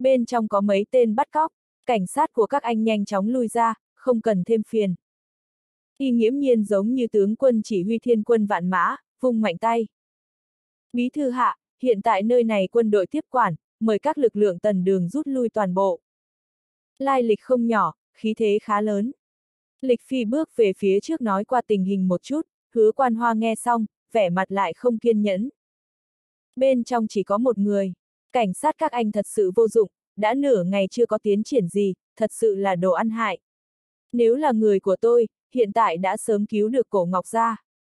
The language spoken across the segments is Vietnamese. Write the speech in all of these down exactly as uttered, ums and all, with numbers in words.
Bên trong có mấy tên bắt cóc, cảnh sát của các anh nhanh chóng lui ra, không cần thêm phiền. Y nghiễm nhiên giống như tướng quân chỉ huy thiên quân vạn mã, vung mạnh tay. Bí thư hạ, hiện tại nơi này quân đội tiếp quản, mời các lực lượng tần đường rút lui toàn bộ. Lai lịch không nhỏ, khí thế khá lớn. Lịch Phi bước về phía trước nói qua tình hình một chút, Hứa Quan Hoa nghe xong, vẻ mặt lại không kiên nhẫn. Bên trong chỉ có một người, cảnh sát các anh thật sự vô dụng, đã nửa ngày chưa có tiến triển gì, thật sự là đồ ăn hại. Nếu là người của tôi, hiện tại đã sớm cứu được Cổ Ngọc ra.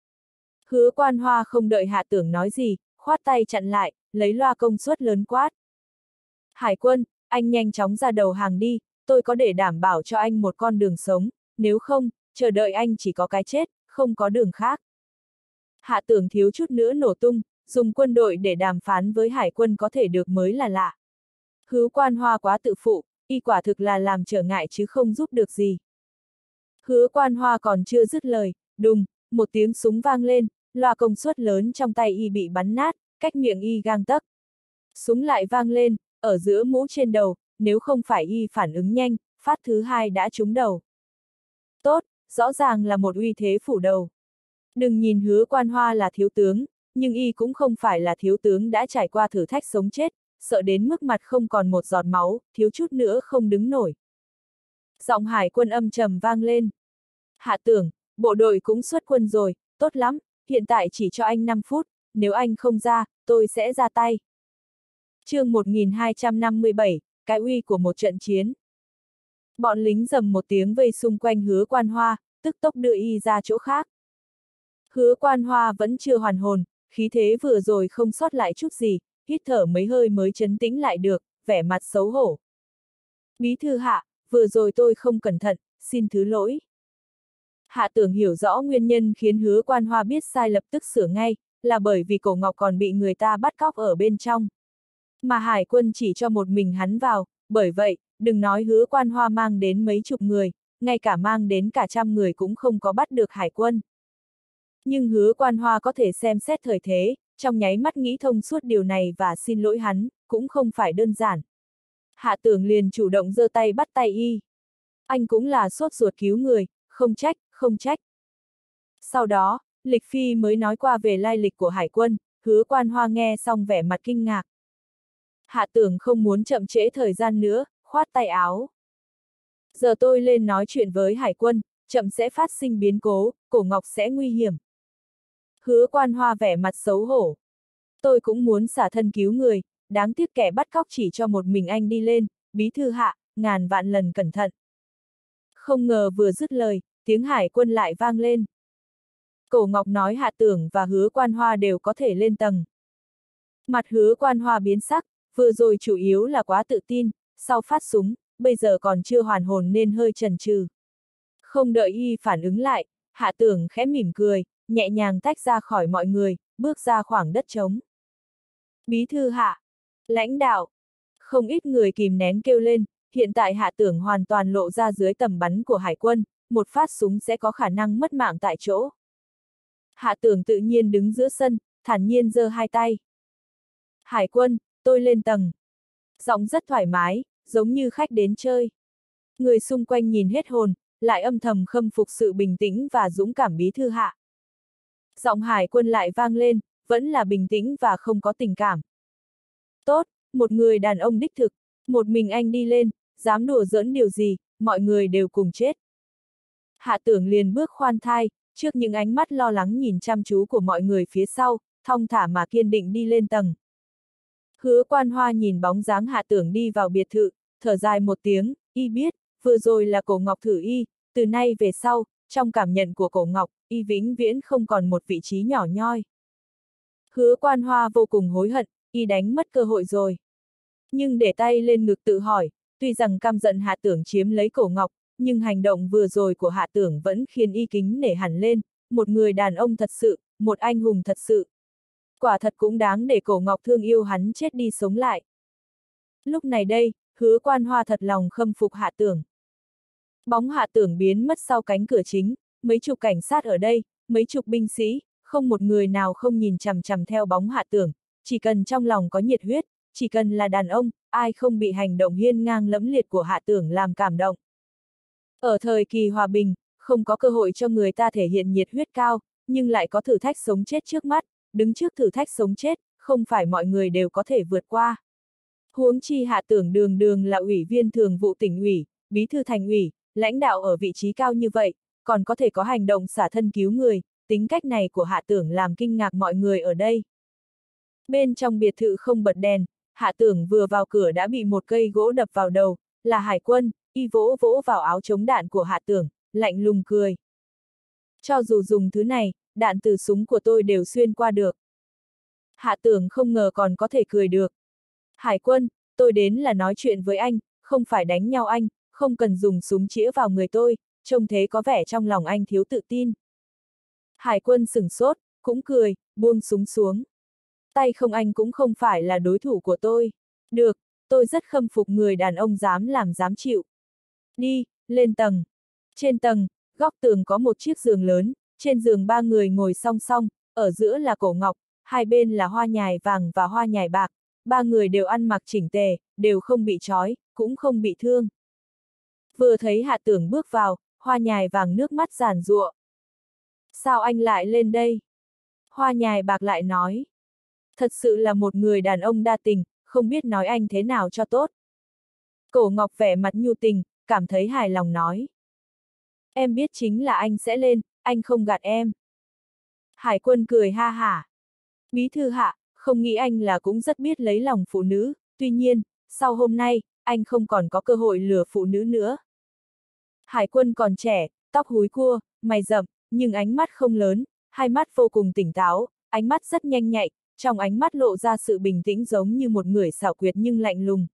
Hứa Quan Hoa không đợi Hạ Tưởng nói gì, khoát tay chặn lại, lấy loa công suất lớn quát. Hải quân, anh nhanh chóng ra đầu hàng đi, tôi có để đảm bảo cho anh một con đường sống, nếu không, chờ đợi anh chỉ có cái chết, không có đường khác. Hạ Tưởng thiếu chút nữa nổ tung, dùng quân đội để đàm phán với hải quân có thể được mới là lạ. Hứa Quan Hoa quá tự phụ, y quả thực là làm trở ngại chứ không giúp được gì. Hứa Quan Hoa còn chưa dứt lời, đùng, một tiếng súng vang lên, loa công suất lớn trong tay y bị bắn nát, cách miệng y gang tấc. Súng lại vang lên, ở giữa mũ trên đầu, nếu không phải y phản ứng nhanh, phát thứ hai đã trúng đầu. Tốt, rõ ràng là một uy thế phủ đầu. Đừng nhìn Hứa Quan Hoa là thiếu tướng, nhưng y cũng không phải là thiếu tướng đã trải qua thử thách sống chết, sợ đến mức mặt không còn một giọt máu, thiếu chút nữa không đứng nổi. Giọng hải quân âm trầm vang lên. Hạ Tưởng, bộ đội cũng xuất quân rồi, tốt lắm, hiện tại chỉ cho anh năm phút, nếu anh không ra, tôi sẽ ra tay. Chương một nghìn hai trăm năm mươi bảy, cái uy của một trận chiến. Bọn lính rầm một tiếng vây xung quanh Hứa Quan Hoa, tức tốc đưa y ra chỗ khác. Hứa Quan Hoa vẫn chưa hoàn hồn, khí thế vừa rồi không sót lại chút gì, hít thở mấy hơi mới trấn tĩnh lại được, vẻ mặt xấu hổ. Bí thư hạ, vừa rồi tôi không cẩn thận, xin thứ lỗi. Hạ Tưởng hiểu rõ nguyên nhân khiến Hứa Quan Hoa biết sai lập tức sửa ngay, là bởi vì Cổ Ngọc còn bị người ta bắt cóc ở bên trong. Mà hải quân chỉ cho một mình hắn vào, bởi vậy, đừng nói Hứa Quan Hoa mang đến mấy chục người, ngay cả mang đến cả trăm người cũng không có bắt được hải quân. Nhưng Hứa Quan Hoa có thể xem xét thời thế, trong nháy mắt nghĩ thông suốt điều này và xin lỗi hắn, cũng không phải đơn giản. Hạ Tưởng liền chủ động giơ tay bắt tay y. Anh cũng là sốt ruột cứu người, không trách, không trách. Sau đó, Lịch Phi mới nói qua về lai lịch của hải quân, Hứa Quan Hoa nghe xong vẻ mặt kinh ngạc. Hạ Tưởng không muốn chậm trễ thời gian nữa, khoát tay áo. Giờ tôi lên nói chuyện với hải quân, chậm sẽ phát sinh biến cố, Cổ Ngọc sẽ nguy hiểm. Hứa Quan Hoa vẻ mặt xấu hổ. Tôi cũng muốn xả thân cứu người, đáng tiếc kẻ bắt cóc chỉ cho một mình anh đi lên, bí thư hạ, ngàn vạn lần cẩn thận. Không ngờ vừa dứt lời, tiếng hải quân lại vang lên. Cổ Ngọc nói Hạ Tưởng và Hứa Quan Hoa đều có thể lên tầng. Mặt Hứa Quan Hoa biến sắc, vừa rồi chủ yếu là quá tự tin, sau phát súng, bây giờ còn chưa hoàn hồn nên hơi chần chừ. Không đợi y phản ứng lại, Hạ Tưởng khẽ mỉm cười, nhẹ nhàng tách ra khỏi mọi người, bước ra khoảng đất trống. Bí thư hạ, lãnh đạo, không ít người kìm nén kêu lên, hiện tại Hạ Tưởng hoàn toàn lộ ra dưới tầm bắn của hải quân, một phát súng sẽ có khả năng mất mạng tại chỗ. Hạ Tưởng tự nhiên đứng giữa sân, thản nhiên giơ hai tay. Hải quân, tôi lên tầng. Giọng rất thoải mái, giống như khách đến chơi. Người xung quanh nhìn hết hồn, lại âm thầm khâm phục sự bình tĩnh và dũng cảm bí thư hạ. Giọng hải quân lại vang lên, vẫn là bình tĩnh và không có tình cảm. Tốt, một người đàn ông đích thực, một mình anh đi lên, dám đùa giỡn điều gì, mọi người đều cùng chết. Hạ Tưởng liền bước khoan thai, trước những ánh mắt lo lắng nhìn chăm chú của mọi người phía sau, thong thả mà kiên định đi lên tầng. Hứa Quan Hoa nhìn bóng dáng Hạ Tưởng đi vào biệt thự, thở dài một tiếng, y biết, vừa rồi là Cổ Ngọc thử y, từ nay về sau, trong cảm nhận của Cổ Ngọc, y vĩnh viễn không còn một vị trí nhỏ nhoi. Hứa Quan Hoa vô cùng hối hận, y đánh mất cơ hội rồi. Nhưng để tay lên ngực tự hỏi, tuy rằng căm giận Hạ Tưởng chiếm lấy Cổ Ngọc, nhưng hành động vừa rồi của Hạ Tưởng vẫn khiến y kính nể hẳn lên, một người đàn ông thật sự, một anh hùng thật sự. Quả thật cũng đáng để Cổ Ngọc thương yêu hắn chết đi sống lại. Lúc này đây, Hứa Quan Hoa thật lòng khâm phục Hạ Tưởng. Bóng Hạ Tưởng biến mất sau cánh cửa chính, mấy chục cảnh sát ở đây, mấy chục binh sĩ, không một người nào không nhìn chằm chằm theo bóng Hạ Tưởng, chỉ cần trong lòng có nhiệt huyết, chỉ cần là đàn ông, ai không bị hành động hiên ngang lẫm liệt của Hạ Tưởng làm cảm động. Ở thời kỳ hòa bình, không có cơ hội cho người ta thể hiện nhiệt huyết cao, nhưng lại có thử thách sống chết trước mắt, đứng trước thử thách sống chết, không phải mọi người đều có thể vượt qua. Huống chi Hạ Tưởng đường đường là ủy viên thường vụ tỉnh ủy, bí thư thành ủy, lãnh đạo ở vị trí cao như vậy, còn có thể có hành động xả thân cứu người, tính cách này của Hạ Tưởng làm kinh ngạc mọi người ở đây. Bên trong biệt thự không bật đèn, Hạ Tưởng vừa vào cửa đã bị một cây gỗ đập vào đầu, là Hải Quân, y vỗ vỗ vào áo chống đạn của Hạ Tưởng, lạnh lùng cười. Cho dù dùng thứ này, đạn từ súng của tôi đều xuyên qua được. Hạ Tưởng không ngờ còn có thể cười được. Hải Quân, tôi đến là nói chuyện với anh, không phải đánh nhau anh, không cần dùng súng chĩa vào người tôi, trông thế có vẻ trong lòng anh thiếu tự tin. Hải Quân sửng sốt, cũng cười, buông súng xuống. Tay không anh cũng không phải là đối thủ của tôi. Được, tôi rất khâm phục người đàn ông dám làm dám chịu. Đi, lên tầng. Trên tầng, góc tường có một chiếc giường lớn, trên giường ba người ngồi song song, ở giữa là Cổ Ngọc, hai bên là hoa nhài vàng và hoa nhài bạc, ba người đều ăn mặc chỉnh tề, đều không bị trói, cũng không bị thương. Vừa thấy Hạ Tưởng bước vào, hoa nhài vàng nước mắt giàn giụa. Sao anh lại lên đây? Hoa nhài bạc lại nói. Thật sự là một người đàn ông đa tình, không biết nói anh thế nào cho tốt. Cổ Ngọc vẻ mặt nhu tình, cảm thấy hài lòng nói. Em biết chính là anh sẽ lên, anh không gạt em. Hải Quân cười ha hả. Bí thư Hạ, không nghĩ anh là cũng rất biết lấy lòng phụ nữ, tuy nhiên, sau hôm nay, anh không còn có cơ hội lừa phụ nữ nữa. Hải Quân còn trẻ, tóc húi cua, mày rậm, nhưng ánh mắt không lớn, hai mắt vô cùng tỉnh táo, ánh mắt rất nhanh nhạy, trong ánh mắt lộ ra sự bình tĩnh giống như một người xảo quyệt nhưng lạnh lùng.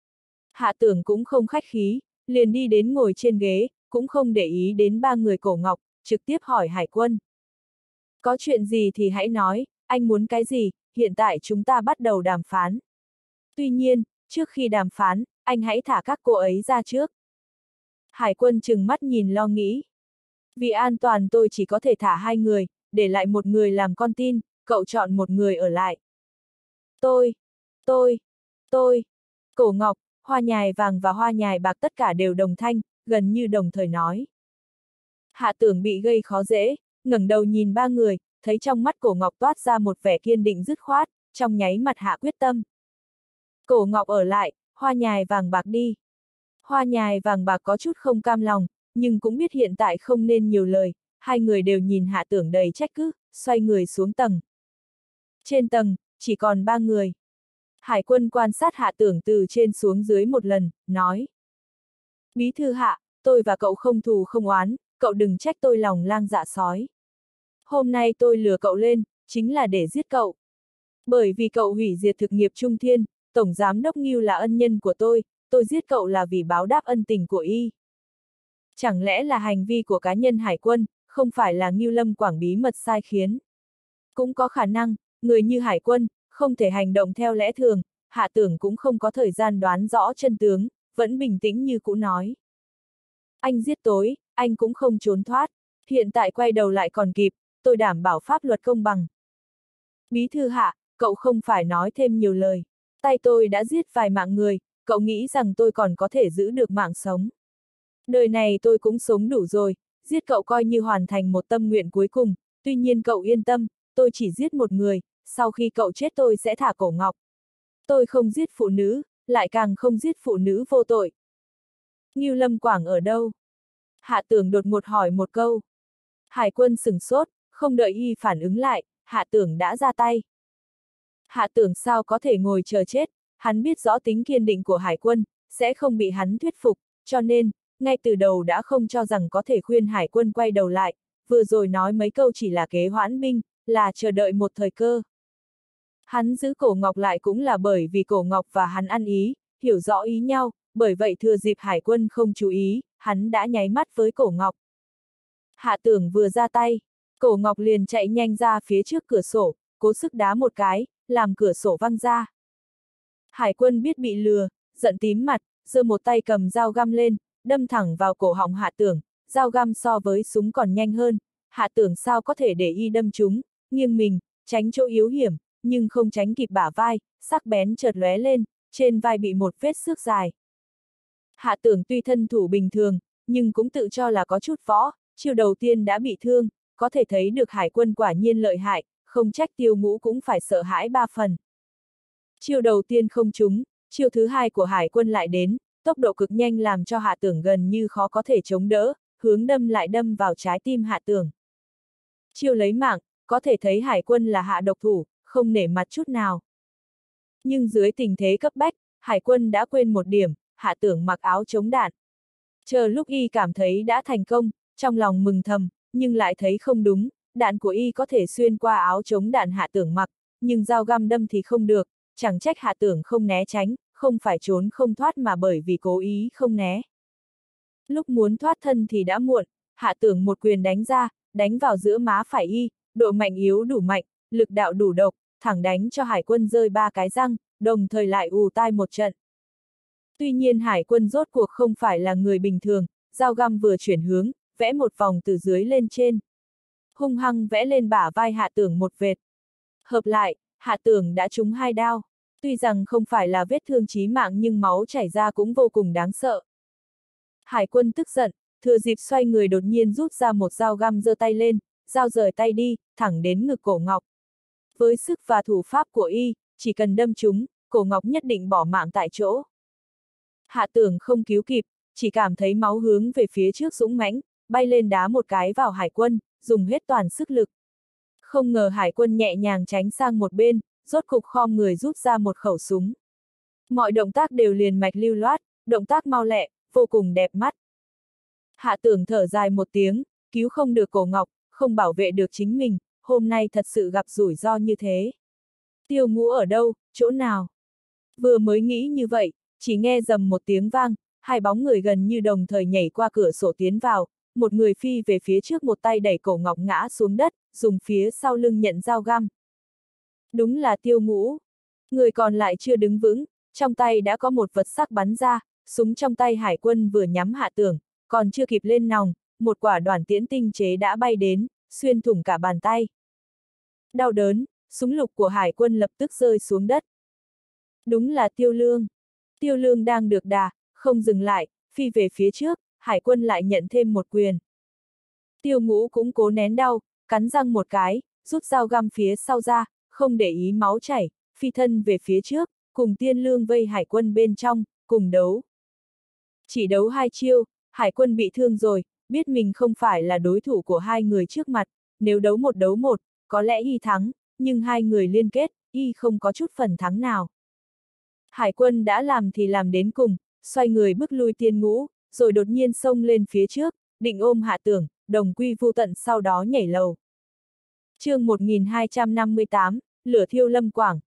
Hạ Tưởng cũng không khách khí, liền đi đến ngồi trên ghế, cũng không để ý đến ba người Cổ Ngọc, trực tiếp hỏi Hải Quân. Có chuyện gì thì hãy nói, anh muốn cái gì, hiện tại chúng ta bắt đầu đàm phán. Tuy nhiên, trước khi đàm phán, anh hãy thả các cô ấy ra trước. Hải Quân trừng mắt nhìn lo nghĩ. Vì an toàn tôi chỉ có thể thả hai người, để lại một người làm con tin, cậu chọn một người ở lại. Tôi, tôi, tôi, Cổ Ngọc, hoa nhài vàng và hoa nhài bạc tất cả đều đồng thanh, gần như đồng thời nói. Hạ Tưởng bị gây khó dễ, ngẩng đầu nhìn ba người, thấy trong mắt Cổ Ngọc toát ra một vẻ kiên định dứt khoát, trong nháy mặt hạ quyết tâm. Cổ Ngọc ở lại, hoa nhài vàng bạc đi. Hoa nhài vàng bạc có chút không cam lòng, nhưng cũng biết hiện tại không nên nhiều lời, hai người đều nhìn Hạ Tưởng đầy trách cứ, xoay người xuống tầng. Trên tầng, chỉ còn ba người. Hải Quân quan sát Hạ Tưởng từ trên xuống dưới một lần, nói. Bí thư Hạ, tôi và cậu không thù không oán, cậu đừng trách tôi lòng lang dạ sói. Hôm nay tôi lừa cậu lên, chính là để giết cậu. Bởi vì cậu hủy diệt thực nghiệp Trung Thiên, Tổng Giám đốc Ngưu là ân nhân của tôi, tôi giết cậu là vì báo đáp ân tình của y. Chẳng lẽ là hành vi của cá nhân Hải Quân, không phải là Ngưu Lâm Quảng bí mật sai khiến. Cũng có khả năng, người như Hải Quân, không thể hành động theo lẽ thường, Hạ Tưởng cũng không có thời gian đoán rõ chân tướng, vẫn bình tĩnh như cũ nói. Anh giết tối, anh cũng không trốn thoát, hiện tại quay đầu lại còn kịp, tôi đảm bảo pháp luật công bằng. Bí thư Hạ, cậu không phải nói thêm nhiều lời, tay tôi đã giết vài mạng người, cậu nghĩ rằng tôi còn có thể giữ được mạng sống. Đời này tôi cũng sống đủ rồi, giết cậu coi như hoàn thành một tâm nguyện cuối cùng, tuy nhiên cậu yên tâm, tôi chỉ giết một người, sau khi cậu chết tôi sẽ thả Cổ Ngọc. Tôi không giết phụ nữ, lại càng không giết phụ nữ vô tội. Ngưu Lâm Quảng ở đâu? Hạ Tưởng đột ngột hỏi một câu. Hải Quân sửng sốt, không đợi y phản ứng lại, Hạ Tưởng đã ra tay. Hạ Tưởng sao có thể ngồi chờ chết, hắn biết rõ tính kiên định của Hải Quân, sẽ không bị hắn thuyết phục, cho nên, ngay từ đầu đã không cho rằng có thể khuyên Hải Quân quay đầu lại, vừa rồi nói mấy câu chỉ là kế hoãn binh, là chờ đợi một thời cơ. Hắn giữ Cổ Ngọc lại cũng là bởi vì Cổ Ngọc và hắn ăn ý, hiểu rõ ý nhau, bởi vậy thừa dịp Hải Quân không chú ý, hắn đã nháy mắt với Cổ Ngọc. Hạ Tưởng vừa ra tay, Cổ Ngọc liền chạy nhanh ra phía trước cửa sổ, cố sức đá một cái, làm cửa sổ văng ra. Hải Quân biết bị lừa, giận tím mặt, giơ một tay cầm dao găm lên, đâm thẳng vào cổ họng Hạ Tưởng, dao găm so với súng còn nhanh hơn, Hạ Tưởng sao có thể để y đâm trúng, nghiêng mình, tránh chỗ yếu hiểm, nhưng không tránh kịp bả vai, sắc bén chợt lóe lên, trên vai bị một vết xước dài. Hạ Tưởng tuy thân thủ bình thường, nhưng cũng tự cho là có chút võ, chiêu đầu tiên đã bị thương, có thể thấy được Hải quân quả nhiên lợi hại, không trách Tiêu Ngũ cũng phải sợ hãi ba phần. Chiêu đầu tiên không trúng, chiêu thứ hai của Hải quân lại đến, tốc độ cực nhanh làm cho Hạ Tưởng gần như khó có thể chống đỡ, hướng đâm lại đâm vào trái tim Hạ Tưởng. Chiêu lấy mạng, có thể thấy Hải quân là hạ độc thủ, không nể mặt chút nào. Nhưng dưới tình thế cấp bách, Hải quân đã quên một điểm, Hạ Tưởng mặc áo chống đạn. Chờ lúc y cảm thấy đã thành công, trong lòng mừng thầm, nhưng lại thấy không đúng, đạn của y có thể xuyên qua áo chống đạn Hạ Tưởng mặc, nhưng dao găm đâm thì không được, chẳng trách Hạ Tưởng không né tránh, không phải trốn không thoát mà bởi vì cố ý không né. Lúc muốn thoát thân thì đã muộn, Hạ Tưởng một quyền đánh ra, đánh vào giữa má phải y, độ mạnh yếu đủ mạnh, lực đạo đủ độc, thẳng đánh cho Hải quân rơi ba cái răng, đồng thời lại ù tai một trận. Tuy nhiên Hải quân rốt cuộc không phải là người bình thường, dao găm vừa chuyển hướng, vẽ một vòng từ dưới lên trên. Hung hăng vẽ lên bả vai Hạ Tưởng một vệt. Hợp lại, Hạ Tưởng đã trúng hai đao. Tuy rằng không phải là vết thương chí mạng nhưng máu chảy ra cũng vô cùng đáng sợ. Hải quân tức giận, thừa dịp xoay người đột nhiên rút ra một dao găm giơ tay lên, dao rời tay đi, thẳng đến ngực Cổ Ngọc. Với sức và thủ pháp của y, chỉ cần đâm trúng, Cổ Ngọc nhất định bỏ mạng tại chỗ. Hạ Tưởng không cứu kịp, chỉ cảm thấy máu hướng về phía trước dũng mãnh, bay lên đá một cái vào Hải quân, dùng hết toàn sức lực. Không ngờ Hải quân nhẹ nhàng tránh sang một bên, rốt cục khom người rút ra một khẩu súng. Mọi động tác đều liền mạch lưu loát, động tác mau lẹ, vô cùng đẹp mắt. Hạ Tưởng thở dài một tiếng, cứu không được Cổ Ngọc, không bảo vệ được chính mình, hôm nay thật sự gặp rủi ro như thế. Tiêu Ngũ ở đâu, chỗ nào? Vừa mới nghĩ như vậy, chỉ nghe rầm một tiếng vang, hai bóng người gần như đồng thời nhảy qua cửa sổ tiến vào, một người phi về phía trước một tay đẩy Cổ Ngọc ngã xuống đất, dùng phía sau lưng nhận dao găm. Đúng là Tiêu Ngũ. Người còn lại chưa đứng vững, trong tay đã có một vật sắc bắn ra, súng trong tay Hải quân vừa nhắm Hạ Tưởng, còn chưa kịp lên nòng, một quả đoàn tiễn tinh chế đã bay đến, xuyên thủng cả bàn tay. Đau đớn, súng lục của Hải quân lập tức rơi xuống đất. Đúng là Tiêu Lương. Tiêu Lương đang được đà, không dừng lại, phi về phía trước, Hải quân lại nhận thêm một quyền. Tiêu Ngũ cũng cố nén đau, cắn răng một cái, rút dao găm phía sau ra, không để ý máu chảy, phi thân về phía trước, cùng Tiên Lương vây Hải quân bên trong, cùng đấu. Chỉ đấu hai chiêu, Hải quân bị thương rồi, biết mình không phải là đối thủ của hai người trước mặt, nếu đấu một đấu một, có lẽ y thắng, nhưng hai người liên kết, y không có chút phần thắng nào. Hải quân đã làm thì làm đến cùng, xoay người bức lui Tiên Ngũ, rồi đột nhiên xông lên phía trước, định ôm Hạ Tưởng, đồng quy vu tận sau đó nhảy lầu. Chương một nghìn hai trăm năm mươi tám, lửa thiêu Lâm Quảng.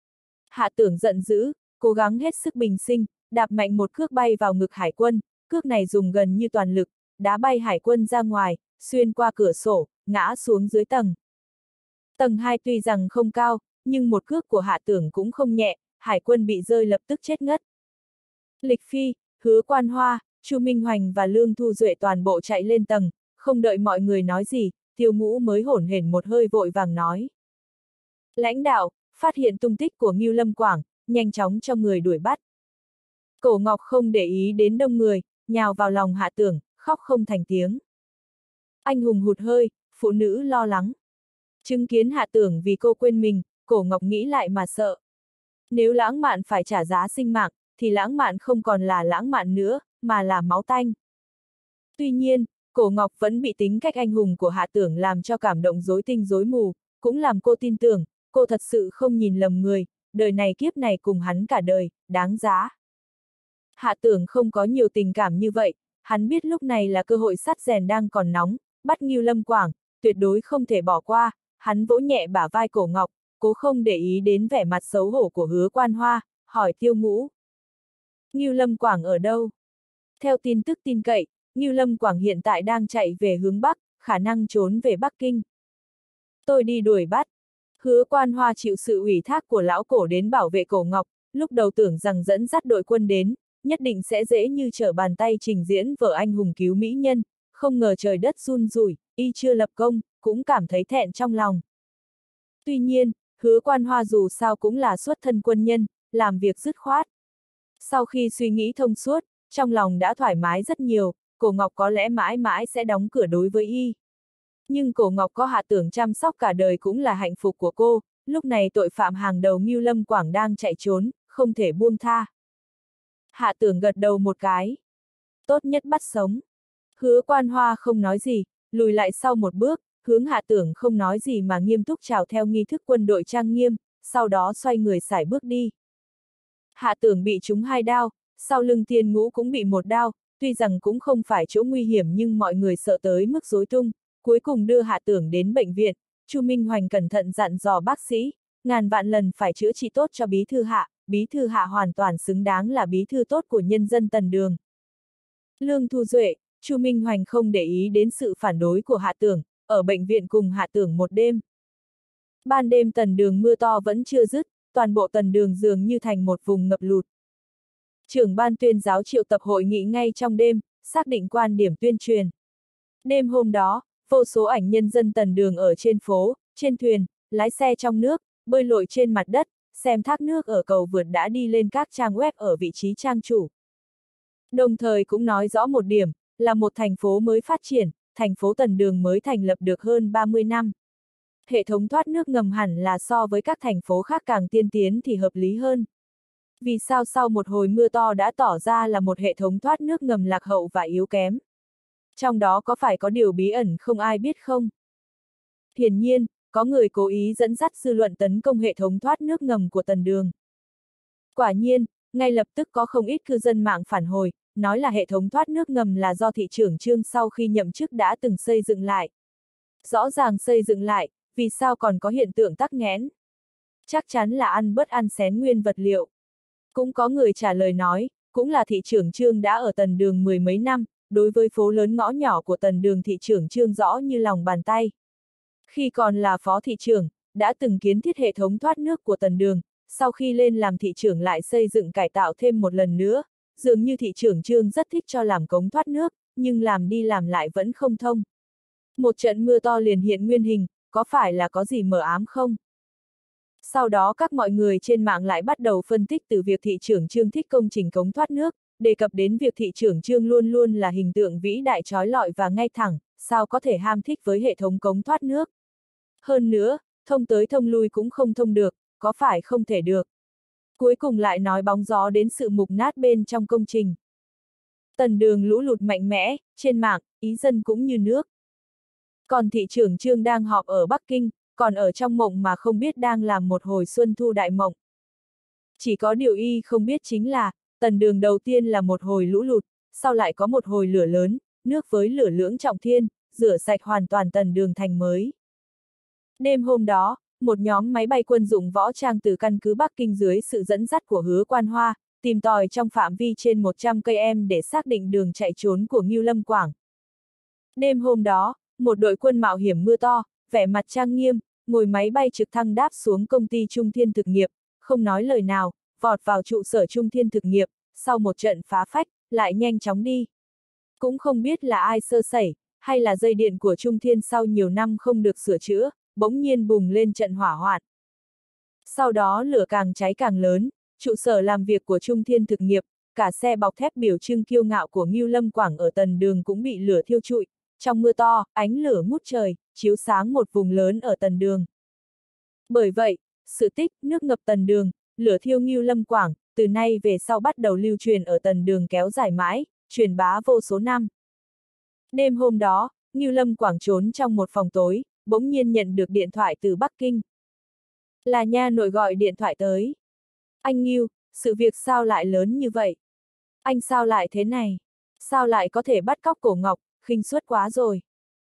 Hạ Tưởng giận dữ, cố gắng hết sức bình sinh, đạp mạnh một cước bay vào ngực Hải quân, cước này dùng gần như toàn lực, đá bay Hải quân ra ngoài, xuyên qua cửa sổ, ngã xuống dưới tầng. Tầng hai tuy rằng không cao, nhưng một cước của Hạ Tưởng cũng không nhẹ, Hải quân bị rơi lập tức chết ngất. Lịch Phi, Hứa Quan Hoa, Chu Minh Hoành và Lương Thu Duệ toàn bộ chạy lên tầng, không đợi mọi người nói gì, Tiêu Ngũ mới hổn hển một hơi vội vàng nói. Lãnh đạo, phát hiện tung tích của Ngưu Lâm Quảng, nhanh chóng cho người đuổi bắt. Cổ Ngọc không để ý đến đông người, nhào vào lòng Hạ Tưởng, khóc không thành tiếng. Anh hùng hụt hơi, phụ nữ lo lắng. Chứng kiến Hạ Tưởng vì cô quên mình, Cổ Ngọc nghĩ lại mà sợ. Nếu lãng mạn phải trả giá sinh mạng, thì lãng mạn không còn là lãng mạn nữa, mà là máu tanh. Tuy nhiên, Cổ Ngọc vẫn bị tính cách anh hùng của Hạ Tưởng làm cho cảm động rối tinh rối mù, cũng làm cô tin tưởng, cô thật sự không nhìn lầm người, đời này kiếp này cùng hắn cả đời, đáng giá. Hạ Tưởng không có nhiều tình cảm như vậy, hắn biết lúc này là cơ hội sắt rèn đang còn nóng, bắt Ngưu Lâm Quảng, tuyệt đối không thể bỏ qua, hắn vỗ nhẹ bả vai Cổ Ngọc, cố không để ý đến vẻ mặt xấu hổ của Hứa Quan Hoa, hỏi Tiêu Ngũ. Ngưu Lâm Quảng ở đâu? Theo tin tức tin cậy, Ngưu Lâm Quảng hiện tại đang chạy về hướng Bắc, khả năng trốn về Bắc Kinh. Tôi đi đuổi bắt. Hứa Quan Hoa chịu sự ủy thác của lão Cổ đến bảo vệ Cổ Ngọc, lúc đầu tưởng rằng dẫn dắt đội quân đến, nhất định sẽ dễ như trở bàn tay trình diễn vở anh hùng cứu mỹ nhân, không ngờ trời đất run rủi, y chưa lập công, cũng cảm thấy thẹn trong lòng. Tuy nhiên, Hứa Quan Hoa dù sao cũng là xuất thân quân nhân, làm việc dứt khoát. Sau khi suy nghĩ thông suốt, trong lòng đã thoải mái rất nhiều, Cổ Ngọc có lẽ mãi mãi sẽ đóng cửa đối với y. Nhưng Cổ Ngọc có Hạ Tưởng chăm sóc cả đời cũng là hạnh phúc của cô, lúc này tội phạm hàng đầu Ngưu Lâm Quảng đang chạy trốn, không thể buông tha. Hạ Tưởng gật đầu một cái. Tốt nhất bắt sống. Hứa Quan Hoa không nói gì, lùi lại sau một bước, hướng Hạ Tưởng không nói gì mà nghiêm túc chào theo nghi thức quân đội trang nghiêm, sau đó xoay người sải bước đi. Hạ Tưởng bị trúng hai đao, sau lưng Thiên Ngũ cũng bị một đao, tuy rằng cũng không phải chỗ nguy hiểm nhưng mọi người sợ tới mức rối tung, cuối cùng đưa Hạ Tưởng đến bệnh viện. Chu Minh Hoành cẩn thận dặn dò bác sĩ, ngàn vạn lần phải chữa trị tốt cho bí thư Hạ, bí thư Hạ hoàn toàn xứng đáng là bí thư tốt của nhân dân Tần Đường. Lương Thu Duệ, Chu Minh Hoành không để ý đến sự phản đối của Hạ Tưởng, ở bệnh viện cùng Hạ Tưởng một đêm. Ban đêm Tần Đường mưa to vẫn chưa dứt, toàn bộ Tần Đường dường như thành một vùng ngập lụt. Trưởng ban tuyên giáo triệu tập hội nghị ngay trong đêm, xác định quan điểm tuyên truyền. Đêm hôm đó, vô số ảnh nhân dân Tần Đường ở trên phố, trên thuyền, lái xe trong nước, bơi lội trên mặt đất, xem thác nước ở cầu vượt đã đi lên các trang web ở vị trí trang chủ. Đồng thời cũng nói rõ một điểm, là một thành phố mới phát triển, thành phố Tần Đường mới thành lập được hơn ba mươi năm. Hệ thống thoát nước ngầm hẳn là so với các thành phố khác càng tiên tiến thì hợp lý hơn. Vì sao sau một hồi mưa to đã tỏ ra là một hệ thống thoát nước ngầm lạc hậu và yếu kém? Trong đó có phải có điều bí ẩn không ai biết không? Hiển nhiên, có người cố ý dẫn dắt dư luận tấn công hệ thống thoát nước ngầm của Tần Đường. Quả nhiên, ngay lập tức có không ít cư dân mạng phản hồi, nói là hệ thống thoát nước ngầm là do thị trưởng Trương sau khi nhậm chức đã từng xây dựng lại. Rõ ràng xây dựng lại, vì sao còn có hiện tượng tắc nghẽn? Chắc chắn là ăn bớt ăn xén nguyên vật liệu. Cũng có người trả lời nói, cũng là thị trưởng Trương đã ở Tần Đường mười mấy năm, đối với phố lớn ngõ nhỏ của Tần Đường thị trưởng Trương rõ như lòng bàn tay. Khi còn là phó thị trưởng, đã từng kiến thiết hệ thống thoát nước của Tần Đường, sau khi lên làm thị trưởng lại xây dựng cải tạo thêm một lần nữa, dường như thị trưởng Trương rất thích cho làm cống thoát nước, nhưng làm đi làm lại vẫn không thông. Một trận mưa to liền hiện nguyên hình, có phải là có gì mờ ám không? Sau đó các mọi người trên mạng lại bắt đầu phân tích từ việc thị trưởng Trương thích công trình cống thoát nước, đề cập đến việc thị trưởng Trương luôn luôn là hình tượng vĩ đại trói lọi và ngay thẳng, sao có thể ham thích với hệ thống cống thoát nước. Hơn nữa, thông tới thông lui cũng không thông được, có phải không thể được. Cuối cùng lại nói bóng gió đến sự mục nát bên trong công trình. Tần Đường lũ lụt mạnh mẽ, trên mạng, ý dân cũng như nước. Còn thị trưởng Trương đang họp ở Bắc Kinh, còn ở trong mộng mà không biết đang làm một hồi xuân thu đại mộng. Chỉ có điều y không biết chính là, Tần Đường đầu tiên là một hồi lũ lụt, sau lại có một hồi lửa lớn, nước với lửa lưỡng trọng thiên, rửa sạch hoàn toàn Tần Đường thành mới. Đêm hôm đó, một nhóm máy bay quân dụng võ trang từ căn cứ Bắc Kinh dưới sự dẫn dắt của Hứa Quan Hoa, tìm tòi trong phạm vi trên một trăm cây em để xác định đường chạy trốn của Ngưu Lâm Quảng. Đêm hôm đó, một đội quân mạo hiểm mưa to, vẻ mặt trang nghiêm, ngồi máy bay trực thăng đáp xuống công ty Trung Thiên Thực nghiệp, không nói lời nào, vọt vào trụ sở Trung Thiên Thực nghiệp, sau một trận phá phách, lại nhanh chóng đi. Cũng không biết là ai sơ sẩy, hay là dây điện của Trung Thiên sau nhiều năm không được sửa chữa, bỗng nhiên bùng lên trận hỏa hoạn. Sau đó lửa càng cháy càng lớn, trụ sở làm việc của Trung Thiên Thực nghiệp, cả xe bọc thép biểu trưng kiêu ngạo của Ngưu Lâm Quảng ở Tần Đường cũng bị lửa thiêu trụi. Trong mưa to, ánh lửa ngút trời, chiếu sáng một vùng lớn ở Tần Đường. Bởi vậy, sự tích nước ngập Tần Đường, lửa thiêu Ngưu Lâm Quảng, từ nay về sau bắt đầu lưu truyền ở Tần Đường kéo dài mãi, truyền bá vô số năm. Đêm hôm đó, Ngưu Lâm Quảng trốn trong một phòng tối, bỗng nhiên nhận được điện thoại từ Bắc Kinh. Là nha nội gọi điện thoại tới. Anh Ngưu, sự việc sao lại lớn như vậy? Anh sao lại thế này? Sao lại có thể bắt cóc Cổ Ngọc? Khinh suất quá rồi.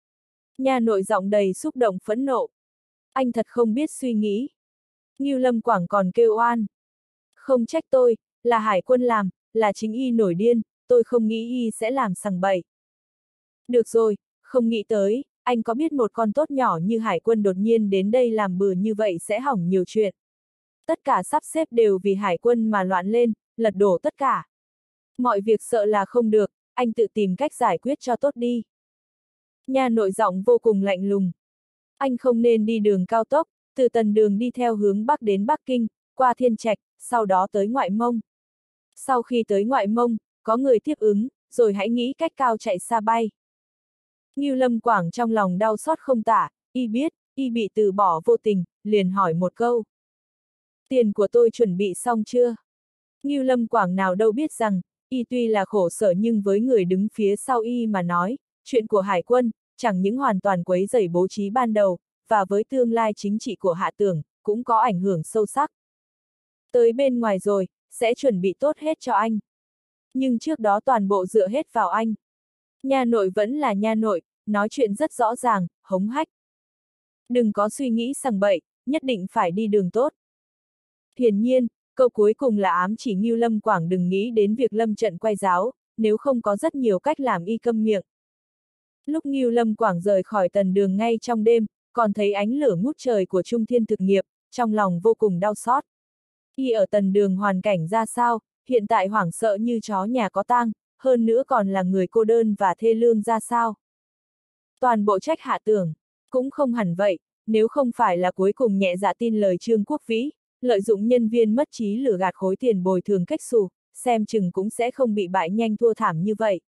Nhà nội giọng đầy xúc động phẫn nộ. Anh thật không biết suy nghĩ. Ngưu Lâm Quảng còn kêu oan. Không trách tôi, là hải quân làm, là chính y nổi điên, tôi không nghĩ y sẽ làm sằng bậy. Được rồi, không nghĩ tới, anh có biết một con tốt nhỏ như hải quân đột nhiên đến đây làm bừa như vậy sẽ hỏng nhiều chuyện. Tất cả sắp xếp đều vì hải quân mà loạn lên, lật đổ tất cả. Mọi việc sợ là không được, anh tự tìm cách giải quyết cho tốt đi. Nhà nội giọng vô cùng lạnh lùng. Anh không nên đi đường cao tốc, từ Tần Đường đi theo hướng Bắc đến Bắc Kinh, qua Thiên Trạch, sau đó tới Ngoại Mông. Sau khi tới Ngoại Mông, có người tiếp ứng, rồi hãy nghĩ cách cao chạy xa bay. Ngưu Lâm Quảng trong lòng đau xót không tả, y biết, y bị từ bỏ vô tình, liền hỏi một câu. Tiền của tôi chuẩn bị xong chưa? Ngưu Lâm Quảng nào đâu biết rằng, y tuy là khổ sở nhưng với người đứng phía sau y mà nói, chuyện của Hải quân, chẳng những hoàn toàn quấy rầy bố trí ban đầu, và với tương lai chính trị của Hạ Tưởng, cũng có ảnh hưởng sâu sắc. Tới bên ngoài rồi, sẽ chuẩn bị tốt hết cho anh. Nhưng trước đó toàn bộ dựa hết vào anh. Nha nội vẫn là nha nội, nói chuyện rất rõ ràng, hống hách. Đừng có suy nghĩ sằng bậy, nhất định phải đi đường tốt. Hiển nhiên, câu cuối cùng là ám chỉ Ngưu Lâm Quảng đừng nghĩ đến việc lâm trận quay giáo, nếu không có rất nhiều cách làm y câm miệng. Lúc Ngưu Lâm Quảng rời khỏi Tần Đường ngay trong đêm, còn thấy ánh lửa ngút trời của Trung Thiên Thực Nghiệp, trong lòng vô cùng đau xót. Y ở Tần Đường hoàn cảnh ra sao, hiện tại hoảng sợ như chó nhà có tang, hơn nữa còn là người cô đơn và thê lương ra sao. Toàn bộ trách Hạ Tưởng, cũng không hẳn vậy, nếu không phải là cuối cùng nhẹ dạ tin lời Trương Quốc Vĩ, lợi dụng nhân viên mất trí lừa gạt khối tiền bồi thường cách xù, xem chừng cũng sẽ không bị bại nhanh thua thảm như vậy.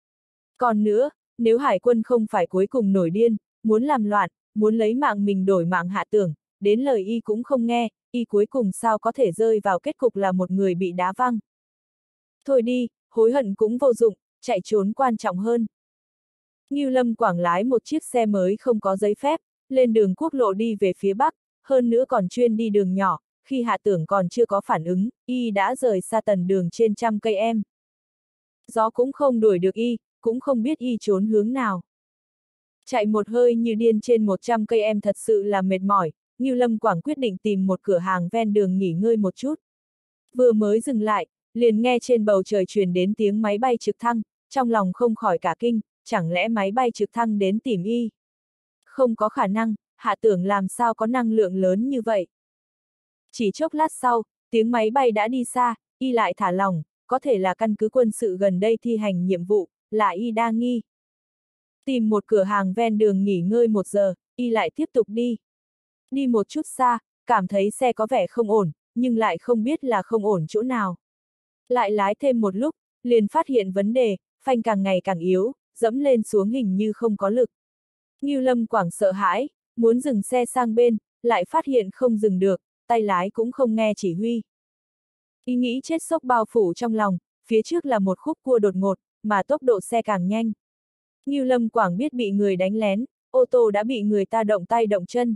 Còn nữa, nếu Hải quân không phải cuối cùng nổi điên, muốn làm loạn, muốn lấy mạng mình đổi mạng Hạ Tưởng, đến lời y cũng không nghe, y cuối cùng sao có thể rơi vào kết cục là một người bị đá văng. Thôi đi, hối hận cũng vô dụng, chạy trốn quan trọng hơn. Ngưu Lâm Quảng lái một chiếc xe mới không có giấy phép, lên đường quốc lộ đi về phía Bắc, hơn nữa còn chuyên đi đường nhỏ, khi Hạ Tưởng còn chưa có phản ứng, y đã rời xa Tần Đường trên trăm cây em. Gió cũng không đuổi được y, cũng không biết y trốn hướng nào. Chạy một hơi như điên trên một trăm cây em thật sự là mệt mỏi, Ngưu Lâm Quảng quyết định tìm một cửa hàng ven đường nghỉ ngơi một chút. Vừa mới dừng lại, liền nghe trên bầu trời truyền đến tiếng máy bay trực thăng, trong lòng không khỏi cả kinh, chẳng lẽ máy bay trực thăng đến tìm y? Không có khả năng, Hạ Tưởng làm sao có năng lượng lớn như vậy? Chỉ chốc lát sau, tiếng máy bay đã đi xa, y lại thả lỏng, có thể là căn cứ quân sự gần đây thi hành nhiệm vụ, là y đa nghi. Tìm một cửa hàng ven đường nghỉ ngơi một giờ, y lại tiếp tục đi. Đi một chút xa, cảm thấy xe có vẻ không ổn, nhưng lại không biết là không ổn chỗ nào. Lại lái thêm một lúc, liền phát hiện vấn đề, phanh càng ngày càng yếu, dẫm lên xuống hình như không có lực. Ngưu Lâm Quảng sợ hãi, muốn dừng xe sang bên, lại phát hiện không dừng được, tay lái cũng không nghe chỉ huy. Ý nghĩ chết sốc bao phủ trong lòng, phía trước là một khúc cua đột ngột, mà tốc độ xe càng nhanh. Ngưu Lâm Quảng biết bị người đánh lén, ô tô đã bị người ta động tay động chân.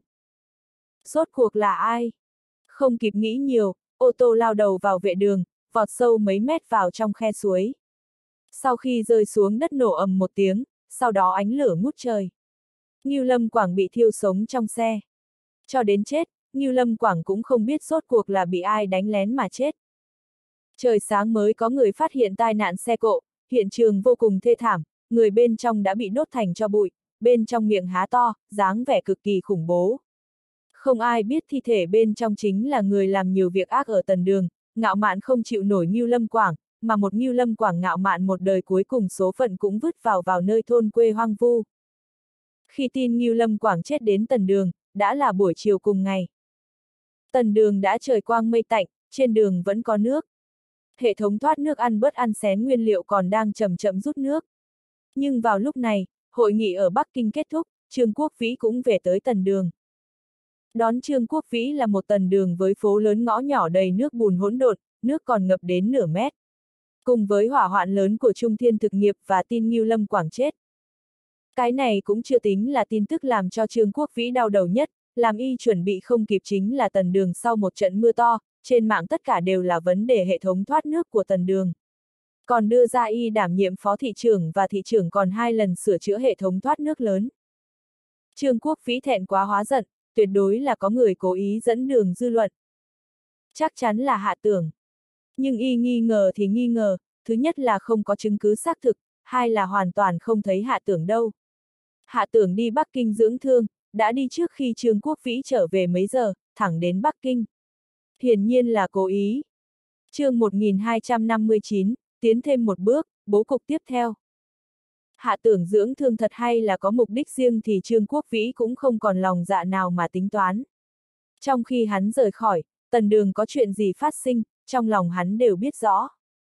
Rốt cuộc là ai? Không kịp nghĩ nhiều, ô tô lao đầu vào vệ đường, vọt sâu mấy mét vào trong khe suối. Sau khi rơi xuống đất nổ ầm một tiếng, sau đó ánh lửa ngút trời. Ngưu Lâm Quảng bị thiêu sống trong xe. Cho đến chết, Ngưu Lâm Quảng cũng không biết rốt cuộc là bị ai đánh lén mà chết. Trời sáng mới có người phát hiện tai nạn xe cộ, hiện trường vô cùng thê thảm, người bên trong đã bị đốt thành tro bụi, bên trong miệng há to, dáng vẻ cực kỳ khủng bố. Không ai biết thi thể bên trong chính là người làm nhiều việc ác ở Tần Đường, ngạo mạn không chịu nổi Ngưu Lâm Quảng, mà một Ngưu Lâm Quảng ngạo mạn một đời cuối cùng số phận cũng vứt vào vào nơi thôn quê hoang vu. Khi tin Ngưu Lâm Quảng chết đến Tần Đường, đã là buổi chiều cùng ngày. Tần Đường đã trời quang mây tạnh, trên đường vẫn có nước. Hệ thống thoát nước ăn bớt ăn xén nguyên liệu còn đang chậm chậm rút nước. Nhưng vào lúc này, hội nghị ở Bắc Kinh kết thúc, Trương Quốc Vĩ cũng về tới Tần Đường. Đón Trương Quốc Vĩ là một tần đường với phố lớn ngõ nhỏ đầy nước bùn hỗn độn, nước còn ngập đến nửa mét. Cùng với hỏa hoạn lớn của Trung Thiên Thực Nghiệp và tin Ngưu Lâm Quảng chết. Cái này cũng chưa tính là tin tức làm cho Trương Quốc Vĩ đau đầu nhất, làm y chuẩn bị không kịp chính là Tần Đường sau một trận mưa to, trên mạng tất cả đều là vấn đề hệ thống thoát nước của Tần Đường. Còn đưa ra y đảm nhiệm phó thị trưởng và thị trưởng còn hai lần sửa chữa hệ thống thoát nước lớn. Trương Quốc Vĩ thẹn quá hóa giận, tuyệt đối là có người cố ý dẫn đường dư luận. Chắc chắn là Hạ Tưởng. Nhưng y nghi ngờ thì nghi ngờ, thứ nhất là không có chứng cứ xác thực, hai là hoàn toàn không thấy Hạ Tưởng đâu. Hạ Tưởng đi Bắc Kinh dưỡng thương, đã đi trước khi Trương Quốc Vĩ trở về mấy giờ, thẳng đến Bắc Kinh. Hiển nhiên là cố ý. Chương một nghìn hai trăm năm mươi chín, tiến thêm một bước, bố cục tiếp theo. Hạ Tưởng dưỡng thương thật hay là có mục đích riêng thì Trương Quốc Vĩ cũng không còn lòng dạ nào mà tính toán. Trong khi hắn rời khỏi, Tần Đường có chuyện gì phát sinh, trong lòng hắn đều biết rõ.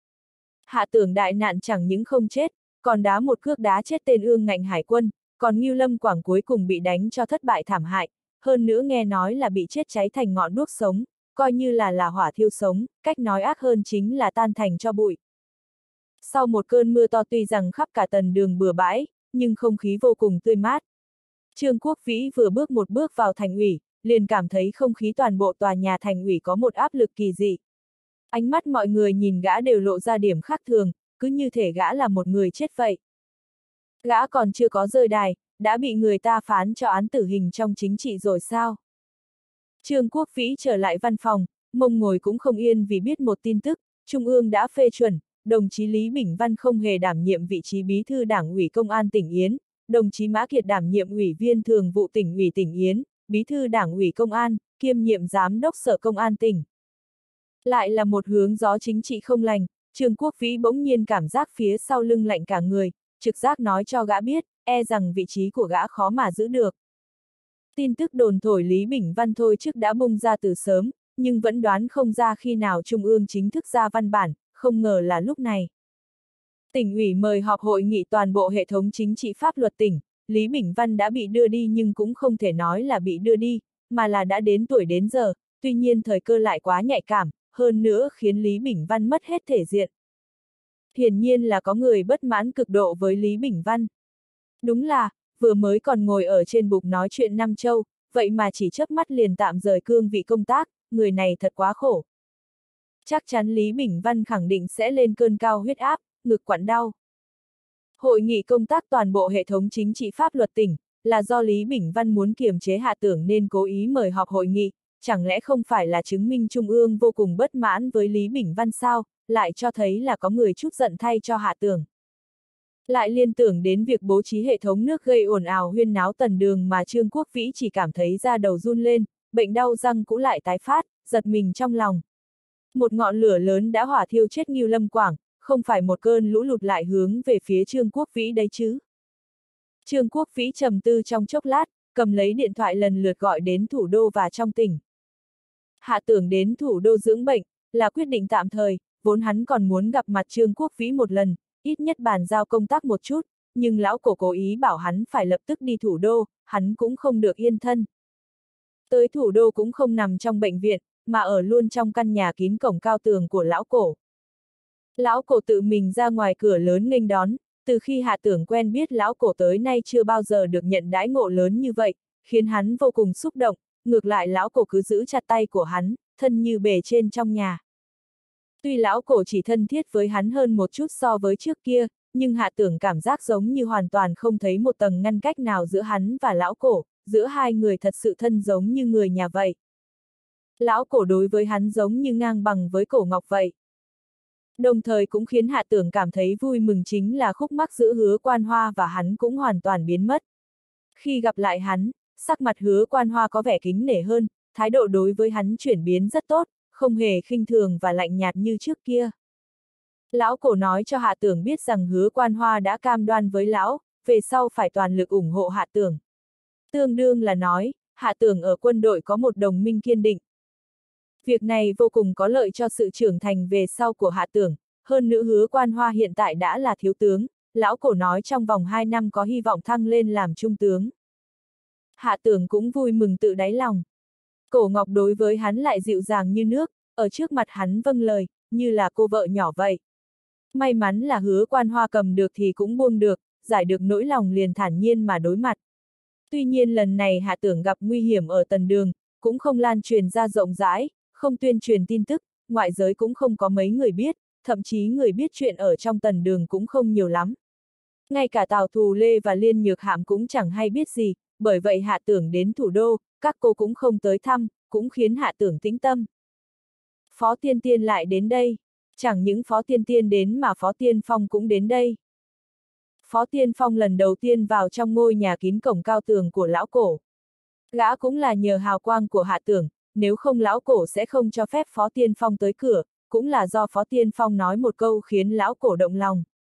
Hạ Tưởng đại nạn chẳng những không chết, còn đá một cước đá chết tên Ương Ngạnh Hải quân, còn Ngưu Lâm Quảng cuối cùng bị đánh cho thất bại thảm hại, hơn nữa nghe nói là bị chết cháy thành ngọn đuốc sống, coi như là là hỏa thiêu sống, cách nói ác hơn chính là tan thành cho bụi. Sau một cơn mưa to tuy rằng khắp cả Tần Đường bừa bãi, nhưng không khí vô cùng tươi mát. Trương Quốc Vĩ vừa bước một bước vào thành ủy, liền cảm thấy không khí toàn bộ tòa nhà thành ủy có một áp lực kỳ dị. Ánh mắt mọi người nhìn gã đều lộ ra điểm khác thường, cứ như thể gã là một người chết vậy. Gã còn chưa có rơi đài, đã bị người ta phán cho án tử hình trong chính trị rồi sao? Trương Quốc Vĩ trở lại văn phòng, mông ngồi cũng không yên vì biết một tin tức, Trung ương đã phê chuẩn, đồng chí Lý Bỉnh Văn không hề đảm nhiệm vị trí bí thư Đảng ủy Công an tỉnh Yến, đồng chí Mã Kiệt đảm nhiệm ủy viên thường vụ tỉnh ủy tỉnh Yến, bí thư Đảng ủy Công an, kiêm nhiệm giám đốc sở Công an tỉnh. Lại là một hướng gió chính trị không lành, Trương Quốc Vĩ bỗng nhiên cảm giác phía sau lưng lạnh cả người, trực giác nói cho gã biết, e rằng vị trí của gã khó mà giữ được. Tin tức đồn thổi Lý Bỉnh Văn thôi trước đã bung ra từ sớm, nhưng vẫn đoán không ra khi nào Trung ương chính thức ra văn bản, không ngờ là lúc này. Tỉnh ủy mời họp hội nghị toàn bộ hệ thống chính trị pháp luật tỉnh, Lý Bỉnh Văn đã bị đưa đi nhưng cũng không thể nói là bị đưa đi, mà là đã đến tuổi đến giờ, tuy nhiên thời cơ lại quá nhạy cảm, hơn nữa khiến Lý Bỉnh Văn mất hết thể diện. Hiển nhiên là có người bất mãn cực độ với Lý Bỉnh Văn. Đúng là, vừa mới còn ngồi ở trên bục nói chuyện năm châu, vậy mà chỉ chớp mắt liền tạm rời cương vị công tác, người này thật quá khổ. Chắc chắn Lý Bỉnh Văn khẳng định sẽ lên cơn cao huyết áp, ngực quặn đau. Hội nghị công tác toàn bộ hệ thống chính trị pháp luật tỉnh, là do Lý Bỉnh Văn muốn kiềm chế Hạ Tưởng nên cố ý mời họp hội nghị, chẳng lẽ không phải là chứng minh Trung ương vô cùng bất mãn với Lý Bỉnh Văn sao, lại cho thấy là có người chút giận thay cho Hạ Tưởng. Lại liên tưởng đến việc bố trí hệ thống nước gây ồn ào huyên náo Tần Đường mà Trương Quốc Vĩ chỉ cảm thấy da đầu run lên, bệnh đau răng cũ lại tái phát, giật mình trong lòng. Một ngọn lửa lớn đã hỏa thiêu chết Ngưu Lâm Quảng, không phải một cơn lũ lụt lại hướng về phía Trương Quốc Vĩ đấy chứ. Trương Quốc Vĩ trầm tư trong chốc lát, cầm lấy điện thoại lần lượt gọi đến thủ đô và trong tỉnh. Hạ Tưởng đến thủ đô dưỡng bệnh, là quyết định tạm thời, vốn hắn còn muốn gặp mặt Trương Quốc Vĩ một lần, ít nhất bàn giao công tác một chút, nhưng lão cổ cố ý bảo hắn phải lập tức đi thủ đô, hắn cũng không được yên thân. Tới thủ đô cũng không nằm trong bệnh viện, mà ở luôn trong căn nhà kín cổng cao tường của lão cổ. Lão cổ tự mình ra ngoài cửa lớn nghênh đón, từ khi Hạ Tưởng quen biết lão cổ tới nay chưa bao giờ được nhận đãi ngộ lớn như vậy, khiến hắn vô cùng xúc động, ngược lại lão cổ cứ giữ chặt tay của hắn, thân như bề trên trong nhà. Tuy lão cổ chỉ thân thiết với hắn hơn một chút so với trước kia, nhưng Hạ Tưởng cảm giác giống như hoàn toàn không thấy một tầng ngăn cách nào giữa hắn và lão cổ, giữa hai người thật sự thân giống như người nhà vậy. Lão cổ đối với hắn giống như ngang bằng với cổ ngọc vậy. Đồng thời cũng khiến Hạ Tưởng cảm thấy vui mừng chính là khúc mắc giữa Hứa Quan Hoa và hắn cũng hoàn toàn biến mất. Khi gặp lại hắn, sắc mặt Hứa Quan Hoa có vẻ kính nể hơn, thái độ đối với hắn chuyển biến rất tốt, không hề khinh thường và lạnh nhạt như trước kia. Lão cổ nói cho Hạ Tưởng biết rằng Hứa Quan Hoa đã cam đoan với lão, về sau phải toàn lực ủng hộ Hạ Tưởng. Tương đương là nói, Hạ Tưởng ở quân đội có một đồng minh kiên định. Việc này vô cùng có lợi cho sự trưởng thành về sau của Hạ Tưởng, hơn nữa Hứa Quan Hoa hiện tại đã là thiếu tướng, lão cổ nói trong vòng hai năm có hy vọng thăng lên làm trung tướng. Hạ Tưởng cũng vui mừng tự đáy lòng. Cổ Ngọc đối với hắn lại dịu dàng như nước, ở trước mặt hắn vâng lời, như là cô vợ nhỏ vậy. May mắn là Hứa Quan Hoa cầm được thì cũng buông được, giải được nỗi lòng liền thản nhiên mà đối mặt. Tuy nhiên lần này Hạ Tưởng gặp nguy hiểm ở Tần Đường, cũng không lan truyền ra rộng rãi, không tuyên truyền tin tức, ngoại giới cũng không có mấy người biết, thậm chí người biết chuyện ở trong Tần Đường cũng không nhiều lắm. Ngay cả Tào Thù Lê và Liên Nhược Hạm cũng chẳng hay biết gì, bởi vậy Hạ Tưởng đến thủ đô, các cô cũng không tới thăm, cũng khiến Hạ Tưởng tĩnh tâm. Phó Tiên Tiên lại đến đây, chẳng những Phó Tiên Tiên đến mà Phó Tiên Phong cũng đến đây. Phó Tiên Phong lần đầu tiên vào trong ngôi nhà kín cổng cao tường của lão cổ. Gã cũng là nhờ hào quang của Hạ Tưởng, nếu không lão cổ sẽ không cho phép Phó Tiên Phong tới cửa, cũng là do Phó Tiên Phong nói một câu khiến lão cổ động lòng.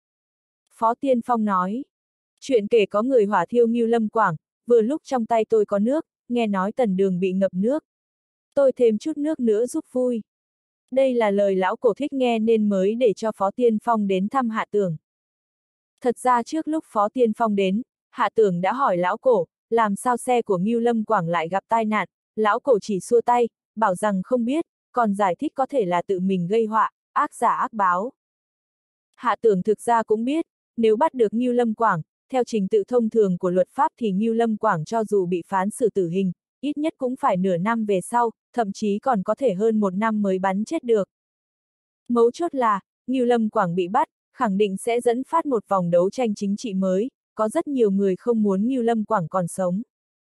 Phó Tiên Phong nói, chuyện kể có người hỏa thiêu Ngưu Lâm Quảng, vừa lúc trong tay tôi có nước, nghe nói Tần Đường bị ngập nước. tôi thêm chút nước nữa giúp vui. Đây là lời lão cổ thích nghe nên mới để cho Phó Tiên Phong đến thăm Hạ Tưởng. Thật ra trước lúc Phó Tiên Phong đến, Hạ Tưởng đã hỏi lão cổ, làm sao xe của Ngưu Lâm Quảng lại gặp tai nạn, lão cổ chỉ xua tay, bảo rằng không biết, còn giải thích có thể là tự mình gây họa, ác giả ác báo. Hạ Tưởng thực ra cũng biết, nếu bắt được Ngưu Lâm Quảng, theo trình tự thông thường của luật pháp thì Ngưu Lâm Quảng cho dù bị phán xử tử hình, ít nhất cũng phải nửa năm về sau, thậm chí còn có thể hơn một năm mới bắn chết được. Mấu chốt là, Ngưu Lâm Quảng bị bắt, khẳng định sẽ dẫn phát một vòng đấu tranh chính trị mới, có rất nhiều người không muốn Ngưu Lâm Quảng còn sống.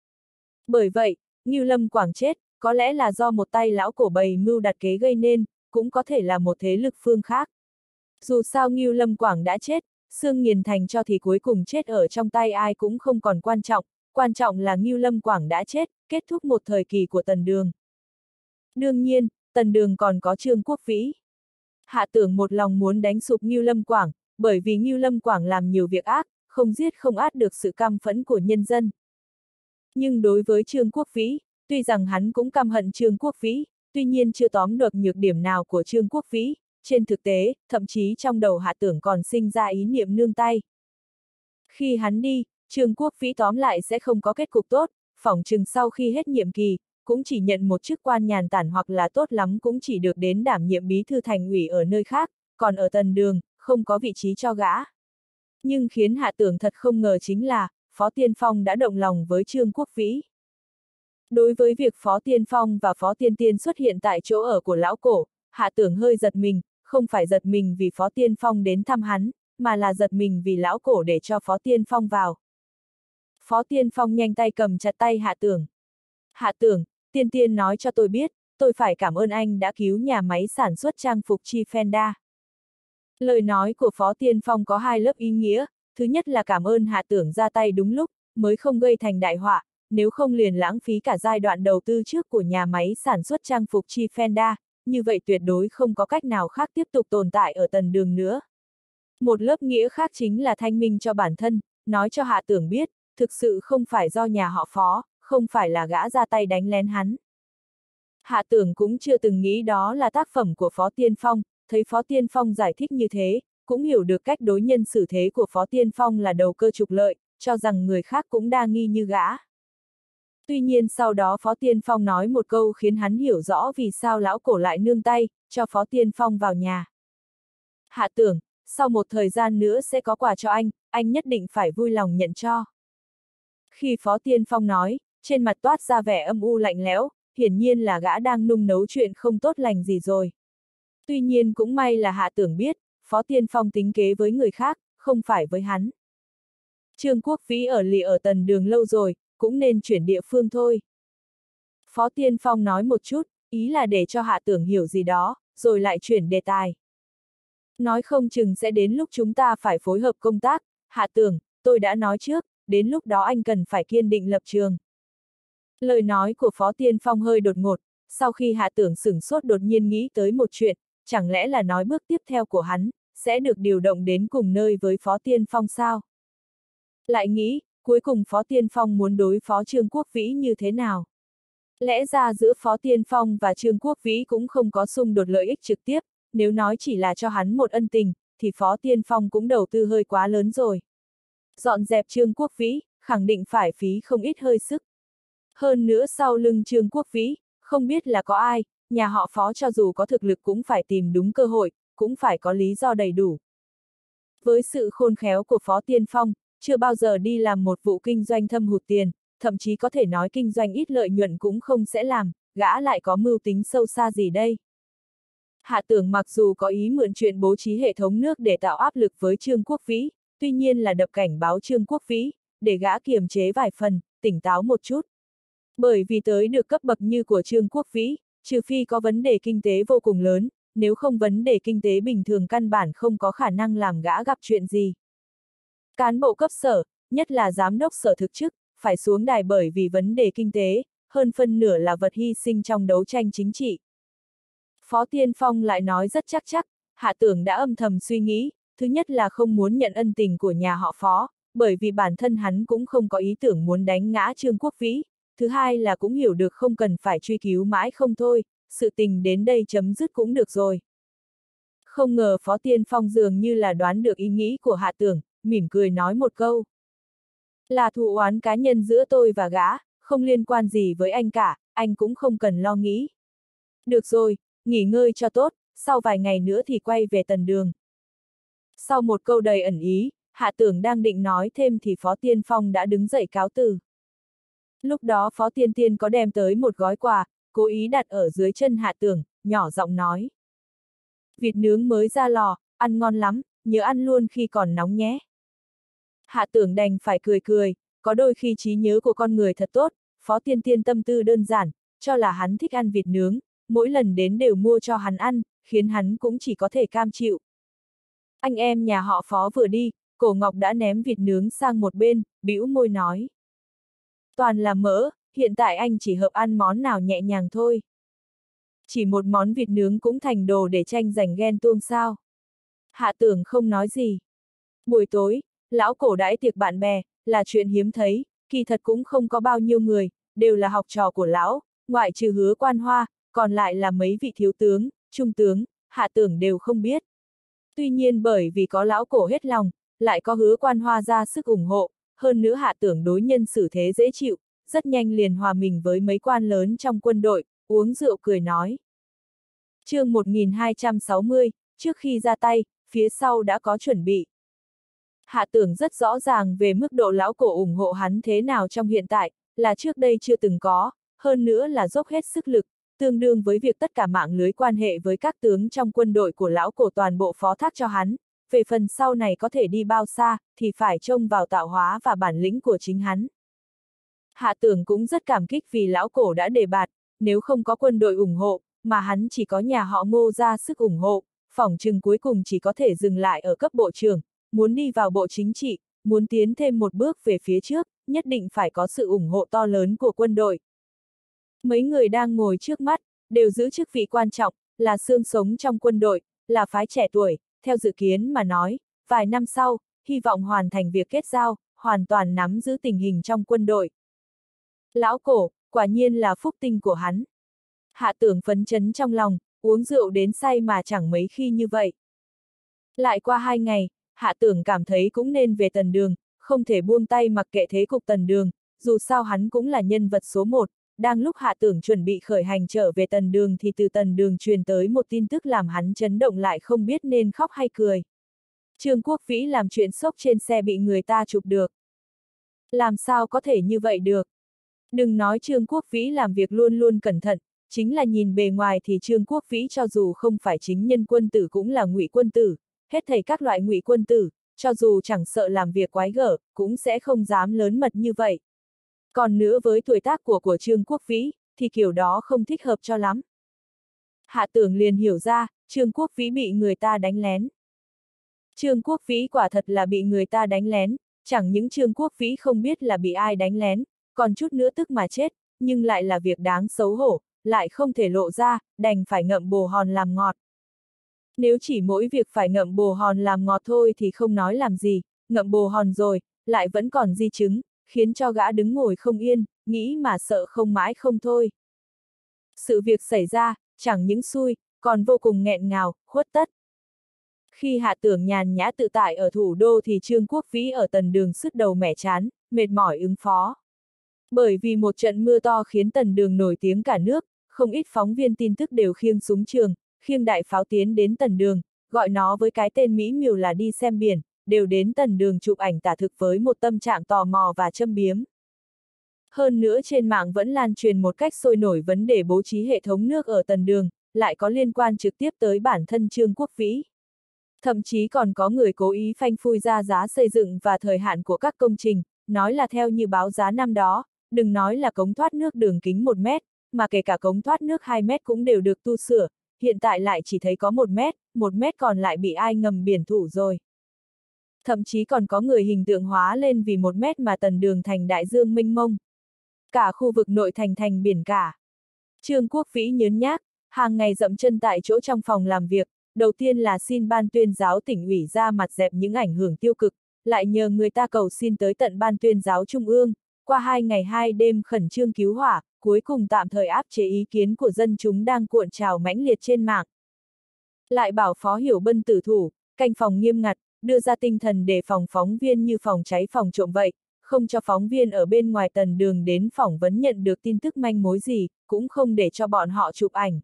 Bởi vậy, Ngưu Lâm Quảng chết, có lẽ là do một tay lão cổ bày mưu đặt kế gây nên, cũng có thể là một thế lực phương khác. Dù sao Ngưu Lâm Quảng đã chết, xương nghiền thành cho thì cuối cùng chết ở trong tay ai cũng không còn quan trọng, quan trọng là Ngưu Lâm Quảng đã chết, kết thúc một thời kỳ của Tần Đường. Đương nhiên, Tần Đường còn có Trương Quốc Vĩ. Hạ Tưởng một lòng muốn đánh sụp Ngưu Lâm Quảng, bởi vì Ngưu Lâm Quảng làm nhiều việc ác, không giết không át được sự căm phẫn của nhân dân. Nhưng đối với Trương Quốc Vĩ, tuy rằng hắn cũng căm hận Trương Quốc Vĩ, tuy nhiên chưa tóm được nhược điểm nào của Trương Quốc Vĩ, trên thực tế, thậm chí trong đầu Hạ Tưởng còn sinh ra ý niệm nương tay. Khi hắn đi, Trương Quốc Vĩ tóm lại sẽ không có kết cục tốt, phỏng chừng sau khi hết nhiệm kỳ, cũng chỉ nhận một chức quan nhàn tản hoặc là tốt lắm cũng chỉ được đến đảm nhiệm bí thư thành ủy ở nơi khác, còn ở Tần Đường, không có vị trí cho gã. Nhưng khiến Hạ Tưởng thật không ngờ chính là, Phó Tiên Phong đã động lòng với Trương Quốc Vĩ. Đối với việc Phó Tiên Phong và Phó Tiên Tiên xuất hiện tại chỗ ở của lão cổ, Hạ Tưởng hơi giật mình, không phải giật mình vì Phó Tiên Phong đến thăm hắn, mà là giật mình vì lão cổ để cho Phó Tiên Phong vào. Phó Tiên Phong nhanh tay cầm chặt tay Hạ Tưởng. Hạ Tưởng, Tiên Tiên nói cho tôi biết, tôi phải cảm ơn anh đã cứu nhà máy sản xuất trang phục Chi Fenda. Lời nói của Phó Tiên Phong có hai lớp ý nghĩa, thứ nhất là cảm ơn Hạ Tưởng ra tay đúng lúc, mới không gây thành đại họa, nếu không liền lãng phí cả giai đoạn đầu tư trước của nhà máy sản xuất trang phục Chi Fenda, như vậy tuyệt đối không có cách nào khác tiếp tục tồn tại ở Tần Đường nữa. Một lớp nghĩa khác chính là thanh minh cho bản thân, nói cho Hạ Tưởng biết, thực sự không phải do nhà họ Phó, không phải là gã ra tay đánh lén hắn. Hạ Tưởng cũng chưa từng nghĩ đó là tác phẩm của Phó Tiên Phong, thấy Phó Tiên Phong giải thích như thế, cũng hiểu được cách đối nhân xử thế của Phó Tiên Phong là đầu cơ trục lợi, cho rằng người khác cũng đa nghi như gã. Tuy nhiên sau đó Phó Tiên Phong nói một câu khiến hắn hiểu rõ vì sao lão cổ lại nương tay, cho Phó Tiên Phong vào nhà. Hạ Tưởng, sau một thời gian nữa sẽ có quà cho anh, anh nhất định phải vui lòng nhận cho. Khi Phó Tiên Phong nói, trên mặt toát ra vẻ âm u lạnh lẽo, hiển nhiên là gã đang nung nấu chuyện không tốt lành gì rồi. Tuy nhiên cũng may là Hạ Tưởng biết, Phó Tiên Phong tính kế với người khác, không phải với hắn. Trương Quốc Vĩ ở lì ở Tần Đường lâu rồi, cũng nên chuyển địa phương thôi. Phó Tiên Phong nói một chút, ý là để cho Hạ Tưởng hiểu gì đó, rồi lại chuyển đề tài. Nói không chừng sẽ đến lúc chúng ta phải phối hợp công tác, Hạ Tưởng, tôi đã nói trước, đến lúc đó anh cần phải kiên định lập trường. Lời nói của Phó Tiên Phong hơi đột ngột, sau khi Hạ Tưởng sửng sốt đột nhiên nghĩ tới một chuyện, chẳng lẽ là nói bước tiếp theo của hắn, sẽ được điều động đến cùng nơi với Phó Tiên Phong sao? Lại nghĩ, cuối cùng Phó Tiên Phong muốn đối phó Trương Quốc Vĩ như thế nào? Lẽ ra giữa Phó Tiên Phong và Trương Quốc Vĩ cũng không có xung đột lợi ích trực tiếp, nếu nói chỉ là cho hắn một ân tình, thì Phó Tiên Phong cũng đầu tư hơi quá lớn rồi. Dọn dẹp Trương Quốc Vĩ, khẳng định phải phí không ít hơi sức. Hơn nữa sau lưng Trương Quốc Vĩ, không biết là có ai, nhà họ Phó cho dù có thực lực cũng phải tìm đúng cơ hội, cũng phải có lý do đầy đủ. Với sự khôn khéo của Phó Tiên Phong, chưa bao giờ đi làm một vụ kinh doanh thâm hụt tiền, thậm chí có thể nói kinh doanh ít lợi nhuận cũng không sẽ làm, gã lại có mưu tính sâu xa gì đây. Hạ Tưởng mặc dù có ý mượn chuyện bố trí hệ thống nước để tạo áp lực với Trương Quốc Vĩ, tuy nhiên là đập cảnh báo Trương Quốc Vĩ, để gã kiềm chế vài phần, tỉnh táo một chút. Bởi vì tới được cấp bậc như của Trương Quốc Vĩ, trừ phi có vấn đề kinh tế vô cùng lớn, nếu không vấn đề kinh tế bình thường căn bản không có khả năng làm gã gặp chuyện gì. Cán bộ cấp sở, nhất là giám đốc sở thực chức, phải xuống đài bởi vì vấn đề kinh tế, hơn phân nửa là vật hy sinh trong đấu tranh chính trị. Phó Tiên Phong lại nói rất chắc chắc, Hạ Tưởng đã âm thầm suy nghĩ, thứ nhất là không muốn nhận ân tình của nhà họ Phó, bởi vì bản thân hắn cũng không có ý tưởng muốn đánh ngã Trương Quốc Vĩ, thứ hai là cũng hiểu được không cần phải truy cứu mãi không thôi, sự tình đến đây chấm dứt cũng được rồi. Không ngờ Phó Tiên Phong dường như là đoán được ý nghĩ của Hạ Tưởng, mỉm cười nói một câu. Là thù oán cá nhân giữa tôi và gã, không liên quan gì với anh cả, anh cũng không cần lo nghĩ. Được rồi, nghỉ ngơi cho tốt, sau vài ngày nữa thì quay về Tần Đường. Sau một câu đầy ẩn ý, Hạ Tưởng đang định nói thêm thì Phó Tiên Phong đã đứng dậy cáo từ. Lúc đó Phó Tiên Tiên có đem tới một gói quà, cố ý đặt ở dưới chân Hạ Tưởng, nhỏ giọng nói. Vịt nướng mới ra lò, ăn ngon lắm, nhớ ăn luôn khi còn nóng nhé. Hạ Tưởng đành phải cười cười, có đôi khi trí nhớ của con người thật tốt, Phó Tiên Tiên tâm tư đơn giản, cho là hắn thích ăn vịt nướng, mỗi lần đến đều mua cho hắn ăn, khiến hắn cũng chỉ có thể cam chịu. Anh em nhà họ Phó vừa đi, Cổ Ngọc đã ném vịt nướng sang một bên, bĩu môi nói. Toàn là mỡ, hiện tại anh chỉ hợp ăn món nào nhẹ nhàng thôi. Chỉ một món vịt nướng cũng thành đồ để tranh giành ghen tuông sao. Hạ Tưởng không nói gì. Buổi tối, lão Cổ đãi tiệc bạn bè, là chuyện hiếm thấy, kỳ thật cũng không có bao nhiêu người, đều là học trò của lão, ngoại trừ Hứa Quan Hoa, còn lại là mấy vị thiếu tướng, trung tướng, Hạ Tưởng đều không biết. Tuy nhiên bởi vì có lão Cổ hết lòng, lại có Hứa Quan Hoa ra sức ủng hộ, hơn nữa Hạ Tưởng đối nhân xử thế dễ chịu, rất nhanh liền hòa mình với mấy quan lớn trong quân đội, uống rượu cười nói. Chương một nghìn hai trăm sáu mươi, trước khi ra tay, phía sau đã có chuẩn bị. Hạ Tưởng rất rõ ràng về mức độ lão Cổ ủng hộ hắn thế nào trong hiện tại, là trước đây chưa từng có, hơn nữa là dốc hết sức lực, tương đương với việc tất cả mạng lưới quan hệ với các tướng trong quân đội của lão Cổ toàn bộ phó thác cho hắn, về phần sau này có thể đi bao xa, thì phải trông vào tạo hóa và bản lĩnh của chính hắn. Hạ Tưởng cũng rất cảm kích vì lão Cổ đã đề bạt, nếu không có quân đội ủng hộ, mà hắn chỉ có nhà họ Ngô ra sức ủng hộ, phỏng chừng cuối cùng chỉ có thể dừng lại ở cấp bộ trưởng, muốn đi vào bộ chính trị, muốn tiến thêm một bước về phía trước, nhất định phải có sự ủng hộ to lớn của quân đội. Mấy người đang ngồi trước mắt, đều giữ chức vị quan trọng, là xương sống trong quân đội, là phái trẻ tuổi, theo dự kiến mà nói, vài năm sau, hy vọng hoàn thành việc kết giao, hoàn toàn nắm giữ tình hình trong quân đội. Lão Cổ, quả nhiên là phúc tinh của hắn. Hạ Tưởng phấn chấn trong lòng, uống rượu đến say mà chẳng mấy khi như vậy. Lại qua hai ngày, Hạ Tưởng cảm thấy cũng nên về Tần Đường, không thể buông tay mặc kệ thế cục Tần Đường, dù sao hắn cũng là nhân vật số một. Đang lúc Hạ Tưởng chuẩn bị khởi hành trở về Tần Đường thì từ Tần Đường truyền tới một tin tức làm hắn chấn động lại không biết nên khóc hay cười. Trương Quốc Vĩ làm chuyện sốc trên xe bị người ta chụp được. Làm sao có thể như vậy được? Đừng nói Trương Quốc Vĩ làm việc luôn luôn cẩn thận, chính là nhìn bề ngoài thì Trương Quốc Vĩ cho dù không phải chính nhân quân tử cũng là ngụy quân tử, hết thảy các loại ngụy quân tử, cho dù chẳng sợ làm việc quái gở, cũng sẽ không dám lớn mật như vậy. Còn nữa với tuổi tác của của Trương Quốc Vĩ, thì kiểu đó không thích hợp cho lắm. Hạ Tưởng liền hiểu ra, Trương Quốc Vĩ bị người ta đánh lén. Trương Quốc Vĩ quả thật là bị người ta đánh lén, chẳng những Trương Quốc Vĩ không biết là bị ai đánh lén, còn chút nữa tức mà chết, nhưng lại là việc đáng xấu hổ, lại không thể lộ ra, đành phải ngậm bồ hòn làm ngọt. Nếu chỉ mỗi việc phải ngậm bồ hòn làm ngọt thôi thì không nói làm gì, ngậm bồ hòn rồi, lại vẫn còn di chứng, khiến cho gã đứng ngồi không yên, nghĩ mà sợ không mãi không thôi. Sự việc xảy ra, chẳng những xui, còn vô cùng nghẹn ngào, khuất tất. Khi Hạ Tưởng nhàn nhã tự tại ở thủ đô thì Trương Quốc Vĩ ở Tần Đường sứt đầu mẻ chán, mệt mỏi ứng phó. Bởi vì một trận mưa to khiến Tần Đường nổi tiếng cả nước, không ít phóng viên tin tức đều khiêng súng trường, khiêng đại pháo tiến đến Tần Đường, gọi nó với cái tên mỹ miều là đi xem biển, đều đến Tần Đường chụp ảnh tả thực với một tâm trạng tò mò và châm biếm. Hơn nữa trên mạng vẫn lan truyền một cách sôi nổi vấn đề bố trí hệ thống nước ở Tần Đường, lại có liên quan trực tiếp tới bản thân Trương Quốc Vĩ. Thậm chí còn có người cố ý phanh phui ra giá xây dựng và thời hạn của các công trình, nói là theo như báo giá năm đó, đừng nói là cống thoát nước đường kính một mét, mà kể cả cống thoát nước hai mét cũng đều được tu sửa, hiện tại lại chỉ thấy có một mét, một mét còn lại bị ai ngầm biển thủ rồi. Thậm chí còn có người hình tượng hóa lên vì một mét mà Tần Đường thành đại dương mênh mông. Cả khu vực nội thành thành biển cả. Trương Quốc Vĩ nhớn nhác, hàng ngày dậm chân tại chỗ trong phòng làm việc, đầu tiên là xin ban tuyên giáo tỉnh ủy ra mặt dẹp những ảnh hưởng tiêu cực, lại nhờ người ta cầu xin tới tận ban tuyên giáo trung ương, qua hai ngày hai đêm khẩn trương cứu hỏa, cuối cùng tạm thời áp chế ý kiến của dân chúng đang cuộn trào mãnh liệt trên mạng. Lại bảo Phó Hiểu Bân tử thủ, canh phòng nghiêm ngặt, đưa ra tinh thần để phòng phóng viên như phòng cháy phòng trộm vậy, không cho phóng viên ở bên ngoài tần đường đến phỏng vấn nhận được tin tức manh mối gì, cũng không để cho bọn họ chụp ảnh.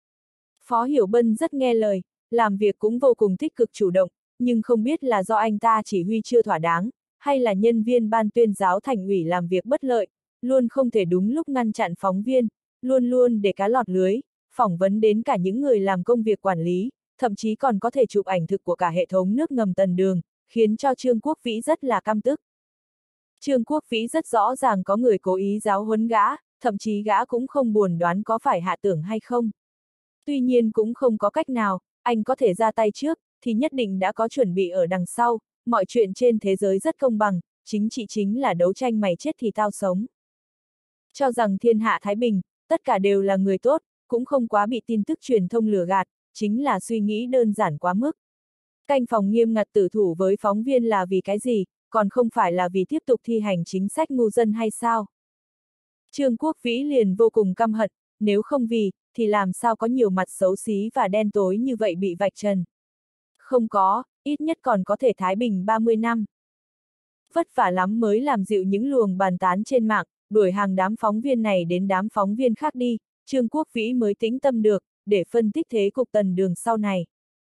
Phó Hiểu Bân rất nghe lời, làm việc cũng vô cùng tích cực chủ động, nhưng không biết là do anh ta chỉ huy chưa thỏa đáng, hay là nhân viên ban tuyên giáo thành ủy làm việc bất lợi, luôn không thể đúng lúc ngăn chặn phóng viên, luôn luôn để cá lọt lưới, phỏng vấn đến cả những người làm công việc quản lý, thậm chí còn có thể chụp ảnh thực của cả hệ thống nước ngầm tần đường, khiến cho Trương Quốc Vĩ rất là căm tức. Trương Quốc Vĩ rất rõ ràng có người cố ý giáo huấn gã, thậm chí gã cũng không buồn đoán có phải Hạ Tưởng hay không. Tuy nhiên cũng không có cách nào, anh có thể ra tay trước, thì nhất định đã có chuẩn bị ở đằng sau, mọi chuyện trên thế giới rất công bằng, chính trị chính là đấu tranh mày chết thì tao sống. Cho rằng thiên hạ Thái Bình, tất cả đều là người tốt, cũng không quá bị tin tức truyền thông lừa gạt, chính là suy nghĩ đơn giản quá mức. Canh phòng nghiêm ngặt tử thủ với phóng viên là vì cái gì, còn không phải là vì tiếp tục thi hành chính sách ngu dân hay sao? Trương Quốc Vĩ liền vô cùng căm hận, nếu không vì, thì làm sao có nhiều mặt xấu xí và đen tối như vậy bị vạch trần. Không có, ít nhất còn có thể thái bình ba mươi năm. Vất vả lắm mới làm dịu những luồng bàn tán trên mạng, đuổi hàng đám phóng viên này đến đám phóng viên khác đi, Trương Quốc Vĩ mới tĩnh tâm được, để phân tích thế cục tần đường sau này.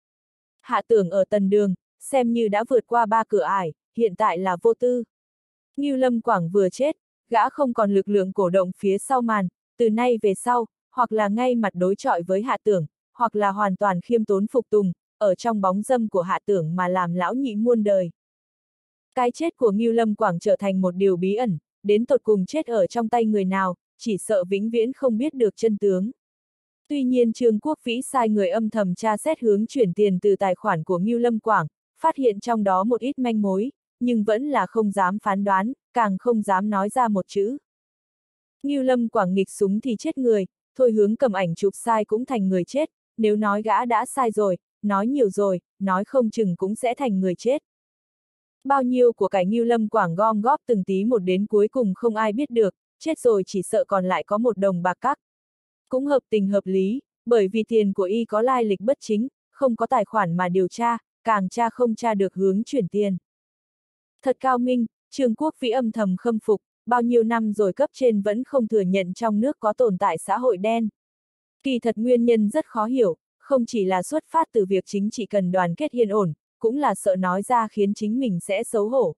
Hạ Tưởng ở tần đường, xem như đã vượt qua ba cửa ải, hiện tại là vô tư. Ngưu Lâm Quảng vừa chết, gã không còn lực lượng cổ động phía sau màn, từ nay về sau, hoặc là ngay mặt đối chọi với Hạ Tưởng, hoặc là hoàn toàn khiêm tốn phục tùng, ở trong bóng dâm của Hạ Tưởng mà làm lão nhị muôn đời. Cái chết của Ngưu Lâm Quảng trở thành một điều bí ẩn, đến tột cùng chết ở trong tay người nào, chỉ sợ vĩnh viễn không biết được chân tướng. Tuy nhiên Trương Quốc Vĩ sai người âm thầm tra xét hướng chuyển tiền từ tài khoản của Ngưu Lâm Quảng, phát hiện trong đó một ít manh mối, nhưng vẫn là không dám phán đoán, càng không dám nói ra một chữ. Ngưu Lâm Quảng nghịch súng thì chết người, thôi hướng cầm ảnh chụp sai cũng thành người chết, nếu nói gã đã sai rồi, nói nhiều rồi, nói không chừng cũng sẽ thành người chết. Bao nhiêu của cải Ngưu Lâm Quảng gom góp từng tí một đến cuối cùng không ai biết được, chết rồi chỉ sợ còn lại có một đồng bạc cắc. Cũng hợp tình hợp lý, bởi vì tiền của y có lai lịch bất chính, không có tài khoản mà điều tra, càng tra không tra được hướng chuyển tiền. Thật cao minh, Trương Quốc Vĩ âm thầm khâm phục, bao nhiêu năm rồi cấp trên vẫn không thừa nhận trong nước có tồn tại xã hội đen. Kỳ thật nguyên nhân rất khó hiểu, không chỉ là xuất phát từ việc chính trị cần đoàn kết yên ổn, cũng là sợ nói ra khiến chính mình sẽ xấu hổ.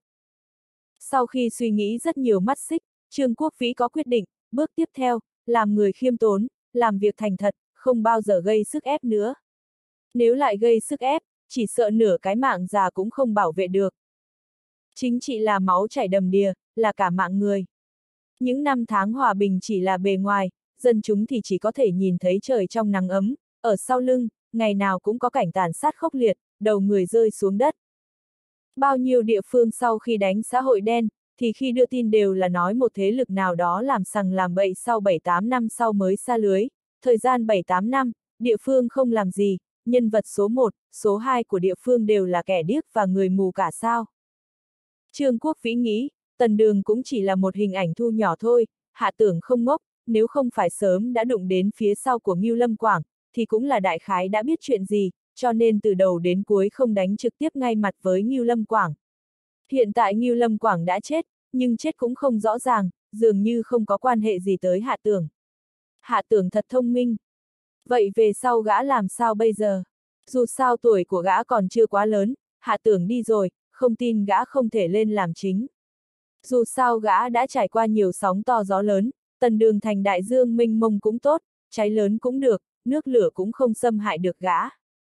Sau khi suy nghĩ rất nhiều mắt xích, Trương Quốc Vĩ có quyết định, bước tiếp theo, làm người khiêm tốn, làm việc thành thật, không bao giờ gây sức ép nữa. Nếu lại gây sức ép, chỉ sợ nửa cái mạng già cũng không bảo vệ được. Chính trị là máu chảy đầm đìa, là cả mạng người. Những năm tháng hòa bình chỉ là bề ngoài, dân chúng thì chỉ có thể nhìn thấy trời trong nắng ấm, ở sau lưng, ngày nào cũng có cảnh tàn sát khốc liệt, đầu người rơi xuống đất. Bao nhiêu địa phương sau khi đánh xã hội đen, thì khi đưa tin đều là nói một thế lực nào đó làm sằng làm bậy sau bảy tám năm sau mới sa lưới, thời gian bảy tám năm, địa phương không làm gì, nhân vật số một, số hai của địa phương đều là kẻ điếc và người mù cả sao. Trương Quốc Vĩ nghĩ, tần đường cũng chỉ là một hình ảnh thu nhỏ thôi, Hạ Tưởng không ngốc, nếu không phải sớm đã đụng đến phía sau của Ngưu Lâm Quảng, thì cũng là đại khái đã biết chuyện gì, cho nên từ đầu đến cuối không đánh trực tiếp ngay mặt với Ngưu Lâm Quảng. Hiện tại Ngưu Lâm Quảng đã chết, nhưng chết cũng không rõ ràng, dường như không có quan hệ gì tới Hạ Tưởng. Hạ Tưởng thật thông minh. Vậy về sau gã làm sao bây giờ? Dù sao tuổi của gã còn chưa quá lớn, Hạ Tưởng đi rồi, không tin gã không thể lên làm chính. Dù sao gã đã trải qua nhiều sóng to gió lớn, tần đường thành đại dương mênh mông cũng tốt, cháy lớn cũng được, nước lửa cũng không xâm hại được gã.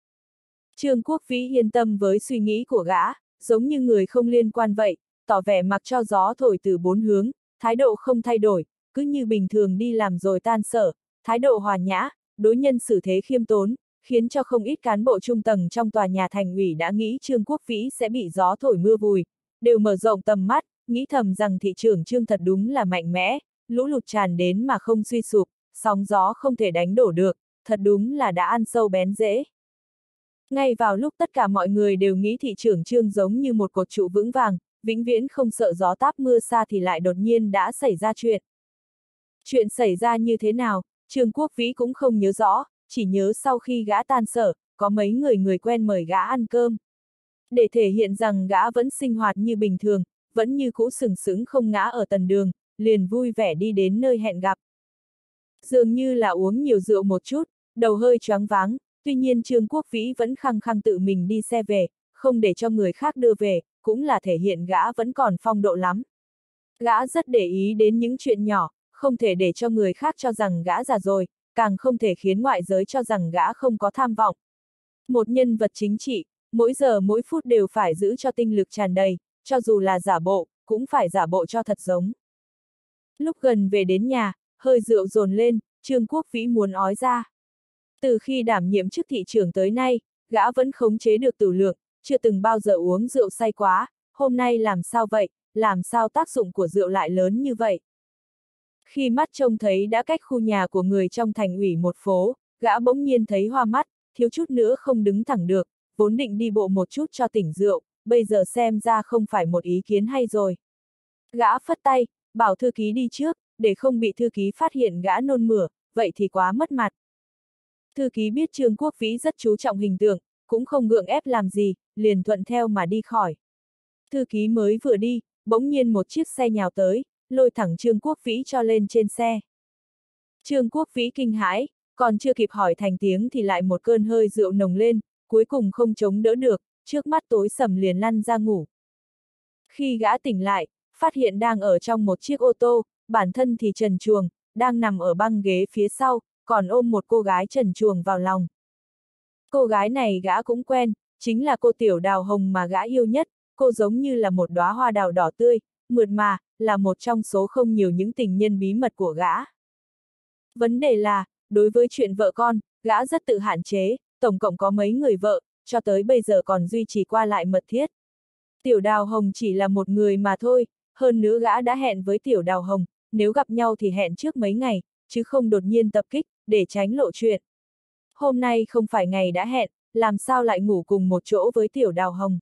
Trương Quốc Vĩ yên tâm với suy nghĩ của gã, giống như người không liên quan vậy, tỏ vẻ mặc cho gió thổi từ bốn hướng, thái độ không thay đổi, cứ như bình thường đi làm rồi tan sở, thái độ hòa nhã, đối nhân xử thế khiêm tốn, khiến cho không ít cán bộ trung tầng trong tòa nhà thành ủy đã nghĩ Trương Quốc Vĩ sẽ bị gió thổi mưa vùi, đều mở rộng tầm mắt, nghĩ thầm rằng thị trưởng Trương thật đúng là mạnh mẽ, lũ lụt tràn đến mà không suy sụp, sóng gió không thể đánh đổ được, thật đúng là đã ăn sâu bén rễ. Ngay vào lúc tất cả mọi người đều nghĩ thị trưởng Trương giống như một cột trụ vững vàng, vĩnh viễn không sợ gió táp mưa xa thì lại đột nhiên đã xảy ra chuyện. Chuyện xảy ra như thế nào, Trương Quốc Vĩ cũng không nhớ rõ, chỉ nhớ sau khi gã tan sở, có mấy người người quen mời gã ăn cơm. Để thể hiện rằng gã vẫn sinh hoạt như bình thường, vẫn như cũ sừng sững không ngã ở tần đường, liền vui vẻ đi đến nơi hẹn gặp. Dường như là uống nhiều rượu một chút, đầu hơi choáng váng, tuy nhiên Trương Quốc Vĩ vẫn khăng khăng tự mình đi xe về, không để cho người khác đưa về, cũng là thể hiện gã vẫn còn phong độ lắm. Gã rất để ý đến những chuyện nhỏ, không thể để cho người khác cho rằng gã già rồi, càng không thể khiến ngoại giới cho rằng gã không có tham vọng. Một nhân vật chính trị, mỗi giờ mỗi phút đều phải giữ cho tinh lực tràn đầy, cho dù là giả bộ, cũng phải giả bộ cho thật giống. Lúc gần về đến nhà, hơi rượu dồn lên, Trương Quốc Vĩ muốn ói ra. Từ khi đảm nhiệm chức thị trưởng tới nay, gã vẫn khống chế được tửu lượng, chưa từng bao giờ uống rượu say quá, hôm nay làm sao vậy, làm sao tác dụng của rượu lại lớn như vậy. Khi mắt trông thấy đã cách khu nhà của người trong thành ủy một phố, gã bỗng nhiên thấy hoa mắt, thiếu chút nữa không đứng thẳng được, vốn định đi bộ một chút cho tỉnh rượu, bây giờ xem ra không phải một ý kiến hay rồi. Gã phất tay, bảo thư ký đi trước, để không bị thư ký phát hiện gã nôn mửa, vậy thì quá mất mặt. Thư ký biết Trương Quốc Vĩ rất chú trọng hình tượng, cũng không gượng ép làm gì, liền thuận theo mà đi khỏi. Thư ký mới vừa đi, bỗng nhiên một chiếc xe nhào tới, lôi thẳng Trương Quốc Vĩ cho lên trên xe. Trương Quốc Vĩ kinh hãi, còn chưa kịp hỏi thành tiếng thì lại một cơn hơi rượu nồng lên, cuối cùng không chống đỡ được, trước mắt tối sầm liền lăn ra ngủ. Khi gã tỉnh lại, phát hiện đang ở trong một chiếc ô tô, bản thân thì trần truồng, đang nằm ở băng ghế phía sau, còn ôm một cô gái trần truồng vào lòng. Cô gái này gã cũng quen, chính là cô Tiểu Đào Hồng mà gã yêu nhất, cô giống như là một đóa hoa đào đỏ tươi, mượt mà, là một trong số không nhiều những tình nhân bí mật của gã. Vấn đề là, đối với chuyện vợ con, gã rất tự hạn chế, tổng cộng có mấy người vợ, cho tới bây giờ còn duy trì qua lại mật thiết. Tiểu Đào Hồng chỉ là một người mà thôi, hơn nữa gã đã hẹn với Tiểu Đào Hồng, nếu gặp nhau thì hẹn trước mấy ngày, chứ không đột nhiên tập kích, để tránh lộ chuyện. Hôm nay không phải ngày đã hẹn, làm sao lại ngủ cùng một chỗ với Tiểu Đào Hồng.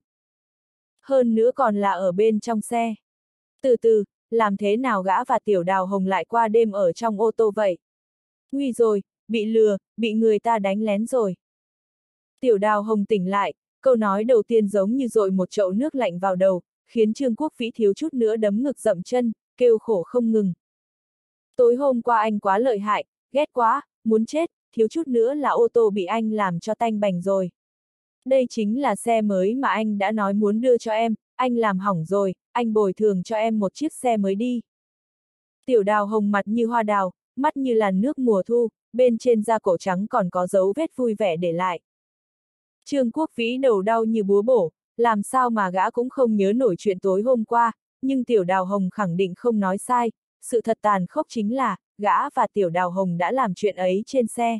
Hơn nữa còn là ở bên trong xe. Từ từ, làm thế nào gã và Tiểu Đào Hồng lại qua đêm ở trong ô tô vậy? Nguy rồi, bị lừa, bị người ta đánh lén rồi. Tiểu Đào Hồng tỉnh lại, câu nói đầu tiên giống như dội một chậu nước lạnh vào đầu, khiến Trương Quốc Vĩ thiếu chút nữa đấm ngực dậm chân, kêu khổ không ngừng. Tối hôm qua anh quá lợi hại, ghét quá, muốn chết, thiếu chút nữa là ô tô bị anh làm cho tanh bành rồi. Đây chính là xe mới mà anh đã nói muốn đưa cho em, anh làm hỏng rồi, anh bồi thường cho em một chiếc xe mới đi. Tiểu Đào Hồng mặt như hoa đào, mắt như làn nước mùa thu, bên trên da cổ trắng còn có dấu vết vui vẻ để lại. Trương Quốc Vĩ đầu đau như búa bổ, làm sao mà gã cũng không nhớ nổi chuyện tối hôm qua, nhưng Tiểu Đào Hồng khẳng định không nói sai, sự thật tàn khốc chính là, gã và Tiểu Đào Hồng đã làm chuyện ấy trên xe.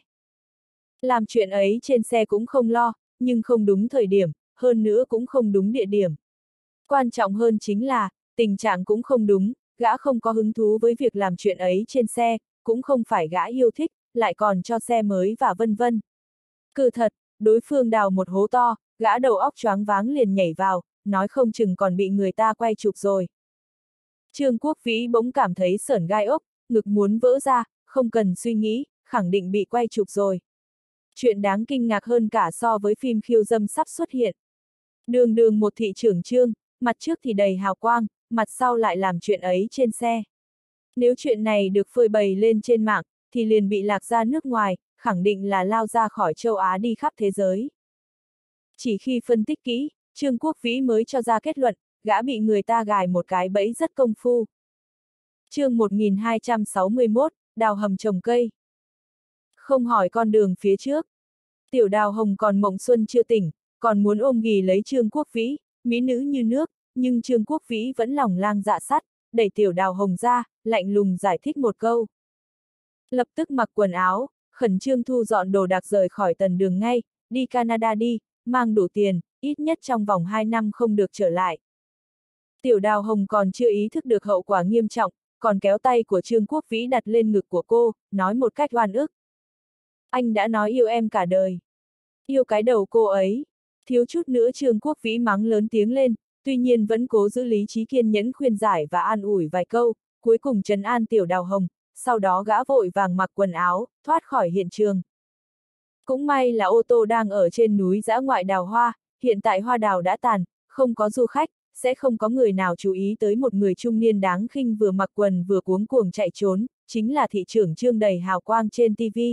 Làm chuyện ấy trên xe cũng không lo, nhưng không đúng thời điểm, hơn nữa cũng không đúng địa điểm. Quan trọng hơn chính là, tình trạng cũng không đúng, gã không có hứng thú với việc làm chuyện ấy trên xe, cũng không phải gã yêu thích, lại còn cho xe mới và vân vân. Cứ thật, đối phương đào một hố to, gã đầu óc choáng váng liền nhảy vào, nói không chừng còn bị người ta quay chụp rồi. Trương Quốc Vĩ bỗng cảm thấy sởn gai ốc, ngực muốn vỡ ra, không cần suy nghĩ, khẳng định bị quay chụp rồi. Chuyện đáng kinh ngạc hơn cả so với phim khiêu dâm sắp xuất hiện. Đường đường một thị trưởng Trương, mặt trước thì đầy hào quang, mặt sau lại làm chuyện ấy trên xe. Nếu chuyện này được phơi bày lên trên mạng, thì liền bị lạc ra nước ngoài, khẳng định là lao ra khỏi châu Á đi khắp thế giới. Chỉ khi phân tích kỹ, Trương Quốc Vĩ mới cho ra kết luận, gã bị người ta gài một cái bẫy rất công phu. Chương một nghìn hai trăm sáu mươi mốt, đào hầm trồng cây. Không hỏi con đường phía trước. Tiểu Đào Hồng còn mộng xuân chưa tỉnh, còn muốn ôm ghì lấy Trương Quốc Vĩ, mỹ nữ như nước, nhưng Trương Quốc Vĩ vẫn lòng lang dạ sắt, đẩy Tiểu Đào Hồng ra, lạnh lùng giải thích một câu. Lập tức mặc quần áo, khẩn trương thu dọn đồ đạc rời khỏi tần đường ngay, đi Canada đi, mang đủ tiền, ít nhất trong vòng hai năm không được trở lại. Tiểu Đào Hồng còn chưa ý thức được hậu quả nghiêm trọng, còn kéo tay của Trương Quốc Vĩ đặt lên ngực của cô, nói một cách oan ức. Anh đã nói yêu em cả đời. Yêu cái đầu cô ấy. Thiếu chút nữa Trương Quốc Vĩ mắng lớn tiếng lên, tuy nhiên vẫn cố giữ lý trí kiên nhẫn khuyên giải và an ủi vài câu, cuối cùng trấn an Tiểu Đào Hồng, sau đó gã vội vàng mặc quần áo, thoát khỏi hiện trường. Cũng may là ô tô đang ở trên núi dã ngoại đào hoa, hiện tại hoa đào đã tàn, không có du khách, sẽ không có người nào chú ý tới một người trung niên đáng khinh vừa mặc quần vừa cuống cuồng chạy trốn, chính là thị trưởng Trương đầy hào quang trên ti vi.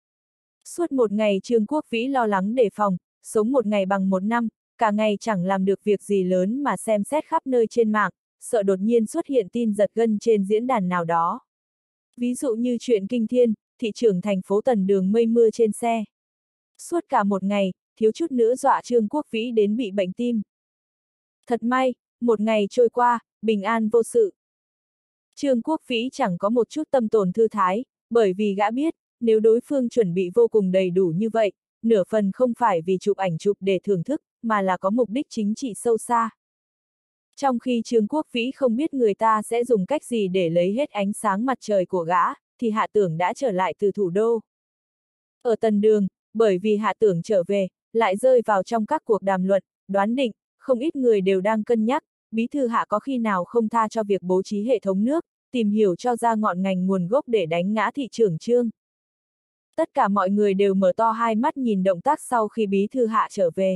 Suốt một ngày Trương Quốc Vĩ lo lắng đề phòng, sống một ngày bằng một năm, cả ngày chẳng làm được việc gì lớn mà xem xét khắp nơi trên mạng, sợ đột nhiên xuất hiện tin giật gân trên diễn đàn nào đó. Ví dụ như chuyện kinh thiên, thị trưởng thành phố Tần Đường mây mưa trên xe. Suốt cả một ngày, thiếu chút nữa dọa Trương Quốc Vĩ đến bị bệnh tim. Thật may, một ngày trôi qua, bình an vô sự. Trương Quốc Vĩ chẳng có một chút tâm tổn thư thái, bởi vì gã biết, nếu đối phương chuẩn bị vô cùng đầy đủ như vậy, nửa phần không phải vì chụp ảnh chụp để thưởng thức, mà là có mục đích chính trị sâu xa. Trong khi Trương Quốc Vĩ không biết người ta sẽ dùng cách gì để lấy hết ánh sáng mặt trời của gã, thì Hạ Tưởng đã trở lại từ thủ đô. Ở Tần Đường, bởi vì Hạ Tưởng trở về, lại rơi vào trong các cuộc đàm luận, đoán định, không ít người đều đang cân nhắc, bí thư Hạ có khi nào không tha cho việc bố trí hệ thống nước, tìm hiểu cho ra ngọn ngành nguồn gốc để đánh ngã thị trưởng Trương. Tất cả mọi người đều mở to hai mắt nhìn động tác sau khi bí thư Hạ trở về.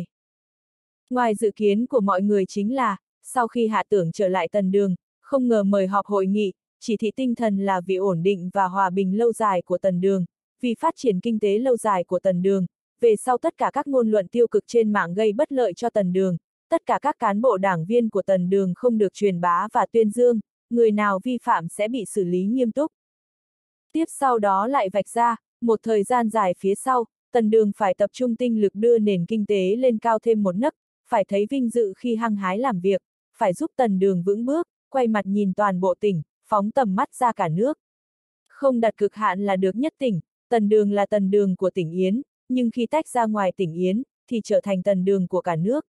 Ngoài dự kiến của mọi người chính là, sau khi Hạ Tưởng trở lại Tần Đường, không ngờ mời họp hội nghị, chỉ thị tinh thần là vì ổn định và hòa bình lâu dài của Tần Đường, vì phát triển kinh tế lâu dài của Tần Đường, về sau tất cả các ngôn luận tiêu cực trên mạng gây bất lợi cho Tần Đường, tất cả các cán bộ đảng viên của Tần Đường không được truyền bá và tuyên dương, người nào vi phạm sẽ bị xử lý nghiêm túc. Tiếp sau đó lại vạch ra, một thời gian dài phía sau, Tần Đường phải tập trung tinh lực đưa nền kinh tế lên cao thêm một nấc, phải thấy vinh dự khi hăng hái làm việc, phải giúp Tần Đường vững bước, quay mặt nhìn toàn bộ tỉnh, phóng tầm mắt ra cả nước. Không đặt cực hạn là được nhất tỉnh, Tần Đường là Tần Đường của tỉnh Yến, nhưng khi tách ra ngoài tỉnh Yến, thì trở thành Tần Đường của cả nước.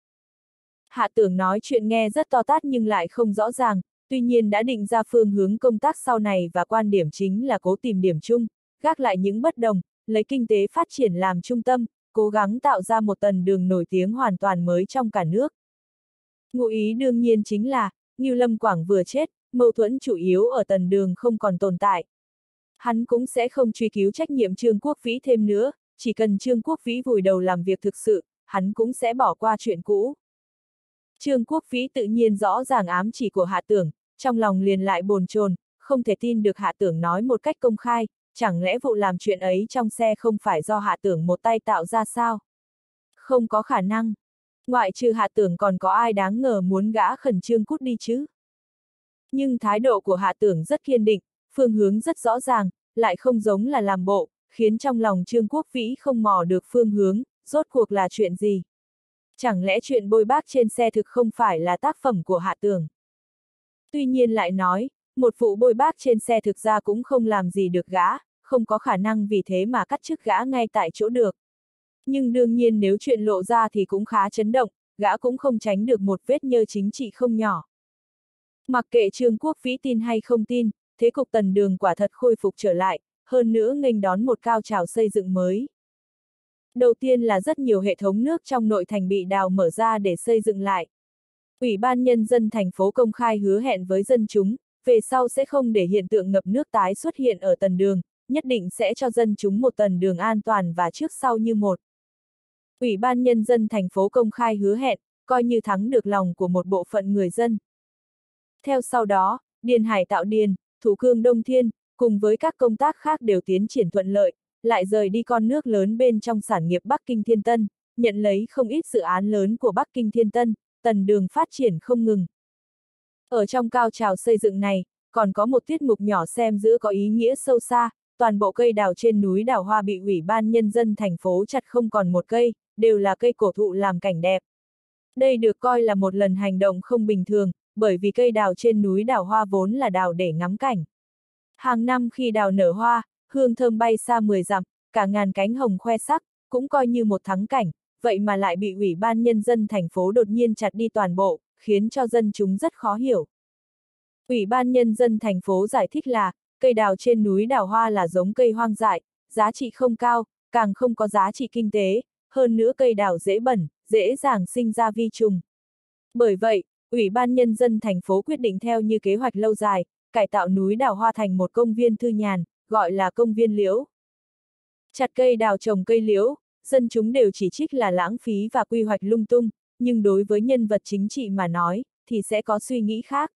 Hạ Tưởng nói chuyện nghe rất to tát nhưng lại không rõ ràng, tuy nhiên đã định ra phương hướng công tác sau này và quan điểm chính là cố tìm điểm chung, gác lại những bất đồng, lấy kinh tế phát triển làm trung tâm, cố gắng tạo ra một Tần Đường nổi tiếng hoàn toàn mới trong cả nước. Ngụ ý đương nhiên chính là, Ngưu Lâm Quảng vừa chết, mâu thuẫn chủ yếu ở Tần Đường không còn tồn tại. Hắn cũng sẽ không truy cứu trách nhiệm Trương Quốc Vĩ thêm nữa, chỉ cần Trương Quốc Vĩ vùi đầu làm việc thực sự, hắn cũng sẽ bỏ qua chuyện cũ. Trương Quốc Vĩ tự nhiên rõ ràng ám chỉ của Hạ Tưởng, trong lòng liền lại bồn chồn, không thể tin được Hạ Tưởng nói một cách công khai, chẳng lẽ vụ làm chuyện ấy trong xe không phải do Hạ Tưởng một tay tạo ra sao? Không có khả năng. Ngoại trừ Hạ Tưởng còn có ai đáng ngờ muốn gã khẩn trương cút đi chứ? Nhưng thái độ của Hạ Tưởng rất kiên định, phương hướng rất rõ ràng, lại không giống là làm bộ, khiến trong lòng Trương Quốc Vĩ không mò được phương hướng, rốt cuộc là chuyện gì? Chẳng lẽ chuyện bôi bác trên xe thực không phải là tác phẩm của Hạ Tưởng? Tuy nhiên lại nói, một vụ bôi bác trên xe thực ra cũng không làm gì được gã, không có khả năng vì thế mà cắt chức gã ngay tại chỗ được. Nhưng đương nhiên nếu chuyện lộ ra thì cũng khá chấn động, gã cũng không tránh được một vết nhơ chính trị không nhỏ. Mặc kệ Trương Quốc Vĩ tin hay không tin, thế cục Tần Đường quả thật khôi phục trở lại, hơn nữa nghênh đón một cao trào xây dựng mới. Đầu tiên là rất nhiều hệ thống nước trong nội thành bị đào mở ra để xây dựng lại. Ủy ban Nhân dân thành phố công khai hứa hẹn với dân chúng, về sau sẽ không để hiện tượng ngập nước tái xuất hiện ở Tần Đường, nhất định sẽ cho dân chúng một Tần Đường an toàn và trước sau như một. Ủy ban Nhân dân thành phố công khai hứa hẹn, coi như thắng được lòng của một bộ phận người dân. Theo sau đó, Điền Hải Tạo Điền, Thủ Cương Đông Thiên, cùng với các công tác khác đều tiến triển thuận lợi, lại rời đi con nước lớn bên trong sản nghiệp Bắc Kinh Thiên Tân, nhận lấy không ít dự án lớn của Bắc Kinh Thiên Tân, Tần Đường phát triển không ngừng. Ở trong cao trào xây dựng này, còn có một tiết mục nhỏ xem giữa có ý nghĩa sâu xa, toàn bộ cây đào trên núi Đào Hoa bị Ủy ban Nhân dân thành phố chặt không còn một cây, đều là cây cổ thụ làm cảnh đẹp. Đây được coi là một lần hành động không bình thường, bởi vì cây đào trên núi Đào Hoa vốn là đào để ngắm cảnh. Hàng năm khi đào nở hoa, hương thơm bay xa mười dặm, cả ngàn cánh hồng khoe sắc, cũng coi như một thắng cảnh, vậy mà lại bị Ủy ban Nhân dân thành phố đột nhiên chặt đi toàn bộ, khiến cho dân chúng rất khó hiểu. Ủy ban Nhân dân thành phố giải thích là, cây đào trên núi Đào Hoa là giống cây hoang dại, giá trị không cao, càng không có giá trị kinh tế, hơn nữa cây đào dễ bẩn, dễ dàng sinh ra vi trùng. Bởi vậy, Ủy ban Nhân dân thành phố quyết định theo như kế hoạch lâu dài, cải tạo núi Đào Hoa thành một công viên thư nhàn, gọi là công viên liễu. Chặt cây đào trồng cây liễu, dân chúng đều chỉ trích là lãng phí và quy hoạch lung tung, nhưng đối với nhân vật chính trị mà nói, thì sẽ có suy nghĩ khác.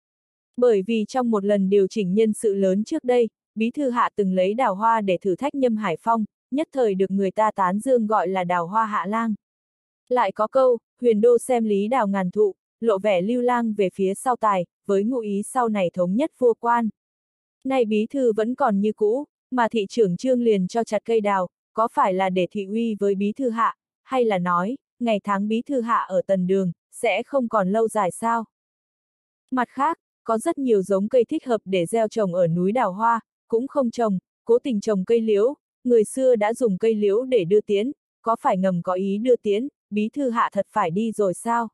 Bởi vì trong một lần điều chỉnh nhân sự lớn trước đây, Bí thư Hạ từng lấy đào hoa để thử thách Nhâm Hải Phong, nhất thời được người ta tán dương gọi là đào hoa hạ lang. Lại có câu, huyền đô xem lý đào ngàn thụ, lộ vẻ lưu lang về phía sau tài, với ngụ ý sau này thống nhất vua quan. Nay bí thư vẫn còn như cũ, mà thị trưởng Trương liền cho chặt cây đào, có phải là để thị uy với bí thư Hạ, hay là nói, ngày tháng bí thư Hạ ở Tần Đường, sẽ không còn lâu dài sao? Mặt khác, có rất nhiều giống cây thích hợp để gieo trồng ở núi Đào Hoa, cũng không trồng, cố tình trồng cây liễu, người xưa đã dùng cây liễu để đưa tiễn, có phải ngầm có ý đưa tiễn, bí thư Hạ thật phải đi rồi sao?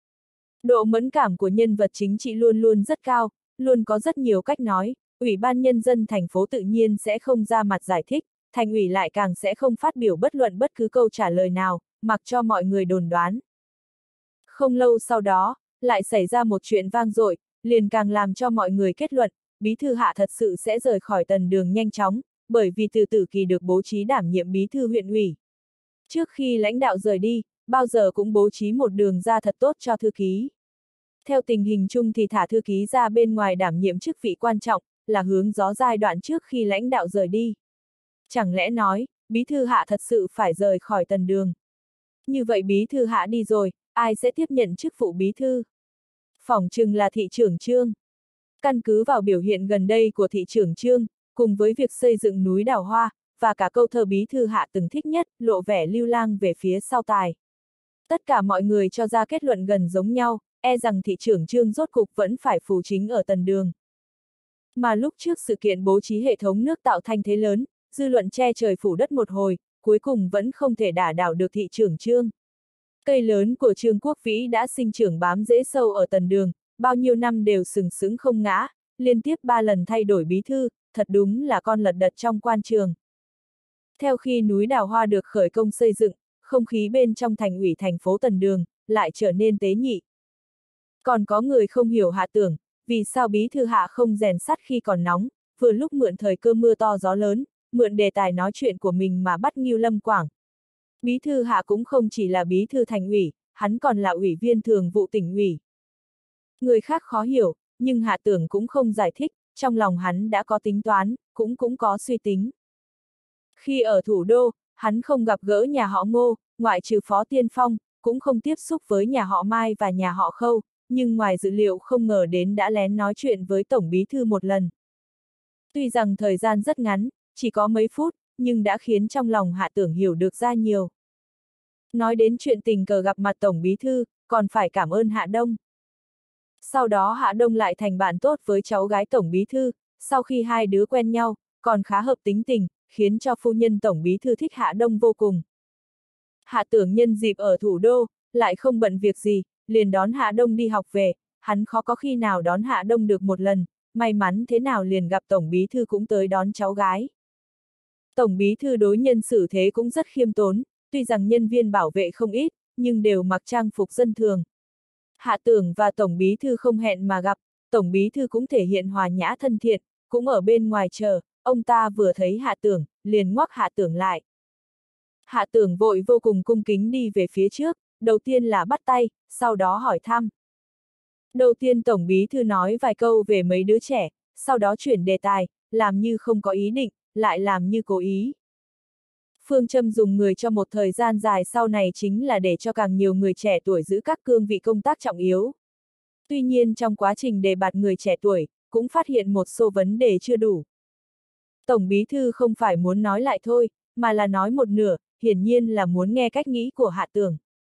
Độ mẫn cảm của nhân vật chính trị luôn luôn rất cao, luôn có rất nhiều cách nói, Ủy ban Nhân dân thành phố tự nhiên sẽ không ra mặt giải thích, thành ủy lại càng sẽ không phát biểu bất luận bất cứ câu trả lời nào, mặc cho mọi người đồn đoán. Không lâu sau đó, lại xảy ra một chuyện vang dội, liền càng làm cho mọi người kết luận, bí thư Hạ thật sự sẽ rời khỏi Tần Đường nhanh chóng, bởi vì Từ Tử Kỳ được bố trí đảm nhiệm bí thư huyện ủy. Trước khi lãnh đạo rời đi, bao giờ cũng bố trí một đường ra thật tốt cho thư ký. Theo tình hình chung thì thả thư ký ra bên ngoài đảm nhiệm chức vị quan trọng, là hướng gió giai đoạn trước khi lãnh đạo rời đi. Chẳng lẽ nói, bí thư Hạ thật sự phải rời khỏi Tần Đường? Như vậy bí thư Hạ đi rồi, ai sẽ tiếp nhận chức vụ bí thư? Phỏng chừng là thị trưởng Trương. Căn cứ vào biểu hiện gần đây của thị trưởng Trương, cùng với việc xây dựng núi Đào Hoa, và cả câu thơ bí thư Hạ từng thích nhất, lộ vẻ lưu lang về phía sau tài. Tất cả mọi người cho ra kết luận gần giống nhau, e rằng thị trưởng Trương rốt cục vẫn phải phù chính ở Tần Đường. Mà lúc trước sự kiện bố trí hệ thống nước tạo thanh thế lớn, dư luận che trời phủ đất một hồi, cuối cùng vẫn không thể đả đảo được thị trưởng Trương. Cây lớn của Trương Quốc Vĩ đã sinh trưởng bám rễ sâu ở Tần Đường, bao nhiêu năm đều sừng sững không ngã, liên tiếp ba lần thay đổi bí thư, thật đúng là con lật đật trong quan trường. Theo khi núi Đào Hoa được khởi công xây dựng, không khí bên trong thành ủy thành phố Tần Đường lại trở nên tế nhị. Còn có người không hiểu Hạ tưởng, vì sao bí thư Hạ không rèn sắt khi còn nóng, vừa lúc mượn thời cơ mưa to gió lớn, mượn đề tài nói chuyện của mình mà bắt Ngưu Lâm Quảng. Bí thư Hạ cũng không chỉ là bí thư thành ủy, hắn còn là ủy viên thường vụ tỉnh ủy. Người khác khó hiểu, nhưng Hạ tưởng cũng không giải thích, trong lòng hắn đã có tính toán, cũng cũng có suy tính. Khi ở thủ đô, hắn không gặp gỡ nhà họ Ngô, ngoại trừ Phó Tiên Phong, cũng không tiếp xúc với nhà họ Mai và nhà họ Khâu, nhưng ngoài dự liệu không ngờ đến đã lén nói chuyện với Tổng Bí thư một lần. Tuy rằng thời gian rất ngắn, chỉ có mấy phút, nhưng đã khiến trong lòng Hạ tưởng hiểu được ra nhiều. Nói đến chuyện tình cờ gặp mặt Tổng Bí thư, còn phải cảm ơn Hạ Đông. Sau đó Hạ Đông lại thành bạn tốt với cháu gái Tổng Bí thư, sau khi hai đứa quen nhau, còn khá hợp tính tình, khiến cho phu nhân Tổng Bí thư thích Hạ Đông vô cùng. Hạ tưởng nhân dịp ở thủ đô, lại không bận việc gì, liền đón Hạ Đông đi học về, hắn khó có khi nào đón Hạ Đông được một lần, may mắn thế nào liền gặp Tổng Bí thư cũng tới đón cháu gái. Tổng Bí thư đối nhân xử thế cũng rất khiêm tốn, tuy rằng nhân viên bảo vệ không ít, nhưng đều mặc trang phục dân thường. Hạ tưởng và Tổng Bí thư không hẹn mà gặp, Tổng Bí thư cũng thể hiện hòa nhã thân thiện, cũng ở bên ngoài chờ, ông ta vừa thấy Hạ tưởng, liền ngoắc Hạ tưởng lại. Hạ tưởng vội vô cùng cung kính đi về phía trước, đầu tiên là bắt tay, sau đó hỏi thăm. Đầu tiên Tổng Bí thư nói vài câu về mấy đứa trẻ, sau đó chuyển đề tài, làm như không có ý định, lại làm như cố ý. Phương châm dùng người cho một thời gian dài sau này chính là để cho càng nhiều người trẻ tuổi giữ các cương vị công tác trọng yếu. Tuy nhiên trong quá trình đề bạt người trẻ tuổi, cũng phát hiện một số vấn đề chưa đủ. Tổng Bí thư không phải muốn nói lại thôi, mà là nói một nửa, hiển nhiên là muốn nghe cách nghĩ của Hạ tưởng.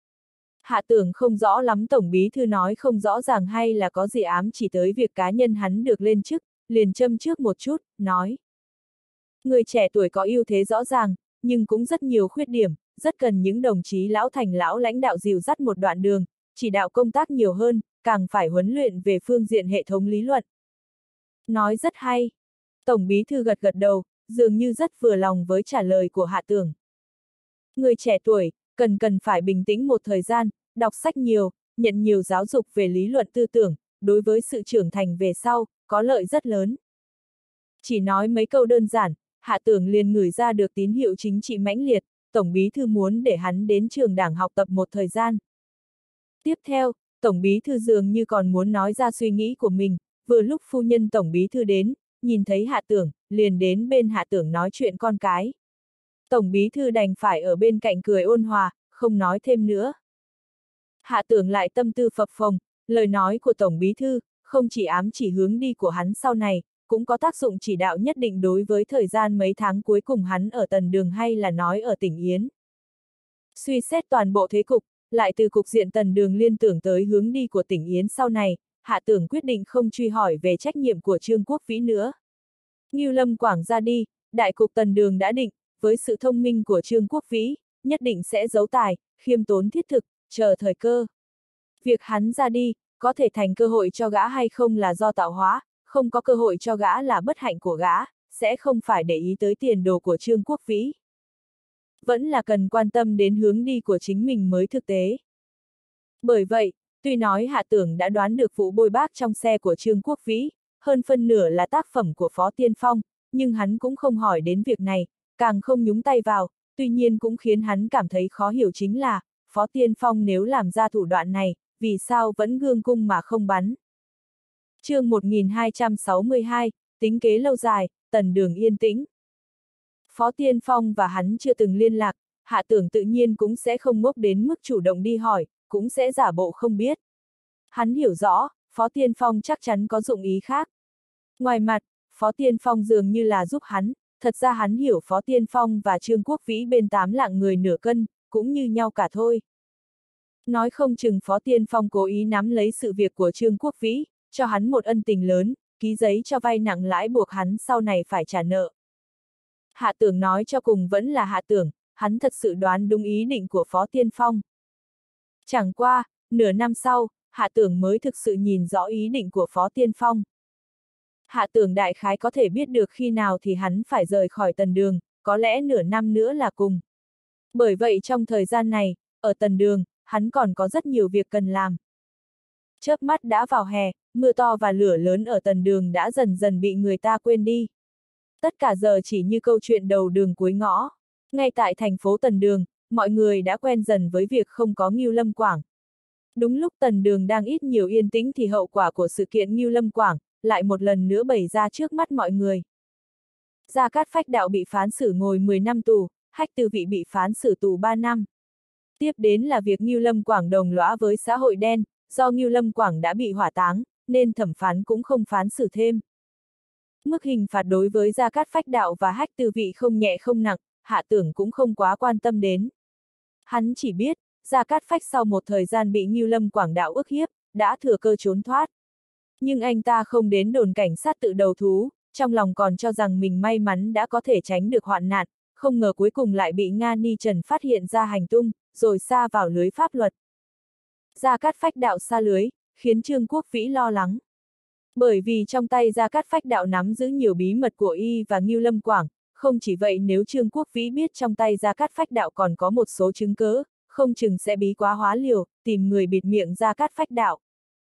Hạ tưởng không rõ lắm Tổng Bí thư nói không rõ ràng hay là có gì ám chỉ tới việc cá nhân hắn được lên chức, liền châm trước một chút, nói. Người trẻ tuổi có ưu thế rõ ràng, nhưng cũng rất nhiều khuyết điểm, rất cần những đồng chí lão thành lão lãnh đạo dìu dắt một đoạn đường, chỉ đạo công tác nhiều hơn, càng phải huấn luyện về phương diện hệ thống lý luận. Nói rất hay. Tổng Bí thư gật gật đầu, dường như rất vừa lòng với trả lời của Hạ tưởng. Người trẻ tuổi, cần cần phải bình tĩnh một thời gian, đọc sách nhiều, nhận nhiều giáo dục về lý luận tư tưởng, đối với sự trưởng thành về sau, có lợi rất lớn. Chỉ nói mấy câu đơn giản, Hạ Tưởng liền ngửi ra được tín hiệu chính trị mãnh liệt, Tổng bí thư muốn để hắn đến trường đảng học tập một thời gian. Tiếp theo, Tổng bí thư dường như còn muốn nói ra suy nghĩ của mình, vừa lúc phu nhân Tổng bí thư đến, nhìn thấy Hạ Tưởng, liền đến bên Hạ Tưởng nói chuyện con cái. Tổng bí thư đành phải ở bên cạnh cười ôn hòa, không nói thêm nữa. Hạ Tưởng lại tâm tư phập phồng, lời nói của Tổng bí thư, không chỉ ám chỉ hướng đi của hắn sau này, cũng có tác dụng chỉ đạo nhất định đối với thời gian mấy tháng cuối cùng hắn ở Tần Đường hay là nói ở tỉnh Yến. Suy xét toàn bộ thế cục, lại từ cục diện Tần Đường liên tưởng tới hướng đi của tỉnh Yến sau này, Hạ Tưởng quyết định không truy hỏi về trách nhiệm của Trương Quốc Vĩ nữa. Ngưu Lâm Quảng ra đi, đại cục Tần Đường đã định, với sự thông minh của Trương Quốc Vĩ, nhất định sẽ giấu tài, khiêm tốn thiết thực, chờ thời cơ. Việc hắn ra đi, có thể thành cơ hội cho gã hay không là do tạo hóa, không có cơ hội cho gã là bất hạnh của gã, sẽ không phải để ý tới tiền đồ của Trương Quốc Vĩ. Vẫn là cần quan tâm đến hướng đi của chính mình mới thực tế. Bởi vậy, tuy nói Hạ Tưởng đã đoán được vụ bôi bác trong xe của Trương Quốc Vĩ, hơn phân nửa là tác phẩm của Phó Tiên Phong, nhưng hắn cũng không hỏi đến việc này, càng không nhúng tay vào, tuy nhiên cũng khiến hắn cảm thấy khó hiểu chính là, Phó Tiên Phong nếu làm ra thủ đoạn này, vì sao vẫn gương cung mà không bắn. Chương một nghìn hai trăm sáu mươi hai, tính kế lâu dài, Tần Đường yên tĩnh. Phó Tiên Phong và hắn chưa từng liên lạc, Hạ Tưởng tự nhiên cũng sẽ không ngốc đến mức chủ động đi hỏi, cũng sẽ giả bộ không biết. Hắn hiểu rõ, Phó Tiên Phong chắc chắn có dụng ý khác. Ngoài mặt, Phó Tiên Phong dường như là giúp hắn, thật ra hắn hiểu Phó Tiên Phong và Trương Quốc Vĩ bên tám lạng người nửa cân, cũng như nhau cả thôi. Nói không chừng Phó Tiên Phong cố ý nắm lấy sự việc của Trương Quốc Vĩ, cho hắn một ân tình lớn, ký giấy cho vay nặng lãi buộc hắn sau này phải trả nợ. Hạ Tưởng nói cho cùng vẫn là Hạ Tưởng, hắn thật sự đoán đúng ý định của Phó Tiên Phong. Chẳng qua, nửa năm sau, Hạ Tưởng mới thực sự nhìn rõ ý định của Phó Tiên Phong. Hạ Tưởng đại khái có thể biết được khi nào thì hắn phải rời khỏi Tần Đường, có lẽ nửa năm nữa là cùng. Bởi vậy trong thời gian này, ở Tần Đường, hắn còn có rất nhiều việc cần làm. Chớp mắt đã vào hè, mưa to và lửa lớn ở Tần Đường đã dần dần bị người ta quên đi. Tất cả giờ chỉ như câu chuyện đầu đường cuối ngõ. Ngay tại thành phố Tần Đường, mọi người đã quen dần với việc không có Ngưu Lâm Quảng. Đúng lúc Tần Đường đang ít nhiều yên tĩnh thì hậu quả của sự kiện Ngưu Lâm Quảng lại một lần nữa bày ra trước mắt mọi người. Gia Cát Phách Đạo bị phán xử ngồi mười năm tù, Hách Tư Vị bị phán xử tù ba năm. Tiếp đến là việc Ngưu Lâm Quảng đồng lõa với xã hội đen, do Ngưu Lâm Quảng đã bị hỏa táng, nên thẩm phán cũng không phán xử thêm. Mức hình phạt đối với Gia Cát Phách Đạo và Hách Tư Vị không nhẹ không nặng, Hạ Tưởng cũng không quá quan tâm đến. Hắn chỉ biết, Gia Cát Phách sau một thời gian bị Ngưu Lâm Quảng đạo ức hiếp, đã thừa cơ trốn thoát. Nhưng anh ta không đến đồn cảnh sát tự đầu thú, trong lòng còn cho rằng mình may mắn đã có thể tránh được hoạn nạn, không ngờ cuối cùng lại bị Nga Ni Trần phát hiện ra hành tung, rồi sa vào lưới pháp luật. Gia Cát Phách Đạo sa lưới, khiến Trương Quốc Vĩ lo lắng. Bởi vì trong tay Gia Cát Phách Đạo nắm giữ nhiều bí mật của y và Ngưu Lâm Quảng, không chỉ vậy nếu Trương Quốc Vĩ biết trong tay Gia Cát Phách Đạo còn có một số chứng cớ, không chừng sẽ bí quá hóa liều, tìm người bịt miệng Gia Cát Phách Đạo.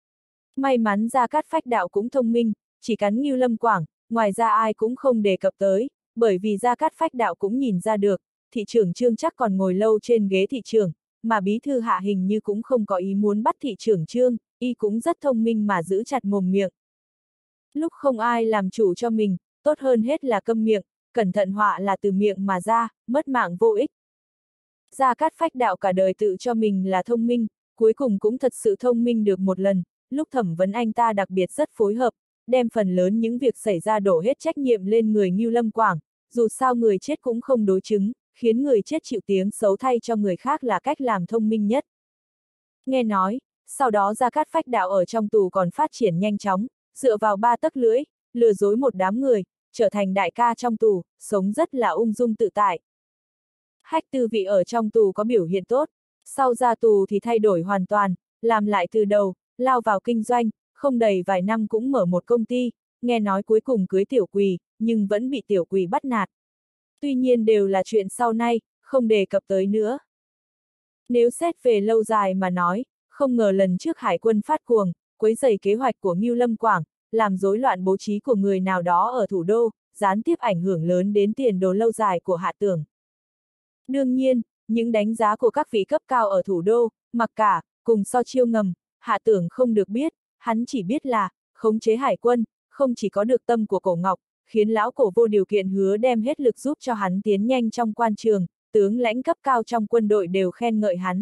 May mắn Gia Cát Phách Đạo cũng thông minh, chỉ cắn Ngưu Lâm Quảng, ngoài ra ai cũng không đề cập tới, bởi vì Gia Cát Phách Đạo cũng nhìn ra được, thị trưởng Trương chắc còn ngồi lâu trên ghế thị trưởng, mà bí thư Hạ hình như cũng không có ý muốn bắt thị trưởng Trương, y cũng rất thông minh mà giữ chặt mồm miệng. Lúc không ai làm chủ cho mình, tốt hơn hết là câm miệng, cẩn thận họa là từ miệng mà ra, mất mạng vô ích. Gia Cát Phách Đạo cả đời tự cho mình là thông minh, cuối cùng cũng thật sự thông minh được một lần, lúc thẩm vấn anh ta đặc biệt rất phối hợp, đem phần lớn những việc xảy ra đổ hết trách nhiệm lên người Ngưu Lâm Quảng, dù sao người chết cũng không đối chứng, khiến người chết chịu tiếng xấu thay cho người khác là cách làm thông minh nhất. Nghe nói, sau đó Gia Cát Phách Đạo ở trong tù còn phát triển nhanh chóng, dựa vào ba tấc lưỡi, lừa dối một đám người, trở thành đại ca trong tù, sống rất là ung dung tự tại. Hách Tư Vị ở trong tù có biểu hiện tốt, sau ra tù thì thay đổi hoàn toàn, làm lại từ đầu, lao vào kinh doanh, không đầy vài năm cũng mở một công ty, nghe nói cuối cùng cưới Tiểu Quỳ, nhưng vẫn bị Tiểu Quỳ bắt nạt. Tuy nhiên đều là chuyện sau này, không đề cập tới nữa. Nếu xét về lâu dài mà nói, không ngờ lần trước hải quân phát cuồng, quấy rầy kế hoạch của Ngưu Lâm Quảng, làm rối loạn bố trí của người nào đó ở thủ đô, gián tiếp ảnh hưởng lớn đến tiền đồ lâu dài của Hạ Tưởng. Đương nhiên, những đánh giá của các vị cấp cao ở thủ đô, mặc cả, cùng so chiêu ngầm, Hạ Tưởng không được biết, hắn chỉ biết là, khống chế hải quân, không chỉ có được tâm của Cổ Ngọc, khiến lão Cổ vô điều kiện hứa đem hết lực giúp cho hắn tiến nhanh trong quan trường, tướng lãnh cấp cao trong quân đội đều khen ngợi hắn.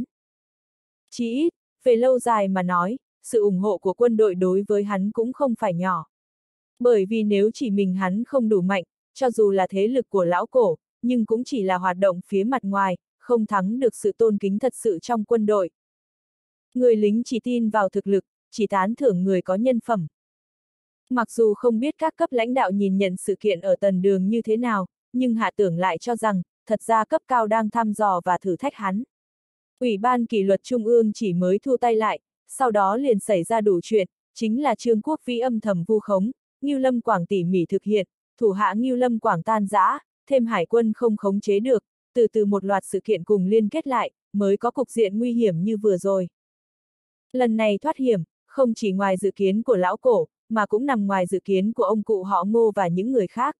Chỉ ít, về lâu dài mà nói, sự ủng hộ của quân đội đối với hắn cũng không phải nhỏ. Bởi vì nếu chỉ mình hắn không đủ mạnh, cho dù là thế lực của lão Cổ, nhưng cũng chỉ là hoạt động phía mặt ngoài, không thắng được sự tôn kính thật sự trong quân đội. Người lính chỉ tin vào thực lực, chỉ tán thưởng người có nhân phẩm. Mặc dù không biết các cấp lãnh đạo nhìn nhận sự kiện ở Tần Đường như thế nào, nhưng Hạ Tưởng lại cho rằng, thật ra cấp cao đang thăm dò và thử thách hắn. Ủy ban kỷ luật Trung ương chỉ mới thu tay lại, sau đó liền xảy ra đủ chuyện, chính là Trương Quốc Vĩ âm thầm vu khống, Ngưu Lâm Quảng tỉ mỉ thực hiện, thủ hạ Ngưu Lâm Quảng tan rã, thêm hải quân không khống chế được, từ từ một loạt sự kiện cùng liên kết lại, mới có cục diện nguy hiểm như vừa rồi. Lần này thoát hiểm, không chỉ ngoài dự kiến của lão Cổ, mà cũng nằm ngoài dự kiến của ông cụ họ Ngô và những người khác.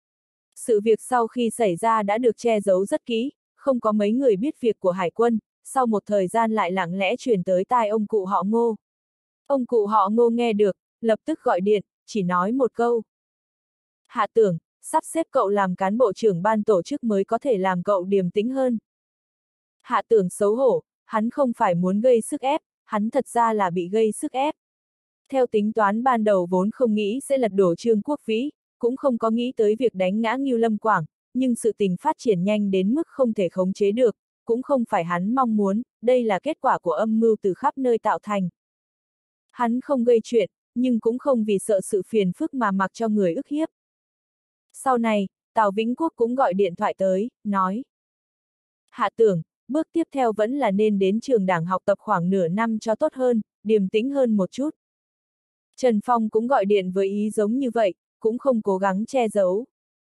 Sự việc sau khi xảy ra đã được che giấu rất kỹ, không có mấy người biết việc của hải quân, sau một thời gian lại lặng lẽ truyền tới tai ông cụ họ Ngô. Ông cụ họ Ngô nghe được, lập tức gọi điện, chỉ nói một câu. Hạ Tưởng, sắp xếp cậu làm cán bộ trưởng ban tổ chức mới có thể làm cậu điềm tĩnh hơn. Hạ Tưởng xấu hổ, hắn không phải muốn gây sức ép, hắn thật ra là bị gây sức ép. Theo tính toán ban đầu vốn không nghĩ sẽ lật đổ Trương Quốc Vĩ, cũng không có nghĩ tới việc đánh ngã Ngưu Lâm Quảng, nhưng sự tình phát triển nhanh đến mức không thể khống chế được, cũng không phải hắn mong muốn, đây là kết quả của âm mưu từ khắp nơi tạo thành. Hắn không gây chuyện, nhưng cũng không vì sợ sự phiền phức mà mặc cho người ức hiếp. Sau này, Tào Vĩnh Quốc cũng gọi điện thoại tới, nói. Hạ Tưởng, bước tiếp theo vẫn là nên đến trường đảng học tập khoảng nửa năm cho tốt hơn, điềm tĩnh hơn một chút. Trần Phong cũng gọi điện với ý giống như vậy, cũng không cố gắng che giấu.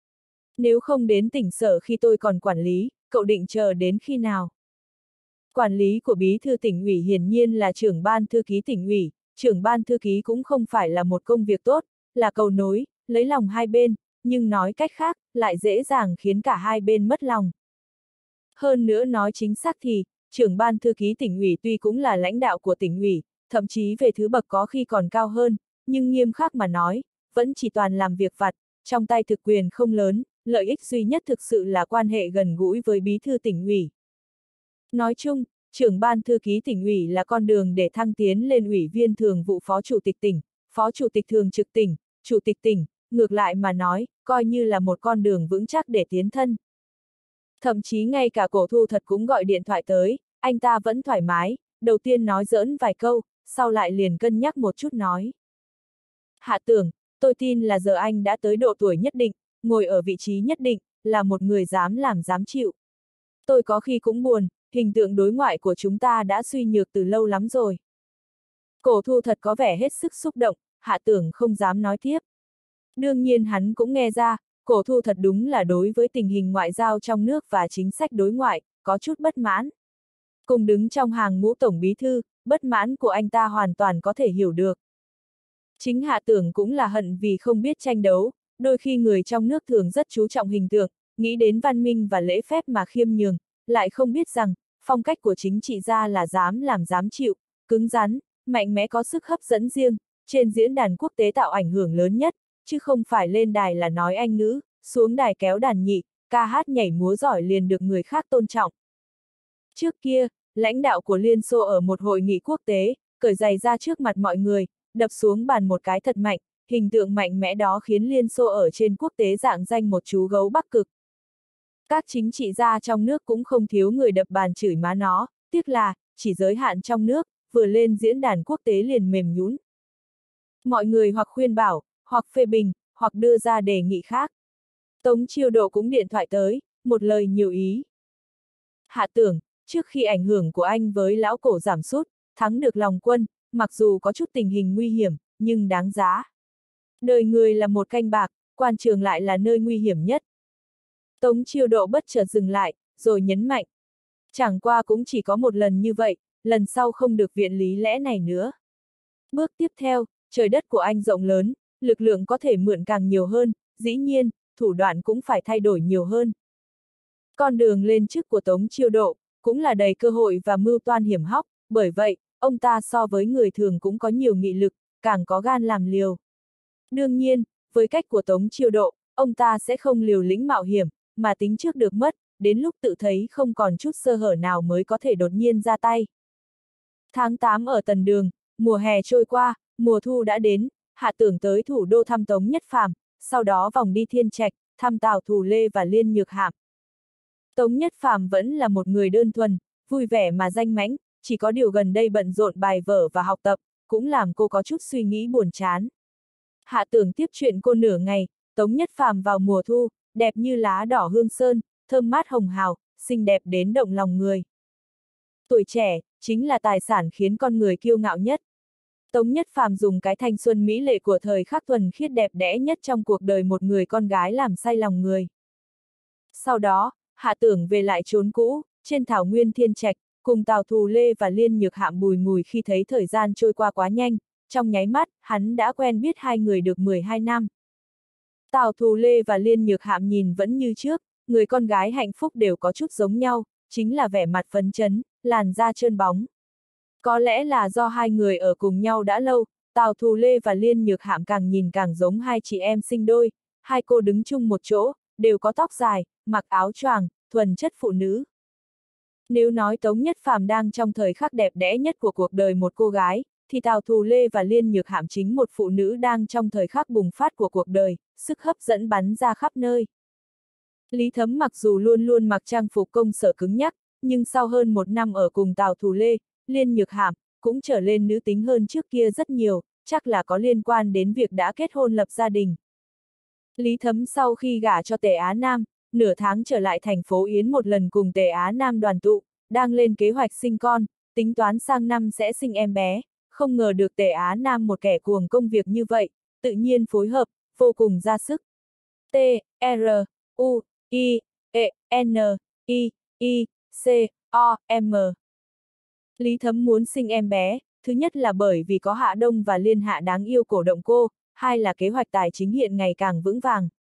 Nếu không đến tỉnh sở khi tôi còn quản lý, cậu định chờ đến khi nào? Quản lý của bí thư tỉnh ủy hiển nhiên là trưởng ban thư ký tỉnh ủy, trưởng ban thư ký cũng không phải là một công việc tốt, là cầu nối, lấy lòng hai bên, nhưng nói cách khác, lại dễ dàng khiến cả hai bên mất lòng. Hơn nữa nói chính xác thì, trưởng ban thư ký tỉnh ủy tuy cũng là lãnh đạo của tỉnh ủy, thậm chí về thứ bậc có khi còn cao hơn, nhưng nghiêm khắc mà nói, vẫn chỉ toàn làm việc vặt, trong tay thực quyền không lớn, lợi ích duy nhất thực sự là quan hệ gần gũi với bí thư tỉnh ủy. Nói chung, trưởng ban thư ký tỉnh ủy là con đường để thăng tiến lên ủy viên thường vụ phó chủ tịch tỉnh, phó chủ tịch thường trực tỉnh, chủ tịch tỉnh, ngược lại mà nói, coi như là một con đường vững chắc để tiến thân. Thậm chí ngay cả Cổ Thu Thật cũng gọi điện thoại tới, anh ta vẫn thoải mái, đầu tiên nói giỡn vài câu, sau lại liền cân nhắc một chút nói. Hạ Tưởng, tôi tin là giờ anh đã tới độ tuổi nhất định, ngồi ở vị trí nhất định, là một người dám làm dám chịu. Tôi có khi cũng buồn, hình tượng đối ngoại của chúng ta đã suy nhược từ lâu lắm rồi. Cổ Thu Thật có vẻ hết sức xúc động, Hạ Tưởng không dám nói tiếp. Đương nhiên hắn cũng nghe ra, Cổ Thu Thật đúng là đối với tình hình ngoại giao trong nước và chính sách đối ngoại, có chút bất mãn. Cùng đứng trong hàng ngũ tổng bí thư, bất mãn của anh ta hoàn toàn có thể hiểu được. Chính Hạ Tưởng cũng là hận vì không biết tranh đấu, đôi khi người trong nước thường rất chú trọng hình tượng, nghĩ đến văn minh và lễ phép mà khiêm nhường, lại không biết rằng, phong cách của chính trị gia là dám làm dám chịu, cứng rắn, mạnh mẽ có sức hấp dẫn riêng, trên diễn đàn quốc tế tạo ảnh hưởng lớn nhất, chứ không phải lên đài là nói Anh ngữ, xuống đài kéo đàn nhị, ca hát nhảy múa giỏi liền được người khác tôn trọng. Trước kia, lãnh đạo của Liên Xô ở một hội nghị quốc tế, cởi giày ra trước mặt mọi người, đập xuống bàn một cái thật mạnh, hình tượng mạnh mẽ đó khiến Liên Xô ở trên quốc tế dạng danh một chú gấu Bắc Cực. Các chính trị gia trong nước cũng không thiếu người đập bàn chửi má nó, tiếc là, chỉ giới hạn trong nước, vừa lên diễn đàn quốc tế liền mềm nhũn. Mọi người hoặc khuyên bảo, hoặc phê bình, hoặc đưa ra đề nghị khác. Tống Chiêu Độ cũng điện thoại tới, một lời nhiều ý. Hạ Tưởng, trước khi ảnh hưởng của anh với lão Cổ giảm sút, thắng được lòng quân, mặc dù có chút tình hình nguy hiểm, nhưng đáng giá. Đời người là một canh bạc, quan trường lại là nơi nguy hiểm nhất. Tống Chiêu Độ bất chợt dừng lại, rồi nhấn mạnh. Chẳng qua cũng chỉ có một lần như vậy, lần sau không được viện lý lẽ này nữa. Bước tiếp theo, trời đất của anh rộng lớn, lực lượng có thể mượn càng nhiều hơn, dĩ nhiên, thủ đoạn cũng phải thay đổi nhiều hơn. Con đường lên chức của Tống Chiêu Độ, cũng là đầy cơ hội và mưu toan hiểm hóc, bởi vậy, ông ta so với người thường cũng có nhiều nghị lực, càng có gan làm liều. Đương nhiên, với cách của Tống Chiêu Độ, ông ta sẽ không liều lĩnh mạo hiểm, mà tính trước được mất, đến lúc tự thấy không còn chút sơ hở nào mới có thể đột nhiên ra tay. Tháng tám ở Tần Đường, mùa hè trôi qua, mùa thu đã đến, Hạ Tưởng tới thủ đô thăm Tống Nhất Phàm, sau đó vòng đi Thiên Trạch, thăm Tào Thù Lê và Liên Nhược Hạm. Tống Nhất Phàm vẫn là một người đơn thuần, vui vẻ mà danh mãnh, chỉ có điều gần đây bận rộn bài vở và học tập, cũng làm cô có chút suy nghĩ buồn chán. Hạ Tưởng tiếp chuyện cô nửa ngày, Tống Nhất Phàm vào mùa thu, đẹp như lá đỏ hương sơn, thơm mát hồng hào, xinh đẹp đến động lòng người. Tuổi trẻ, chính là tài sản khiến con người kiêu ngạo nhất. Tống Nhất Phàm dùng cái thanh xuân mỹ lệ của thời khắc thuần khiết đẹp đẽ nhất trong cuộc đời một người con gái làm say lòng người. Sau đó, Hạ Tưởng về lại chốn cũ, trên thảo nguyên Thiên Trạch, cùng Tào Thù Lê và Liên Nhược Hạm bùi ngùi khi thấy thời gian trôi qua quá nhanh, trong nháy mắt, hắn đã quen biết hai người được mười hai năm. Tào Thù Lê và Liên Nhược Hạm nhìn vẫn như trước, người con gái hạnh phúc đều có chút giống nhau, chính là vẻ mặt phấn chấn, làn da trơn bóng. Có lẽ là do hai người ở cùng nhau đã lâu, Tào Thù Lê và Liên Nhược Hạm càng nhìn càng giống hai chị em sinh đôi, hai cô đứng chung một chỗ, đều có tóc dài, mặc áo choàng, thuần chất phụ nữ. Nếu nói Tống Nhất Phàm đang trong thời khắc đẹp đẽ nhất của cuộc đời một cô gái, thì Tào Thù Lê và Liên Nhược Hạm chính một phụ nữ đang trong thời khắc bùng phát của cuộc đời, sức hấp dẫn bắn ra khắp nơi. Lý Thấm mặc dù luôn luôn mặc trang phục công sở cứng nhắc, nhưng sau hơn một năm ở cùng Tào Thù Lê, Liên Nhược Hạm cũng trở lên nữ tính hơn trước kia rất nhiều, chắc là có liên quan đến việc đã kết hôn lập gia đình. Lý Thấm sau khi gả cho Tề Á Nam, nửa tháng trở lại thành phố Yến một lần cùng Tề Á Nam đoàn tụ, đang lên kế hoạch sinh con, tính toán sang năm sẽ sinh em bé, không ngờ được Tề Á Nam một kẻ cuồng công việc như vậy, tự nhiên phối hợp, vô cùng ra sức. T, R, U, I, E, N, I, I, C, O, M. Lý Thấm muốn sinh em bé, thứ nhất là bởi vì có Hạ Đông và Liên Hạ đáng yêu cổ động cô, hai là kế hoạch tài chính hiện ngày càng vững vàng.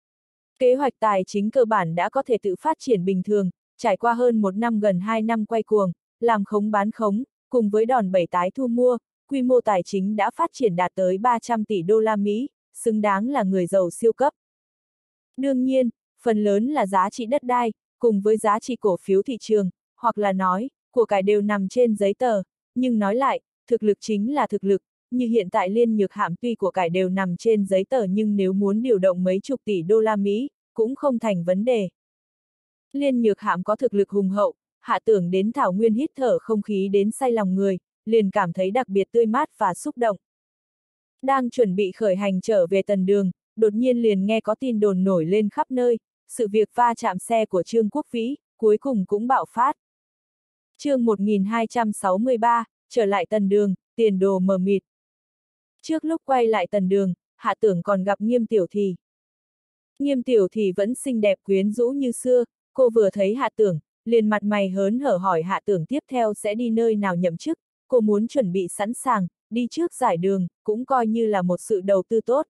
Kế hoạch tài chính cơ bản đã có thể tự phát triển bình thường, trải qua hơn một năm gần hai năm quay cuồng, làm khống bán khống, cùng với đòn bẩy tái thu mua, quy mô tài chính đã phát triển đạt tới ba trăm tỷ đô la Mỹ, xứng đáng là người giàu siêu cấp. Đương nhiên, phần lớn là giá trị đất đai, cùng với giá trị cổ phiếu thị trường, hoặc là nói, của cải đều nằm trên giấy tờ, nhưng nói lại, thực lực chính là thực lực, như hiện tại Liên Nhược Hạm tuy của cải đều nằm trên giấy tờ nhưng nếu muốn điều động mấy chục tỷ đô la Mỹ, cũng không thành vấn đề. Liên Nhược Hạm có thực lực hùng hậu, Hạ Tưởng đến thảo nguyên hít thở không khí đến say lòng người, liền cảm thấy đặc biệt tươi mát và xúc động. Đang chuẩn bị khởi hành trở về Tần Đường, đột nhiên liền nghe có tin đồn nổi lên khắp nơi, sự việc va chạm xe của Trương Quốc Vĩ, cuối cùng cũng bạo phát. Chương một nghìn hai trăm sáu mươi ba, trở lại Tần Đường, tiền đồ mờ mịt. Trước lúc quay lại Tần Đường, Hạ Tưởng còn gặp Nghiêm Tiểu Thì. Nghiêm Tiểu Thì vẫn xinh đẹp quyến rũ như xưa, cô vừa thấy Hạ Tưởng, liền mặt mày hớn hở hỏi Hạ Tưởng tiếp theo sẽ đi nơi nào nhậm chức, cô muốn chuẩn bị sẵn sàng, đi trước giải đường, cũng coi như là một sự đầu tư tốt.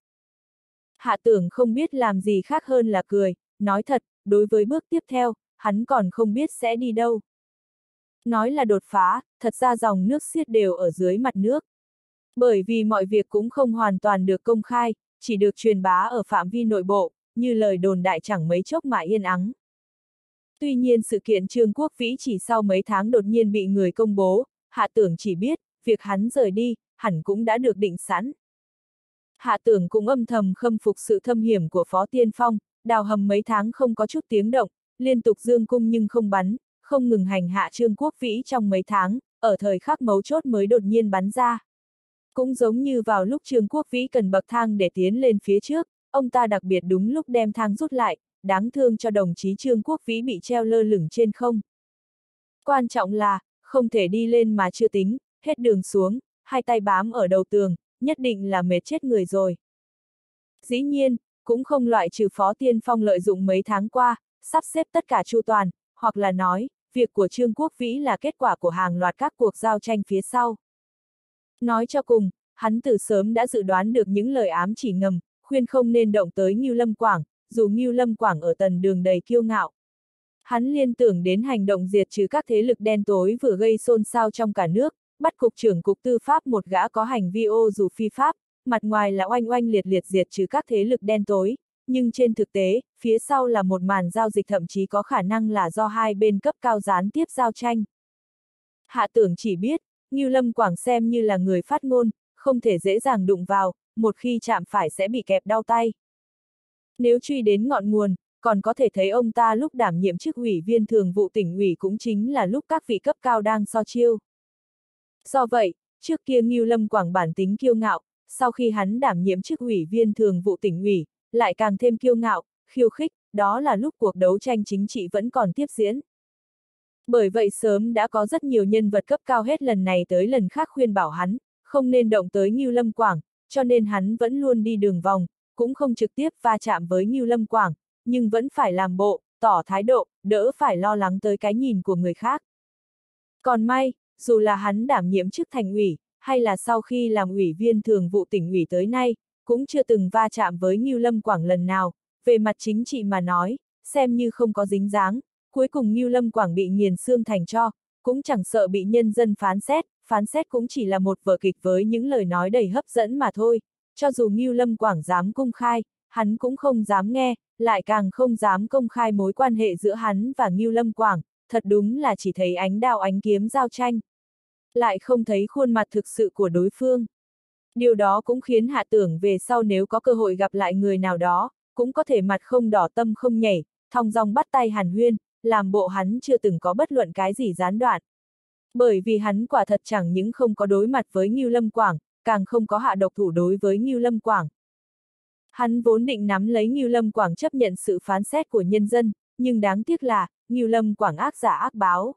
Hạ Tưởng không biết làm gì khác hơn là cười, nói thật, đối với bước tiếp theo, hắn còn không biết sẽ đi đâu. Nói là đột phá, thật ra dòng nước xiết đều ở dưới mặt nước. Bởi vì mọi việc cũng không hoàn toàn được công khai, chỉ được truyền bá ở phạm vi nội bộ, như lời đồn đại chẳng mấy chốc mà yên ắng. Tuy nhiên sự kiện Trương Quốc Vĩ chỉ sau mấy tháng đột nhiên bị người công bố, Hạ Tưởng chỉ biết, việc hắn rời đi, hẳn cũng đã được định sẵn. Hạ Tưởng cũng âm thầm khâm phục sự thâm hiểm của Phó Tiên Phong, đào hầm mấy tháng không có chút tiếng động, liên tục dương cung nhưng không bắn, không ngừng hành hạ Trương Quốc Vĩ trong mấy tháng, ở thời khắc mấu chốt mới đột nhiên bắn ra. Cũng giống như vào lúc Trương Quốc Vĩ cần bậc thang để tiến lên phía trước, ông ta đặc biệt đúng lúc đem thang rút lại, đáng thương cho đồng chí Trương Quốc Vĩ bị treo lơ lửng trên không. Quan trọng là, không thể đi lên mà chưa tính, hết đường xuống, hai tay bám ở đầu tường, nhất định là mệt chết người rồi. Dĩ nhiên, cũng không loại trừ Phó Tiên Phong lợi dụng mấy tháng qua, sắp xếp tất cả chu toàn, hoặc là nói, việc của Trương Quốc Vĩ là kết quả của hàng loạt các cuộc giao tranh phía sau. Nói cho cùng, hắn từ sớm đã dự đoán được những lời ám chỉ ngầm, khuyên không nên động tới Ngưu Lâm Quảng, dù Ngưu Lâm Quảng ở Tần Đường đầy kiêu ngạo. Hắn liên tưởng đến hành động diệt trừ các thế lực đen tối vừa gây xôn xao trong cả nước, bắt cục trưởng cục tư pháp một gã có hành vi ô dù phi pháp, mặt ngoài là oanh oanh liệt liệt diệt trừ các thế lực đen tối, nhưng trên thực tế, phía sau là một màn giao dịch thậm chí có khả năng là do hai bên cấp cao gián tiếp giao tranh. Hạ Tưởng chỉ biết, Ngưu Lâm Quảng xem như là người phát ngôn, không thể dễ dàng đụng vào, một khi chạm phải sẽ bị kẹp đau tay. Nếu truy đến ngọn nguồn, còn có thể thấy ông ta lúc đảm nhiệm chức ủy viên thường vụ tỉnh ủy cũng chính là lúc các vị cấp cao đang so chiêu. Do vậy, trước kia Ngưu Lâm Quảng bản tính kiêu ngạo, sau khi hắn đảm nhiệm chức ủy viên thường vụ tỉnh ủy, lại càng thêm kiêu ngạo, khiêu khích, đó là lúc cuộc đấu tranh chính trị vẫn còn tiếp diễn. Bởi vậy sớm đã có rất nhiều nhân vật cấp cao hết lần này tới lần khác khuyên bảo hắn, không nên động tới Ngưu Lâm Quảng, cho nên hắn vẫn luôn đi đường vòng, cũng không trực tiếp va chạm với Ngưu Lâm Quảng, nhưng vẫn phải làm bộ, tỏ thái độ, đỡ phải lo lắng tới cái nhìn của người khác. Còn may, dù là hắn đảm nhiệm chức thành ủy, hay là sau khi làm ủy viên thường vụ tỉnh ủy tới nay, cũng chưa từng va chạm với Ngưu Lâm Quảng lần nào, về mặt chính trị mà nói, xem như không có dính dáng, cuối cùng Ngưu Lâm Quảng bị nghiền xương thành tro, cũng chẳng sợ bị nhân dân phán xét, phán xét cũng chỉ là một vở kịch với những lời nói đầy hấp dẫn mà thôi, cho dù Ngưu Lâm Quảng dám công khai, hắn cũng không dám nghe, lại càng không dám công khai mối quan hệ giữa hắn và Ngưu Lâm Quảng, thật đúng là chỉ thấy ánh đao ánh kiếm giao tranh, lại không thấy khuôn mặt thực sự của đối phương. Điều đó cũng khiến Hạ Tưởng về sau nếu có cơ hội gặp lại người nào đó, cũng có thể mặt không đỏ tâm không nhảy, thong dong bắt tay hàn huyên, làm bộ hắn chưa từng có bất luận cái gì gián đoạn. Bởi vì hắn quả thật chẳng những không có đối mặt với Ngưu Lâm Quảng, càng không có hạ độc thủ đối với Ngưu Lâm Quảng. Hắn vốn định nắm lấy Ngưu Lâm Quảng chấp nhận sự phán xét của nhân dân, nhưng đáng tiếc là, Ngưu Lâm Quảng ác giả ác báo.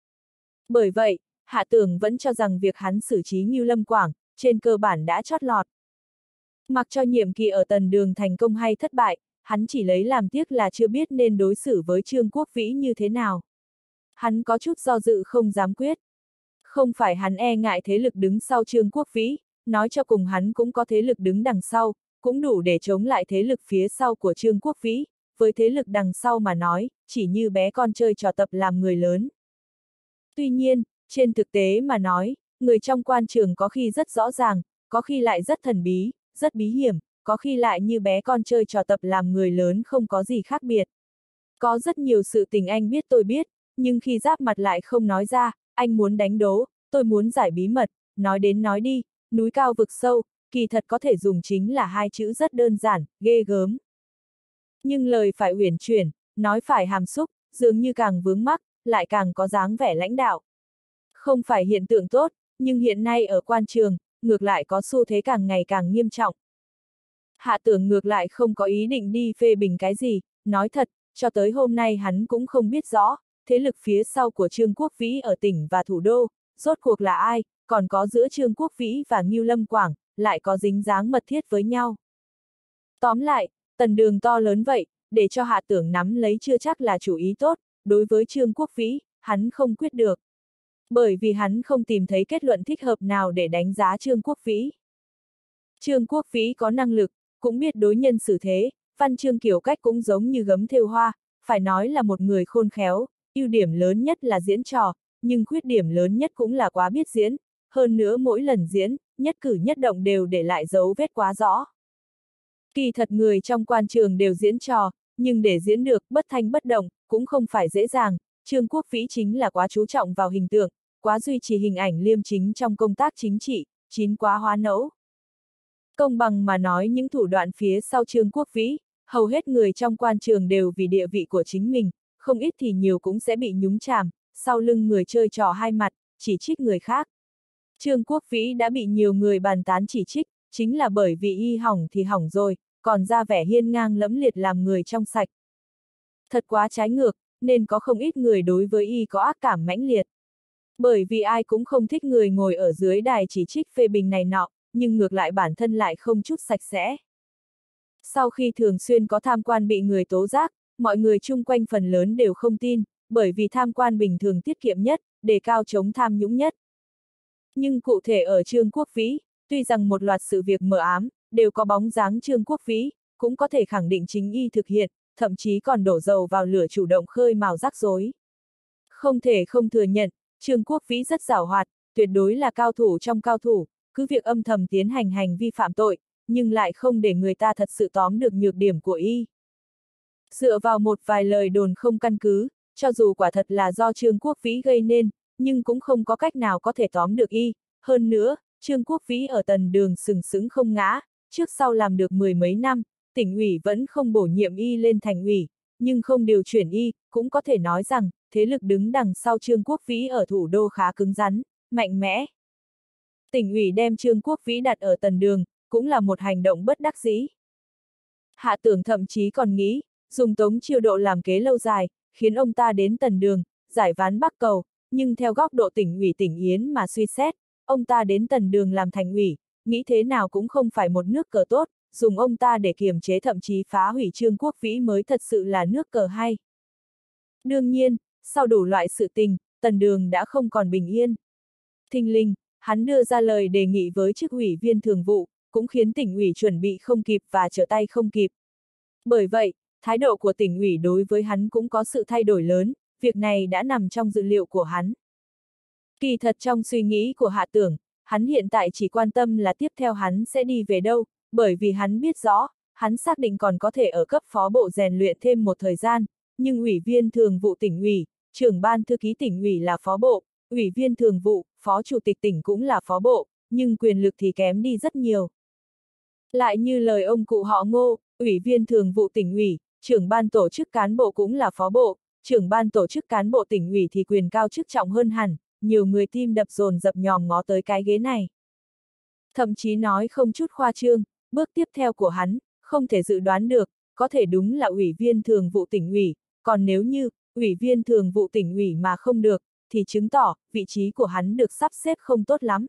Bởi vậy, Hạ Tưởng vẫn cho rằng việc hắn xử trí Ngưu Lâm Quảng, trên cơ bản đã chót lọt. Mặc cho nhiệm kỳ ở Tần Đường thành công hay thất bại, hắn chỉ lấy làm tiếc là chưa biết nên đối xử với Trương Quốc Vĩ như thế nào. Hắn có chút do dự không dám quyết. Không phải hắn e ngại thế lực đứng sau Trương Quốc Vĩ, nói cho cùng hắn cũng có thế lực đứng đằng sau, cũng đủ để chống lại thế lực phía sau của Trương Quốc Vĩ, với thế lực đằng sau mà nói, chỉ như bé con chơi trò tập làm người lớn. Tuy nhiên, trên thực tế mà nói, người trong quan trường có khi rất rõ ràng, có khi lại rất thần bí, rất bí hiểm, có khi lại như bé con chơi trò tập làm người lớn không có gì khác biệt. Có rất nhiều sự tình anh biết tôi biết, nhưng khi giáp mặt lại không nói ra, anh muốn đánh đố, tôi muốn giải bí mật, nói đến nói đi, núi cao vực sâu, kỳ thật có thể dùng chính là hai chữ rất đơn giản, ghê gớm. Nhưng lời phải uyển chuyển, nói phải hàm xúc, dường như càng vướng mắc, lại càng có dáng vẻ lãnh đạo. Không phải hiện tượng tốt, nhưng hiện nay ở quan trường, ngược lại có xu thế càng ngày càng nghiêm trọng. Hạ Tưởng ngược lại không có ý định đi phê bình cái gì, nói thật, cho tới hôm nay hắn cũng không biết rõ, thế lực phía sau của Trương Quốc Vĩ ở tỉnh và thủ đô, rốt cuộc là ai, còn có giữa Trương Quốc Vĩ và Ngưu Lâm Quảng, lại có dính dáng mật thiết với nhau. Tóm lại, Tần Đường to lớn vậy, để cho Hạ Tưởng nắm lấy chưa chắc là chủ ý tốt, đối với Trương Quốc Vĩ, hắn không quyết được. Bởi vì hắn không tìm thấy kết luận thích hợp nào để đánh giá Trương Quốc Vĩ. Trương Quốc Vĩ có năng lực, cũng biết đối nhân xử thế, văn chương kiểu cách cũng giống như gấm thêu hoa, phải nói là một người khôn khéo, ưu điểm lớn nhất là diễn trò, nhưng khuyết điểm lớn nhất cũng là quá biết diễn, hơn nữa mỗi lần diễn, nhất cử nhất động đều để lại dấu vết quá rõ. Kỳ thật người trong quan trường đều diễn trò, nhưng để diễn được bất thanh bất động, cũng không phải dễ dàng, Trương Quốc Vĩ chính là quá chú trọng vào hình tượng, quá duy trì hình ảnh liêm chính trong công tác chính trị, chín quá hóa nẫu. Công bằng mà nói những thủ đoạn phía sau Trương Quốc Vĩ, hầu hết người trong quan trường đều vì địa vị của chính mình, không ít thì nhiều cũng sẽ bị nhúng chàm, sau lưng người chơi trò hai mặt, chỉ trích người khác. Trương Quốc Vĩ đã bị nhiều người bàn tán chỉ trích, chính là bởi vì y hỏng thì hỏng rồi, còn ra vẻ hiên ngang lẫm liệt làm người trong sạch. Thật quá trái ngược, nên có không ít người đối với y có ác cảm mãnh liệt. Bởi vì ai cũng không thích người ngồi ở dưới đài chỉ trích phê bình này nọ, nhưng ngược lại bản thân lại không chút sạch sẽ. Sau khi thường xuyên có tham quan bị người tố giác, mọi người chung quanh phần lớn đều không tin, bởi vì tham quan bình thường tiết kiệm nhất, đề cao chống tham nhũng nhất. Nhưng cụ thể ở Trương Quốc Vĩ, tuy rằng một loạt sự việc mờ ám, đều có bóng dáng Trương Quốc Vĩ, cũng có thể khẳng định chính y thực hiện, thậm chí còn đổ dầu vào lửa chủ động khơi mào rắc rối. Không thể không thừa nhận, Trương Quốc Vĩ rất giàu hoạt, tuyệt đối là cao thủ trong cao thủ, cứ việc âm thầm tiến hành hành vi phạm tội, nhưng lại không để người ta thật sự tóm được nhược điểm của y. Dựa vào một vài lời đồn không căn cứ, cho dù quả thật là do Trương Quốc Vĩ gây nên, nhưng cũng không có cách nào có thể tóm được y. Hơn nữa, Trương Quốc Vĩ ở Tần Đường sừng sững không ngã, trước sau làm được mười mấy năm, tỉnh ủy vẫn không bổ nhiệm y lên thành ủy, nhưng không điều chuyển y, cũng có thể nói rằng, thế lực đứng đằng sau Trương Quốc Vĩ ở thủ đô khá cứng rắn, mạnh mẽ. Tỉnh ủy đem Trương Quốc Vĩ đặt ở Tần Đường, cũng là một hành động bất đắc dĩ. Hạ Tưởng thậm chí còn nghĩ, dùng Tống Chiêu Độ làm kế lâu dài, khiến ông ta đến Tần Đường, giải ván Bắc Cầu, nhưng theo góc độ tỉnh ủy tỉnh Yến mà suy xét, ông ta đến Tần Đường làm thành ủy, nghĩ thế nào cũng không phải một nước cờ tốt, dùng ông ta để kiềm chế thậm chí phá hủy Trương Quốc Vĩ mới thật sự là nước cờ hay. Đương nhiên, sau đủ loại sự tình, Tần Đường đã không còn bình yên. Thình lình, hắn đưa ra lời đề nghị với chức ủy viên thường vụ, cũng khiến tỉnh ủy chuẩn bị không kịp và trở tay không kịp. Bởi vậy, thái độ của tỉnh ủy đối với hắn cũng có sự thay đổi lớn, việc này đã nằm trong dự liệu của hắn. Kỳ thật trong suy nghĩ của Hạ Tưởng, hắn hiện tại chỉ quan tâm là tiếp theo hắn sẽ đi về đâu, bởi vì hắn biết rõ, hắn xác định còn có thể ở cấp phó bộ rèn luyện thêm một thời gian, nhưng ủy viên thường vụ tỉnh ủy, trưởng ban thư ký tỉnh ủy là phó bộ, ủy viên thường vụ, phó chủ tịch tỉnh cũng là phó bộ, nhưng quyền lực thì kém đi rất nhiều. Lại như lời ông cụ họ Ngô, ủy viên thường vụ tỉnh ủy, trưởng ban tổ chức cán bộ cũng là phó bộ, trưởng ban tổ chức cán bộ tỉnh ủy thì quyền cao chức trọng hơn hẳn, nhiều người tim đập dồn dập nhòm ngó tới cái ghế này. Thậm chí nói không chút khoa trương, bước tiếp theo của hắn, không thể dự đoán được, có thể đúng là ủy viên thường vụ tỉnh ủy, còn nếu như, ủy viên thường vụ tỉnh ủy mà không được, thì chứng tỏ, vị trí của hắn được sắp xếp không tốt lắm.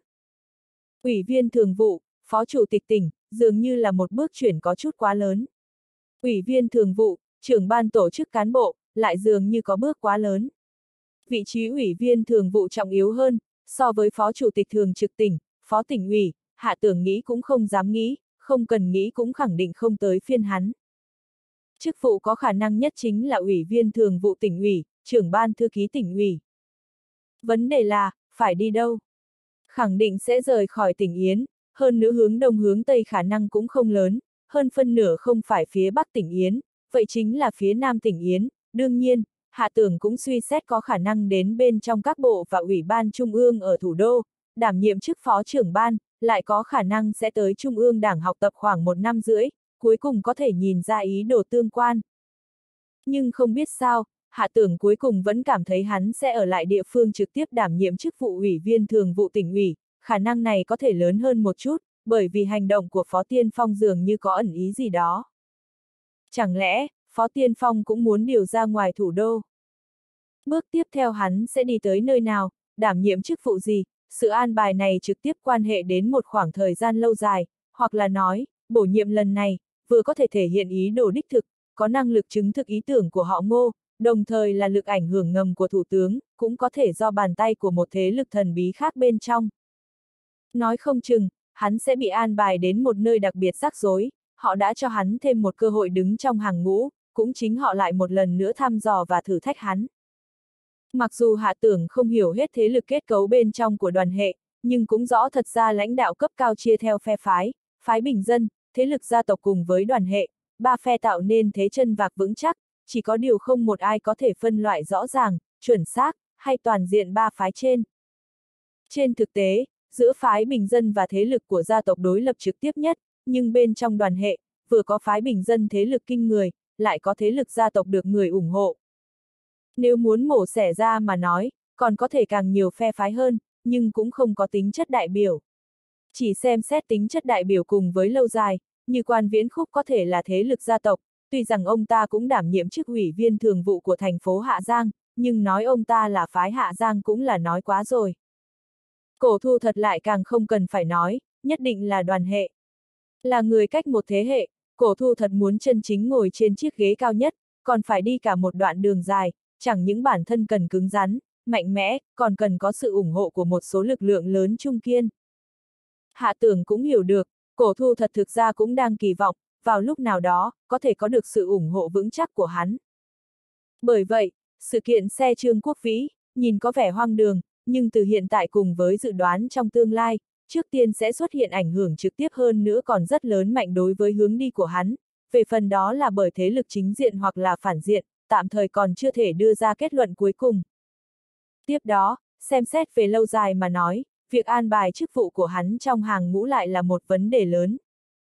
Ủy viên thường vụ, phó chủ tịch tỉnh, dường như là một bước chuyển có chút quá lớn. Ủy viên thường vụ, trưởng ban tổ chức cán bộ, lại dường như có bước quá lớn. Vị trí ủy viên thường vụ trọng yếu hơn, so với phó chủ tịch thường trực tỉnh, phó tỉnh ủy, Hạ Tưởng nghĩ cũng không dám nghĩ, không cần nghĩ cũng khẳng định không tới phiên hắn. Chức vụ có khả năng nhất chính là ủy viên thường vụ tỉnh ủy, trưởng ban thư ký tỉnh ủy. Vấn đề là, phải đi đâu? Khẳng định sẽ rời khỏi tỉnh Yến, hơn nữa hướng đông hướng tây khả năng cũng không lớn, hơn phân nửa không phải phía bắc tỉnh Yến, vậy chính là phía nam tỉnh Yến, đương nhiên, Hạ Tưởng cũng suy xét có khả năng đến bên trong các bộ và ủy ban trung ương ở thủ đô, đảm nhiệm chức phó trưởng ban, lại có khả năng sẽ tới trung ương đảng học tập khoảng một năm rưỡi, cuối cùng có thể nhìn ra ý đồ tương quan. Nhưng không biết sao, Hạ Tưởng cuối cùng vẫn cảm thấy hắn sẽ ở lại địa phương trực tiếp đảm nhiệm chức vụ ủy viên thường vụ tỉnh ủy, khả năng này có thể lớn hơn một chút, bởi vì hành động của Phó Tiên Phong dường như có ẩn ý gì đó. Chẳng lẽ, Phó Tiên Phong cũng muốn điều ra ngoài thủ đô? Bước tiếp theo hắn sẽ đi tới nơi nào, đảm nhiệm chức vụ gì, sự an bài này trực tiếp quan hệ đến một khoảng thời gian lâu dài, hoặc là nói, bổ nhiệm lần này, vừa có thể thể hiện ý đồ đích thực, có năng lực chứng thực ý tưởng của họ Ngô, đồng thời là lực ảnh hưởng ngầm của Thủ tướng, cũng có thể do bàn tay của một thế lực thần bí khác bên trong. Nói không chừng, hắn sẽ bị an bài đến một nơi đặc biệt rắc rối, họ đã cho hắn thêm một cơ hội đứng trong hàng ngũ, cũng chính họ lại một lần nữa thăm dò và thử thách hắn. Mặc dù Hạ Tưởng không hiểu hết thế lực kết cấu bên trong của đoàn hệ, nhưng cũng rõ thật ra lãnh đạo cấp cao chia theo phe phái, phái bình dân, thế lực gia tộc cùng với đoàn hệ, ba phe tạo nên thế chân vạc vững chắc, chỉ có điều không một ai có thể phân loại rõ ràng, chuẩn xác, hay toàn diện ba phái trên. Trên thực tế, giữa phái bình dân và thế lực của gia tộc đối lập trực tiếp nhất, nhưng bên trong đoàn hệ, vừa có phái bình dân thế lực kinh người, lại có thế lực gia tộc được người ủng hộ. Nếu muốn mổ xẻ ra mà nói, còn có thể càng nhiều phe phái hơn, nhưng cũng không có tính chất đại biểu. Chỉ xem xét tính chất đại biểu cùng với lâu dài, như Quan Viễn Khúc có thể là thế lực gia tộc, tuy rằng ông ta cũng đảm nhiệm chức ủy viên thường vụ của thành phố Hạ Giang, nhưng nói ông ta là phái Hạ Giang cũng là nói quá rồi. Cổ Thu Thật lại càng không cần phải nói, nhất định là đoàn hệ. Là người cách một thế hệ, Cổ Thu Thật muốn chân chính ngồi trên chiếc ghế cao nhất, còn phải đi cả một đoạn đường dài, chẳng những bản thân cần cứng rắn, mạnh mẽ, còn cần có sự ủng hộ của một số lực lượng lớn trung kiên. Hạ Tưởng cũng hiểu được, Cổ Thu Thật thực ra cũng đang kỳ vọng, vào lúc nào đó, có thể có được sự ủng hộ vững chắc của hắn. Bởi vậy, sự kiện xe Trương Quốc Vĩ, nhìn có vẻ hoang đường, nhưng từ hiện tại cùng với dự đoán trong tương lai, trước tiên sẽ xuất hiện ảnh hưởng trực tiếp hơn nữa còn rất lớn mạnh đối với hướng đi của hắn, về phần đó là bởi thế lực chính diện hoặc là phản diện, tạm thời còn chưa thể đưa ra kết luận cuối cùng. Tiếp đó, xem xét về lâu dài mà nói, việc an bài chức vụ của hắn trong hàng ngũ lại là một vấn đề lớn.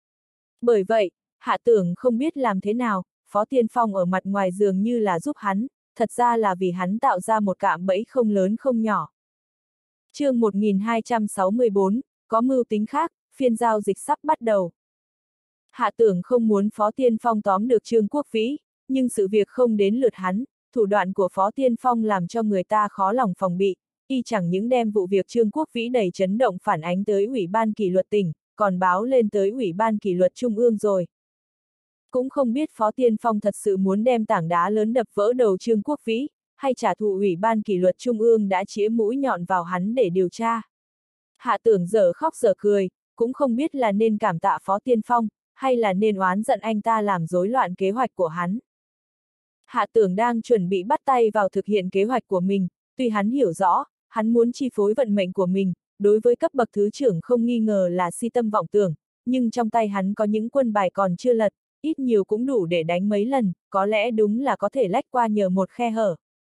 Bởi vậy, Hạ Tưởng không biết làm thế nào, Phó Tiên Phong ở mặt ngoài dường như là giúp hắn, thật ra là vì hắn tạo ra một cạm bẫy không lớn không nhỏ. chương một nghìn hai trăm sáu mươi bốn, có mưu tính khác, phiên giao dịch sắp bắt đầu. Hạ Tưởng không muốn Phó Tiên Phong tóm được Trương Quốc Vĩ, nhưng sự việc không đến lượt hắn, thủ đoạn của Phó Tiên Phong làm cho người ta khó lòng phòng bị, y chẳng những đem vụ việc Trương Quốc Vĩ đầy chấn động phản ánh tới Ủy ban kỷ luật tỉnh, còn báo lên tới Ủy ban kỷ luật Trung ương rồi. Cũng không biết Phó Tiên Phong thật sự muốn đem tảng đá lớn đập vỡ đầu Trương Quốc Vĩ, hay trả thù Ủy ban kỷ luật Trung ương đã chĩa mũi nhọn vào hắn để điều tra. Hạ Tưởng dở khóc dở cười, cũng không biết là nên cảm tạ Phó Tiên Phong, hay là nên oán giận anh ta làm rối loạn kế hoạch của hắn. Hạ Tưởng đang chuẩn bị bắt tay vào thực hiện kế hoạch của mình, tuy hắn hiểu rõ, hắn muốn chi phối vận mệnh của mình, đối với cấp bậc thứ trưởng không nghi ngờ là si tâm vọng tưởng, nhưng trong tay hắn có những quân bài còn chưa lật, ít nhiều cũng đủ để đánh mấy lần, có lẽ đúng là có thể lách qua nhờ một khe hở.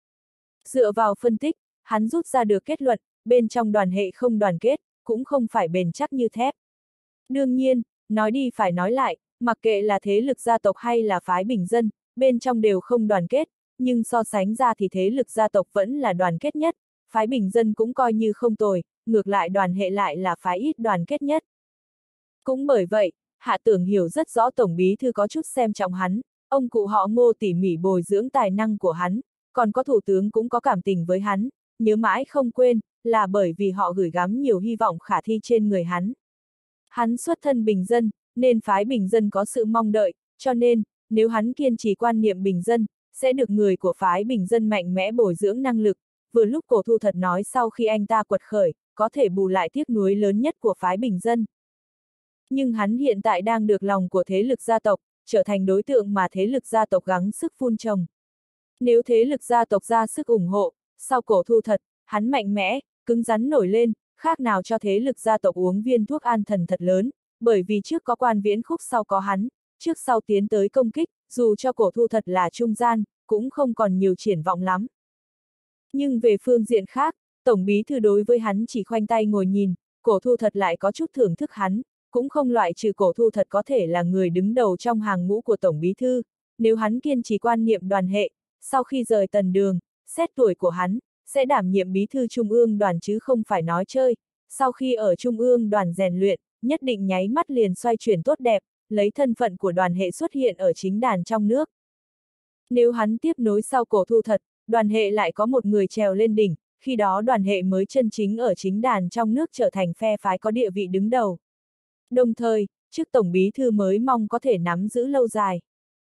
Dựa vào phân tích, hắn rút ra được kết luận, bên trong đoàn hệ không đoàn kết, cũng không phải bền chắc như thép. Đương nhiên, nói đi phải nói lại, mặc kệ là thế lực gia tộc hay là phái bình dân, bên trong đều không đoàn kết, nhưng so sánh ra thì thế lực gia tộc vẫn là đoàn kết nhất, phái bình dân cũng coi như không tồi, ngược lại đoàn hệ lại là phái ít đoàn kết nhất. Cũng bởi vậy, Hạ Tưởng hiểu rất rõ Tổng Bí Thư có chút xem trọng hắn, ông cụ họ Ngô tỉ mỉ bồi dưỡng tài năng của hắn, còn có Thủ tướng cũng có cảm tình với hắn, nhớ mãi không quên, là bởi vì họ gửi gắm nhiều hy vọng khả thi trên người hắn. Hắn xuất thân bình dân, nên phái bình dân có sự mong đợi, cho nên, nếu hắn kiên trì quan niệm bình dân, sẽ được người của phái bình dân mạnh mẽ bồi dưỡng năng lực, vừa lúc Cổ Thu Thật nói sau khi anh ta quật khởi, có thể bù lại tiếc nuối lớn nhất của phái bình dân. Nhưng hắn hiện tại đang được lòng của thế lực gia tộc, trở thành đối tượng mà thế lực gia tộc gắng sức phun trồng. Nếu thế lực gia tộc ra sức ủng hộ, sau Cổ Thu Thật, hắn mạnh mẽ, cứng rắn nổi lên, khác nào cho thế lực gia tộc uống viên thuốc an thần thật lớn, bởi vì trước có Quan Viễn Khúc sau có hắn, trước sau tiến tới công kích, dù cho Cổ Thu Thật là trung gian, cũng không còn nhiều triển vọng lắm. Nhưng về phương diện khác, Tổng Bí Thư đối với hắn chỉ khoanh tay ngồi nhìn, Cổ Thu Thật lại có chút thưởng thức hắn, cũng không loại trừ Cổ Thu Thật có thể là người đứng đầu trong hàng ngũ của Tổng Bí Thư, nếu hắn kiên trì quan niệm đoàn hệ, sau khi rời Tần Đường, xét tuổi của hắn, sẽ đảm nhiệm Bí Thư Trung ương đoàn chứ không phải nói chơi, sau khi ở Trung ương đoàn rèn luyện, nhất định nháy mắt liền xoay chuyển tốt đẹp, lấy thân phận của đoàn hệ xuất hiện ở chính đàn trong nước. Nếu hắn tiếp nối sau Cổ Thu Thật, đoàn hệ lại có một người trèo lên đỉnh, khi đó đoàn hệ mới chân chính ở chính đàn trong nước trở thành phe phái có địa vị đứng đầu. Đồng thời, chức Tổng Bí Thư mới mong có thể nắm giữ lâu dài.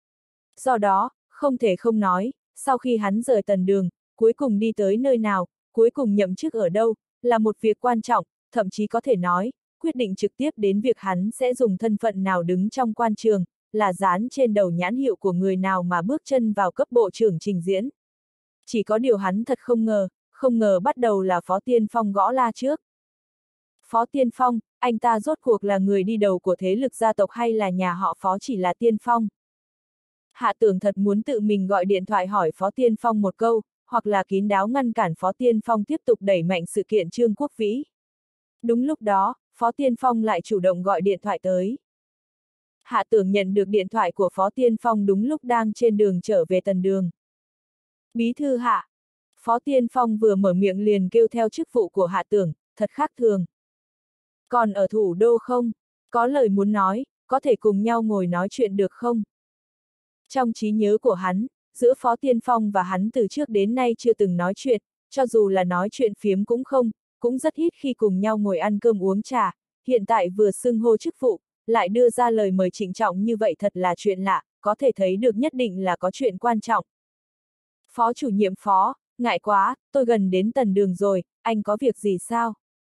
Do đó, không thể không nói, sau khi hắn rời Tần Đường, cuối cùng đi tới nơi nào, cuối cùng nhậm chức ở đâu, là một việc quan trọng, thậm chí có thể nói, quyết định trực tiếp đến việc hắn sẽ dùng thân phận nào đứng trong quan trường, là dán trên đầu nhãn hiệu của người nào mà bước chân vào cấp bộ trưởng trình diễn. Chỉ có điều hắn thật không ngờ, không ngờ bắt đầu là Phó Tiên Phong gõ la trước. Phó Tiên Phong, anh ta rốt cuộc là người đi đầu của thế lực gia tộc hay là nhà họ Phó chỉ là Tiên Phong? Hạ Tưởng thật muốn tự mình gọi điện thoại hỏi Phó Tiên Phong một câu, hoặc là kín đáo ngăn cản Phó Tiên Phong tiếp tục đẩy mạnh sự kiện Trương Quốc Vĩ. Đúng lúc đó, Phó Tiên Phong lại chủ động gọi điện thoại tới. Hạ Tưởng nhận được điện thoại của Phó Tiên Phong đúng lúc đang trên đường trở về Tần Đường. Bí thư Hạ. Phó Tiên Phong vừa mở miệng liền kêu theo chức vụ của Hạ Tưởng, thật khác thường. Còn ở thủ đô không? Có lời muốn nói, có thể cùng nhau ngồi nói chuyện được không? Trong trí nhớ của hắn, giữa Phó Tiên Phong và hắn từ trước đến nay chưa từng nói chuyện, cho dù là nói chuyện phiếm cũng không, cũng rất ít khi cùng nhau ngồi ăn cơm uống trà, hiện tại vừa xưng hô chức vụ, lại đưa ra lời mời trịnh trọng như vậy thật là chuyện lạ, có thể thấy được nhất định là có chuyện quan trọng. Phó chủ nhiệm Phó, ngại quá, tôi gần đến Tần Đường rồi, anh có việc gì sao?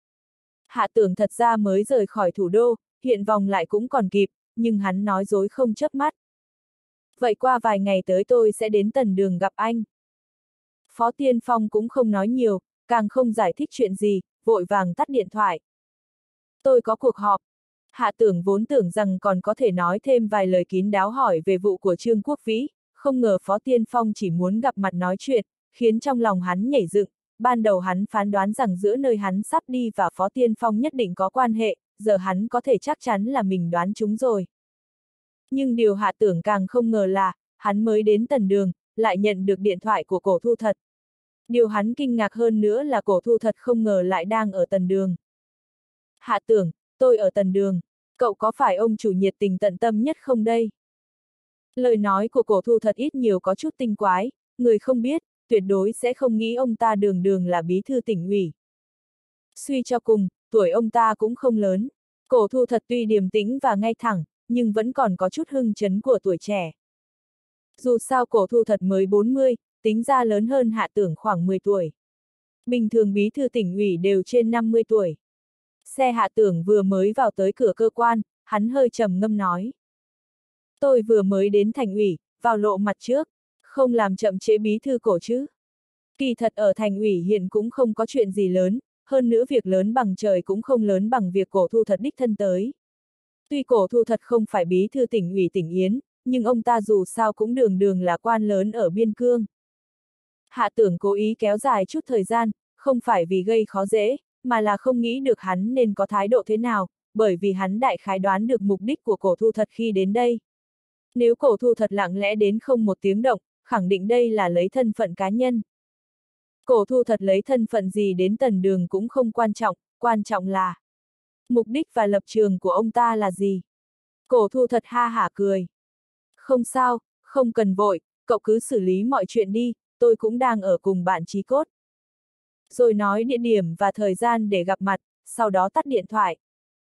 Hạ Tưởng thật ra mới rời khỏi thủ đô, hiện vòng lại cũng còn kịp, nhưng hắn nói dối không chớp mắt. Vậy qua vài ngày tới tôi sẽ đến Tần Đường gặp anh. Phó Tiên Phong cũng không nói nhiều, càng không giải thích chuyện gì, vội vàng tắt điện thoại. Tôi có cuộc họp. Hạ Tưởng vốn tưởng rằng còn có thể nói thêm vài lời kín đáo hỏi về vụ của Trương Quốc Vĩ, không ngờ Phó Tiên Phong chỉ muốn gặp mặt nói chuyện, khiến trong lòng hắn nhảy dựng. Ban đầu hắn phán đoán rằng giữa nơi hắn sắp đi và Phó Tiên Phong nhất định có quan hệ, giờ hắn có thể chắc chắn là mình đoán chúng rồi. Nhưng điều Hạ Tưởng càng không ngờ là, hắn mới đến Tần Đường, lại nhận được điện thoại của Cổ Thu Thật. Điều hắn kinh ngạc hơn nữa là Cổ Thu Thật không ngờ lại đang ở Tần Đường. Hạ Tưởng, tôi ở Tần Đường, cậu có phải ông chủ nhiệt tình tận tâm nhất không đây? Lời nói của Cổ Thu Thật ít nhiều có chút tinh quái, người không biết, tuyệt đối sẽ không nghĩ ông ta đường đường là bí thư tỉnh ủy. Suy cho cùng, tuổi ông ta cũng không lớn. Cổ Thu Thật tuy điềm tĩnh và ngay thẳng, nhưng vẫn còn có chút hưng chấn của tuổi trẻ. Dù sao Cổ Thu Thật mới bốn mươi, tính ra lớn hơn Hạ Tưởng khoảng mười tuổi. Bình thường bí thư tỉnh ủy đều trên năm mươi tuổi. Xe Hạ Tưởng vừa mới vào tới cửa cơ quan, hắn hơi trầm ngâm nói. Tôi vừa mới đến thành ủy, vào lộ mặt trước, không làm chậm trễ bí thư Cổ chứ. Kỳ thật ở thành ủy hiện cũng không có chuyện gì lớn, hơn nữa việc lớn bằng trời cũng không lớn bằng việc Cổ Thu Thật đích thân tới. Tuy Cổ Thu Thật không phải bí thư tỉnh ủy tỉnh Yến, nhưng ông ta dù sao cũng đường đường là quan lớn ở biên cương. Hạ Tưởng cố ý kéo dài chút thời gian, không phải vì gây khó dễ, mà là không nghĩ được hắn nên có thái độ thế nào, bởi vì hắn đại khái đoán được mục đích của Cổ Thu Thật khi đến đây. Nếu Cổ Thu Thật lặng lẽ đến không một tiếng động, khẳng định đây là lấy thân phận cá nhân. Cổ Thu Thật lấy thân phận gì đến Tần Đường cũng không quan trọng, quan trọng là mục đích và lập trường của ông ta là gì? Cổ Thu Thật ha hả cười. Không sao, không cần vội, cậu cứ xử lý mọi chuyện đi, tôi cũng đang ở cùng bạn chí cốt. Rồi nói địa điểm và thời gian để gặp mặt, sau đó tắt điện thoại.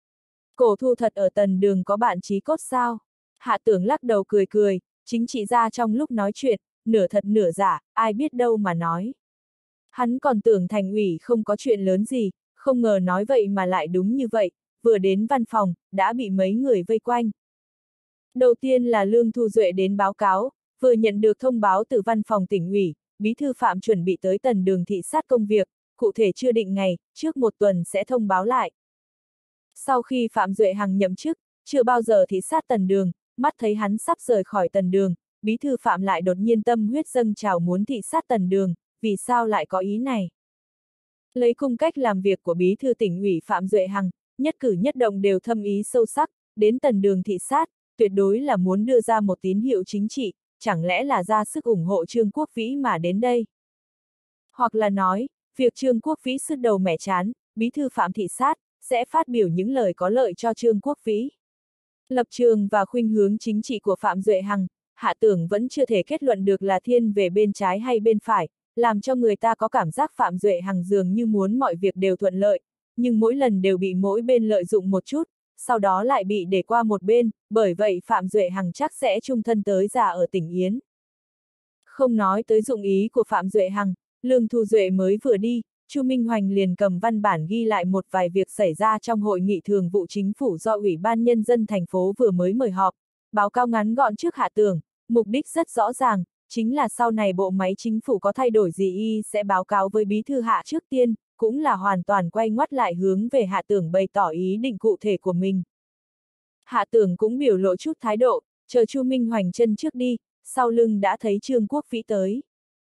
Cổ Thu Thật ở Tần Đường có bạn chí cốt sao? Hạ Tưởng lắc đầu cười cười, chính trị ra trong lúc nói chuyện, nửa thật nửa giả, ai biết đâu mà nói. Hắn còn tưởng thành ủy không có chuyện lớn gì, không ngờ nói vậy mà lại đúng như vậy, vừa đến văn phòng, đã bị mấy người vây quanh. Đầu tiên là Lương Thu Duệ đến báo cáo, vừa nhận được thông báo từ văn phòng tỉnh ủy, bí thư Phạm chuẩn bị tới Tần Đường thị sát công việc, cụ thể chưa định ngày, trước một tuần sẽ thông báo lại. Sau khi Phạm Duệ Hằng nhậm chức, chưa bao giờ thị sát Tần Đường, mắt thấy hắn sắp rời khỏi Tần Đường, bí thư Phạm lại đột nhiên tâm huyết dâng trào muốn thị sát Tần Đường, vì sao lại có ý này? Lấy cung cách làm việc của bí thư tỉnh ủy Phạm Duệ Hằng, nhất cử nhất động đều thâm ý sâu sắc, đến Tần Đường thị sát, tuyệt đối là muốn đưa ra một tín hiệu chính trị, chẳng lẽ là ra sức ủng hộ Trương Quốc Vĩ mà đến đây? Hoặc là nói, việc Trương Quốc Vĩ sứt đầu mẻ chán, bí thư Phạm thị sát, sẽ phát biểu những lời có lợi cho Trương Quốc Vĩ. Lập trường và khuynh hướng chính trị của Phạm Duệ Hằng, Hạ Tưởng vẫn chưa thể kết luận được là thiên về bên trái hay bên phải, làm cho người ta có cảm giác Phạm Duệ Hằng dường như muốn mọi việc đều thuận lợi, nhưng mỗi lần đều bị mỗi bên lợi dụng một chút, sau đó lại bị để qua một bên, bởi vậy Phạm Duệ Hằng chắc sẽ chung thân tới già ở tỉnh Yến. Không nói tới dụng ý của Phạm Duệ Hằng, Lương Thu Duệ mới vừa đi, Chu Minh Hoành liền cầm văn bản ghi lại một vài việc xảy ra trong hội nghị thường vụ chính phủ do Ủy ban Nhân dân thành phố vừa mới mời họp, báo cáo ngắn gọn trước Hạ Tưởng, mục đích rất rõ ràng, chính là sau này bộ máy chính phủ có thay đổi gì y sẽ báo cáo với bí thư Hạ trước tiên, cũng là hoàn toàn quay ngoắt lại hướng về Hạ Tưởng bày tỏ ý định cụ thể của mình. Hạ Tưởng cũng biểu lộ chút thái độ, chờ Chu Minh Hoành chân trước đi, sau lưng đã thấy Trương Quốc Vĩ tới.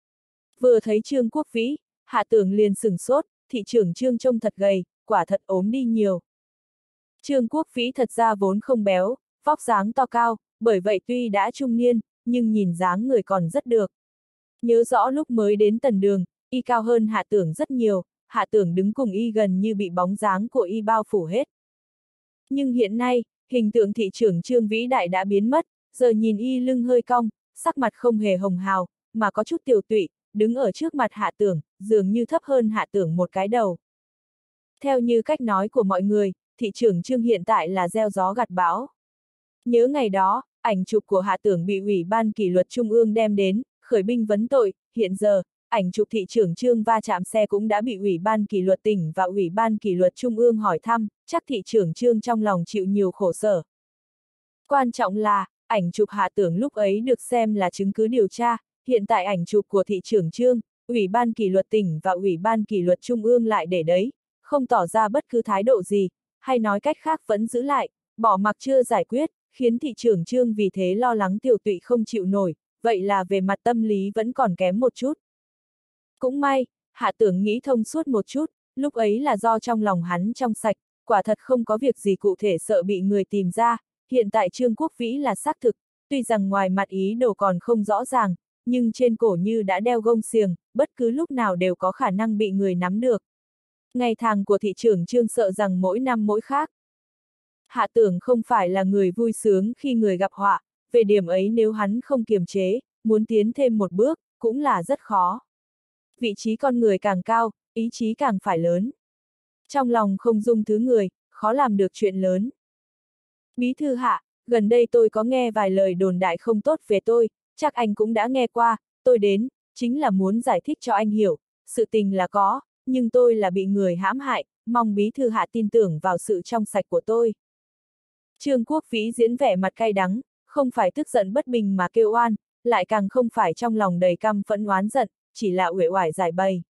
Vừa thấy Trương Quốc Vĩ, Hạ Tưởng liền sửng sốt, thị trưởng Trương trông thật gầy, quả thật ốm đi nhiều. Trương Quốc Vĩ thật ra vốn không béo, vóc dáng to cao, bởi vậy tuy đã trung niên, nhưng nhìn dáng người còn rất được. Nhớ rõ lúc mới đến Tần Đường, y cao hơn Hạ Tưởng rất nhiều, Hạ Tưởng đứng cùng y gần như bị bóng dáng của y bao phủ hết. Nhưng hiện nay, hình tượng thị trưởng Trương vĩ đại đã biến mất, giờ nhìn y lưng hơi cong, sắc mặt không hề hồng hào, mà có chút tiều tụy, đứng ở trước mặt Hạ Tưởng, dường như thấp hơn Hạ Tưởng một cái đầu. Theo như cách nói của mọi người, thị trưởng Trương hiện tại là gieo gió gặt bão. Nhớ ngày đó, ảnh chụp của Hạ Tưởng bị Ủy ban kỷ luật Trung ương đem đến, khởi binh vấn tội, hiện giờ, ảnh chụp thị trưởng Trương va chạm xe cũng đã bị Ủy ban kỷ luật tỉnh và Ủy ban kỷ luật Trung ương hỏi thăm, chắc thị trưởng Trương trong lòng chịu nhiều khổ sở. Quan trọng là, ảnh chụp Hạ Tưởng lúc ấy được xem là chứng cứ điều tra, hiện tại ảnh chụp của thị trưởng Trương, Ủy ban kỷ luật tỉnh và Ủy ban kỷ luật Trung ương lại để đấy, không tỏ ra bất cứ thái độ gì, hay nói cách khác vẫn giữ lại, bỏ mặc chưa giải quyết, khiến thị trưởng Trương vì thế lo lắng tiểu tụy không chịu nổi, vậy là về mặt tâm lý vẫn còn kém một chút. Cũng may, Hạ Tưởng nghĩ thông suốt một chút, lúc ấy là do trong lòng hắn trong sạch, quả thật không có việc gì cụ thể sợ bị người tìm ra, hiện tại Trương Quốc Vĩ là xác thực, tuy rằng ngoài mặt ý đồ còn không rõ ràng, nhưng trên cổ như đã đeo gông xiềng, bất cứ lúc nào đều có khả năng bị người nắm được. Ngày tháng của thị trưởng Trương sợ rằng mỗi năm mỗi khác. Hạ Tưởng không phải là người vui sướng khi người gặp họa, về điểm ấy nếu hắn không kiềm chế, muốn tiến thêm một bước, cũng là rất khó. Vị trí con người càng cao, ý chí càng phải lớn. Trong lòng không dung thứ người, khó làm được chuyện lớn. Bí thư Hạ, gần đây tôi có nghe vài lời đồn đại không tốt về tôi, chắc anh cũng đã nghe qua, tôi đến, chính là muốn giải thích cho anh hiểu, sự tình là có, nhưng tôi là bị người hãm hại, mong bí thư Hạ tin tưởng vào sự trong sạch của tôi. Trương Quốc Vĩ diễn vẻ mặt cay đắng, không phải tức giận bất bình mà kêu oan, lại càng không phải trong lòng đầy căm phẫn oán giận, chỉ là uể oải giải bày.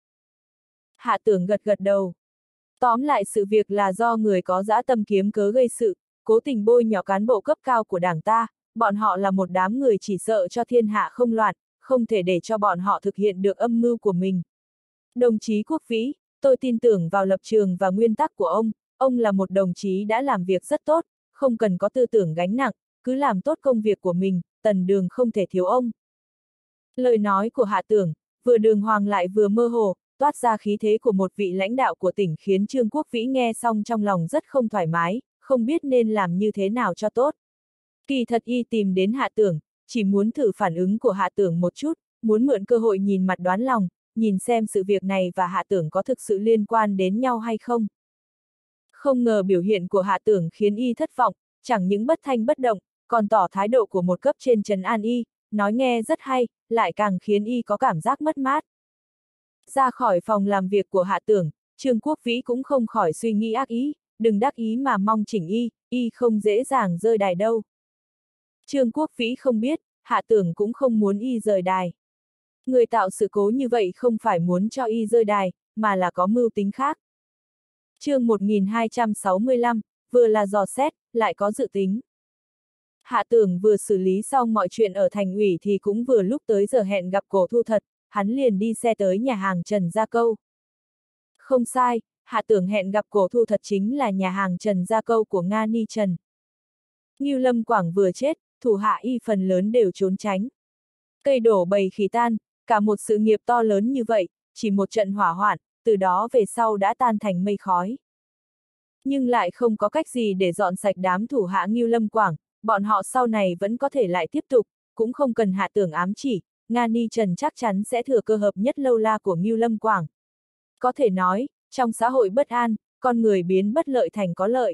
Hạ Tưởng gật gật đầu. Tóm lại sự việc là do người có dã tâm kiếm cớ gây sự, cố tình bôi nhọ cán bộ cấp cao của đảng ta, bọn họ là một đám người chỉ sợ cho thiên hạ không loạn, không thể để cho bọn họ thực hiện được âm mưu của mình. Đồng chí Quốc Vĩ, tôi tin tưởng vào lập trường và nguyên tắc của ông, ông là một đồng chí đã làm việc rất tốt, không cần có tư tưởng gánh nặng, cứ làm tốt công việc của mình, Tần Đường không thể thiếu ông. Lời nói của Hạ Tưởng, vừa đường hoàng lại vừa mơ hồ, toát ra khí thế của một vị lãnh đạo của tỉnh khiến Trương Quốc Vĩ nghe xong trong lòng rất không thoải mái, không biết nên làm như thế nào cho tốt. Kỳ thật y tìm đến Hạ Tưởng, chỉ muốn thử phản ứng của Hạ Tưởng một chút, muốn mượn cơ hội nhìn mặt đoán lòng, nhìn xem sự việc này và Hạ Tưởng có thực sự liên quan đến nhau hay không. Không ngờ biểu hiện của Hạ Tưởng khiến y thất vọng, chẳng những bất thanh bất động, còn tỏ thái độ của một cấp trên trấn an y, nói nghe rất hay, lại càng khiến y có cảm giác mất mát. Ra khỏi phòng làm việc của Hạ Tưởng, Trương Quốc Vĩ cũng không khỏi suy nghĩ ác ý, đừng đắc ý mà mong chỉnh y, y không dễ dàng rơi đài đâu. Trương Quốc Vĩ không biết, Hạ Tưởng cũng không muốn y rời đài. Người tạo sự cố như vậy không phải muốn cho y rơi đài, mà là có mưu tính khác. Chương một nghìn hai trăm sáu mươi lăm, vừa là dò xét, lại có dự tính. Hạ Tưởng vừa xử lý xong mọi chuyện ở thành ủy thì cũng vừa lúc tới giờ hẹn gặp Cổ Thu Thật, hắn liền đi xe tới nhà hàng Trần Gia Câu. Không sai, Hạ Tưởng hẹn gặp Cổ Thu Thật chính là nhà hàng Trần Gia Câu của Nga Ni Trần. Ngưu Lâm Quảng vừa chết, thủ hạ y phần lớn đều trốn tránh. Cây đổ bầy khỉ tan, cả một sự nghiệp to lớn như vậy, chỉ một trận hỏa hoạn, từ đó về sau đã tan thành mây khói. Nhưng lại không có cách gì để dọn sạch đám thủ hạ Ngưu Lâm Quảng, bọn họ sau này vẫn có thể lại tiếp tục, cũng không cần Hạ Tưởng ám chỉ, Nga Ni Trần chắc chắn sẽ thừa cơ hợp nhất lâu la của Ngưu Lâm Quảng. Có thể nói, trong xã hội bất an, con người biến bất lợi thành có lợi.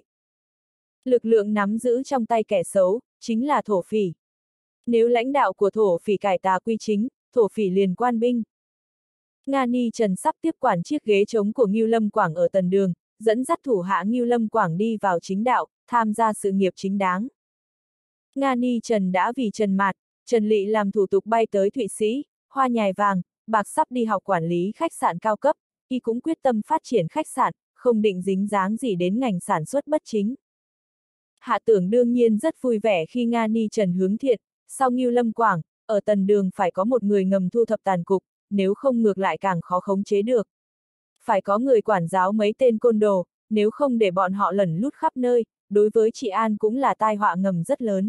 Lực lượng nắm giữ trong tay kẻ xấu, chính là thổ phỉ. Nếu lãnh đạo của thổ phỉ cải tà quy chính, thổ phỉ liền quan binh. Nga Ni Trần sắp tiếp quản chiếc ghế trống của Ngưu Lâm Quảng ở Tần Đường, dẫn dắt thủ hạ Ngưu Lâm Quảng đi vào chính đạo, tham gia sự nghiệp chính đáng. Nga Ni Trần đã vì Trần Mạt, Trần Lị làm thủ tục bay tới Thụy Sĩ, hoa nhài vàng, bạc sắp đi học quản lý khách sạn cao cấp, y cũng quyết tâm phát triển khách sạn, không định dính dáng gì đến ngành sản xuất bất chính. Hạ Tưởng đương nhiên rất vui vẻ khi Nga Ni Trần hướng thiện, sau Ngưu Lâm Quảng, ở Tần Đường phải có một người ngầm thu thập tàn cục, nếu không ngược lại càng khó khống chế được. Phải có người quản giáo mấy tên côn đồ, nếu không để bọn họ lẩn lút khắp nơi, đối với trị an cũng là tai họa ngầm rất lớn.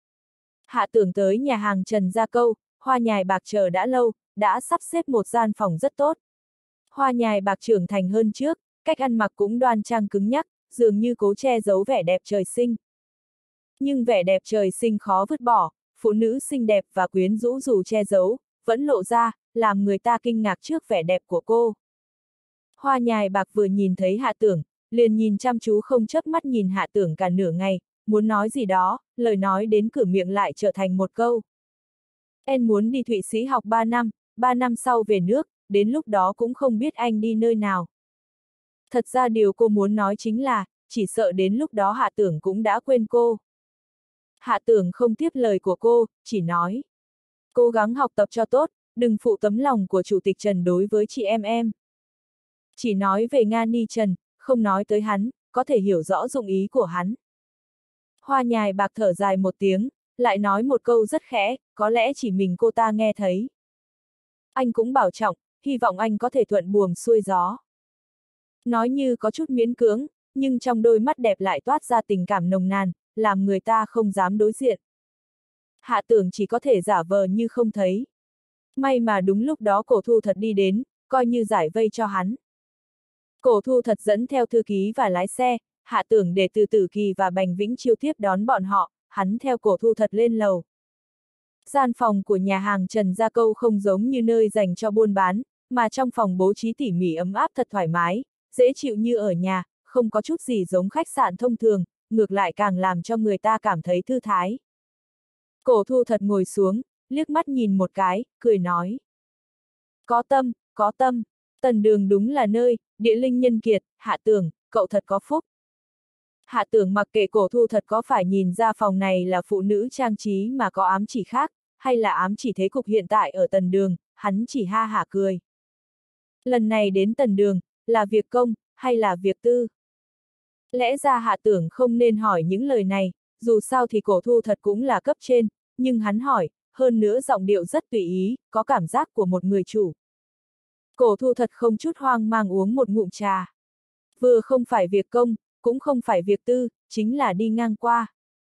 Hạ Tưởng tới nhà hàng Trần Gia Câu, hoa nhài bạc chờ đã lâu, đã sắp xếp một gian phòng rất tốt. Hoa nhài bạc trưởng thành hơn trước, cách ăn mặc cũng đoan trang cứng nhắc, dường như cố che giấu vẻ đẹp trời sinh. Nhưng vẻ đẹp trời sinh khó vứt bỏ, phụ nữ xinh đẹp và quyến rũ dù che giấu, vẫn lộ ra, làm người ta kinh ngạc trước vẻ đẹp của cô. Hoa nhài bạc vừa nhìn thấy Hạ Tưởng, liền nhìn chăm chú không chớp mắt nhìn Hạ Tưởng cả nửa ngày, muốn nói gì đó, lời nói đến cửa miệng lại trở thành một câu. Em muốn đi Thụy Sĩ học ba năm, ba năm sau về nước, đến lúc đó cũng không biết anh đi nơi nào. Thật ra điều cô muốn nói chính là, chỉ sợ đến lúc đó Hạ Tưởng cũng đã quên cô. Hạ Tưởng không tiếp lời của cô, chỉ nói. Cố gắng học tập cho tốt, đừng phụ tấm lòng của Chủ tịch Trần đối với chị em em. Chỉ nói về Nga Ni Trần, không nói tới hắn, có thể hiểu rõ dụng ý của hắn. Hoa Nhài Bạc thở dài một tiếng, lại nói một câu rất khẽ, có lẽ chỉ mình cô ta nghe thấy. Anh cũng bảo trọng, hy vọng anh có thể thuận buồm xuôi gió. Nói như có chút miễn cưỡng, nhưng trong đôi mắt đẹp lại toát ra tình cảm nồng nàn, làm người ta không dám đối diện. Hạ Tưởng chỉ có thể giả vờ như không thấy. May mà đúng lúc đó Cổ Thu Thật đi đến, coi như giải vây cho hắn. Cổ Thu Thật dẫn theo thư ký và lái xe, Hạ Tưởng để từ Tử Kỳ và Bành Vĩnh Chiêu tiếp đón bọn họ, hắn theo Cổ Thu Thật lên lầu. Gian phòng của nhà hàng Trần Gia Câu không giống như nơi dành cho buôn bán, mà trong phòng bố trí tỉ mỉ ấm áp thật thoải mái, dễ chịu như ở nhà, không có chút gì giống khách sạn thông thường, ngược lại càng làm cho người ta cảm thấy thư thái. Cổ Thu Thật ngồi xuống, liếc mắt nhìn một cái, cười nói. Có tâm, có tâm, Tần Đường đúng là nơi, địa linh nhân kiệt, Hạ Tưởng, cậu thật có phúc. Hạ Tưởng mặc kệ Cổ Thu Thật có phải nhìn ra phòng này là phụ nữ trang trí mà có ám chỉ khác, hay là ám chỉ thế cục hiện tại ở Tần Đường, hắn chỉ ha hả cười. Lần này đến Tần Đường, là việc công, hay là việc tư? Lẽ ra Hạ Tưởng không nên hỏi những lời này, dù sao thì Cổ Thu Thật cũng là cấp trên, nhưng hắn hỏi, hơn nữa giọng điệu rất tùy ý, có cảm giác của một người chủ. Cổ Thu Thật không chút hoang mang uống một ngụm trà. Vừa không phải việc công, cũng không phải việc tư, chính là đi ngang qua.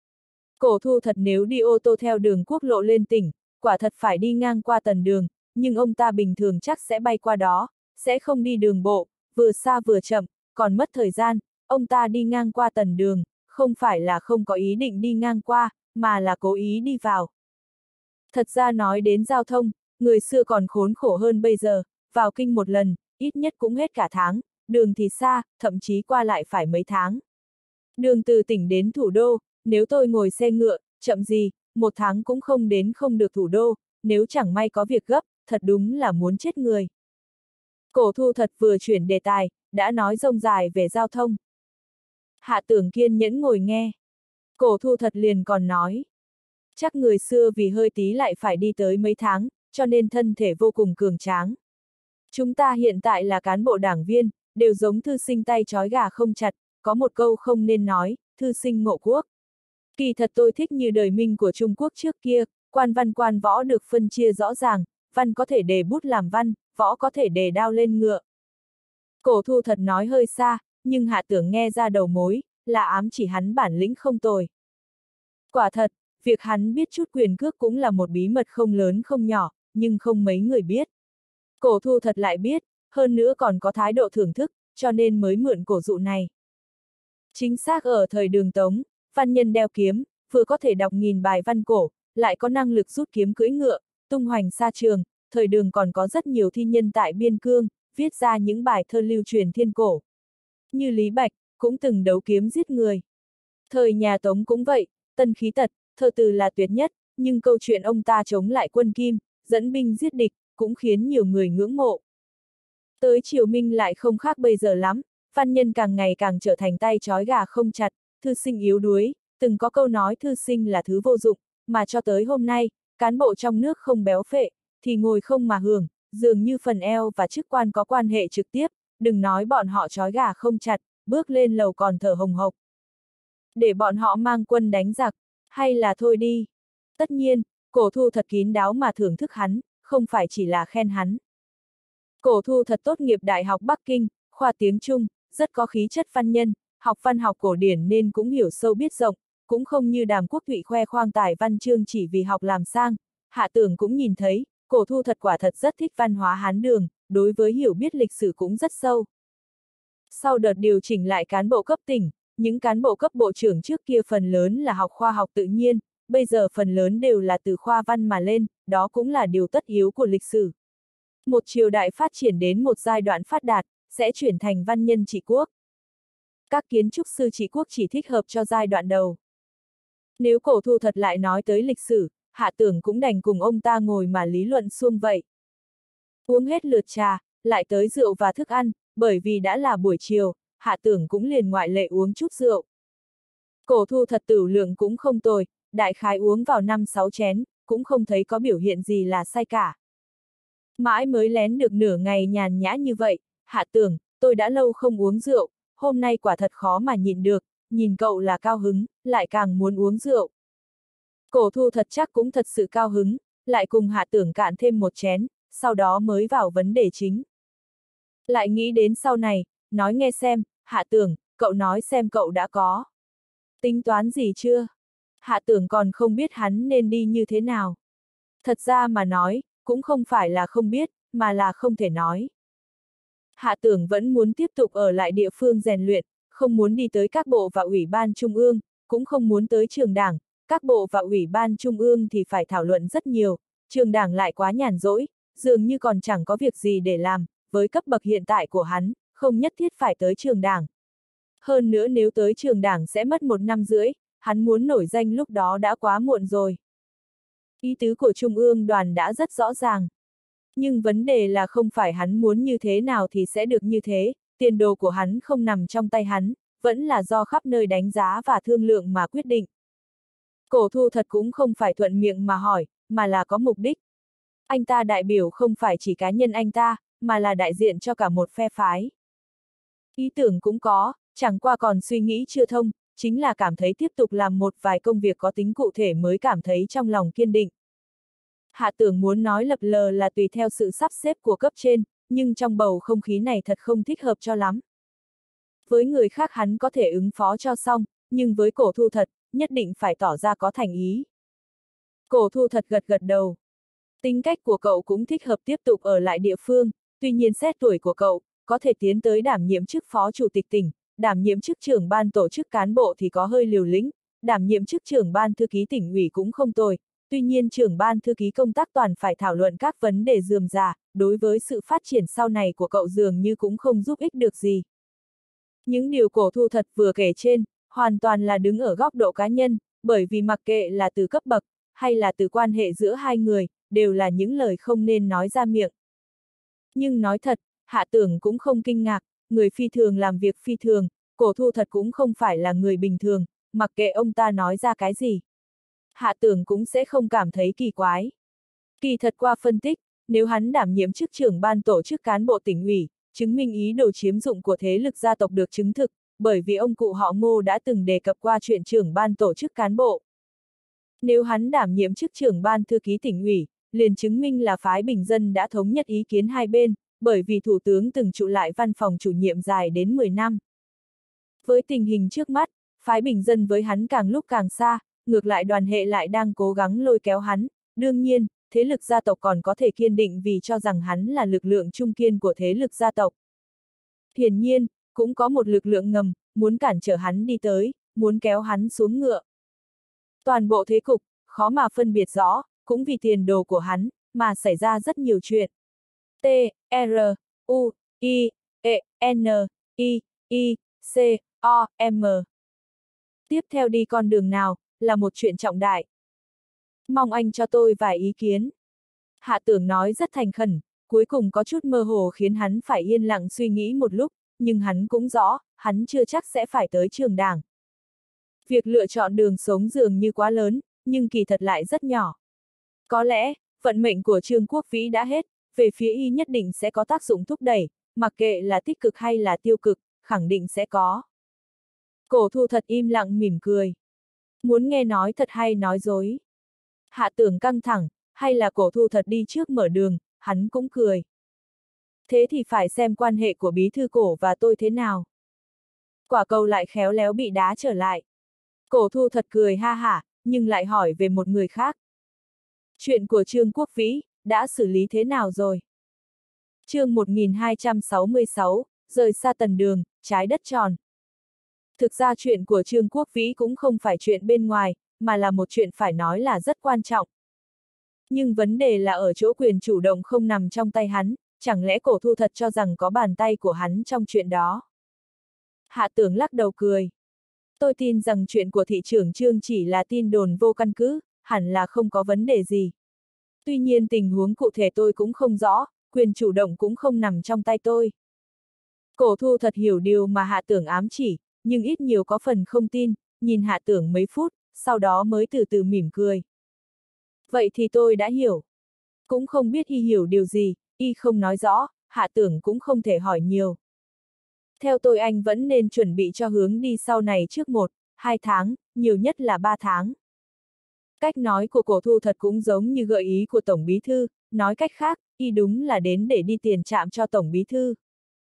Cổ Thu Thật nếu đi ô tô theo đường quốc lộ lên tỉnh, quả thật phải đi ngang qua Tần Đường, nhưng ông ta bình thường chắc sẽ bay qua đó, sẽ không đi đường bộ, vừa xa vừa chậm, còn mất thời gian, ông ta đi ngang qua Tần Đường, không phải là không có ý định đi ngang qua, mà là cố ý đi vào. Thật ra nói đến giao thông, người xưa còn khốn khổ hơn bây giờ, vào kinh một lần, ít nhất cũng hết cả tháng, đường thì xa, thậm chí qua lại phải mấy tháng. Đường từ tỉnh đến thủ đô, nếu tôi ngồi xe ngựa, chậm gì, một tháng cũng không đến không được thủ đô, nếu chẳng may có việc gấp, thật đúng là muốn chết người. Cổ Thu Thật vừa chuyển đề tài, đã nói rông dài về giao thông. Hạ Tưởng kiên nhẫn ngồi nghe. Cổ Thu Thật liền còn nói. Chắc người xưa vì hơi tí lại phải đi tới mấy tháng, cho nên thân thể vô cùng cường tráng. Chúng ta hiện tại là cán bộ đảng viên, đều giống thư sinh tay trói gà không chặt, có một câu không nên nói, thư sinh ngộ quốc. Kỳ thật tôi thích như đời Minh của Trung Quốc trước kia, quan văn quan võ được phân chia rõ ràng, văn có thể đề bút làm văn, võ có thể đề đao lên ngựa. Cổ Thu Thật nói hơi xa, nhưng Hạ Tưởng nghe ra đầu mối, là ám chỉ hắn bản lĩnh không tồi. Quả thật, việc hắn biết chút quyền cước cũng là một bí mật không lớn không nhỏ, nhưng không mấy người biết. Cổ Thu Thật lại biết, hơn nữa còn có thái độ thưởng thức, cho nên mới mượn cổ dụ này. Chính xác ở thời Đường Tống, văn nhân đeo kiếm, vừa có thể đọc nghìn bài văn cổ, lại có năng lực rút kiếm cưỡi ngựa, tung hoành xa trường, thời Đường còn có rất nhiều thi nhân tại biên cương, viết ra những bài thơ lưu truyền thiên cổ. Như Lý Bạch, cũng từng đấu kiếm giết người. Thời nhà Tống cũng vậy, Tân Khí Tật, thơ từ là tuyệt nhất, nhưng câu chuyện ông ta chống lại quân Kim, dẫn binh giết địch, cũng khiến nhiều người ngưỡng mộ. Tới triều Minh lại không khác bây giờ lắm, văn nhân càng ngày càng trở thành tay trói gà không chặt, thư sinh yếu đuối, từng có câu nói thư sinh là thứ vô dụng, mà cho tới hôm nay, cán bộ trong nước không béo phệ, thì ngồi không mà hưởng, dường như phần eo và chức quan có quan hệ trực tiếp, đừng nói bọn họ trói gà không chặt, bước lên lầu còn thở hồng hộc. Để bọn họ mang quân đánh giặc, hay là thôi đi. Tất nhiên, Cổ Thu Thật kín đáo mà thưởng thức hắn, không phải chỉ là khen hắn. Cổ Thu Thật tốt nghiệp Đại học Bắc Kinh, khoa tiếng Trung, rất có khí chất văn nhân, học văn học cổ điển nên cũng hiểu sâu biết rộng, cũng không như Đàm Quốc Thụy khoe khoang tài văn chương chỉ vì học làm sang. Hạ Tưởng cũng nhìn thấy, Cổ Thu Thật quả thật rất thích văn hóa Hán Đường, đối với hiểu biết lịch sử cũng rất sâu. Sau đợt điều chỉnh lại cán bộ cấp tỉnh, những cán bộ cấp bộ trưởng trước kia phần lớn là học khoa học tự nhiên, bây giờ phần lớn đều là từ khoa văn mà lên, đó cũng là điều tất yếu của lịch sử. Một triều đại phát triển đến một giai đoạn phát đạt, sẽ chuyển thành văn nhân trị quốc. Các kiến trúc sư trị quốc chỉ thích hợp cho giai đoạn đầu. Nếu Cổ Thu Thật lại nói tới lịch sử, Hạ Tưởng cũng đành cùng ông ta ngồi mà lý luận suông vậy. Uống hết lượt trà, lại tới rượu và thức ăn, bởi vì đã là buổi chiều, Hạ Tưởng cũng liền ngoại lệ uống chút rượu. Cổ Thu Thật tửu lượng cũng không tồi, đại khái uống vào năm sáu chén, cũng không thấy có biểu hiện gì là say cả. Mãi mới lén được nửa ngày nhàn nhã như vậy, Hạ Tưởng, tôi đã lâu không uống rượu, hôm nay quả thật khó mà nhịn được, nhìn cậu là cao hứng, lại càng muốn uống rượu. Cổ Thu Thật chắc cũng thật sự cao hứng, lại cùng Hạ Tưởng cạn thêm một chén, sau đó mới vào vấn đề chính. Lại nghĩ đến sau này, nói nghe xem, Hạ Tưởng, cậu nói xem cậu đã có tính toán gì chưa? Hạ Tưởng còn không biết hắn nên đi như thế nào. Thật ra mà nói, cũng không phải là không biết, mà là không thể nói. Hạ Tưởng vẫn muốn tiếp tục ở lại địa phương rèn luyện, không muốn đi tới các bộ và ủy ban trung ương, cũng không muốn tới trường đảng, các bộ và ủy ban trung ương thì phải thảo luận rất nhiều, trường đảng lại quá nhàn rỗi, dường như còn chẳng có việc gì để làm, với cấp bậc hiện tại của hắn, không nhất thiết phải tới trường đảng. Hơn nữa nếu tới trường đảng sẽ mất một năm rưỡi, hắn muốn nổi danh lúc đó đã quá muộn rồi. Ý tứ của Trung ương đoàn đã rất rõ ràng. Nhưng vấn đề là không phải hắn muốn như thế nào thì sẽ được như thế, tiền đồ của hắn không nằm trong tay hắn, vẫn là do khắp nơi đánh giá và thương lượng mà quyết định. Cổ Thu Thật cũng không phải thuận miệng mà hỏi, mà là có mục đích. Anh ta đại biểu không phải chỉ cá nhân anh ta, mà là đại diện cho cả một phe phái. Ý tưởng cũng có, chẳng qua còn suy nghĩ chưa thông, chính là cảm thấy tiếp tục làm một vài công việc có tính cụ thể mới cảm thấy trong lòng kiên định. Hạ Tưởng muốn nói lập lờ là tùy theo sự sắp xếp của cấp trên, nhưng trong bầu không khí này thật không thích hợp cho lắm. Với người khác hắn có thể ứng phó cho xong, nhưng với Cổ Thu Thật, nhất định phải tỏ ra có thành ý. Cổ Thu Thật gật gật đầu. Tính cách của cậu cũng thích hợp tiếp tục ở lại địa phương, tuy nhiên xét tuổi của cậu, có thể tiến tới đảm nhiệm chức phó chủ tịch tỉnh, đảm nhiệm chức trưởng ban tổ chức cán bộ thì có hơi liều lĩnh, đảm nhiệm chức trưởng ban thư ký tỉnh ủy cũng không tồi, tuy nhiên trưởng ban thư ký công tác toàn phải thảo luận các vấn đề rườm rà, đối với sự phát triển sau này của cậu dường như cũng không giúp ích được gì. Những điều Cổ Thu Thật vừa kể trên, hoàn toàn là đứng ở góc độ cá nhân, bởi vì mặc kệ là từ cấp bậc, hay là từ quan hệ giữa hai người, đều là những lời không nên nói ra miệng. Nhưng nói thật, Hạ Tưởng cũng không kinh ngạc, người phi thường làm việc phi thường, Cổ Thu Thật cũng không phải là người bình thường, mặc kệ ông ta nói ra cái gì. Hạ Tưởng cũng sẽ không cảm thấy kỳ quái. Kỳ thật qua phân tích, nếu hắn đảm nhiệm chức trưởng ban tổ chức cán bộ tỉnh ủy, chứng minh ý đồ chiếm dụng của thế lực gia tộc được chứng thực, bởi vì ông cụ họ Ngô đã từng đề cập qua chuyện trưởng ban tổ chức cán bộ. Nếu hắn đảm nhiệm chức trưởng ban thư ký tỉnh ủy, liền chứng minh là phái Bình Dân đã thống nhất ý kiến hai bên, bởi vì Thủ tướng từng trụ lại văn phòng chủ nhiệm dài đến mười năm. Với tình hình trước mắt, phái Bình Dân với hắn càng lúc càng xa, ngược lại đoàn hệ lại đang cố gắng lôi kéo hắn, đương nhiên, thế lực gia tộc còn có thể kiên định vì cho rằng hắn là lực lượng trung kiên của thế lực gia tộc. Hiển nhiên, cũng có một lực lượng ngầm, muốn cản trở hắn đi tới, muốn kéo hắn xuống ngựa. Toàn bộ thế cục, khó mà phân biệt rõ, cũng vì tiền đồ của hắn, mà xảy ra rất nhiều chuyện. T, R, U, I, E, N, I, I, C, O, M. Tiếp theo đi con đường nào, là một chuyện trọng đại. Mong anh cho tôi vài ý kiến. Hạ Tưởng nói rất thành khẩn, cuối cùng có chút mơ hồ khiến hắn phải yên lặng suy nghĩ một lúc, nhưng hắn cũng rõ, hắn chưa chắc sẽ phải tới trường đảng. Việc lựa chọn đường sống dường như quá lớn, nhưng kỳ thật lại rất nhỏ. Có lẽ, vận mệnh của Trương Quốc Vĩ đã hết, về phía y nhất định sẽ có tác dụng thúc đẩy, mặc kệ là tích cực hay là tiêu cực, khẳng định sẽ có. Cổ Thu Thật im lặng mỉm cười. Muốn nghe nói thật hay nói dối? Hạ Tưởng căng thẳng, hay là Cổ Thu Thật đi trước mở đường, hắn cũng cười. Thế thì phải xem quan hệ của bí thư Cổ và tôi thế nào. Quả cầu lại khéo léo bị đá trở lại. Cổ Thu Thật cười ha hả, nhưng lại hỏi về một người khác. Chuyện của Trương Quốc Vĩ, đã xử lý thế nào rồi? Chương một nghìn hai trăm sáu mươi sáu, rời xa tần đường, trái đất tròn. Thực ra chuyện của Trương Quốc Vĩ cũng không phải chuyện bên ngoài, mà là một chuyện phải nói là rất quan trọng. Nhưng vấn đề là ở chỗ quyền chủ động không nằm trong tay hắn, chẳng lẽ Cổ Thu Thật cho rằng có bàn tay của hắn trong chuyện đó? Hạ Tưởng lắc đầu cười. Tôi tin rằng chuyện của thị trưởng Trương chỉ là tin đồn vô căn cứ, hẳn là không có vấn đề gì. Tuy nhiên tình huống cụ thể tôi cũng không rõ, quyền chủ động cũng không nằm trong tay tôi. Cổ Thu thật hiểu điều mà Hạ Tưởng ám chỉ, nhưng ít nhiều có phần không tin, nhìn Hạ Tưởng mấy phút, sau đó mới từ từ mỉm cười. Vậy thì tôi đã hiểu. Cũng không biết y hiểu điều gì, y không nói rõ, Hạ Tưởng cũng không thể hỏi nhiều. Theo tôi anh vẫn nên chuẩn bị cho hướng đi sau này trước một, hai tháng, nhiều nhất là ba tháng. Cách nói của Cổ Thu thật cũng giống như gợi ý của Tổng Bí Thư, nói cách khác, y đúng là đến để đi tiền trạm cho Tổng Bí Thư.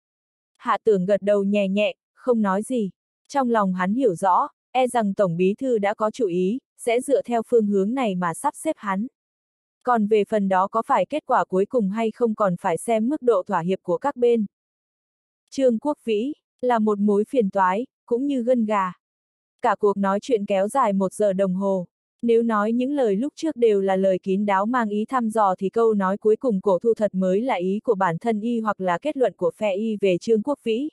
Hạ Tưởng gật đầu nhẹ nhẹ, không nói gì. Trong lòng hắn hiểu rõ, e rằng Tổng Bí Thư đã có chủ ý, sẽ dựa theo phương hướng này mà sắp xếp hắn. Còn về phần đó có phải kết quả cuối cùng hay không còn phải xem mức độ thỏa hiệp của các bên. Trương Quốc Vĩ, là một mối phiền toái, cũng như gân gà. Cả cuộc nói chuyện kéo dài một giờ đồng hồ. Nếu nói những lời lúc trước đều là lời kín đáo mang ý thăm dò thì câu nói cuối cùng Cổ Thu thật mới là ý của bản thân y hoặc là kết luận của phe y về Trương Quốc Vĩ.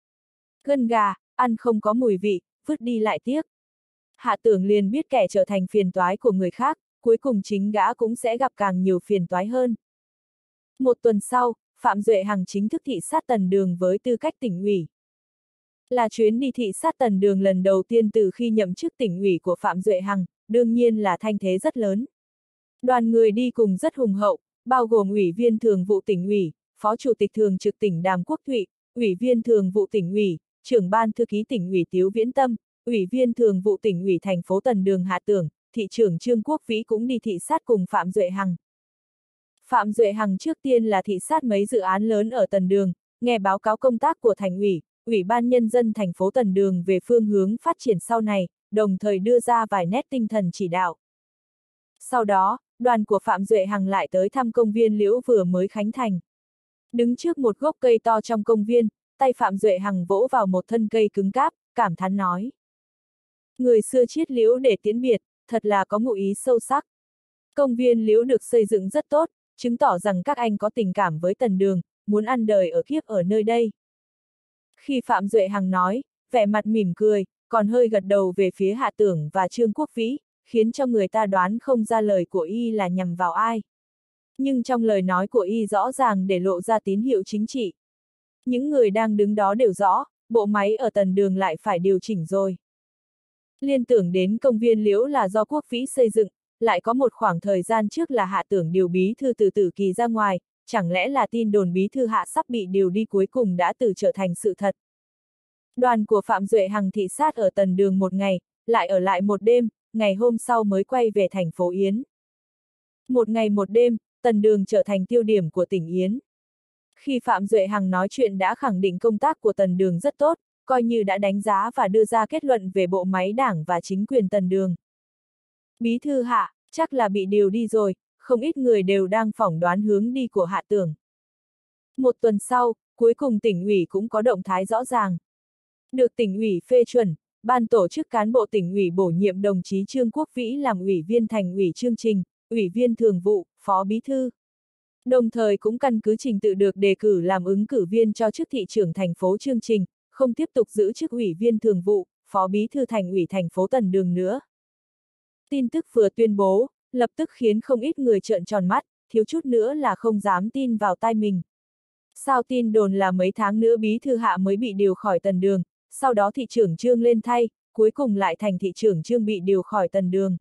Gân gà, ăn không có mùi vị, vứt đi lại tiếc. Hạ Tưởng liền biết kẻ trở thành phiền toái của người khác, cuối cùng chính gã cũng sẽ gặp càng nhiều phiền toái hơn. Một tuần sau, Phạm Duệ Hằng chính thức thị sát Tần Đường với tư cách tỉnh ủy. Là chuyến đi thị sát Tần Đường lần đầu tiên từ khi nhậm chức tỉnh ủy của Phạm Duệ Hằng, đương nhiên là thanh thế rất lớn. Đoàn người đi cùng rất hùng hậu, bao gồm Ủy viên Thường vụ tỉnh ủy, Phó Chủ tịch Thường trực tỉnh Đàm Quốc Thụy, Ủy viên Thường vụ tỉnh ủy, Trưởng ban Thư ký tỉnh ủy Tiếu Viễn Tâm, Ủy viên Thường vụ tỉnh ủy thành phố Tần Đường Hạ Tưởng, thị trưởng Trương Quốc Vĩ cũng đi thị sát cùng Phạm Duệ Hằng. Phạm Duệ Hằng trước tiên là thị sát mấy dự án lớn ở Tần Đường, nghe báo cáo công tác của Thành ủy, Ủy ban Nhân dân thành phố Tần Đường về phương hướng phát triển sau này, đồng thời đưa ra vài nét tinh thần chỉ đạo. Sau đó, đoàn của Phạm Duệ Hằng lại tới thăm công viên Liễu vừa mới khánh thành. Đứng trước một gốc cây to trong công viên, tay Phạm Duệ Hằng vỗ vào một thân cây cứng cáp, cảm thán nói. Người xưa chiết liễu để tiễn biệt, thật là có ngụ ý sâu sắc. Công viên Liễu được xây dựng rất tốt, chứng tỏ rằng các anh có tình cảm với Tần Đường, muốn ăn đời ở kiếp ở nơi đây. Khi Phạm Duệ Hằng nói, vẻ mặt mỉm cười, còn hơi gật đầu về phía Hạ Tưởng và Trương Quốc Vĩ, khiến cho người ta đoán không ra lời của y là nhằm vào ai. Nhưng trong lời nói của y rõ ràng để lộ ra tín hiệu chính trị. Những người đang đứng đó đều rõ, bộ máy ở Tần Đường lại phải điều chỉnh rồi. Liên tưởng đến công viên Liễu là do Quốc Vĩ xây dựng, lại có một khoảng thời gian trước là Hạ Tưởng điều bí thư từ Tử Kỳ ra ngoài, chẳng lẽ là tin đồn bí thư Hạ sắp bị điều đi cuối cùng đã từ trở thành sự thật. Đoàn của Phạm Duệ Hằng thị sát ở Tần Đường một ngày, lại ở lại một đêm, ngày hôm sau mới quay về thành phố Yến. Một ngày một đêm, Tần Đường trở thành tiêu điểm của tỉnh Yến. Khi Phạm Duệ Hằng nói chuyện đã khẳng định công tác của Tần Đường rất tốt, coi như đã đánh giá và đưa ra kết luận về bộ máy đảng và chính quyền Tần Đường. Bí thư Hạ, chắc là bị điều đi rồi, không ít người đều đang phỏng đoán hướng đi của Hạ Tưởng. Một tuần sau, cuối cùng tỉnh ủy cũng có động thái rõ ràng. Được tỉnh ủy phê chuẩn, ban tổ chức cán bộ tỉnh ủy bổ nhiệm đồng chí Trương Quốc Vĩ làm ủy viên thành ủy chương trình, ủy viên thường vụ, phó bí thư. Đồng thời cũng căn cứ trình tự được đề cử làm ứng cử viên cho chức thị trưởng thành phố chương trình, không tiếp tục giữ chức ủy viên thường vụ, phó bí thư thành ủy thành phố Tần Đường nữa. Tin tức vừa tuyên bố, lập tức khiến không ít người trợn tròn mắt, thiếu chút nữa là không dám tin vào tai mình. Sao tin đồn là mấy tháng nữa bí thư Hạ mới bị điều khỏi Tần Đường, sau đó thị trưởng Trương lên thay, cuối cùng lại thành thị trưởng Trương bị điều khỏi Tần Đường.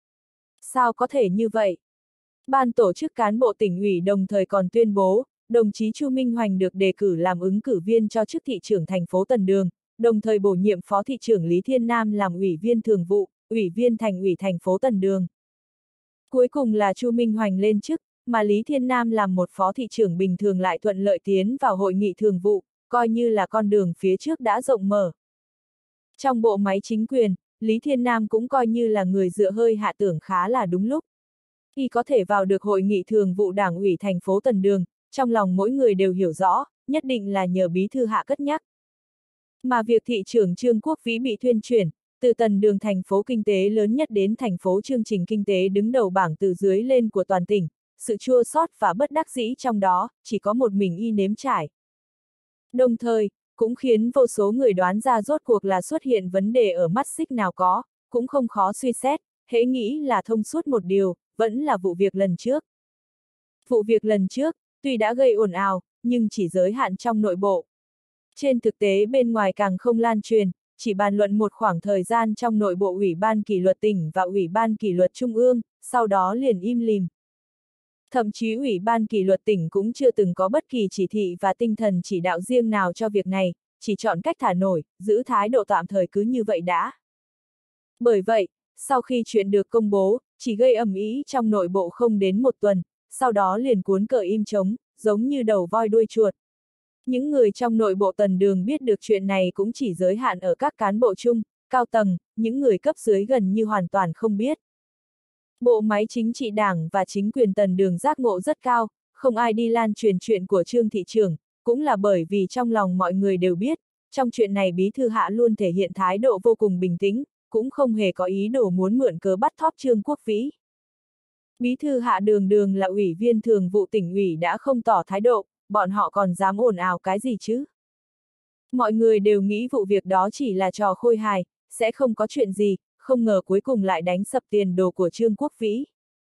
Sao có thể như vậy? Ban tổ chức cán bộ tỉnh ủy đồng thời còn tuyên bố, đồng chí Chu Minh Hoành được đề cử làm ứng cử viên cho chức thị trưởng thành phố Tần Đường, đồng thời bổ nhiệm phó thị trưởng Lý Thiên Nam làm ủy viên thường vụ, ủy viên thành ủy thành phố Tần Đường. Cuối cùng là Chu Minh Hoành lên chức, mà Lý Thiên Nam làm một phó thị trưởng bình thường lại thuận lợi tiến vào hội nghị thường vụ, coi như là con đường phía trước đã rộng mở. Trong bộ máy chính quyền, Lý Thiên Nam cũng coi như là người dựa hơi Hạ Tưởng khá là đúng lúc. Y có thể vào được hội nghị thường vụ đảng ủy thành phố Tần Đường, trong lòng mỗi người đều hiểu rõ, nhất định là nhờ bí thư Hạ cất nhắc. Mà việc thị trưởng Trương Quốc Vĩ bị thuyên chuyển, từ Tần Đường thành phố kinh tế lớn nhất đến thành phố chương trình kinh tế đứng đầu bảng từ dưới lên của toàn tỉnh, sự chua xót và bất đắc dĩ trong đó, chỉ có một mình y nếm trải. Đồng thời, cũng khiến vô số người đoán ra rốt cuộc là xuất hiện vấn đề ở mắt xích nào có, cũng không khó suy xét, hễ nghĩ là thông suốt một điều, vẫn là vụ việc lần trước. Vụ việc lần trước, Tuy đã gây ồn ào, nhưng chỉ giới hạn trong nội bộ. Trên thực tế bên ngoài càng không lan truyền, chỉ bàn luận một khoảng thời gian trong nội bộ Ủy ban kỷ luật tỉnh và Ủy ban kỷ luật Trung ương, sau đó liền im lìm. Thậm chí Ủy ban kỷ luật tỉnh cũng chưa từng có bất kỳ chỉ thị và tinh thần chỉ đạo riêng nào cho việc này, chỉ chọn cách thả nổi, giữ thái độ tạm thời cứ như vậy đã. Bởi vậy, sau khi chuyện được công bố, chỉ gây ầm ĩ trong nội bộ không đến một tuần, sau đó liền cuốn cờ im trống, giống như đầu voi đuôi chuột. Những người trong nội bộ Tần Đường biết được chuyện này cũng chỉ giới hạn ở các cán bộ trung, cao tầng, những người cấp dưới gần như hoàn toàn không biết. Bộ máy chính trị đảng và chính quyền Tần Đường giác ngộ rất cao, không ai đi lan truyền chuyện của Trương thị trưởng, cũng là bởi vì trong lòng mọi người đều biết, trong chuyện này Bí thư Hạ luôn thể hiện thái độ vô cùng bình tĩnh, cũng không hề có ý đồ muốn mượn cớ bắt thóp Trương Quốc Vĩ. Bí thư Hạ Đường Đường là ủy viên thường vụ tỉnh ủy đã không tỏ thái độ, bọn họ còn dám ồn ào cái gì chứ? Mọi người đều nghĩ vụ việc đó chỉ là trò khôi hài, sẽ không có chuyện gì, không ngờ cuối cùng lại đánh sập tiền đồ của Trương Quốc Vĩ.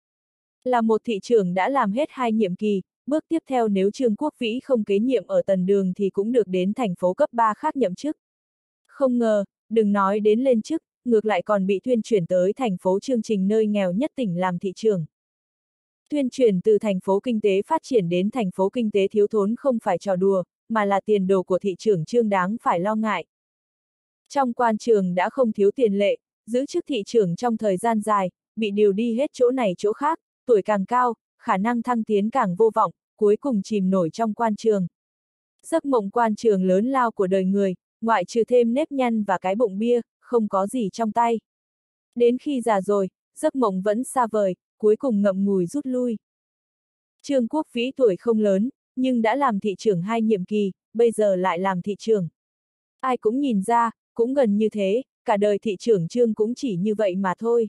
Là một thị trưởng đã làm hết hai nhiệm kỳ, bước tiếp theo nếu Trương Quốc Vĩ không kế nhiệm ở Tần Đường thì cũng được đến thành phố cấp ba khác nhậm chức. Không ngờ, đừng nói đến lên chức, ngược lại còn bị thuyên chuyển tới thành phố Chương Trình nơi nghèo nhất tỉnh làm thị trưởng. Thuyên chuyển từ thành phố kinh tế phát triển đến thành phố kinh tế thiếu thốn không phải trò đùa, mà là tiền đồ của thị trưởng Trương đáng phải lo ngại. Trong quan trường đã không thiếu tiền lệ, giữ chức thị trưởng trong thời gian dài, bị điều đi hết chỗ này chỗ khác, tuổi càng cao, khả năng thăng tiến càng vô vọng, cuối cùng chìm nổi trong quan trường. Giấc mộng quan trường lớn lao của đời người, ngoại trừ thêm nếp nhăn và cái bụng bia, không có gì trong tay. Đến khi già rồi, giấc mộng vẫn xa vời, cuối cùng ngậm ngùi rút lui. Trương Quốc Vĩ tuổi không lớn, nhưng đã làm thị trưởng hai nhiệm kỳ, bây giờ lại làm thị trưởng. Ai cũng nhìn ra, cũng gần như thế, cả đời thị trưởng Trương cũng chỉ như vậy mà thôi.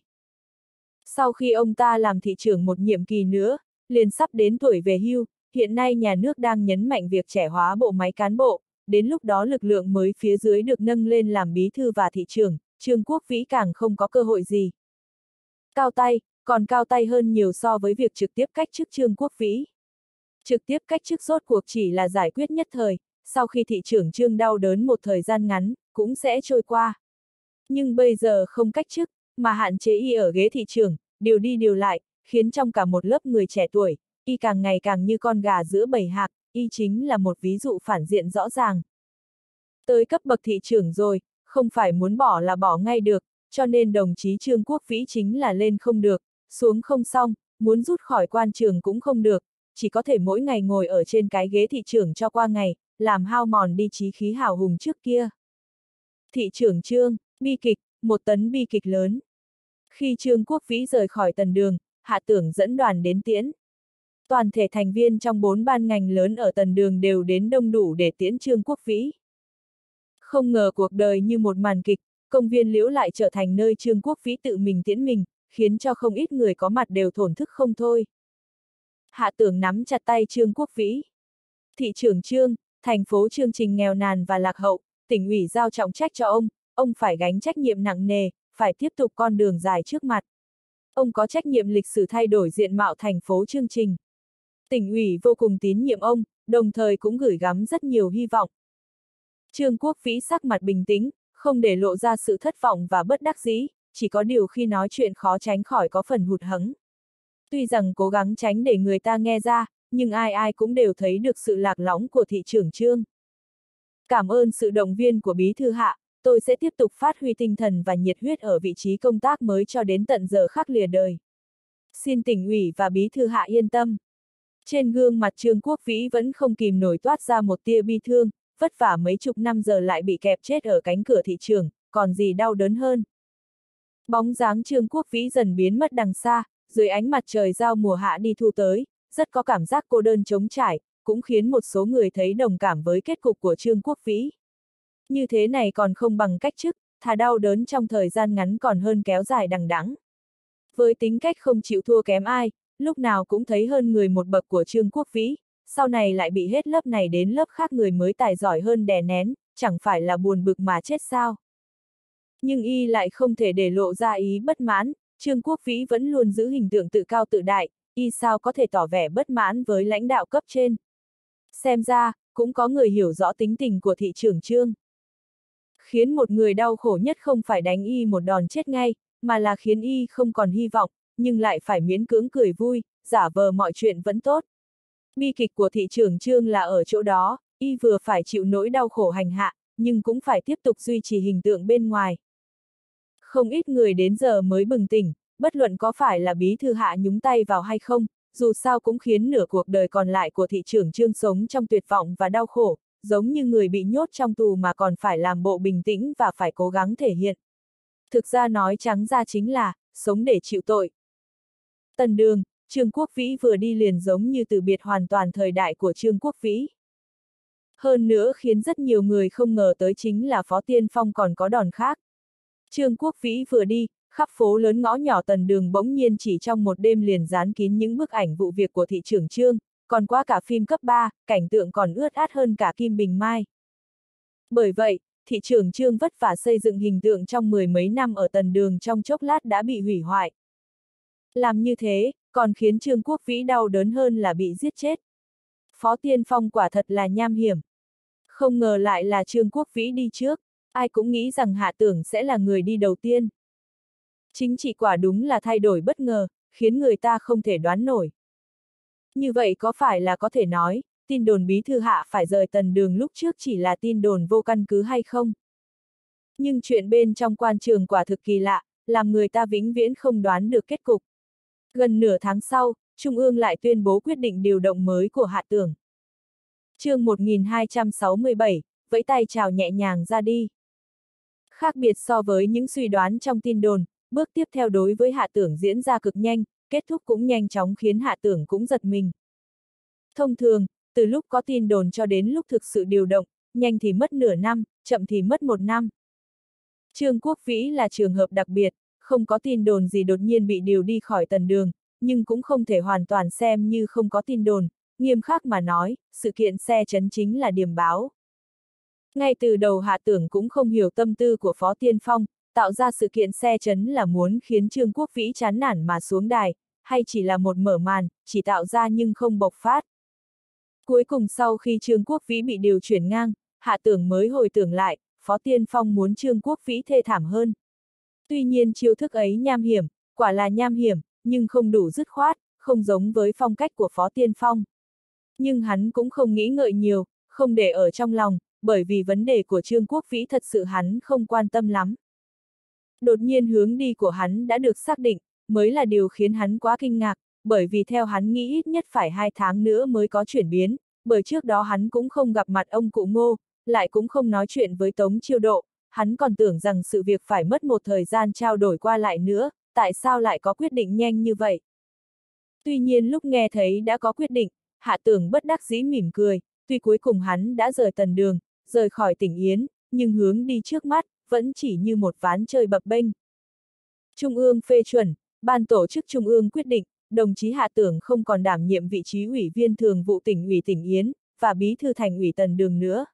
Sau khi ông ta làm thị trưởng một nhiệm kỳ nữa, liền sắp đến tuổi về hưu, hiện nay nhà nước đang nhấn mạnh việc trẻ hóa bộ máy cán bộ, đến lúc đó lực lượng mới phía dưới được nâng lên làm bí thư và thị trưởng, Trương Quốc Vĩ càng không có cơ hội gì. Cao tay, còn cao tay hơn nhiều so với việc trực tiếp cách chức Trương Quốc Vĩ. Trực tiếp cách chức rốt cuộc chỉ là giải quyết nhất thời, sau khi thị trưởng Trương đau đớn một thời gian ngắn, cũng sẽ trôi qua. Nhưng bây giờ không cách chức, mà hạn chế y ở ghế thị trưởng, điều đi điều lại, khiến trong cả một lớp người trẻ tuổi, y càng ngày càng như con gà giữa bầy hạc, y chính là một ví dụ phản diện rõ ràng. Tới cấp bậc thị trưởng rồi, không phải muốn bỏ là bỏ ngay được, cho nên đồng chí Trương Quốc Vĩ chính là lên không được, xuống không xong, muốn rút khỏi quan trường cũng không được, chỉ có thể mỗi ngày ngồi ở trên cái ghế thị trưởng cho qua ngày, làm hao mòn đi chí khí hào hùng trước kia. Thị trưởng Trương, bi kịch, một tấn bi kịch lớn. Khi Trương Quốc Vĩ rời khỏi Tần Đường, Hạ Tưởng dẫn đoàn đến tiễn. Toàn thể thành viên trong bốn ban ngành lớn ở Tần Đường đều đến đông đủ để tiễn Trương Quốc Vĩ. Không ngờ cuộc đời như một màn kịch, công viên Liễu lại trở thành nơi Trương Quốc Vĩ tự mình tiễn mình, khiến cho không ít người có mặt đều thổn thức không thôi. Hạ Tưởng nắm chặt tay Trương Quốc Vĩ. Thị trưởng Trương, thành phố Chương Trình nghèo nàn và lạc hậu, tỉnh ủy giao trọng trách cho ông, ông phải gánh trách nhiệm nặng nề, phải tiếp tục con đường dài trước mặt. Ông có trách nhiệm lịch sử thay đổi diện mạo thành phố Chương Trình. Tỉnh ủy vô cùng tín nhiệm ông, đồng thời cũng gửi gắm rất nhiều hy vọng. Trương Quốc Vĩ sắc mặt bình tĩnh, không để lộ ra sự thất vọng và bất đắc dĩ, chỉ có điều khi nói chuyện khó tránh khỏi có phần hụt hẫng. Tuy rằng cố gắng tránh để người ta nghe ra, nhưng ai ai cũng đều thấy được sự lạc lõng của thị trưởng Trương. Cảm ơn sự động viên của Bí thư Hạ, tôi sẽ tiếp tục phát huy tinh thần và nhiệt huyết ở vị trí công tác mới cho đến tận giờ khắc lìa đời. Xin tỉnh ủy và Bí thư Hạ yên tâm. Trên gương mặt Trương Quốc Vĩ vẫn không kìm nổi toát ra một tia bi thương, vất vả mấy chục năm giờ lại bị kẹp chết ở cánh cửa thị trường, còn gì đau đớn hơn. Bóng dáng Trương Quốc Vĩ dần biến mất đằng xa, dưới ánh mặt trời giao mùa hạ đi thu tới, rất có cảm giác cô đơn trống trải, cũng khiến một số người thấy đồng cảm với kết cục của Trương Quốc Vĩ. Như thế này còn không bằng cách chức, thà đau đớn trong thời gian ngắn còn hơn kéo dài đằng đẵng. Với tính cách không chịu thua kém ai, lúc nào cũng thấy hơn người một bậc của Trương Quốc Vĩ, sau này lại bị hết lớp này đến lớp khác người mới tài giỏi hơn đè nén, chẳng phải là buồn bực mà chết sao. Nhưng y lại không thể để lộ ra ý bất mãn, Trương Quốc Vĩ vẫn luôn giữ hình tượng tự cao tự đại, y sao có thể tỏ vẻ bất mãn với lãnh đạo cấp trên. Xem ra, cũng có người hiểu rõ tính tình của thị trưởng Trương. Khiến một người đau khổ nhất không phải đánh y một đòn chết ngay, mà là khiến y không còn hy vọng, nhưng lại phải miễn cưỡng cười vui, giả vờ mọi chuyện vẫn tốt. Bi kịch của thị trưởng Trương là ở chỗ đó, y vừa phải chịu nỗi đau khổ hành hạ, nhưng cũng phải tiếp tục duy trì hình tượng bên ngoài. Không ít người đến giờ mới bừng tỉnh, bất luận có phải là bí thư hạ nhúng tay vào hay không, dù sao cũng khiến nửa cuộc đời còn lại của thị trưởng Trương sống trong tuyệt vọng và đau khổ, giống như người bị nhốt trong tù mà còn phải làm bộ bình tĩnh và phải cố gắng thể hiện. Thực ra nói trắng ra chính là, sống để chịu tội. Tần Đường, Trương Quốc Vĩ vừa đi liền giống như từ biệt hoàn toàn thời đại của Trương Quốc Vĩ. Hơn nữa khiến rất nhiều người không ngờ tới chính là Phó Tiên Phong còn có đòn khác. Trương Quốc Vĩ vừa đi, khắp phố lớn ngõ nhỏ Tần Đường bỗng nhiên chỉ trong một đêm liền dán kín những bức ảnh vụ việc của thị trưởng Trương, còn qua cả phim cấp ba, cảnh tượng còn ướt át hơn cả Kim Bình Mai. Bởi vậy, thị trưởng Trương vất vả xây dựng hình tượng trong mười mấy năm ở Tần Đường trong chốc lát đã bị hủy hoại. Làm như thế, còn khiến Trương Quốc Vĩ đau đớn hơn là bị giết chết. Phó Tiên Phong quả thật là nham hiểm. Không ngờ lại là Trương Quốc Vĩ đi trước, ai cũng nghĩ rằng Hạ Tưởng sẽ là người đi đầu tiên. Chính trị quả đúng là thay đổi bất ngờ, khiến người ta không thể đoán nổi. Như vậy có phải là có thể nói, tin đồn bí thư Hạ phải rời Tần Đường lúc trước chỉ là tin đồn vô căn cứ hay không? Nhưng chuyện bên trong quan trường quả thực kỳ lạ, làm người ta vĩnh viễn không đoán được kết cục. Gần nửa tháng sau, Trung ương lại tuyên bố quyết định điều động mới của Hạ Tưởng. Chương một nghìn hai trăm sáu mươi bảy, vẫy tay chào nhẹ nhàng ra đi. Khác biệt so với những suy đoán trong tin đồn, bước tiếp theo đối với Hạ Tưởng diễn ra cực nhanh, kết thúc cũng nhanh chóng khiến Hạ Tưởng cũng giật mình. Thông thường, từ lúc có tin đồn cho đến lúc thực sự điều động, nhanh thì mất nửa năm, chậm thì mất một năm. Trương Quốc Vĩ là trường hợp đặc biệt, không có tin đồn gì đột nhiên bị điều đi khỏi Tần Đường, nhưng cũng không thể hoàn toàn xem như không có tin đồn, nghiêm khắc mà nói, sự kiện xe chấn chính là điểm báo. Ngay từ đầu Hạ Tưởng cũng không hiểu tâm tư của Phó Tiên Phong, tạo ra sự kiện xe chấn là muốn khiến Trương Quốc Vĩ chán nản mà xuống đài, hay chỉ là một mở màn, chỉ tạo ra nhưng không bộc phát. Cuối cùng sau khi Trương Quốc Vĩ bị điều chuyển ngang, Hạ Tưởng mới hồi tưởng lại, Phó Tiên Phong muốn Trương Quốc Vĩ thê thảm hơn. Tuy nhiên chiêu thức ấy nham hiểm, quả là nham hiểm, nhưng không đủ dứt khoát, không giống với phong cách của Phó Tiên Phong. Nhưng hắn cũng không nghĩ ngợi nhiều, không để ở trong lòng, bởi vì vấn đề của Trương Quốc Vĩ thật sự hắn không quan tâm lắm. Đột nhiên hướng đi của hắn đã được xác định, mới là điều khiến hắn quá kinh ngạc, bởi vì theo hắn nghĩ ít nhất phải hai tháng nữa mới có chuyển biến, bởi trước đó hắn cũng không gặp mặt ông cụ Ngô, lại cũng không nói chuyện với Tống Chiêu Độ, hắn còn tưởng rằng sự việc phải mất một thời gian trao đổi qua lại nữa, tại sao lại có quyết định nhanh như vậy? Tuy nhiên lúc nghe thấy đã có quyết định, Hạ Tưởng bất đắc dĩ mỉm cười, tuy cuối cùng hắn đã rời Tần Đường, rời khỏi tỉnh Yến, nhưng hướng đi trước mắt, vẫn chỉ như một ván chơi bập bênh. Trung ương phê chuẩn, ban tổ chức Trung ương quyết định, đồng chí Hạ Tưởng không còn đảm nhiệm vị trí ủy viên thường vụ tỉnh ủy tỉnh Yến, và bí thư thành ủy Tần Đường nữa.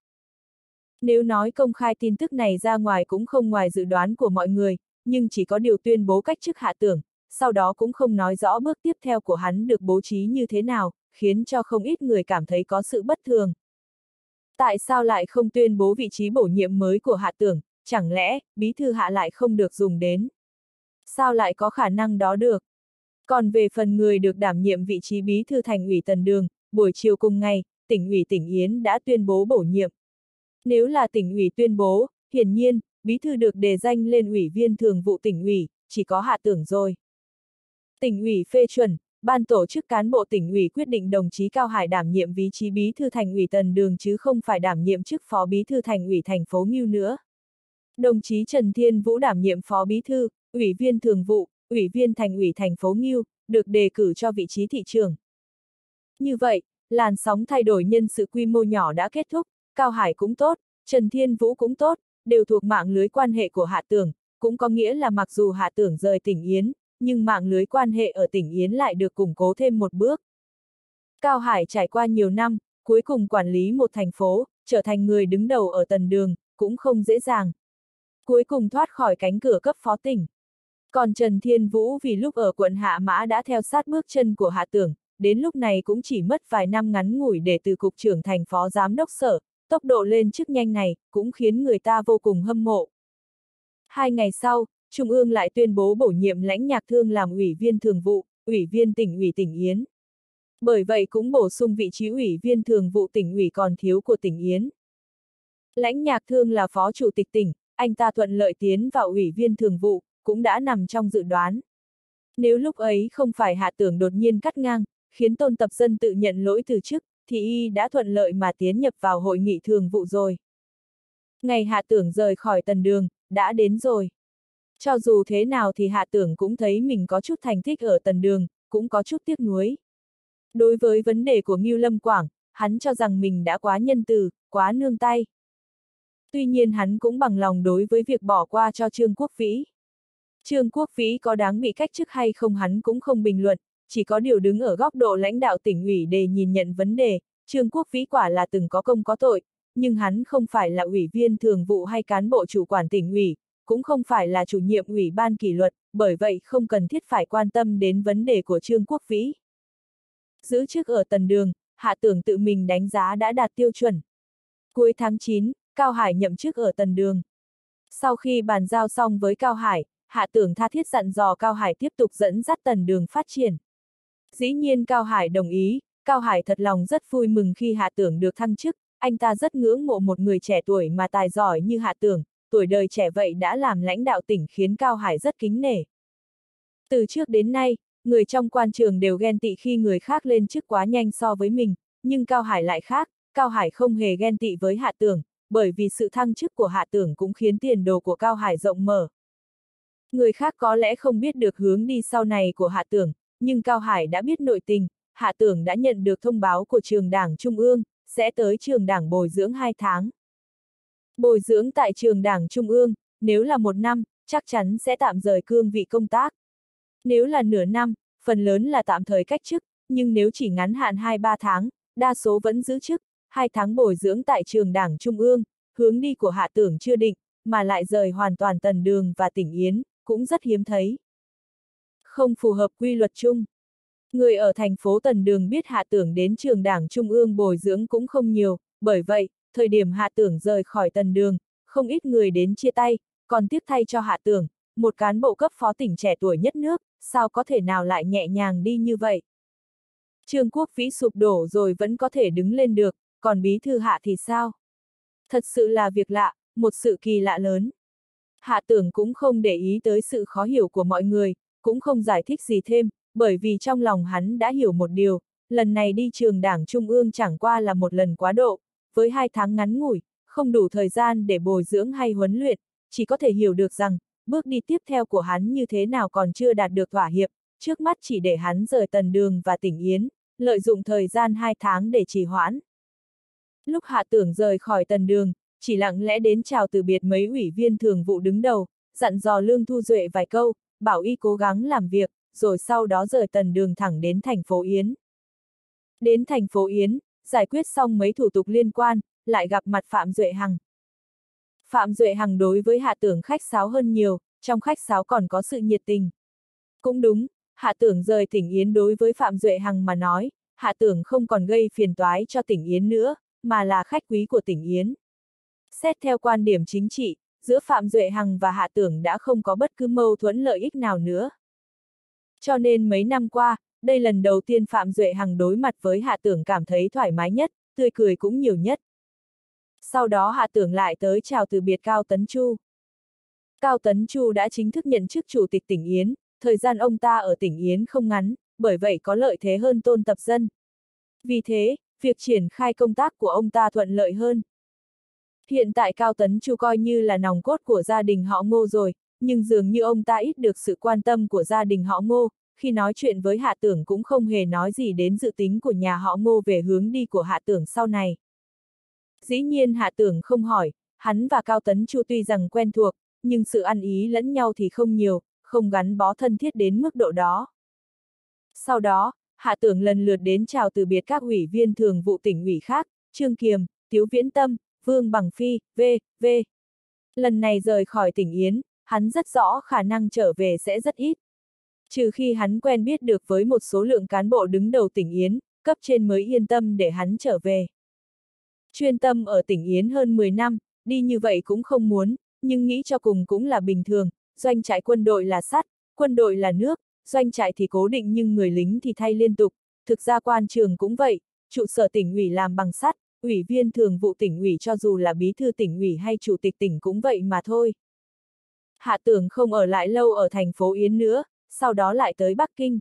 Nếu nói công khai tin tức này ra ngoài cũng không ngoài dự đoán của mọi người, nhưng chỉ có điều tuyên bố cách chức Hạ Tưởng, sau đó cũng không nói rõ bước tiếp theo của hắn được bố trí như thế nào, khiến cho không ít người cảm thấy có sự bất thường. Tại sao lại không tuyên bố vị trí bổ nhiệm mới của Hạ Tưởng, chẳng lẽ, bí thư Hạ lại không được dùng đến? Sao lại có khả năng đó được? Còn về phần người được đảm nhiệm vị trí bí thư thành ủy Tần Đường, buổi chiều cùng ngày, tỉnh ủy tỉnh Yến đã tuyên bố bổ nhiệm. Nếu là tỉnh ủy tuyên bố, hiển nhiên, bí thư được đề danh lên ủy viên thường vụ tỉnh ủy, chỉ có Hạ Tưởng rồi. Tỉnh ủy phê chuẩn, ban tổ chức cán bộ tỉnh ủy quyết định đồng chí Cao Hải đảm nhiệm vị trí bí thư thành ủy Tần Đường chứ không phải đảm nhiệm chức phó bí thư thành ủy thành phố Ngưu nữa. Đồng chí Trần Thiên Vũ đảm nhiệm phó bí thư, ủy viên thường vụ, ủy viên thành ủy thành phố Ngưu, được đề cử cho vị trí thị trưởng. Như vậy, làn sóng thay đổi nhân sự quy mô nhỏ đã kết thúc, Cao Hải cũng tốt, Trần Thiên Vũ cũng tốt, đều thuộc mạng lưới quan hệ của Hạ Tưởng, cũng có nghĩa là mặc dù Hạ Tưởng rời tỉnh Yến, nhưng mạng lưới quan hệ ở tỉnh Yến lại được củng cố thêm một bước. Cao Hải trải qua nhiều năm, cuối cùng quản lý một thành phố, trở thành người đứng đầu ở Tần Đường, cũng không dễ dàng. Cuối cùng thoát khỏi cánh cửa cấp phó tỉnh. Còn Trần Thiên Vũ vì lúc ở quận Hạ Mã đã theo sát bước chân của Hạ Tưởng, đến lúc này cũng chỉ mất vài năm ngắn ngủi để từ cục trưởng thành phó giám đốc sở, tốc độ lên chức nhanh này cũng khiến người ta vô cùng hâm mộ. Hai ngày sau, Trung ương lại tuyên bố bổ nhiệm Lãnh Nhạc Thương làm ủy viên thường vụ, ủy viên tỉnh ủy tỉnh Yến. Bởi vậy cũng bổ sung vị trí ủy viên thường vụ tỉnh ủy còn thiếu của tỉnh Yến. Lãnh Nhạc Thương là phó chủ tịch tỉnh, anh ta thuận lợi tiến vào ủy viên thường vụ, cũng đã nằm trong dự đoán. Nếu lúc ấy không phải Hạ Tưởng đột nhiên cắt ngang, khiến Tôn Tập Dân tự nhận lỗi từ chức, thì y đã thuận lợi mà tiến nhập vào hội nghị thường vụ rồi. Ngày Hạ Tưởng rời khỏi Tần Đường, đã đến rồi. Cho dù thế nào thì Hạ Tưởng cũng thấy mình có chút thành tích ở Tần Đường, cũng có chút tiếc nuối. Đối với vấn đề của Ngưu Lâm Quảng, hắn cho rằng mình đã quá nhân từ, quá nương tay. Tuy nhiên hắn cũng bằng lòng đối với việc bỏ qua cho Trương Quốc Vĩ. Trương Quốc Vĩ có đáng bị cách chức hay không hắn cũng không bình luận, chỉ có điều đứng ở góc độ lãnh đạo tỉnh ủy để nhìn nhận vấn đề, Trương Quốc Vĩ quả là từng có công có tội, nhưng hắn không phải là ủy viên thường vụ hay cán bộ chủ quản tỉnh ủy, cũng không phải là chủ nhiệm ủy ban kỷ luật, bởi vậy không cần thiết phải quan tâm đến vấn đề của Trương Quốc Vĩ. Giữ chức ở Tần Đường, Hạ Tưởng tự mình đánh giá đã đạt tiêu chuẩn. Cuối tháng chín, Cao Hải nhậm chức ở Tần Đường. Sau khi bàn giao xong với Cao Hải, Hạ Tưởng tha thiết dặn dò Cao Hải tiếp tục dẫn dắt Tần Đường phát triển. Dĩ nhiên Cao Hải đồng ý, Cao Hải thật lòng rất vui mừng khi Hạ Tưởng được thăng chức, anh ta rất ngưỡng mộ một người trẻ tuổi mà tài giỏi như Hạ Tưởng, tuổi đời trẻ vậy đã làm lãnh đạo tỉnh khiến Cao Hải rất kính nể. Từ trước đến nay, người trong quan trường đều ghen tị khi người khác lên chức quá nhanh so với mình, nhưng Cao Hải lại khác, Cao Hải không hề ghen tị với Hạ Tưởng, bởi vì sự thăng chức của Hạ Tưởng cũng khiến tiền đồ của Cao Hải rộng mở. Người khác có lẽ không biết được hướng đi sau này của Hạ Tưởng, nhưng Cao Hải đã biết nội tình, Hạ Tưởng đã nhận được thông báo của trường đảng Trung ương, sẽ tới trường đảng bồi dưỡng hai tháng. Bồi dưỡng tại trường đảng Trung ương, nếu là một năm, chắc chắn sẽ tạm rời cương vị công tác. Nếu là nửa năm, phần lớn là tạm thời cách chức, nhưng nếu chỉ ngắn hạn hai ba tháng, đa số vẫn giữ chức, hai tháng bồi dưỡng tại trường đảng Trung ương, hướng đi của Hạ Tưởng chưa định, mà lại rời hoàn toàn Tần Đường và tỉnh Yến, cũng rất hiếm thấy. Không phù hợp quy luật chung. Người ở thành phố Tần Đường biết Hạ Tưởng đến trường đảng Trung ương bồi dưỡng cũng không nhiều, bởi vậy, thời điểm Hạ Tưởng rời khỏi Tần Đường, không ít người đến chia tay, còn tiếc thay cho Hạ Tưởng, một cán bộ cấp phó tỉnh trẻ tuổi nhất nước, sao có thể nào lại nhẹ nhàng đi như vậy. Trương Quốc Vĩ sụp đổ rồi vẫn có thể đứng lên được, còn bí thư Hạ thì sao? Thật sự là việc lạ, một sự kỳ lạ lớn. Hạ Tưởng cũng không để ý tới sự khó hiểu của mọi người, cũng không giải thích gì thêm, bởi vì trong lòng hắn đã hiểu một điều, lần này đi trường đảng Trung ương chẳng qua là một lần quá độ, với hai tháng ngắn ngủi, không đủ thời gian để bồi dưỡng hay huấn luyện, chỉ có thể hiểu được rằng, bước đi tiếp theo của hắn như thế nào còn chưa đạt được thỏa hiệp, trước mắt chỉ để hắn rời Tần Đường và tỉnh Yến, lợi dụng thời gian hai tháng để trì hoãn. Lúc Hạ Tưởng rời khỏi Tần Đường, chỉ lặng lẽ đến chào từ biệt mấy ủy viên thường vụ đứng đầu, dặn dò Lương Thu Duệ vài câu, bảo y cố gắng làm việc, rồi sau đó rời Tần Đường thẳng đến thành phố Yến. Đến thành phố Yến, giải quyết xong mấy thủ tục liên quan, lại gặp mặt Phạm Duệ Hằng. Phạm Duệ Hằng đối với Hạ Tưởng khách sáo hơn nhiều, trong khách sáo còn có sự nhiệt tình. Cũng đúng, Hạ Tưởng rời tỉnh Yến đối với Phạm Duệ Hằng mà nói, Hạ Tưởng không còn gây phiền toái cho tỉnh Yến nữa, mà là khách quý của tỉnh Yến. Xét theo quan điểm chính trị, giữa Phạm Duệ Hằng và Hạ Tưởng đã không có bất cứ mâu thuẫn lợi ích nào nữa. Cho nên mấy năm qua, đây lần đầu tiên Phạm Duệ Hằng đối mặt với Hạ Tưởng cảm thấy thoải mái nhất, tươi cười cũng nhiều nhất. Sau đó Hạ Tưởng lại tới chào từ biệt Cao Tấn Chu. Cao Tấn Chu đã chính thức nhận chức chủ tịch tỉnh Yến, thời gian ông ta ở tỉnh Yến không ngắn, bởi vậy có lợi thế hơn Tôn Tập Dân. Vì thế, việc triển khai công tác của ông ta thuận lợi hơn. Hiện tại Cao Tấn Chu coi như là nòng cốt của gia đình họ Ngô rồi, nhưng dường như ông ta ít được sự quan tâm của gia đình họ Ngô, khi nói chuyện với Hạ Tưởng cũng không hề nói gì đến dự tính của nhà họ Ngô về hướng đi của Hạ Tưởng sau này. Dĩ nhiên Hạ Tưởng không hỏi, hắn và Cao Tấn Chu tuy rằng quen thuộc, nhưng sự ăn ý lẫn nhau thì không nhiều, không gắn bó thân thiết đến mức độ đó. Sau đó, Hạ Tưởng lần lượt đến chào từ biệt các ủy viên thường vụ tỉnh ủy khác, Trương Kiềm, Tiếu Viễn Tâm, Vương Bằng Phi, vân vân Lần này rời khỏi tỉnh Yến, hắn rất rõ khả năng trở về sẽ rất ít. Trừ khi hắn quen biết được với một số lượng cán bộ đứng đầu tỉnh Yến, cấp trên mới yên tâm để hắn trở về. Chuyên tâm ở tỉnh Yến hơn mười năm, đi như vậy cũng không muốn, nhưng nghĩ cho cùng cũng là bình thường, doanh trại quân đội là sắt, quân đội là nước, doanh trại thì cố định nhưng người lính thì thay liên tục, thực ra quan trường cũng vậy, trụ sở tỉnh ủy làm bằng sắt, ủy viên thường vụ tỉnh ủy cho dù là bí thư tỉnh ủy hay chủ tịch tỉnh cũng vậy mà thôi. Hạ Tưởng không ở lại lâu ở thành phố Yến nữa, sau đó lại tới Bắc Kinh.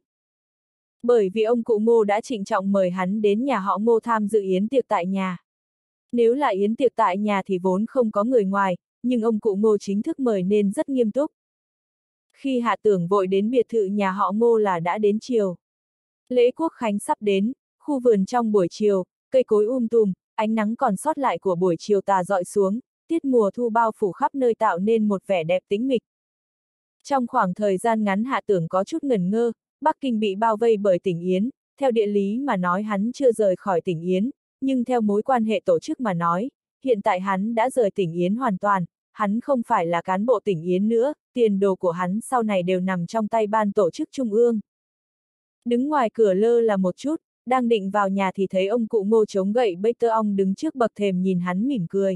Bởi vì ông cụ Ngô đã trịnh trọng mời hắn đến nhà họ Ngô tham dự yến tiệc tại nhà. Nếu là yến tiệc tại nhà thì vốn không có người ngoài, nhưng ông cụ Ngô chính thức mời nên rất nghiêm túc. Khi Hạ Tưởng vội đến biệt thự nhà họ Ngô là đã đến chiều. Lễ Quốc Khánh sắp đến, khu vườn trong buổi chiều, cây cối um tùm, ánh nắng còn sót lại của buổi chiều tà dọi xuống, tiết mùa thu bao phủ khắp nơi tạo nên một vẻ đẹp tĩnh mịch. Trong khoảng thời gian ngắn Hạ Tưởng có chút ngẩn ngơ, Bắc Kinh bị bao vây bởi tỉnh Yến, theo địa lý mà nói hắn chưa rời khỏi tỉnh Yến, nhưng theo mối quan hệ tổ chức mà nói, hiện tại hắn đã rời tỉnh Yến hoàn toàn, hắn không phải là cán bộ tỉnh Yến nữa, tiền đồ của hắn sau này đều nằm trong tay ban tổ chức trung ương. Đứng ngoài cửa lơ là một chút, đang định vào nhà thì thấy ông cụ Ngô chống gậy bê tơ ong đứng trước bậc thềm nhìn hắn mỉm cười.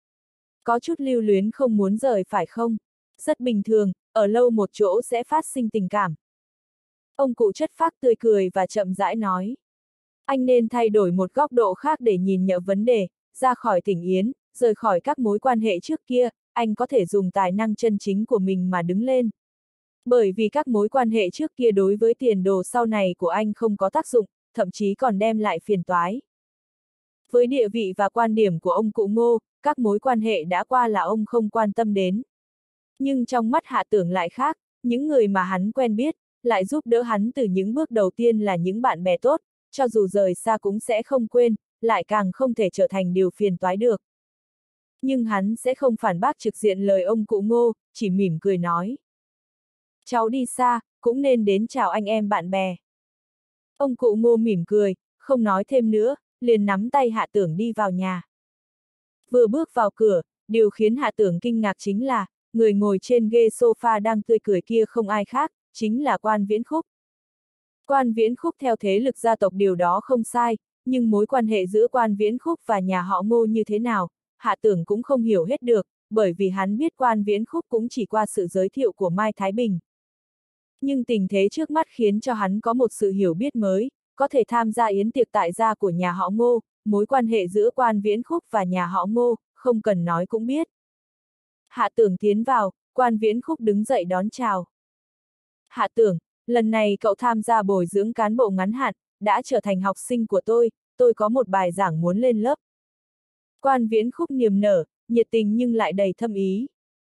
Có chút lưu luyến không muốn rời phải không? Rất bình thường, ở lâu một chỗ sẽ phát sinh tình cảm. Ông cụ chất phác tươi cười và chậm rãi nói. Anh nên thay đổi một góc độ khác để nhìn nhận vấn đề, ra khỏi tỉnh Yến, rời khỏi các mối quan hệ trước kia, anh có thể dùng tài năng chân chính của mình mà đứng lên. Bởi vì các mối quan hệ trước kia đối với tiền đồ sau này của anh không có tác dụng, thậm chí còn đem lại phiền toái. Với địa vị và quan điểm của ông cụ Ngô, các mối quan hệ đã qua là ông không quan tâm đến. Nhưng trong mắt Hạ Tưởng lại khác, những người mà hắn quen biết, lại giúp đỡ hắn từ những bước đầu tiên là những bạn bè tốt, cho dù rời xa cũng sẽ không quên, lại càng không thể trở thành điều phiền toái được. Nhưng hắn sẽ không phản bác trực diện lời ông cụ Ngô, chỉ mỉm cười nói. Cháu đi xa, cũng nên đến chào anh em bạn bè. Ông cụ Ngô mỉm cười, không nói thêm nữa, liền nắm tay Hạ Tưởng đi vào nhà. Vừa bước vào cửa, điều khiến Hạ Tưởng kinh ngạc chính là, người ngồi trên ghế sofa đang tươi cười kia không ai khác, chính là Quan Viễn Khúc. Quan Viễn Khúc theo thế lực gia tộc điều đó không sai, nhưng mối quan hệ giữa Quan Viễn Khúc và nhà họ Ngô như thế nào, Hạ Tưởng cũng không hiểu hết được, bởi vì hắn biết Quan Viễn Khúc cũng chỉ qua sự giới thiệu của Mai Thái Bình. Nhưng tình thế trước mắt khiến cho hắn có một sự hiểu biết mới, có thể tham gia yến tiệc tại gia của nhà họ Ngô, mối quan hệ giữa Quan Viễn Khúc và nhà họ Ngô, không cần nói cũng biết. Hạ Tưởng tiến vào, Quan Viễn Khúc đứng dậy đón chào. Hạ Tưởng, lần này cậu tham gia bồi dưỡng cán bộ ngắn hạn, đã trở thành học sinh của tôi, tôi có một bài giảng muốn lên lớp. Quan Viễn Khúc niềm nở, nhiệt tình nhưng lại đầy thâm ý.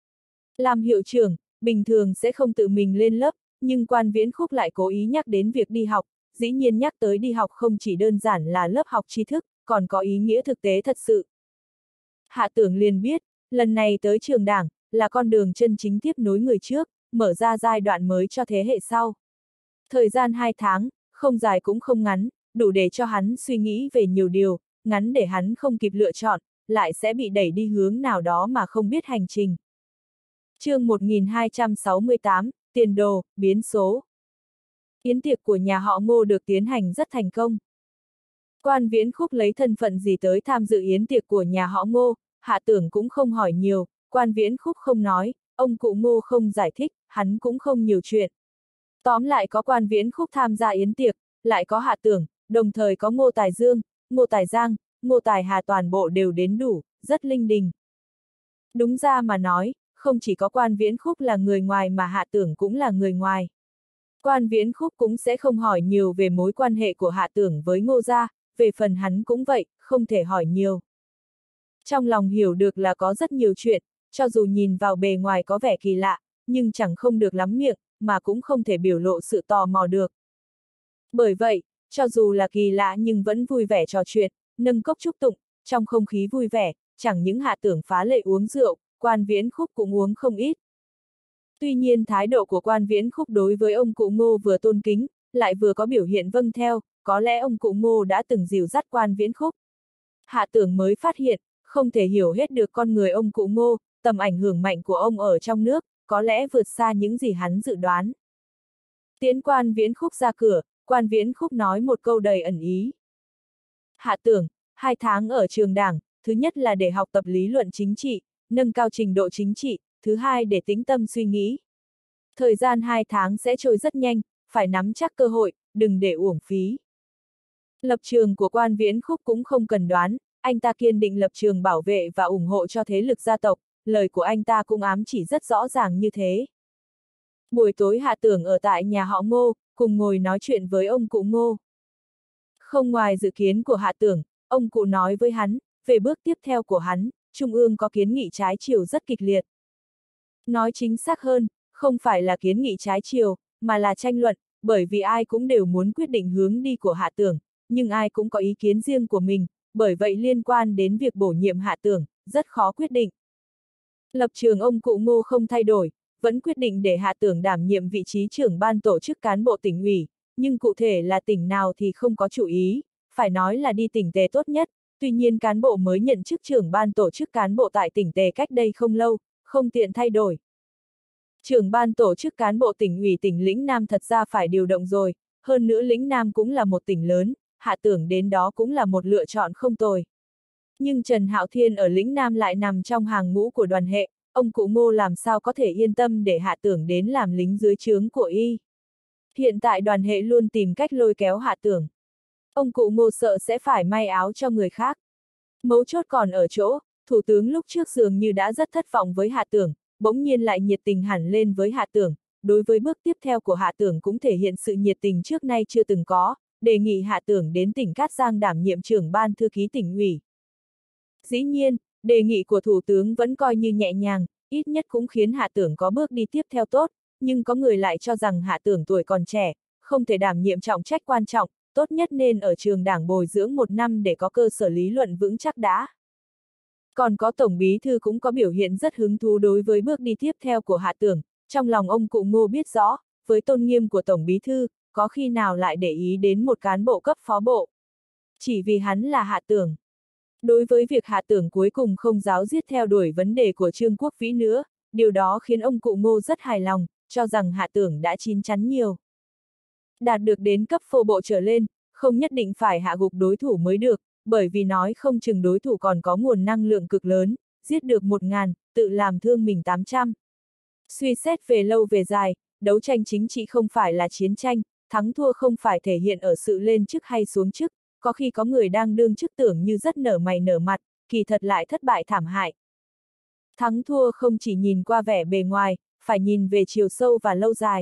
Làm hiệu trưởng, bình thường sẽ không tự mình lên lớp, nhưng Quan Viễn Khúc lại cố ý nhắc đến việc đi học, dĩ nhiên nhắc tới đi học không chỉ đơn giản là lớp học tri thức, còn có ý nghĩa thực tế thật sự. Hạ Tưởng liền biết, lần này tới trường đảng, là con đường chân chính tiếp nối người trước, mở ra giai đoạn mới cho thế hệ sau. Thời gian hai tháng, không dài cũng không ngắn, đủ để cho hắn suy nghĩ về nhiều điều, ngắn để hắn không kịp lựa chọn, lại sẽ bị đẩy đi hướng nào đó mà không biết hành trình. Chương một nghìn hai trăm sáu mươi tám, tiền đồ, biến số. Yến tiệc của nhà họ Ngô được tiến hành rất thành công. Quan Viễn Khúc lấy thân phận gì tới tham dự yến tiệc của nhà họ Ngô, Hạ Tưởng cũng không hỏi nhiều, Quan Viễn Khúc không nói, ông cụ Ngô không giải thích, hắn cũng không nhiều chuyện. Tóm lại có Quan Viễn Khúc tham gia yến tiệc, lại có Hạ Tưởng, đồng thời có Ngô Tài Dương, Ngô Tài Giang, Ngô Tài Hà toàn bộ đều đến đủ, rất linh đình. Đúng ra mà nói, không chỉ có Quan Viễn Khúc là người ngoài mà Hạ Tưởng cũng là người ngoài. Quan Viễn Khúc cũng sẽ không hỏi nhiều về mối quan hệ của Hạ Tưởng với Ngô gia, về phần hắn cũng vậy, không thể hỏi nhiều. Trong lòng hiểu được là có rất nhiều chuyện, cho dù nhìn vào bề ngoài có vẻ kỳ lạ, nhưng chẳng không được lắm miệng, mà cũng không thể biểu lộ sự tò mò được. Bởi vậy, cho dù là kỳ lạ nhưng vẫn vui vẻ trò chuyện, nâng cốc chúc tụng, trong không khí vui vẻ, chẳng những Hạ Tưởng phá lệ uống rượu, Quan Viễn Khúc cũng uống không ít. Tuy nhiên thái độ của Quan Viễn Khúc đối với ông cụ Ngô vừa tôn kính, lại vừa có biểu hiện vâng theo, có lẽ ông cụ Ngô đã từng dìu dắt Quan Viễn Khúc. Hạ Tưởng mới phát hiện, không thể hiểu hết được con người ông cụ Ngô, tầm ảnh hưởng mạnh của ông ở trong nước, có lẽ vượt xa những gì hắn dự đoán. Tiễn Quan Viễn Khúc ra cửa, Quan Viễn Khúc nói một câu đầy ẩn ý. Hạ Tưởng, hai tháng ở trường đảng, thứ nhất là để học tập lý luận chính trị, nâng cao trình độ chính trị, thứ hai để tĩnh tâm suy nghĩ. Thời gian hai tháng sẽ trôi rất nhanh, phải nắm chắc cơ hội, đừng để uổng phí. Lập trường của Quan Viễn Khúc cũng không cần đoán, anh ta kiên định lập trường bảo vệ và ủng hộ cho thế lực gia tộc, lời của anh ta cũng ám chỉ rất rõ ràng như thế. Buổi tối Hạ Tưởng ở tại nhà họ Ngô, cùng ngồi nói chuyện với ông cụ Ngô. Không ngoài dự kiến của Hạ Tưởng, ông cụ nói với hắn, về bước tiếp theo của hắn, Trung ương có kiến nghị trái chiều rất kịch liệt. Nói chính xác hơn, không phải là kiến nghị trái chiều, mà là tranh luận, bởi vì ai cũng đều muốn quyết định hướng đi của Hạ Tưởng, nhưng ai cũng có ý kiến riêng của mình, bởi vậy liên quan đến việc bổ nhiệm Hạ Tưởng, rất khó quyết định. Lập trường ông cụ Ngô không thay đổi, vẫn quyết định để Hạ Tưởng đảm nhiệm vị trí trưởng ban tổ chức cán bộ tỉnh ủy, nhưng cụ thể là tỉnh nào thì không có chủ ý, phải nói là đi tỉnh Tề tốt nhất, tuy nhiên cán bộ mới nhận chức trưởng ban tổ chức cán bộ tại tỉnh Tề cách đây không lâu, không tiện thay đổi. Trưởng ban tổ chức cán bộ tỉnh ủy tỉnh Lĩnh Nam thật ra phải điều động rồi, hơn nữa Lĩnh Nam cũng là một tỉnh lớn, Hạ Tưởng đến đó cũng là một lựa chọn không tồi. Nhưng Trần Hạo Thiên ở Lĩnh Nam lại nằm trong hàng ngũ của đoàn hệ, ông cụ Ngô làm sao có thể yên tâm để Hạ Tưởng đến làm lính dưới trướng của y. Hiện tại đoàn hệ luôn tìm cách lôi kéo Hạ Tưởng. Ông cụ Ngô sợ sẽ phải may áo cho người khác. Mấu chốt còn ở chỗ, Thủ tướng lúc trước dường như đã rất thất vọng với Hạ Tưởng, bỗng nhiên lại nhiệt tình hẳn lên với Hạ Tưởng, đối với bước tiếp theo của Hạ Tưởng cũng thể hiện sự nhiệt tình trước nay chưa từng có, đề nghị Hạ Tưởng đến tỉnh Cát Giang đảm nhiệm trưởng ban thư ký tỉnh ủy. Dĩ nhiên, đề nghị của Thủ tướng vẫn coi như nhẹ nhàng, ít nhất cũng khiến Hạ Tưởng có bước đi tiếp theo tốt, nhưng có người lại cho rằng Hạ Tưởng tuổi còn trẻ, không thể đảm nhiệm trọng trách quan trọng, tốt nhất nên ở trường đảng bồi dưỡng một năm để có cơ sở lý luận vững chắc đã. Còn có Tổng Bí Thư cũng có biểu hiện rất hứng thú đối với bước đi tiếp theo của Hạ Tưởng, trong lòng ông cụ Ngô biết rõ, với tôn nghiêm của Tổng Bí Thư, có khi nào lại để ý đến một cán bộ cấp phó bộ. Chỉ vì hắn là Hạ Tưởng. Đối với việc Hạ Tưởng cuối cùng không giáo diết theo đuổi vấn đề của Trương Quốc Vĩ nữa, điều đó khiến ông cụ Ngô rất hài lòng, cho rằng Hạ Tưởng đã chín chắn nhiều. Đạt được đến cấp phó bộ trở lên, không nhất định phải hạ gục đối thủ mới được, bởi vì nói không chừng đối thủ còn có nguồn năng lượng cực lớn, giết được một ngàn, tự làm thương mình tám trăm. Suy xét về lâu về dài, đấu tranh chính trị không phải là chiến tranh, thắng thua không phải thể hiện ở sự lên chức hay xuống chức, có khi có người đang đương chức tưởng như rất nở mày nở mặt, kỳ thật lại thất bại thảm hại. Thắng thua không chỉ nhìn qua vẻ bề ngoài, phải nhìn về chiều sâu và lâu dài.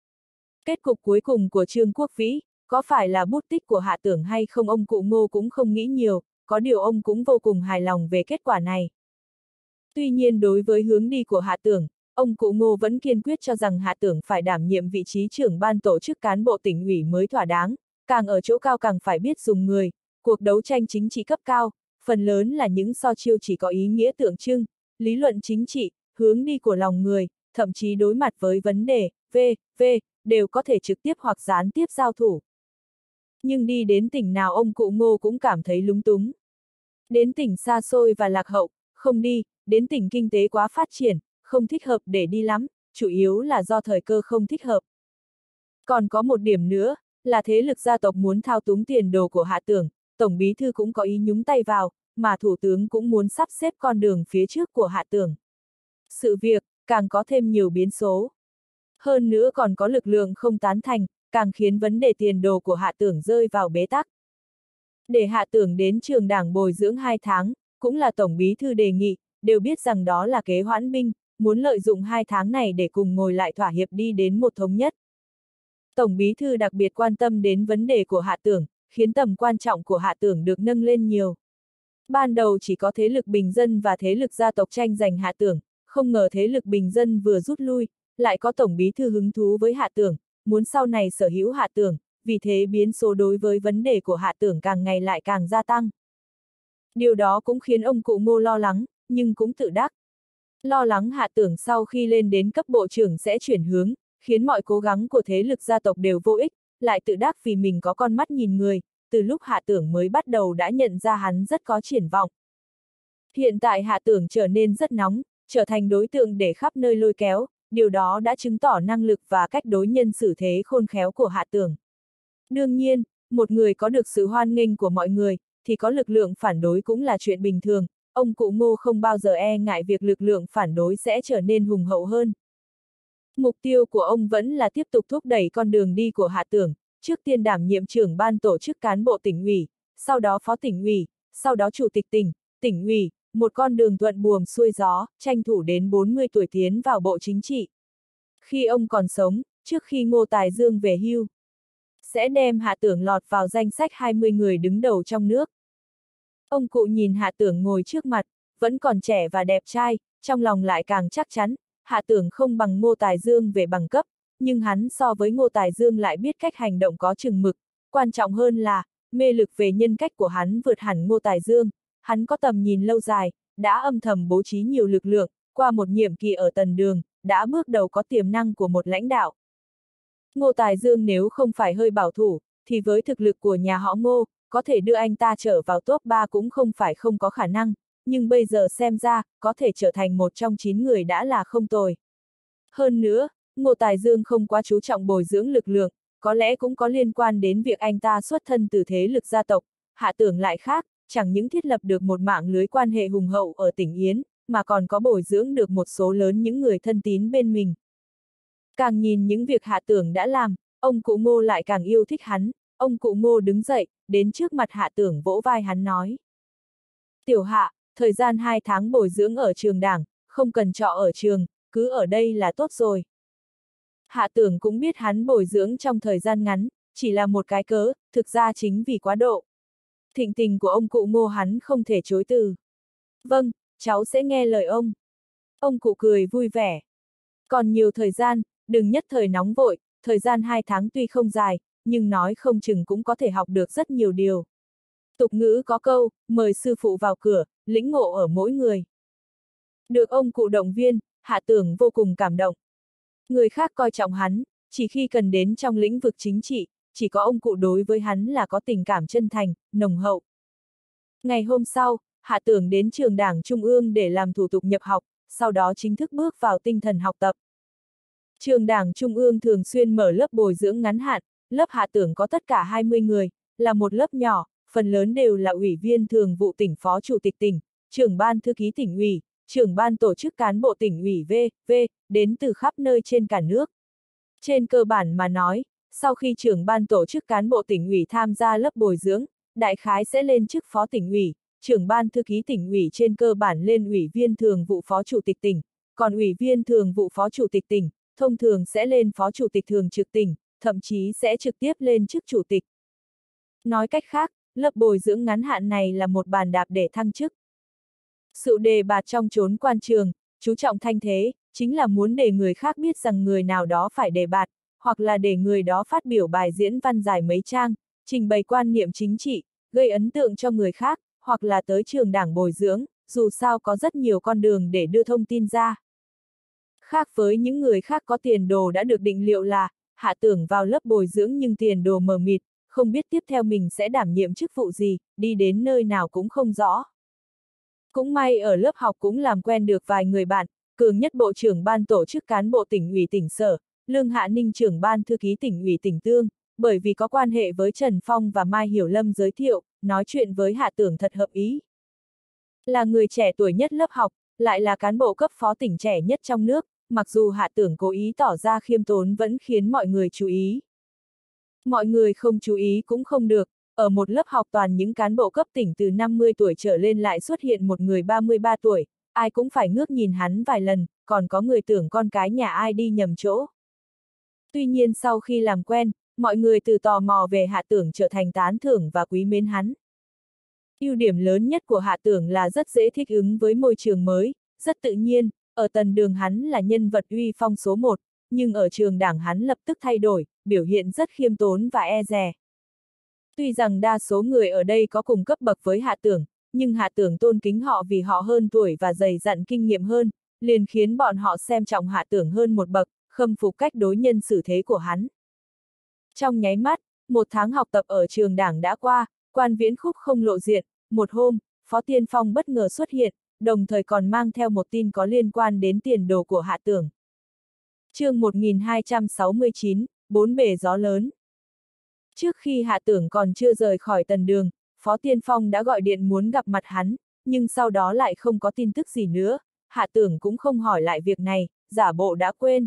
Kết cục cuối cùng của Trương Quốc Vĩ, có phải là bút tích của Hạ Tưởng hay không ông cụ Ngô cũng không nghĩ nhiều, có điều ông cũng vô cùng hài lòng về kết quả này. Tuy nhiên đối với hướng đi của Hạ Tưởng, ông cụ Ngô vẫn kiên quyết cho rằng Hạ Tưởng phải đảm nhiệm vị trí trưởng ban tổ chức cán bộ tỉnh ủy mới thỏa đáng, càng ở chỗ cao càng phải biết dùng người, cuộc đấu tranh chính trị cấp cao, phần lớn là những so chiêu chỉ có ý nghĩa tượng trưng, lý luận chính trị, hướng đi của lòng người, thậm chí đối mặt với vấn đề, v, v, đều có thể trực tiếp hoặc gián tiếp giao thủ. Nhưng đi đến tỉnh nào ông cụ Ngô cũng cảm thấy lúng túng. Đến tỉnh xa xôi và lạc hậu, không đi, đến tỉnh kinh tế quá phát triển, không thích hợp để đi lắm, chủ yếu là do thời cơ không thích hợp. Còn có một điểm nữa, là thế lực gia tộc muốn thao túng tiền đồ của Hạ Tưởng, Tổng Bí Thư cũng có ý nhúng tay vào, mà Thủ tướng cũng muốn sắp xếp con đường phía trước của Hạ Tưởng. Sự việc, càng có thêm nhiều biến số. Hơn nữa còn có lực lượng không tán thành, càng khiến vấn đề tiền đồ của Hạ Tưởng rơi vào bế tắc. Để Hạ Tưởng đến trường đảng bồi dưỡng hai tháng, cũng là Tổng Bí Thư đề nghị, đều biết rằng đó là kế hoãn binh, muốn lợi dụng hai tháng này để cùng ngồi lại thỏa hiệp đi đến một thống nhất. Tổng Bí Thư đặc biệt quan tâm đến vấn đề của Hạ Tưởng, khiến tầm quan trọng của Hạ Tưởng được nâng lên nhiều. Ban đầu chỉ có thế lực bình dân và thế lực gia tộc tranh giành Hạ Tưởng, không ngờ thế lực bình dân vừa rút lui, lại có Tổng Bí Thư hứng thú với Hạ Tưởng, muốn sau này sở hữu Hạ Tưởng, vì thế biến số đối với vấn đề của Hạ Tưởng càng ngày lại càng gia tăng. Điều đó cũng khiến ông cụ Ngô lo lắng, nhưng cũng tự đắc. Lo lắng Hạ Tưởng sau khi lên đến cấp bộ trưởng sẽ chuyển hướng, khiến mọi cố gắng của thế lực gia tộc đều vô ích, lại tự đắc vì mình có con mắt nhìn người, từ lúc Hạ Tưởng mới bắt đầu đã nhận ra hắn rất có triển vọng. Hiện tại Hạ Tưởng trở nên rất nóng, trở thành đối tượng để khắp nơi lôi kéo, điều đó đã chứng tỏ năng lực và cách đối nhân xử thế khôn khéo của Hạ Tưởng. Đương nhiên, một người có được sự hoan nghênh của mọi người, thì có lực lượng phản đối cũng là chuyện bình thường, ông cụ Ngô không bao giờ e ngại việc lực lượng phản đối sẽ trở nên hùng hậu hơn. Mục tiêu của ông vẫn là tiếp tục thúc đẩy con đường đi của Hạ Tưởng, trước tiên đảm nhiệm trưởng ban tổ chức cán bộ tỉnh ủy, sau đó phó tỉnh ủy, sau đó chủ tịch tỉnh, tỉnh ủy, một con đường thuận buồm xuôi gió, tranh thủ đến bốn mươi tuổi tiến vào bộ chính trị. Khi ông còn sống, trước khi Ngô Tài Dương về hưu, sẽ đem Hạ Tưởng lọt vào danh sách hai mươi người đứng đầu trong nước. Ông cụ nhìn Hạ Tưởng ngồi trước mặt, vẫn còn trẻ và đẹp trai, trong lòng lại càng chắc chắn, Hạ Tưởng không bằng Ngô Tài Dương về bằng cấp, nhưng hắn so với Ngô Tài Dương lại biết cách hành động có chừng mực, quan trọng hơn là, mê lực về nhân cách của hắn vượt hẳn Ngô Tài Dương, hắn có tầm nhìn lâu dài, đã âm thầm bố trí nhiều lực lượng, qua một nhiệm kỳ ở Tần Đường, đã bước đầu có tiềm năng của một lãnh đạo. Ngô Tài Dương nếu không phải hơi bảo thủ, thì với thực lực của nhà họ Ngô, có thể đưa anh ta trở vào top ba cũng không phải không có khả năng, nhưng bây giờ xem ra, có thể trở thành một trong chín người đã là không tồi. Hơn nữa, Ngô Tài Dương không quá chú trọng bồi dưỡng lực lượng, có lẽ cũng có liên quan đến việc anh ta xuất thân từ thế lực gia tộc, Hạ Tưởng lại khác, chẳng những thiết lập được một mạng lưới quan hệ hùng hậu ở tỉnh Yến, mà còn có bồi dưỡng được một số lớn những người thân tín bên mình. Càng nhìn những việc Hạ Tưởng đã làm, ông cụ Ngô lại càng yêu thích hắn, ông cụ Ngô đứng dậy, đến trước mặt Hạ Tưởng vỗ vai hắn nói. Tiểu Hạ, thời gian hai tháng bồi dưỡng ở trường đảng, không cần trọ ở trường, cứ ở đây là tốt rồi. Hạ Tưởng cũng biết hắn bồi dưỡng trong thời gian ngắn, chỉ là một cái cớ, thực ra chính vì quá độ. Thịnh tình của ông cụ Ngô hắn không thể chối từ. Vâng, cháu sẽ nghe lời ông. Ông cụ cười vui vẻ. Còn nhiều thời gian, đừng nhất thời nóng vội, thời gian hai tháng tuy không dài, nhưng nói không chừng cũng có thể học được rất nhiều điều. Tục ngữ có câu, mời sư phụ vào cửa, lĩnh ngộ ở mỗi người. Được ông cụ động viên, Hạ Tưởng vô cùng cảm động. Người khác coi trọng hắn, chỉ khi cần đến trong lĩnh vực chính trị, chỉ có ông cụ đối với hắn là có tình cảm chân thành, nồng hậu. Ngày hôm sau, Hạ Tưởng đến trường đảng Trung ương để làm thủ tục nhập học, sau đó chính thức bước vào tinh thần học tập. Trường đảng Trung ương thường xuyên mở lớp bồi dưỡng ngắn hạn, lớp Hạ Tưởng có tất cả hai mươi người, là một lớp nhỏ, phần lớn đều là ủy viên thường vụ tỉnh, phó chủ tịch tỉnh, trưởng ban thư ký tỉnh ủy, trưởng ban tổ chức cán bộ tỉnh ủy vê vê, đến từ khắp nơi trên cả nước. Trên cơ bản mà nói, sau khi trưởng ban tổ chức cán bộ tỉnh ủy tham gia lớp bồi dưỡng, đại khái sẽ lên chức phó tỉnh ủy, trưởng ban thư ký tỉnh ủy trên cơ bản lên ủy viên thường vụ phó chủ tịch tỉnh, còn ủy viên thường vụ phó chủ tịch tỉnh, thông thường sẽ lên phó chủ tịch thường trực tỉnh, thậm chí sẽ trực tiếp lên chức chủ tịch. Nói cách khác, lớp bồi dưỡng ngắn hạn này là một bàn đạp để thăng chức. Sự đề bạt trong chốn quan trường, chú trọng thanh thế, chính là muốn để người khác biết rằng người nào đó phải đề bạt, hoặc là để người đó phát biểu bài diễn văn dài mấy trang, trình bày quan niệm chính trị, gây ấn tượng cho người khác, hoặc là tới trường đảng bồi dưỡng, dù sao có rất nhiều con đường để đưa thông tin ra. Khác với những người khác có tiền đồ đã được định liệu là, Hạ Tưởng vào lớp bồi dưỡng nhưng tiền đồ mờ mịt, không biết tiếp theo mình sẽ đảm nhiệm chức vụ gì, đi đến nơi nào cũng không rõ. Cũng may ở lớp học cũng làm quen được vài người bạn, Cường Nhất bộ trưởng ban tổ chức cán bộ tỉnh ủy tỉnh Sở, Lương Hạ Ninh trưởng ban thư ký tỉnh ủy tỉnh Tương, bởi vì có quan hệ với Trần Phong và Mai Hiểu Lâm giới thiệu, nói chuyện với Hạ Tưởng thật hợp ý. Là người trẻ tuổi nhất lớp học, lại là cán bộ cấp phó tỉnh trẻ nhất trong nước, mặc dù Hạ Tưởng cố ý tỏ ra khiêm tốn vẫn khiến mọi người chú ý. Mọi người không chú ý cũng không được, ở một lớp học toàn những cán bộ cấp tỉnh từ năm mươi tuổi trở lên lại xuất hiện một người ba mươi ba tuổi, ai cũng phải ngước nhìn hắn vài lần, còn có người tưởng con cái nhà ai đi nhầm chỗ. Tuy nhiên sau khi làm quen, mọi người từ tò mò về Hạ Tưởng trở thành tán thưởng và quý mến hắn. Ưu điểm lớn nhất của Hạ Tưởng là rất dễ thích ứng với môi trường mới, rất tự nhiên, ở Tần Đường hắn là nhân vật uy phong số một, nhưng ở trường đảng hắn lập tức thay đổi, biểu hiện rất khiêm tốn và e dè. Tuy rằng đa số người ở đây có cùng cấp bậc với Hạ Tưởng, nhưng Hạ Tưởng tôn kính họ vì họ hơn tuổi và dày dặn kinh nghiệm hơn, liền khiến bọn họ xem trọng Hạ Tưởng hơn một bậc, khâm phục cách đối nhân xử thế của hắn. Trong nháy mắt, một tháng học tập ở trường đảng đã qua, Quan Viễn Khúc không lộ diện, một hôm, Phó Tiên Phong bất ngờ xuất hiện, đồng thời còn mang theo một tin có liên quan đến tiền đồ của Hạ Tưởng. Chương một nghìn hai trăm sáu mươi chín, bốn bề gió lớn. Trước khi Hạ Tưởng còn chưa rời khỏi Tần Đường, Phó Tiên Phong đã gọi điện muốn gặp mặt hắn, nhưng sau đó lại không có tin tức gì nữa, Hạ Tưởng cũng không hỏi lại việc này, giả bộ đã quên.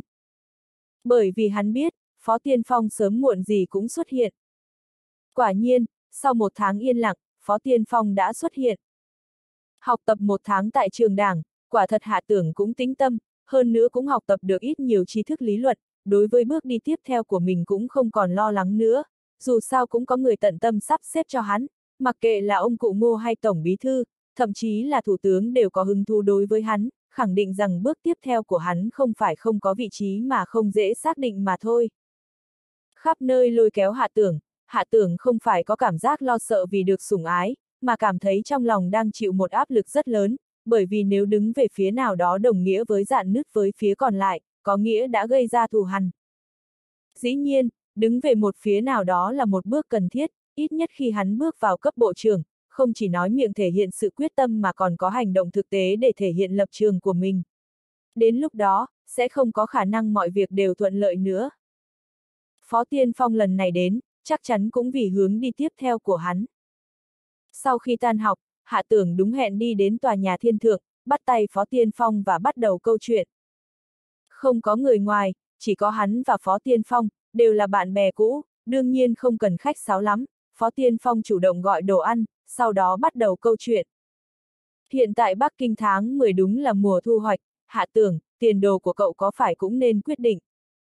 Bởi vì hắn biết, Phó Tiên Phong sớm muộn gì cũng xuất hiện. Quả nhiên, sau một tháng yên lặng, Phó Tiên Phong đã xuất hiện. Học tập một tháng tại trường đảng, quả thật Hạ Tưởng cũng tĩnh tâm, hơn nữa cũng học tập được ít nhiều tri thức lý luận, đối với bước đi tiếp theo của mình cũng không còn lo lắng nữa, dù sao cũng có người tận tâm sắp xếp cho hắn, mặc kệ là ông cụ Ngô hay Tổng Bí Thư, thậm chí là Thủ tướng đều có hứng thú đối với hắn, khẳng định rằng bước tiếp theo của hắn không phải không có vị trí mà không dễ xác định mà thôi. Khắp nơi lôi kéo Hạ Tưởng, Hạ Tưởng không phải có cảm giác lo sợ vì được sủng ái, mà cảm thấy trong lòng đang chịu một áp lực rất lớn, bởi vì nếu đứng về phía nào đó đồng nghĩa với rạn nứt với phía còn lại, có nghĩa đã gây ra thù hằn. Dĩ nhiên, đứng về một phía nào đó là một bước cần thiết, ít nhất khi hắn bước vào cấp bộ trưởng, không chỉ nói miệng thể hiện sự quyết tâm mà còn có hành động thực tế để thể hiện lập trường của mình. Đến lúc đó, sẽ không có khả năng mọi việc đều thuận lợi nữa. Phó Tiên Phong lần này đến, chắc chắn cũng vì hướng đi tiếp theo của hắn. Sau khi tan học, Hạ Tưởng đúng hẹn đi đến tòa nhà Thiên Thượng, bắt tay Phó Tiên Phong và bắt đầu câu chuyện. Không có người ngoài, chỉ có hắn và Phó Tiên Phong, đều là bạn bè cũ, đương nhiên không cần khách sáo lắm, Phó Tiên Phong chủ động gọi đồ ăn, sau đó bắt đầu câu chuyện. Hiện tại Bắc Kinh tháng mười đúng là mùa thu hoạch, Hạ Tưởng, tiền đồ của cậu có phải cũng nên quyết định.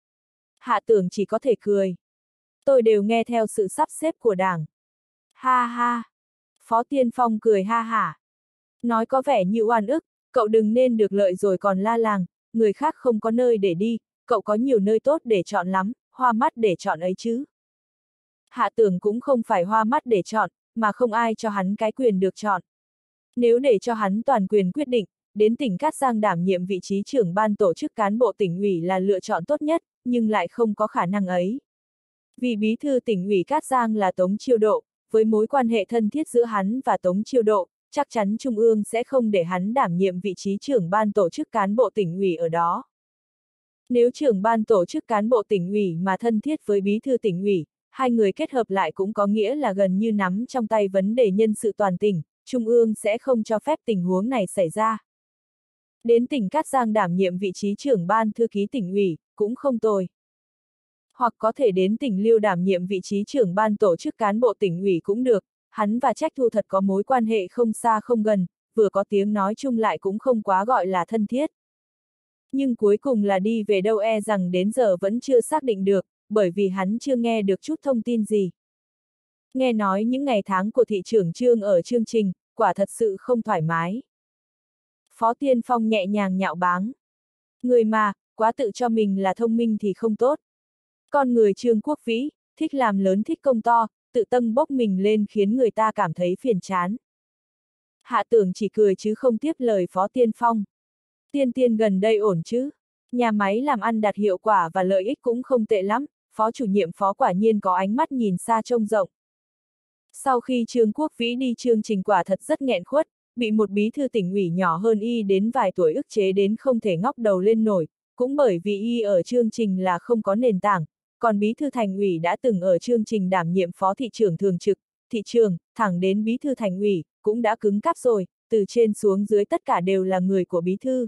Hạ Tưởng chỉ có thể cười. Tôi đều nghe theo sự sắp xếp của đảng. Ha ha. Phó Tiên Phong cười ha hả. Nói có vẻ như oan ức, cậu đừng nên được lợi rồi còn la làng, người khác không có nơi để đi, cậu có nhiều nơi tốt để chọn lắm, hoa mắt để chọn ấy chứ. Hạ Tưởng cũng không phải hoa mắt để chọn, mà không ai cho hắn cái quyền được chọn. Nếu để cho hắn toàn quyền quyết định, đến tỉnh Cát Giang đảm nhiệm vị trí trưởng ban tổ chức cán bộ tỉnh ủy là lựa chọn tốt nhất, nhưng lại không có khả năng ấy. Vì bí thư tỉnh ủy Cát Giang là Tống Chiêu Độ, với mối quan hệ thân thiết giữa hắn và Tống Chiêu Độ, chắc chắn Trung ương sẽ không để hắn đảm nhiệm vị trí trưởng ban tổ chức cán bộ tỉnh ủy ở đó. Nếu trưởng ban tổ chức cán bộ tỉnh ủy mà thân thiết với bí thư tỉnh ủy, hai người kết hợp lại cũng có nghĩa là gần như nắm trong tay vấn đề nhân sự toàn tỉnh, Trung ương sẽ không cho phép tình huống này xảy ra. Đến tỉnh Cát Giang đảm nhiệm vị trí trưởng ban thư ký tỉnh ủy, cũng không tồi. Hoặc có thể đến tỉnh Liêu đảm nhiệm vị trí trưởng ban tổ chức cán bộ tỉnh ủy cũng được, hắn và Trách Thu thật có mối quan hệ không xa không gần, vừa có tiếng nói chung lại cũng không quá gọi là thân thiết. Nhưng cuối cùng là đi về đâu e rằng đến giờ vẫn chưa xác định được, bởi vì hắn chưa nghe được chút thông tin gì. Nghe nói những ngày tháng của thị trưởng Trương ở chương trình, quả thật sự không thoải mái. Phó Tiên Phong nhẹ nhàng nhạo báng. Người mà, quá tự cho mình là thông minh thì không tốt. Con người Trương Quốc Vĩ, thích làm lớn thích công to, tự tâm bốc mình lên khiến người ta cảm thấy phiền chán. Hạ Tưởng chỉ cười chứ không tiếp lời Phó Tiên Phong. Tiên Tiên gần đây ổn chứ? Nhà máy làm ăn đạt hiệu quả và lợi ích cũng không tệ lắm, Phó chủ nhiệm Phó quả nhiên có ánh mắt nhìn xa trông rộng. Sau khi Trương Quốc Vĩ đi chương trình quả thật rất nghẹn khuất, bị một bí thư tỉnh ủy nhỏ hơn y đến vài tuổi ức chế đến không thể ngóc đầu lên nổi, cũng bởi vì y ở chương trình là không có nền tảng, còn bí thư thành ủy đã từng ở chương trình đảm nhiệm phó thị trưởng thường trực, thị trường, thẳng đến bí thư thành ủy, cũng đã cứng cáp rồi, từ trên xuống dưới tất cả đều là người của bí thư.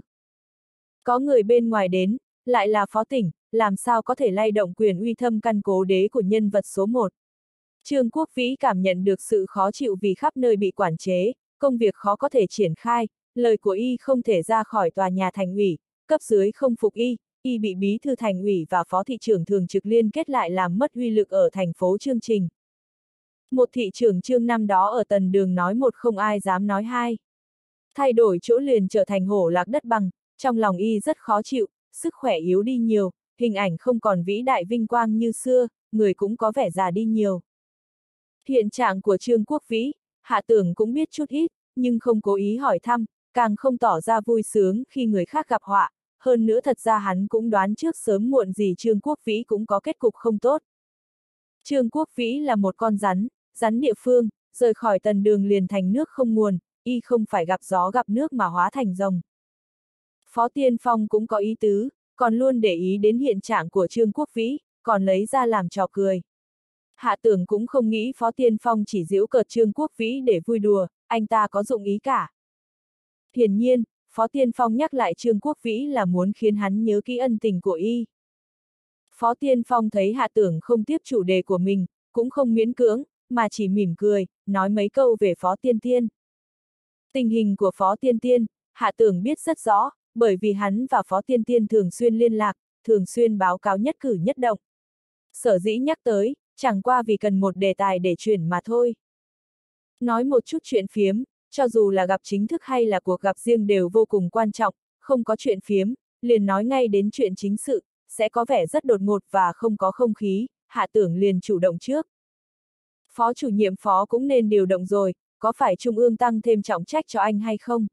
Có người bên ngoài đến, lại là phó tỉnh, làm sao có thể lay động quyền uy thâm căn cố đế của nhân vật số một. Trương Quốc Vĩ cảm nhận được sự khó chịu vì khắp nơi bị quản chế, công việc khó có thể triển khai, lời của y không thể ra khỏi tòa nhà thành ủy, cấp dưới không phục y, y bị bí thư thành ủy và phó thị trưởng thường trực liên kết lại làm mất uy lực ở thành phố chương trình. Một thị trưởng Trương năm đó ở Tần Đường nói một không ai dám nói hai. Thay đổi chỗ liền trở thành hổ lạc đất bằng, trong lòng y rất khó chịu, sức khỏe yếu đi nhiều, hình ảnh không còn vĩ đại vinh quang như xưa, người cũng có vẻ già đi nhiều. Hiện trạng của Trương Quốc Vĩ, Hạ Tưởng cũng biết chút ít, nhưng không cố ý hỏi thăm, càng không tỏ ra vui sướng khi người khác gặp họa, hơn nữa thật ra hắn cũng đoán trước sớm muộn gì Trương Quốc Vĩ cũng có kết cục không tốt. Trương Quốc Vĩ là một con rắn, rắn địa phương, rời khỏi Tần Đường liền thành nước không nguồn, y không phải gặp gió gặp nước mà hóa thành rồng. Phó Tiên Phong cũng có ý tứ, còn luôn để ý đến hiện trạng của Trương Quốc Vĩ, còn lấy ra làm trò cười. Hạ Tưởng cũng không nghĩ Phó Tiên Phong chỉ giễu cợt Trương Quốc Vĩ để vui đùa, anh ta có dụng ý cả. Hiển nhiên, Phó Tiên Phong nhắc lại Trương Quốc Vĩ là muốn khiến hắn nhớ kỹ ân tình của y. Phó Tiên Phong thấy Hạ Tưởng không tiếp chủ đề của mình, cũng không miễn cưỡng, mà chỉ mỉm cười, nói mấy câu về Phó Tiên Tiên. Tình hình của Phó Tiên Tiên, Hạ Tưởng biết rất rõ, bởi vì hắn và Phó Tiên Tiên thường xuyên liên lạc, thường xuyên báo cáo nhất cử nhất động. Sở dĩ nhắc tới, chẳng qua vì cần một đề tài để chuyển mà thôi. Nói một chút chuyện phiếm, cho dù là gặp chính thức hay là cuộc gặp riêng đều vô cùng quan trọng, không có chuyện phiếm, liền nói ngay đến chuyện chính sự, sẽ có vẻ rất đột ngột và không có không khí, Hạ Tưởng liền chủ động trước. Phó chủ nhiệm Phó cũng nên điều động rồi, có phải Trung ương tăng thêm trọng trách cho anh hay không?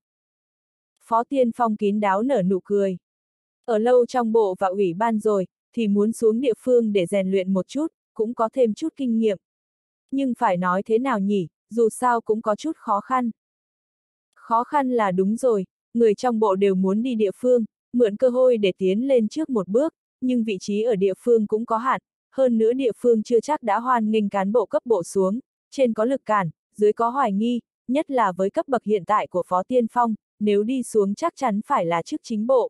Phó Tiên Phong kín đáo nở nụ cười. Ở lâu trong bộ và ủy ban rồi, thì muốn xuống địa phương để rèn luyện một chút, cũng có thêm chút kinh nghiệm. Nhưng phải nói thế nào nhỉ, dù sao cũng có chút khó khăn. Khó khăn là đúng rồi, người trong bộ đều muốn đi địa phương, mượn cơ hội để tiến lên trước một bước, nhưng vị trí ở địa phương cũng có hạn, hơn nữa địa phương chưa chắc đã hoan nghênh cán bộ cấp bộ xuống, trên có lực cản, dưới có hoài nghi, nhất là với cấp bậc hiện tại của Phó Tiên Phong, nếu đi xuống chắc chắn phải là chức chính bộ.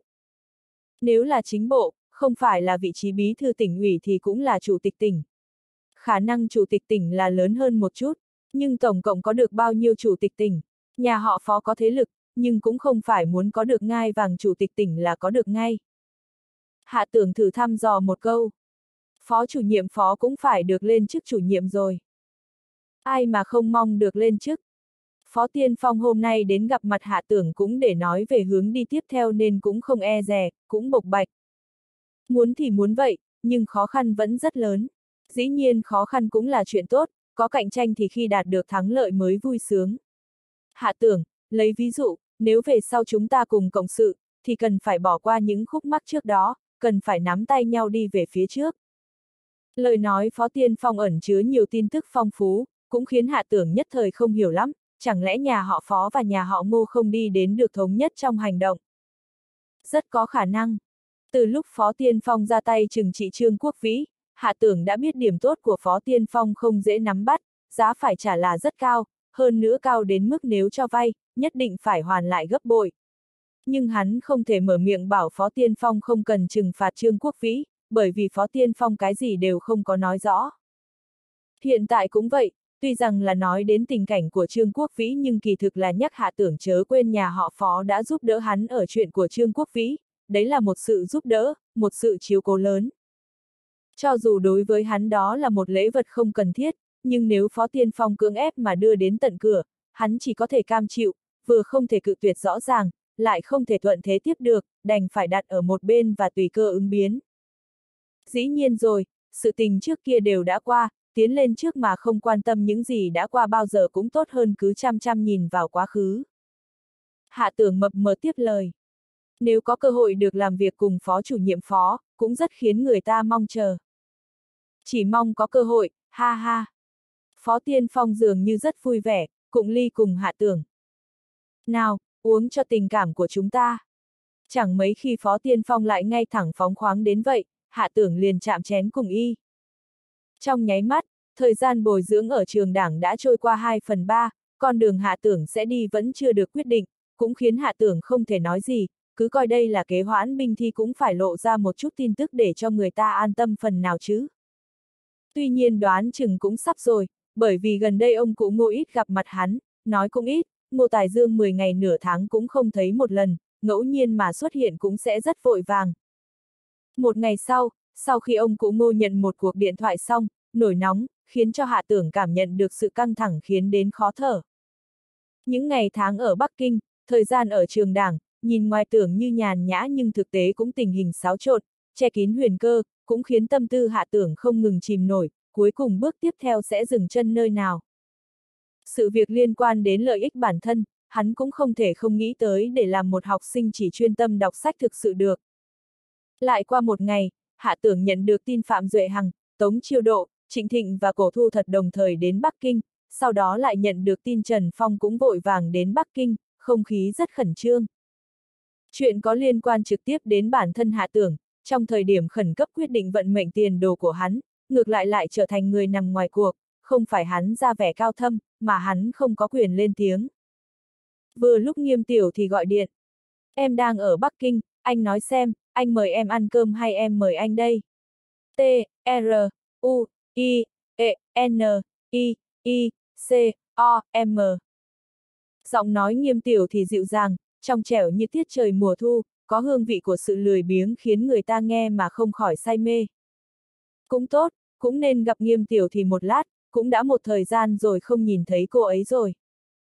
Nếu là chính bộ, không phải là vị trí bí thư tỉnh ủy thì cũng là chủ tịch tỉnh. Khả năng chủ tịch tỉnh là lớn hơn một chút, nhưng tổng cộng có được bao nhiêu chủ tịch tỉnh? Nhà họ Phó có thế lực, nhưng cũng không phải muốn có được ngai vàng chủ tịch tỉnh là có được ngay. Hạ Tưởng thử thăm dò một câu. Phó chủ nhiệm Phó cũng phải được lên chức chủ nhiệm rồi. Ai mà không mong được lên chức. Phó Tiên Phong hôm nay đến gặp mặt Hạ Tưởng cũng để nói về hướng đi tiếp theo nên cũng không e dè, cũng bộc bạch. Muốn thì muốn vậy, nhưng khó khăn vẫn rất lớn. Dĩ nhiên khó khăn cũng là chuyện tốt, có cạnh tranh thì khi đạt được thắng lợi mới vui sướng. Hạ Tưởng, lấy ví dụ, nếu về sau chúng ta cùng cộng sự, thì cần phải bỏ qua những khúc mắc trước đó, cần phải nắm tay nhau đi về phía trước. Lời nói Phó Tiên Phong ẩn chứa nhiều tin tức phong phú, cũng khiến Hạ Tưởng nhất thời không hiểu lắm, chẳng lẽ nhà họ Phó và nhà họ Ngô không đi đến được thống nhất trong hành động? Rất có khả năng. Từ lúc Phó Tiên Phong ra tay trừng trị Trương Quốc Vĩ, Hạ Tưởng đã biết điểm tốt của Phó Tiên Phong không dễ nắm bắt, giá phải trả là rất cao, hơn nữa cao đến mức nếu cho vay, nhất định phải hoàn lại gấp bội. Nhưng hắn không thể mở miệng bảo Phó Tiên Phong không cần trừng phạt Trương Quốc Vĩ, bởi vì Phó Tiên Phong cái gì đều không có nói rõ. Hiện tại cũng vậy, tuy rằng là nói đến tình cảnh của Trương Quốc Vĩ nhưng kỳ thực là nhắc Hạ Tưởng chớ quên nhà họ Phó đã giúp đỡ hắn ở chuyện của Trương Quốc Vĩ, đấy là một sự giúp đỡ, một sự chiếu cố lớn. Cho dù đối với hắn đó là một lễ vật không cần thiết, nhưng nếu Phó Tiên Phong cưỡng ép mà đưa đến tận cửa, hắn chỉ có thể cam chịu, vừa không thể cự tuyệt rõ ràng, lại không thể thuận thế tiếp được, đành phải đặt ở một bên và tùy cơ ứng biến. Dĩ nhiên rồi, sự tình trước kia đều đã qua, tiến lên trước mà không quan tâm những gì đã qua bao giờ cũng tốt hơn cứ chăm chăm nhìn vào quá khứ. Hạ Tưởng mập mờ tiếp lời. Nếu có cơ hội được làm việc cùng Phó chủ nhiệm Phó, cũng rất khiến người ta mong chờ. Chỉ mong có cơ hội, ha ha. Phó Tiên Phong dường như rất vui vẻ, cụng ly cùng Hạ Tưởng. Nào, uống cho tình cảm của chúng ta. Chẳng mấy khi Phó Tiên Phong lại ngay thẳng phóng khoáng đến vậy, Hạ Tưởng liền chạm chén cùng y. Trong nháy mắt, thời gian bồi dưỡng ở trường đảng đã trôi qua hai phần ba, con đường Hạ Tưởng sẽ đi vẫn chưa được quyết định, cũng khiến Hạ Tưởng không thể nói gì, cứ coi đây là kế hoãn binh thi cũng phải lộ ra một chút tin tức để cho người ta an tâm phần nào chứ. Tuy nhiên đoán chừng cũng sắp rồi, bởi vì gần đây ông cụ Ngô ít gặp mặt hắn, nói cũng ít, Ngô Tài Dương mười ngày nửa tháng cũng không thấy một lần, ngẫu nhiên mà xuất hiện cũng sẽ rất vội vàng. Một ngày sau, sau khi ông cụ Ngô nhận một cuộc điện thoại xong, nổi nóng, khiến cho Hạ Tưởng cảm nhận được sự căng thẳng khiến đến khó thở. Những ngày tháng ở Bắc Kinh, thời gian ở trường đảng, nhìn ngoài tưởng như nhàn nhã nhưng thực tế cũng tình hình xáo trộn, che kín huyền cơ, cũng khiến tâm tư Hạ Tưởng không ngừng chìm nổi, cuối cùng bước tiếp theo sẽ dừng chân nơi nào. Sự việc liên quan đến lợi ích bản thân, hắn cũng không thể không nghĩ tới để làm một học sinh chỉ chuyên tâm đọc sách thực sự được. Lại qua một ngày, Hạ Tưởng nhận được tin Phạm Duệ Hằng, Tống Chiêu Độ, Trịnh Thịnh và Cổ Thu Thật đồng thời đến Bắc Kinh, sau đó lại nhận được tin Trần Phong cũng vội vàng đến Bắc Kinh, không khí rất khẩn trương. Chuyện có liên quan trực tiếp đến bản thân Hạ Tưởng, trong thời điểm khẩn cấp quyết định vận mệnh tiền đồ của hắn, ngược lại lại trở thành người nằm ngoài cuộc, không phải hắn ra vẻ cao thâm, mà hắn không có quyền lên tiếng. Vừa lúc Nghiêm Tiểu thì gọi điện. Em đang ở Bắc Kinh, anh nói xem, anh mời em ăn cơm hay em mời anh đây? T, R, U, I, E, N, I, I, C, O, M. Giọng nói Nghiêm Tiểu thì dịu dàng, trong trẻo như tiết trời mùa thu, có hương vị của sự lười biếng khiến người ta nghe mà không khỏi say mê. Cũng tốt, cũng nên gặp Nghiêm Tiểu thì một lát, cũng đã một thời gian rồi không nhìn thấy cô ấy rồi.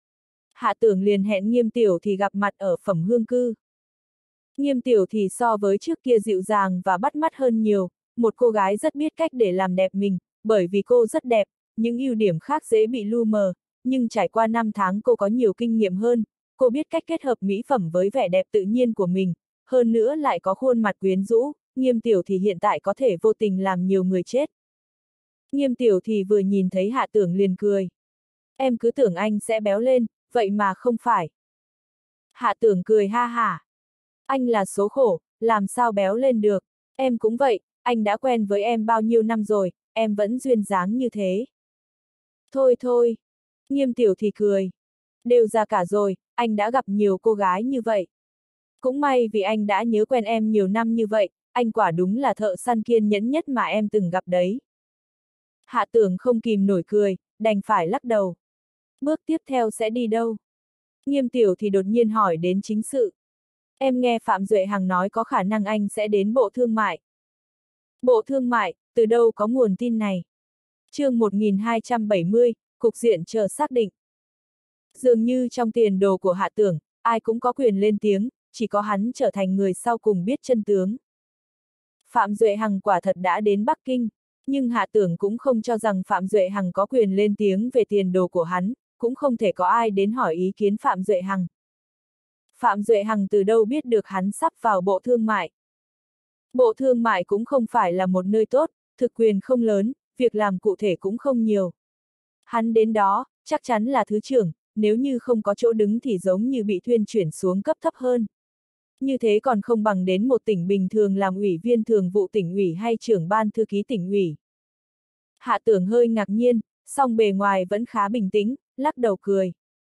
Hạ Tưởng liền hẹn Nghiêm Tiểu thì gặp mặt ở Phẩm Hương Cư. Nghiêm Tiểu thì so với trước kia dịu dàng và bắt mắt hơn nhiều, một cô gái rất biết cách để làm đẹp mình, bởi vì cô rất đẹp, những ưu điểm khác dễ bị lu mờ, nhưng trải qua năm tháng cô có nhiều kinh nghiệm hơn, cô biết cách kết hợp mỹ phẩm với vẻ đẹp tự nhiên của mình, hơn nữa lại có khuôn mặt quyến rũ, Nghiêm Tiểu thì hiện tại có thể vô tình làm nhiều người chết. Nghiêm Tiểu thì vừa nhìn thấy Hạ Tưởng liền cười. Em cứ tưởng anh sẽ béo lên, vậy mà không phải. Hạ Tưởng cười ha hả. Anh là số khổ, làm sao béo lên được, em cũng vậy, anh đã quen với em bao nhiêu năm rồi, em vẫn duyên dáng như thế. Thôi thôi, Nghiêm Tiểu thì cười. Đều già cả rồi, anh đã gặp nhiều cô gái như vậy. Cũng may vì anh đã nhớ quen em nhiều năm như vậy, anh quả đúng là thợ săn kiên nhẫn nhất mà em từng gặp đấy. Hạ Tưởng không kìm nổi cười, đành phải lắc đầu. Bước tiếp theo sẽ đi đâu? Nghiêm Tiểu thì đột nhiên hỏi đến chính sự. Em nghe Phạm Duệ Hằng nói có khả năng anh sẽ đến Bộ Thương mại. Bộ Thương mại, từ đâu có nguồn tin này? Chương một nghìn hai trăm bảy mươi, cục diện chờ xác định. Dường như trong tiền đồ của Hạ Tưởng, ai cũng có quyền lên tiếng, chỉ có hắn trở thành người sau cùng biết chân tướng. Phạm Duệ Hằng quả thật đã đến Bắc Kinh, nhưng Hạ Tưởng cũng không cho rằng Phạm Duệ Hằng có quyền lên tiếng về tiền đồ của hắn, cũng không thể có ai đến hỏi ý kiến Phạm Duệ Hằng. Phạm Duệ Hằng từ đâu biết được hắn sắp vào Bộ Thương mại. Bộ Thương mại cũng không phải là một nơi tốt, thực quyền không lớn, việc làm cụ thể cũng không nhiều. Hắn đến đó, chắc chắn là thứ trưởng, nếu như không có chỗ đứng thì giống như bị thuyên chuyển xuống cấp thấp hơn. Như thế còn không bằng đến một tỉnh bình thường làm ủy viên thường vụ tỉnh ủy hay trưởng ban thư ký tỉnh ủy. Hạ Tưởng hơi ngạc nhiên, song bề ngoài vẫn khá bình tĩnh, lắc đầu cười.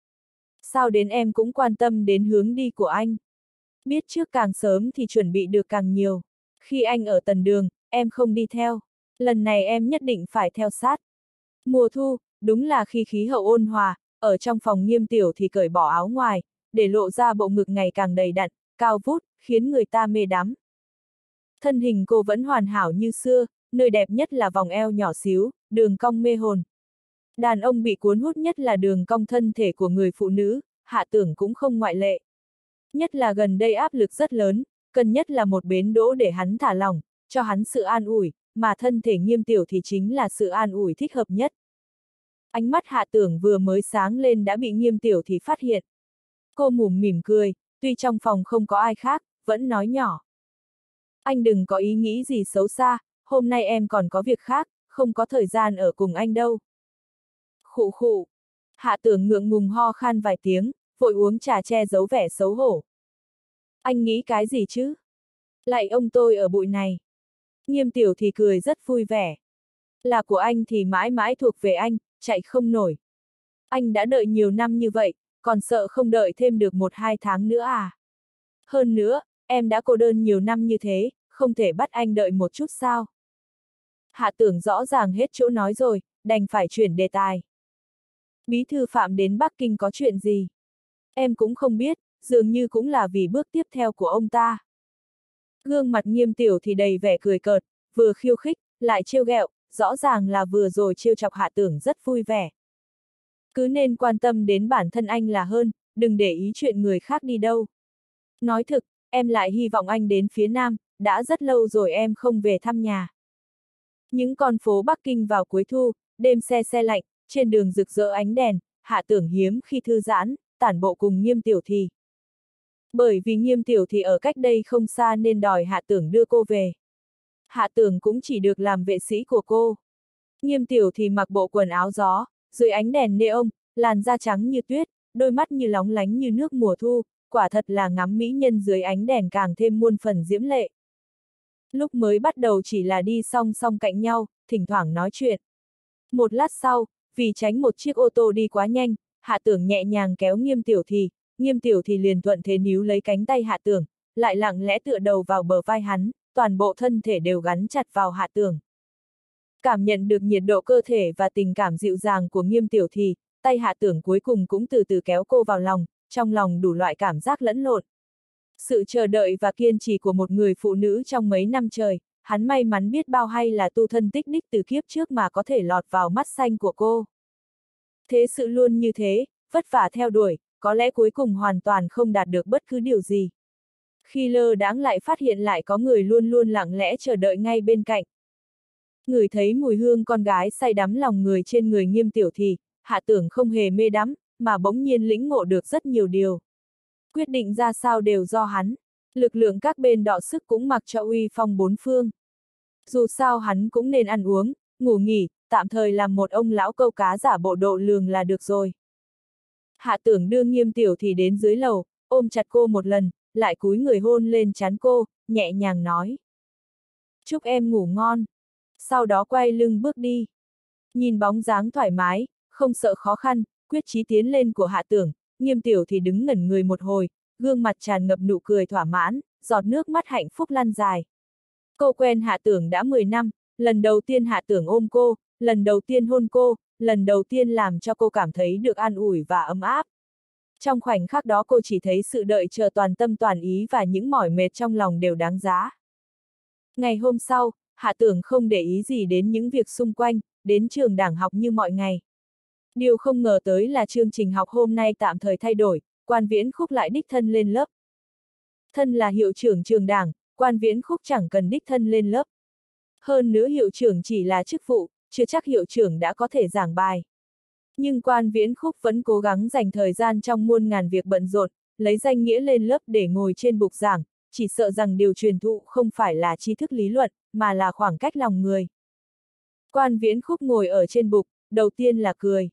Sao đến em cũng quan tâm đến hướng đi của anh? Biết trước càng sớm thì chuẩn bị được càng nhiều. Khi anh ở tần đường, em không đi theo. Lần này em nhất định phải theo sát. Mùa thu, đúng là khi khí hậu ôn hòa, ở trong phòng Nghiêm Tiểu thì cởi bỏ áo ngoài, để lộ ra bộ ngực ngày càng đầy đặn, cao vút, khiến người ta mê đắm. Thân hình cô vẫn hoàn hảo như xưa, nơi đẹp nhất là vòng eo nhỏ xíu, đường cong mê hồn. Đàn ông bị cuốn hút nhất là đường cong thân thể của người phụ nữ, Hạ Tưởng cũng không ngoại lệ. Nhất là gần đây áp lực rất lớn, cần nhất là một bến đỗ để hắn thả lỏng, cho hắn sự an ủi, mà thân thể Nghiêm Tiểu thì chính là sự an ủi thích hợp nhất. Ánh mắt Hạ Tưởng vừa mới sáng lên đã bị Nghiêm Tiểu thì phát hiện. Cô mủm mỉm cười, tuy trong phòng không có ai khác, vẫn nói nhỏ. Anh đừng có ý nghĩ gì xấu xa, hôm nay em còn có việc khác, không có thời gian ở cùng anh đâu. Khụ khụ. Hạ Tưởng ngượng ngùng ho khan vài tiếng, vội uống trà che giấu vẻ xấu hổ. Anh nghĩ cái gì chứ? Lại ông tôi ở bụi này. Nghiêm Tiểu thì cười rất vui vẻ. Là của anh thì mãi mãi thuộc về anh, chạy không nổi. Anh đã đợi nhiều năm như vậy, còn sợ không đợi thêm được một hai tháng nữa à? Hơn nữa, em đã cô đơn nhiều năm như thế, không thể bắt anh đợi một chút sao? Hạ Tưởng rõ ràng hết chỗ nói rồi, đành phải chuyển đề tài. Bí thư Phạm đến Bắc Kinh có chuyện gì? Em cũng không biết, dường như cũng là vì bước tiếp theo của ông ta. Gương mặt Nghiêm Tiểu thì đầy vẻ cười cợt, vừa khiêu khích, lại trêu ghẹo, rõ ràng là vừa rồi trêu chọc Hạ Tưởng rất vui vẻ. Cứ nên quan tâm đến bản thân anh là hơn, đừng để ý chuyện người khác đi đâu. Nói thực, em lại hy vọng anh đến phía Nam, đã rất lâu rồi em không về thăm nhà. Những con phố Bắc Kinh vào cuối thu, đêm se se lạnh, trên đường rực rỡ ánh đèn, Hạ Tưởng hiếm khi thư giãn, tản bộ cùng Nghiêm Tiểu thì. Bởi vì Nghiêm Tiểu thì ở cách đây không xa nên đòi Hạ Tưởng đưa cô về. Hạ Tưởng cũng chỉ được làm vệ sĩ của cô. Nghiêm Tiểu thì mặc bộ quần áo gió, dưới ánh đèn neon, làn da trắng như tuyết, đôi mắt như lóng lánh như nước mùa thu, quả thật là ngắm mỹ nhân dưới ánh đèn càng thêm muôn phần diễm lệ. Lúc mới bắt đầu chỉ là đi song song cạnh nhau, thỉnh thoảng nói chuyện. Một lát sau, vì tránh một chiếc ô tô đi quá nhanh, Hạ Tưởng nhẹ nhàng kéo Nghiêm Tiểu Thì, Nghiêm Tiểu Thì liền thuận thế níu lấy cánh tay Hạ Tưởng, lại lặng lẽ tựa đầu vào bờ vai hắn, toàn bộ thân thể đều gắn chặt vào Hạ Tưởng. Cảm nhận được nhiệt độ cơ thể và tình cảm dịu dàng của Nghiêm Tiểu Thì, tay Hạ Tưởng cuối cùng cũng từ từ kéo cô vào lòng, trong lòng đủ loại cảm giác lẫn lộn. Sự chờ đợi và kiên trì của một người phụ nữ trong mấy năm trời, hắn may mắn biết bao hay là tu thân tích đích từ kiếp trước mà có thể lọt vào mắt xanh của cô. Thế sự luôn như thế, vất vả theo đuổi, có lẽ cuối cùng hoàn toàn không đạt được bất cứ điều gì. Khi lơ đãng lại phát hiện lại có người luôn luôn lặng lẽ chờ đợi ngay bên cạnh. Ngửi thấy mùi hương con gái say đắm lòng người trên người Nghiêm Tiểu Thì, Hạ Tưởng không hề mê đắm, mà bỗng nhiên lĩnh ngộ được rất nhiều điều. Quyết định ra sao đều do hắn, lực lượng các bên đọ sức cũng mặc cho uy phong bốn phương. Dù sao hắn cũng nên ăn uống, ngủ nghỉ, tạm thời làm một ông lão câu cá giả bộ độ lường là được rồi. Hạ Tưởng đưa Nghiêm Tiểu Thì đến dưới lầu, ôm chặt cô một lần, lại cúi người hôn lên trán cô, nhẹ nhàng nói. Chúc em ngủ ngon. Sau đó quay lưng bước đi. Nhìn bóng dáng thoải mái, không sợ khó khăn, quyết chí tiến lên của Hạ Tưởng, Nghiêm Tiểu Thì đứng ngẩn người một hồi, gương mặt tràn ngập nụ cười thỏa mãn, giọt nước mắt hạnh phúc lăn dài. Cô quen Hạ Tưởng đã mười năm, lần đầu tiên Hạ Tưởng ôm cô, lần đầu tiên hôn cô, lần đầu tiên làm cho cô cảm thấy được an ủi và ấm áp. Trong khoảnh khắc đó cô chỉ thấy sự đợi chờ toàn tâm toàn ý và những mỏi mệt trong lòng đều đáng giá. Ngày hôm sau, Hạ Tưởng không để ý gì đến những việc xung quanh, đến trường đảng học như mọi ngày. Điều không ngờ tới là chương trình học hôm nay tạm thời thay đổi, Quan Viễn Khúc lại đích thân lên lớp. Thân là hiệu trưởng trường đảng, Quan Viễn Khúc chẳng cần đích thân lên lớp. Hơn nữa hiệu trưởng chỉ là chức vụ, chưa chắc hiệu trưởng đã có thể giảng bài. Nhưng Quan Viễn Khúc vẫn cố gắng dành thời gian trong muôn ngàn việc bận rộn, lấy danh nghĩa lên lớp để ngồi trên bục giảng, chỉ sợ rằng điều truyền thụ không phải là tri thức lý luận, mà là khoảng cách lòng người. Quan Viễn Khúc ngồi ở trên bục, đầu tiên là cười.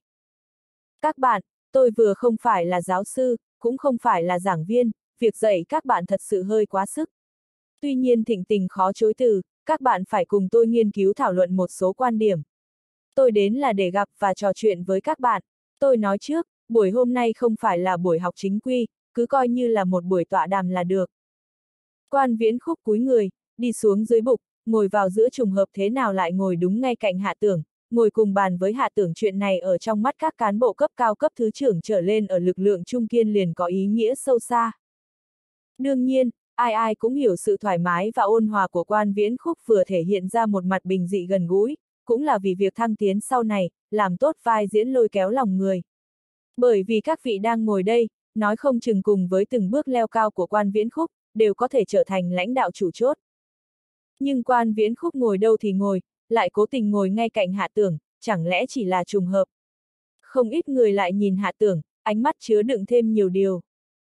Các bạn, tôi vừa không phải là giáo sư, cũng không phải là giảng viên, việc dạy các bạn thật sự hơi quá sức. Tuy nhiên thịnh tình khó chối từ, các bạn phải cùng tôi nghiên cứu thảo luận một số quan điểm. Tôi đến là để gặp và trò chuyện với các bạn. Tôi nói trước, buổi hôm nay không phải là buổi học chính quy, cứ coi như là một buổi tọa đàm là được. Quan Viễn Khúc cúi người, đi xuống dưới bục, ngồi vào giữa, trùng hợp thế nào lại ngồi đúng ngay cạnh Hạ Tưởng, ngồi cùng bàn với Hạ Tưởng. Chuyện này ở trong mắt các cán bộ cấp cao cấp thứ trưởng trở lên ở lực lượng trung kiên liền có ý nghĩa sâu xa. Đương nhiên, ai ai cũng hiểu sự thoải mái và ôn hòa của Quan Viễn Khúc vừa thể hiện ra một mặt bình dị gần gũi, cũng là vì việc thăng tiến sau này, làm tốt vai diễn lôi kéo lòng người. Bởi vì các vị đang ngồi đây, nói không chừng cùng với từng bước leo cao của Quan Viễn Khúc, đều có thể trở thành lãnh đạo chủ chốt. Nhưng Quan Viễn Khúc ngồi đâu thì ngồi, lại cố tình ngồi ngay cạnh Hạ Tưởng, chẳng lẽ chỉ là trùng hợp. Không ít người lại nhìn Hạ Tưởng, ánh mắt chứa đựng thêm nhiều điều.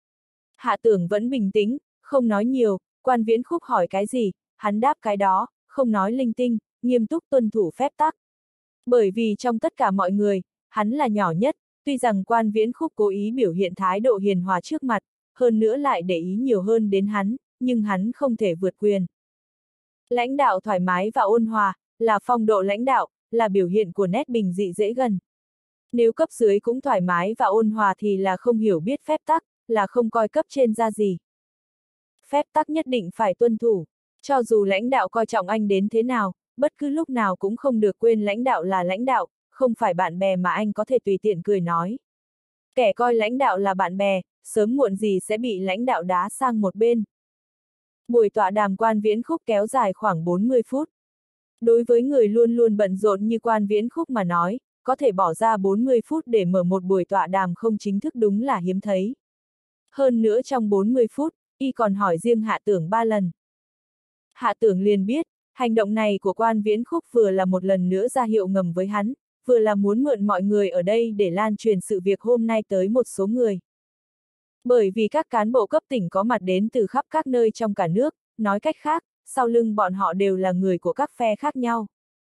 Hạ Tưởng vẫn bình tĩnh, không nói nhiều, Quan Viễn Khúc hỏi cái gì, hắn đáp cái đó, không nói linh tinh, nghiêm túc tuân thủ phép tắc. Bởi vì trong tất cả mọi người, hắn là nhỏ nhất, tuy rằng Quan Viễn Khúc cố ý biểu hiện thái độ hiền hòa trước mặt, hơn nữa lại để ý nhiều hơn đến hắn, nhưng hắn không thể vượt quyền. Lãnh đạo thoải mái và ôn hòa, là phong độ lãnh đạo, là biểu hiện của nét bình dị dễ gần. Nếu cấp dưới cũng thoải mái và ôn hòa thì là không hiểu biết phép tắc, là không coi cấp trên ra gì. Phép tắc nhất định phải tuân thủ, cho dù lãnh đạo coi trọng anh đến thế nào, bất cứ lúc nào cũng không được quên lãnh đạo là lãnh đạo, không phải bạn bè mà anh có thể tùy tiện cười nói. Kẻ coi lãnh đạo là bạn bè, sớm muộn gì sẽ bị lãnh đạo đá sang một bên. Buổi tọa đàm Quan Viễn Khúc kéo dài khoảng bốn mươi phút. Đối với người luôn luôn bận rộn như Quan Viễn Khúc mà nói, có thể bỏ ra bốn mươi phút để mở một buổi tọa đàm không chính thức đúng là hiếm thấy. Hơn nữa trong bốn mươi phút, y còn hỏi riêng Hạ Tưởng ba lần. Hạ Tưởng liền biết, hành động này của Quan Viễn Khúc vừa là một lần nữa ra hiệu ngầm với hắn, vừa là muốn mượn mọi người ở đây để lan truyền sự việc hôm nay tới một số người. Bởi vì các cán bộ cấp tỉnh có mặt đến từ khắp các nơi trong cả nước, nói cách khác, sau lưng bọn họ đều là người của các phe khác nhau.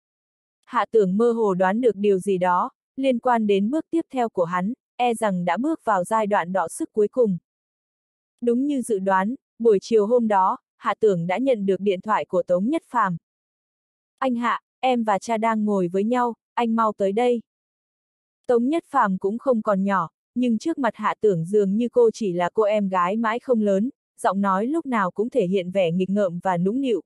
Hạ Tưởng mơ hồ đoán được điều gì đó, liên quan đến bước tiếp theo của hắn, e rằng đã bước vào giai đoạn đọ sức cuối cùng. Đúng như dự đoán, buổi chiều hôm đó, Hạ Tưởng đã nhận được điện thoại của Tống Nhất Phàm. Anh Hạ, em và cha đang ngồi với nhau, anh mau tới đây. Tống Nhất Phàm cũng không còn nhỏ, nhưng trước mặt Hạ Tưởng dường như cô chỉ là cô em gái mãi không lớn, giọng nói lúc nào cũng thể hiện vẻ nghịch ngợm và nũng nịu.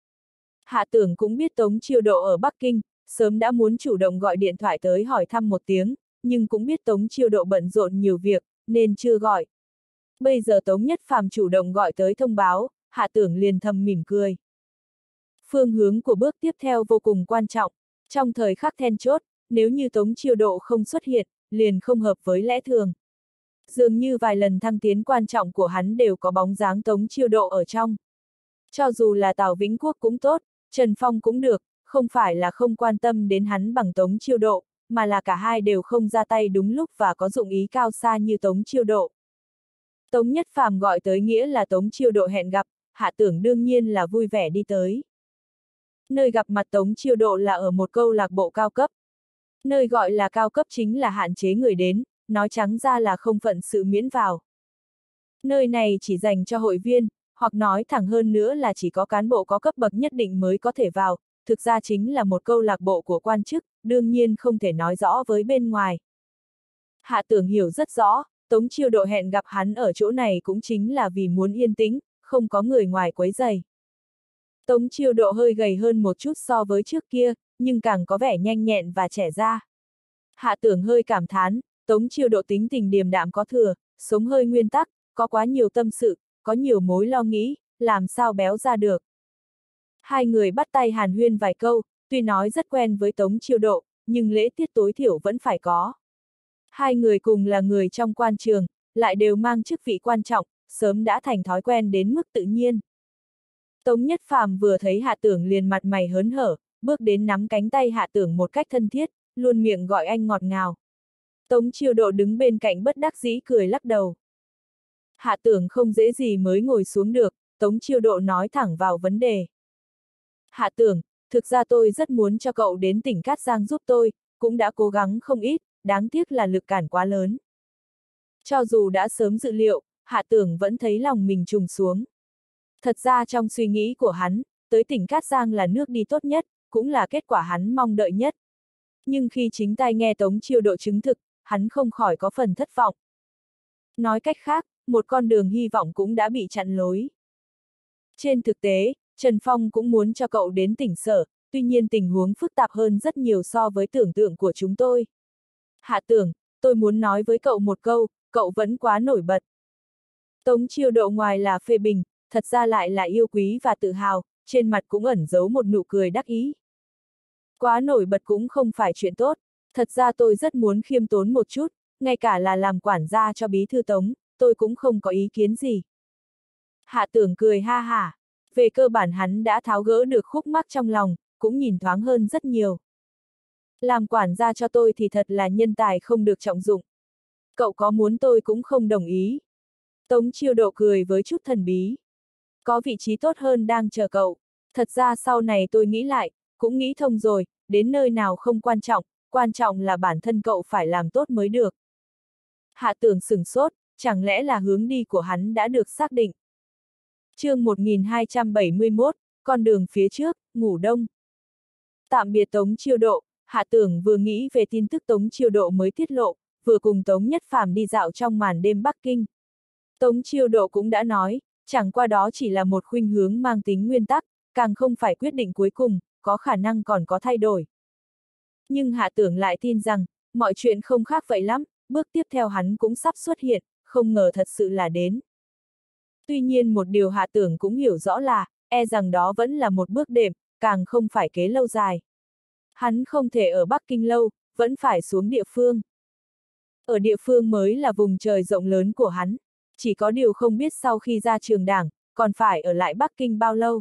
Hạ Tưởng cũng biết Tống Chiêu Độ ở Bắc Kinh, sớm đã muốn chủ động gọi điện thoại tới hỏi thăm một tiếng, nhưng cũng biết Tống Chiêu Độ bận rộn nhiều việc, nên chưa gọi. Bây giờ Tống Nhất Phàm chủ động gọi tới thông báo, Hạ Tưởng liền thầm mỉm cười. Phương hướng của bước tiếp theo vô cùng quan trọng, trong thời khắc then chốt, nếu như Tống Chiêu Độ không xuất hiện, liền không hợp với lẽ thường. Dường như vài lần thăng tiến quan trọng của hắn đều có bóng dáng Tống Chiêu Độ ở trong. Cho dù là Tào Vĩnh Quốc cũng tốt, Trần Phong cũng được, không phải là không quan tâm đến hắn bằng Tống Chiêu Độ, mà là cả hai đều không ra tay đúng lúc và có dụng ý cao xa như Tống Chiêu Độ. Tống Nhất Phàm gọi tới nghĩa là Tống Chiêu Độ hẹn gặp, Hạ Tưởng đương nhiên là vui vẻ đi tới. Nơi gặp mặt Tống Chiêu Độ là ở một câu lạc bộ cao cấp. Nơi gọi là cao cấp chính là hạn chế người đến, nói trắng ra là không phận sự miễn vào. Nơi này chỉ dành cho hội viên, hoặc nói thẳng hơn nữa là chỉ có cán bộ có cấp bậc nhất định mới có thể vào, thực ra chính là một câu lạc bộ của quan chức, đương nhiên không thể nói rõ với bên ngoài. Hạ Tưởng hiểu rất rõ, Tống Chiêu Độ hẹn gặp hắn ở chỗ này cũng chính là vì muốn yên tĩnh, không có người ngoài quấy rầy. Tống Chiêu Độ hơi gầy hơn một chút so với trước kia, nhưng càng có vẻ nhanh nhẹn và trẻ ra. Hạ Tưởng hơi cảm thán, Tống Chiêu Độ tính tình điềm đạm có thừa, sống hơi nguyên tắc, có quá nhiều tâm sự, có nhiều mối lo nghĩ, làm sao béo ra được. Hai người bắt tay hàn huyên vài câu, tuy nói rất quen với Tống Chiêu Độ, nhưng lễ tiết tối thiểu vẫn phải có. Hai người cùng là người trong quan trường, lại đều mang chức vị quan trọng, sớm đã thành thói quen đến mức tự nhiên. Tống Nhất Phàm vừa thấy Hạ Tưởng liền mặt mày hớn hở, bước đến nắm cánh tay Hạ Tưởng một cách thân thiết, luôn miệng gọi anh ngọt ngào. Tống Chiêu Độ đứng bên cạnh bất đắc dĩ cười lắc đầu. Hạ Tưởng không dễ gì mới ngồi xuống được, Tống Chiêu Độ nói thẳng vào vấn đề. Hạ Tưởng, thực ra tôi rất muốn cho cậu đến tỉnh Cát Giang giúp tôi, cũng đã cố gắng không ít, đáng tiếc là lực cản quá lớn. Cho dù đã sớm dự liệu, Hạ Tưởng vẫn thấy lòng mình trùng xuống. Thật ra trong suy nghĩ của hắn, tới tỉnh Cát Giang là nước đi tốt nhất, cũng là kết quả hắn mong đợi nhất. Nhưng khi chính tai nghe Tống Chiêu Độ chứng thực, hắn không khỏi có phần thất vọng. Nói cách khác, một con đường hy vọng cũng đã bị chặn lối. Trên thực tế, Trần Phong cũng muốn cho cậu đến tỉnh Sở, tuy nhiên tình huống phức tạp hơn rất nhiều so với tưởng tượng của chúng tôi. Hạ Tưởng, tôi muốn nói với cậu một câu, cậu vẫn quá nổi bật. Tống Chiêu Độ ngoài là phê bình, thật ra lại là yêu quý và tự hào, trên mặt cũng ẩn giấu một nụ cười đắc ý. Quá nổi bật cũng không phải chuyện tốt, thật ra tôi rất muốn khiêm tốn một chút, ngay cả là làm quản gia cho bí thư Tống, tôi cũng không có ý kiến gì. Hạ Tưởng cười ha hả, về cơ bản hắn đã tháo gỡ được khúc mắc trong lòng, cũng nhìn thoáng hơn rất nhiều. Làm quản gia cho tôi thì thật là nhân tài không được trọng dụng. Cậu có muốn tôi cũng không đồng ý. Tống Chiêu Độ cười với chút thần bí. Có vị trí tốt hơn đang chờ cậu. Thật ra sau này tôi nghĩ lại, cũng nghĩ thông rồi, đến nơi nào không quan trọng, quan trọng là bản thân cậu phải làm tốt mới được. Hạ Tưởng sửng sốt, chẳng lẽ là hướng đi của hắn đã được xác định. Chương một nghìn hai trăm bảy mươi mốt, con đường phía trước, ngủ đông. Tạm biệt Tống Chiêu Độ, Hạ Tưởng vừa nghĩ về tin tức Tống Chiêu Độ mới tiết lộ, vừa cùng Tống Nhất Phàm đi dạo trong màn đêm Bắc Kinh. Tống Chiêu Độ cũng đã nói, chẳng qua đó chỉ là một khuynh hướng mang tính nguyên tắc, càng không phải quyết định cuối cùng, có khả năng còn có thay đổi. Nhưng Hạ Tưởng lại tin rằng, mọi chuyện không khác vậy lắm, bước tiếp theo hắn cũng sắp xuất hiện, không ngờ thật sự là đến. Tuy nhiên một điều Hạ Tưởng cũng hiểu rõ là, e rằng đó vẫn là một bước đệm, càng không phải kế lâu dài. Hắn không thể ở Bắc Kinh lâu, vẫn phải xuống địa phương. Ở địa phương mới là vùng trời rộng lớn của hắn, chỉ có điều không biết sau khi ra trường đảng, còn phải ở lại Bắc Kinh bao lâu.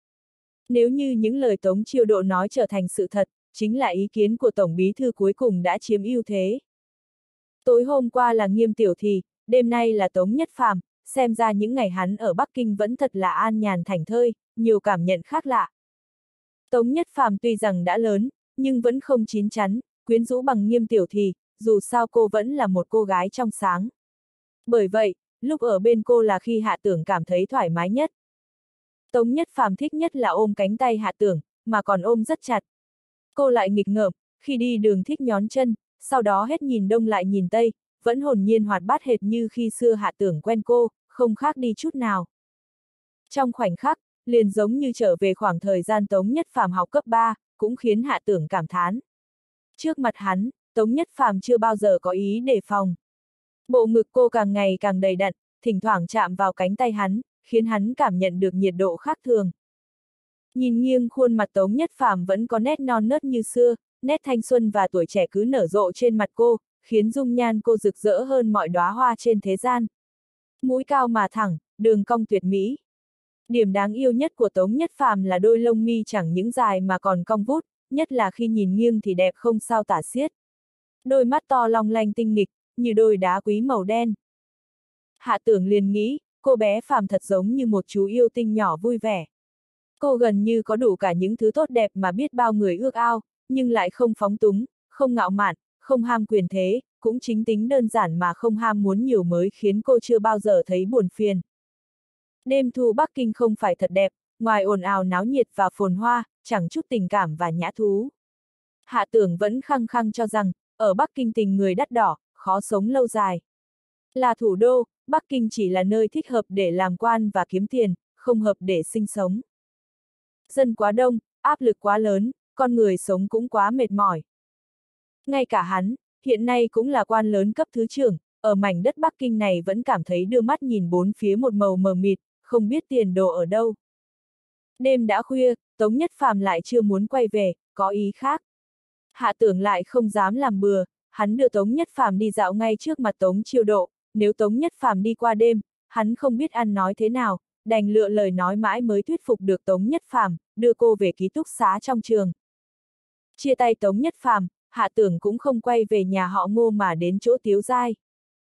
Nếu như những lời Tống Chiêu Độ nói trở thành sự thật, chính là ý kiến của Tổng Bí Thư cuối cùng đã chiếm ưu thế. Tối hôm qua là Nghiêm Tiểu Thì, đêm nay là Tống Nhất Phàm, xem ra những ngày hắn ở Bắc Kinh vẫn thật là an nhàn thảnh thơi, nhiều cảm nhận khác lạ. Tống Nhất Phàm tuy rằng đã lớn, nhưng vẫn không chín chắn, quyến rũ bằng Nghiêm Tiểu Thì, dù sao cô vẫn là một cô gái trong sáng. Bởi vậy, lúc ở bên cô là khi Hạ Tưởng cảm thấy thoải mái nhất. Tống Nhất Phàm thích nhất là ôm cánh tay Hạ Tưởng, mà còn ôm rất chặt. Cô lại nghịch ngợm, khi đi đường thích nhón chân, sau đó hết nhìn đông lại nhìn tây, vẫn hồn nhiên hoạt bát hệt như khi xưa Hạ Tưởng quen cô, không khác đi chút nào. Trong khoảnh khắc, liền giống như trở về khoảng thời gian Tống Nhất Phàm học cấp ba, cũng khiến Hạ Tưởng cảm thán. Trước mặt hắn, Tống Nhất Phàm chưa bao giờ có ý đề phòng. Bộ ngực cô càng ngày càng đầy đặn, thỉnh thoảng chạm vào cánh tay hắn, khiến hắn cảm nhận được nhiệt độ khác thường. Nhìn nghiêng khuôn mặt Tống Nhất Phàm vẫn có nét non nớt như xưa, nét thanh xuân và tuổi trẻ cứ nở rộ trên mặt cô, khiến dung nhan cô rực rỡ hơn mọi đóa hoa trên thế gian. Mũi cao mà thẳng, đường cong tuyệt mỹ. Điểm đáng yêu nhất của Tống Nhất Phàm là đôi lông mi chẳng những dài mà còn cong vút, nhất là khi nhìn nghiêng thì đẹp không sao tả xiết. Đôi mắt to long lanh tinh nghịch, như đôi đá quý màu đen. Hạ Tưởng liền nghĩ, cô bé Phàm thật giống như một chú yêu tinh nhỏ vui vẻ. Cô gần như có đủ cả những thứ tốt đẹp mà biết bao người ước ao, nhưng lại không phóng túng, không ngạo mạn, không ham quyền thế, cũng chính tính đơn giản mà không ham muốn nhiều mới khiến cô chưa bao giờ thấy buồn phiền. Đêm thu Bắc Kinh không phải thật đẹp, ngoài ồn ào náo nhiệt và phồn hoa, chẳng chút tình cảm và nhã thú. Hạ Tưởng vẫn khăng khăng cho rằng, ở Bắc Kinh tình người đắt đỏ, khó sống lâu dài. Là thủ đô, Bắc Kinh chỉ là nơi thích hợp để làm quan và kiếm tiền, không hợp để sinh sống. Dân quá đông, áp lực quá lớn, con người sống cũng quá mệt mỏi. Ngay cả hắn, hiện nay cũng là quan lớn cấp thứ trưởng, ở mảnh đất Bắc Kinh này vẫn cảm thấy đưa mắt nhìn bốn phía một màu mờ mịt, không biết tiền đồ ở đâu. Đêm đã khuya, Tống Nhất Phàm lại chưa muốn quay về, có ý khác. Hạ Tưởng lại không dám làm bừa, hắn đưa Tống Nhất Phàm đi dạo ngay trước mặt Tống Chiêu Độ, nếu Tống Nhất Phàm đi qua đêm, hắn không biết ăn nói thế nào, đành lựa lời nói mãi mới thuyết phục được Tống Nhất Phàm, đưa cô về ký túc xá trong trường. Chia tay Tống Nhất Phàm, Hạ Tưởng cũng không quay về nhà họ Ngô mà đến chỗ Tiếu Giai.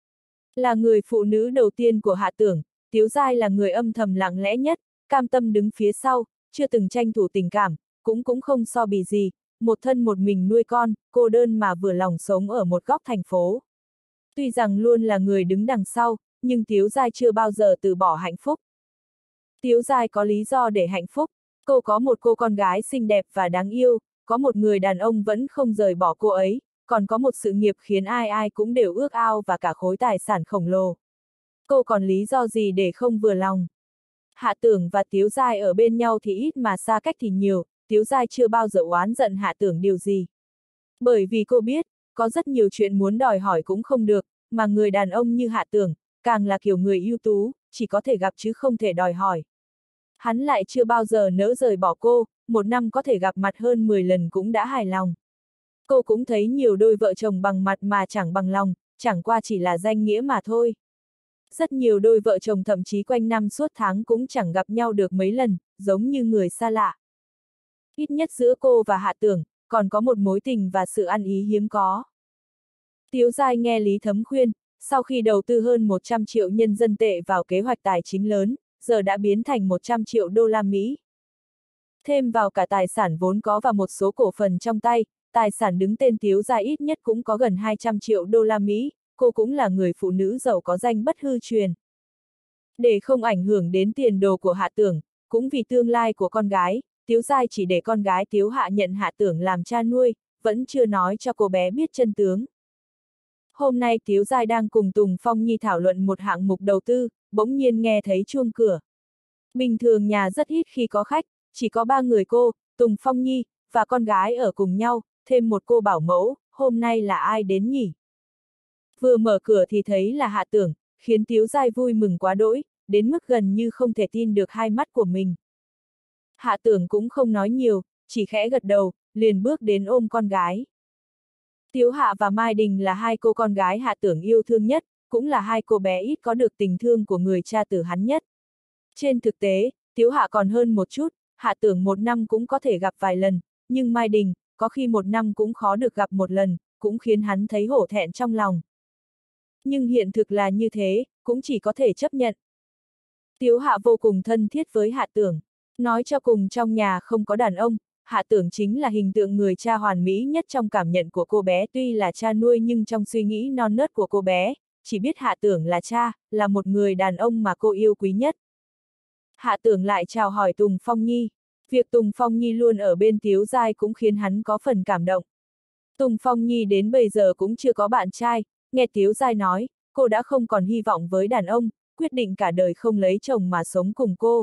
Là người phụ nữ đầu tiên của Hạ Tưởng, Tiếu Giai là người âm thầm lặng lẽ nhất, cam tâm đứng phía sau, chưa từng tranh thủ tình cảm, cũng cũng không so bì gì, một thân một mình nuôi con, cô đơn mà vừa lòng sống ở một góc thành phố. Tuy rằng luôn là người đứng đằng sau, nhưng Tiếu Giai chưa bao giờ từ bỏ hạnh phúc. Tiếu Giai có lý do để hạnh phúc, cô có một cô con gái xinh đẹp và đáng yêu, có một người đàn ông vẫn không rời bỏ cô ấy, còn có một sự nghiệp khiến ai ai cũng đều ước ao và cả khối tài sản khổng lồ. Cô còn lý do gì để không vừa lòng? Hạ Tưởng và Tiếu Giai ở bên nhau thì ít mà xa cách thì nhiều, Tiếu Giai chưa bao giờ oán giận Hạ Tưởng điều gì. Bởi vì cô biết, có rất nhiều chuyện muốn đòi hỏi cũng không được, mà người đàn ông như Hạ Tưởng, càng là kiểu người ưu tú, chỉ có thể gặp chứ không thể đòi hỏi. Hắn lại chưa bao giờ nỡ rời bỏ cô, một năm có thể gặp mặt hơn mười lần cũng đã hài lòng. Cô cũng thấy nhiều đôi vợ chồng bằng mặt mà chẳng bằng lòng, chẳng qua chỉ là danh nghĩa mà thôi. Rất nhiều đôi vợ chồng thậm chí quanh năm suốt tháng cũng chẳng gặp nhau được mấy lần, giống như người xa lạ. Ít nhất giữa cô và Hạ Tưởng, còn có một mối tình và sự ăn ý hiếm có. Tiếu Giai nghe Lý Thấm khuyên, sau khi đầu tư hơn một trăm triệu nhân dân tệ vào kế hoạch tài chính lớn, giờ đã biến thành một trăm triệu đô la Mỹ. Thêm vào cả tài sản vốn có và một số cổ phần trong tay, tài sản đứng tên Tiếu Giai ít nhất cũng có gần hai trăm triệu đô la Mỹ, cô cũng là người phụ nữ giàu có danh bất hư truyền. Để không ảnh hưởng đến tiền đồ của Hạ Tưởng, cũng vì tương lai của con gái, Tiếu Giai chỉ để con gái Tiếu Hạ nhận Hạ Tưởng làm cha nuôi, vẫn chưa nói cho cô bé biết chân tướng. Hôm nay Tiếu Giai đang cùng Tùng Phong Nhi thảo luận một hạng mục đầu tư, bỗng nhiên nghe thấy chuông cửa. Bình thường nhà rất ít khi có khách, chỉ có ba người cô, Tùng Phong Nhi, và con gái ở cùng nhau, thêm một cô bảo mẫu, hôm nay là ai đến nhỉ? Vừa mở cửa thì thấy là Hạ Tưởng, khiến Tiếu Giai vui mừng quá đỗi, đến mức gần như không thể tin được hai mắt của mình. Hạ Tưởng cũng không nói nhiều, chỉ khẽ gật đầu, liền bước đến ôm con gái. Tiếu Hạ và Mai Đình là hai cô con gái Hạ Tưởng yêu thương nhất, cũng là hai cô bé ít có được tình thương của người cha tử hắn nhất. Trên thực tế, Tiếu Hạ còn hơn một chút, Hạ Tưởng một năm cũng có thể gặp vài lần, nhưng Mai Đình, có khi một năm cũng khó được gặp một lần, cũng khiến hắn thấy hổ thẹn trong lòng. Nhưng hiện thực là như thế, cũng chỉ có thể chấp nhận. Tiếu Hạ vô cùng thân thiết với Hạ Tưởng. Nói cho cùng trong nhà không có đàn ông, Hạ Tưởng chính là hình tượng người cha hoàn mỹ nhất trong cảm nhận của cô bé, tuy là cha nuôi nhưng trong suy nghĩ non nớt của cô bé, chỉ biết Hạ Tưởng là cha, là một người đàn ông mà cô yêu quý nhất. Hạ Tưởng lại chào hỏi Tùng Phong Nhi. Việc Tùng Phong Nhi luôn ở bên Tiếu Giai cũng khiến hắn có phần cảm động. Tùng Phong Nhi đến bây giờ cũng chưa có bạn trai, nghe Tiếu Giai nói, cô đã không còn hy vọng với đàn ông, quyết định cả đời không lấy chồng mà sống cùng cô.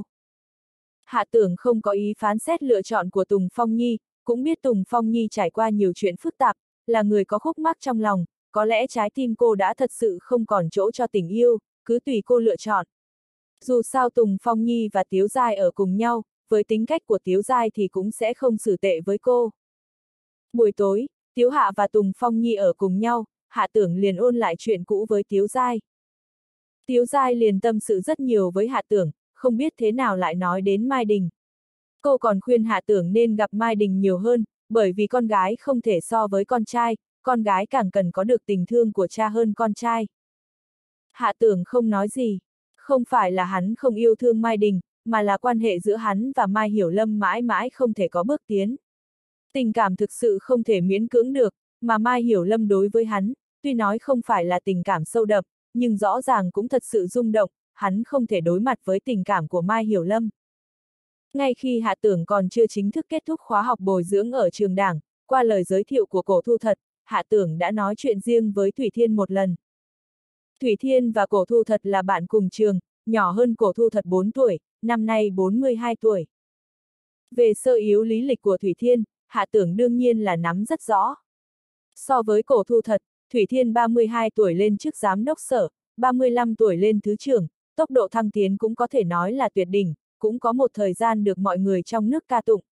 Hạ Tưởng không có ý phán xét lựa chọn của Tùng Phong Nhi, cũng biết Tùng Phong Nhi trải qua nhiều chuyện phức tạp, là người có khúc mắc trong lòng, có lẽ trái tim cô đã thật sự không còn chỗ cho tình yêu, cứ tùy cô lựa chọn. Dù sao Tùng Phong Nhi và Tiếu Giai ở cùng nhau, với tính cách của Tiếu Giai thì cũng sẽ không xử tệ với cô. Buổi tối, Tiếu Hạ và Tùng Phong Nhi ở cùng nhau, Hạ Tưởng liền ôn lại chuyện cũ với Tiếu Giai. Tiếu Giai liền tâm sự rất nhiều với Hạ Tưởng, không biết thế nào lại nói đến Mai Đình. Cô còn khuyên Hạ Tưởng nên gặp Mai Đình nhiều hơn, bởi vì con gái không thể so với con trai, con gái càng cần có được tình thương của cha hơn con trai. Hạ Tưởng không nói gì, không phải là hắn không yêu thương Mai Đình, mà là quan hệ giữa hắn và Mai Hiểu Lâm mãi mãi không thể có bước tiến. Tình cảm thực sự không thể miễn cưỡng được, mà Mai Hiểu Lâm đối với hắn, tuy nói không phải là tình cảm sâu đậm, nhưng rõ ràng cũng thật sự rung động, hắn không thể đối mặt với tình cảm của Mai Hiểu Lâm. Ngay khi Hạ Tưởng còn chưa chính thức kết thúc khóa học bồi dưỡng ở trường đảng, qua lời giới thiệu của Cổ Thu Thật, Hạ Tưởng đã nói chuyện riêng với Thủy Thiên một lần. Thủy Thiên và Cổ Thu Thật là bạn cùng trường, nhỏ hơn Cổ Thu Thật bốn tuổi, năm nay bốn mươi hai tuổi. Về sơ yếu lý lịch của Thủy Thiên, Hạ Tưởng đương nhiên là nắm rất rõ. So với Cổ Thu Thật, Thủy Thiên ba mươi hai tuổi lên chức giám đốc sở, ba mươi lăm tuổi lên thứ trưởng, tốc độ thăng tiến cũng có thể nói là tuyệt đỉnh, cũng có một thời gian được mọi người trong nước ca tụng.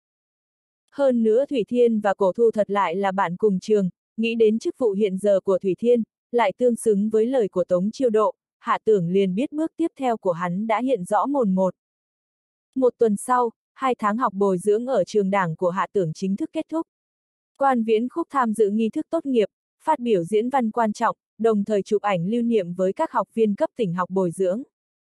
Hơn nữa Thủy Thiên và Cổ Thu Thật lại là bạn cùng trường, nghĩ đến chức vụ hiện giờ của Thủy Thiên, lại tương xứng với lời của Tống Chiêu Độ, Hạ Tưởng liền biết bước tiếp theo của hắn đã hiện rõ mồn một. Một tuần sau, hai tháng học bồi dưỡng ở trường đảng của Hạ Tưởng chính thức kết thúc. Quan Viễn Khúc tham dự nghi thức tốt nghiệp, phát biểu diễn văn quan trọng, đồng thời chụp ảnh lưu niệm với các học viên cấp tỉnh học bồi dưỡng.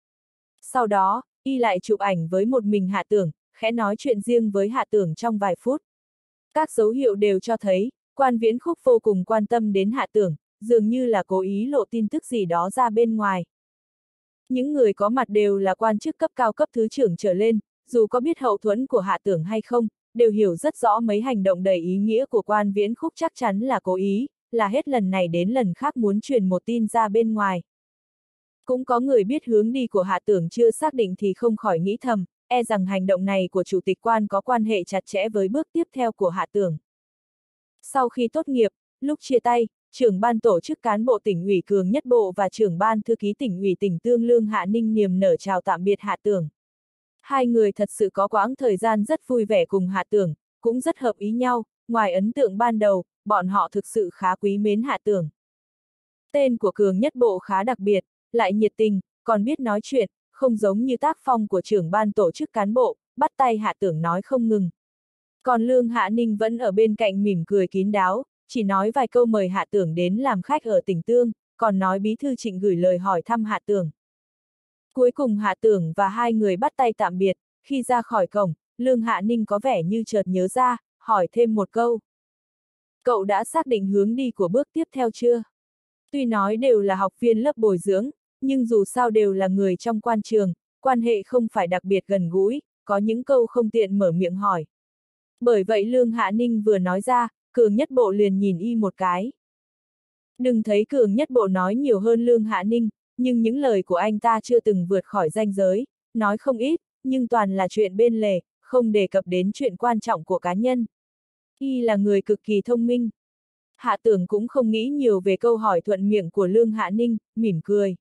Sau đó, y lại chụp ảnh với một mình Hạ Tưởng, khẽ nói chuyện riêng với Hạ Tưởng trong vài phút. Các dấu hiệu đều cho thấy, Quan Viễn Khúc vô cùng quan tâm đến Hạ Tưởng, dường như là cố ý lộ tin tức gì đó ra bên ngoài. Những người có mặt đều là quan chức cấp cao cấp thứ trưởng trở lên, dù có biết hậu thuẫn của Hạ Tưởng hay không, đều hiểu rất rõ mấy hành động đầy ý nghĩa của Quan Viễn Khúc chắc chắn là cố ý, là hết lần này đến lần khác muốn truyền một tin ra bên ngoài. Cũng có người biết hướng đi của Hạ Tưởng chưa xác định thì không khỏi nghĩ thầm, e rằng hành động này của Chủ tịch Quan có quan hệ chặt chẽ với bước tiếp theo của Hạ Tưởng. Sau khi tốt nghiệp, lúc chia tay, trưởng ban tổ chức cán bộ tỉnh ủy Cường Nhất Bộ và trưởng ban thư ký tỉnh ủy tỉnh Tương Lương Hạ Ninh niềm nở chào tạm biệt Hạ Tưởng. Hai người thật sự có quãng thời gian rất vui vẻ cùng Hạ Tưởng, cũng rất hợp ý nhau, ngoài ấn tượng ban đầu, bọn họ thực sự khá quý mến Hạ Tưởng. Tên của Cường Nhất Bộ khá đặc biệt, lại nhiệt tình, còn biết nói chuyện, không giống như tác phong của trưởng ban tổ chức cán bộ, bắt tay Hạ Tưởng nói không ngừng. Còn Lương Hạ Ninh vẫn ở bên cạnh mỉm cười kín đáo, chỉ nói vài câu mời Hạ Tưởng đến làm khách ở tỉnh Tương, còn nói Bí thư Trịnh gửi lời hỏi thăm Hạ Tưởng. Cuối cùng Hạ Tưởng và hai người bắt tay tạm biệt, khi ra khỏi cổng, Lương Hạ Ninh có vẻ như chợt nhớ ra, hỏi thêm một câu. Cậu đã xác định hướng đi của bước tiếp theo chưa? Tuy nói đều là học viên lớp bồi dưỡng, nhưng dù sao đều là người trong quan trường, quan hệ không phải đặc biệt gần gũi, có những câu không tiện mở miệng hỏi. Bởi vậy Lương Hạ Ninh vừa nói ra, Cường Nhất Bộ liền nhìn y một cái. Đừng thấy Cường Nhất Bộ nói nhiều hơn Lương Hạ Ninh, nhưng những lời của anh ta chưa từng vượt khỏi ranh giới, nói không ít, nhưng toàn là chuyện bên lề, không đề cập đến chuyện quan trọng của cá nhân. Y là người cực kỳ thông minh. Hạ Tưởng cũng không nghĩ nhiều về câu hỏi thuận miệng của Lương Hạ Ninh, mỉm cười.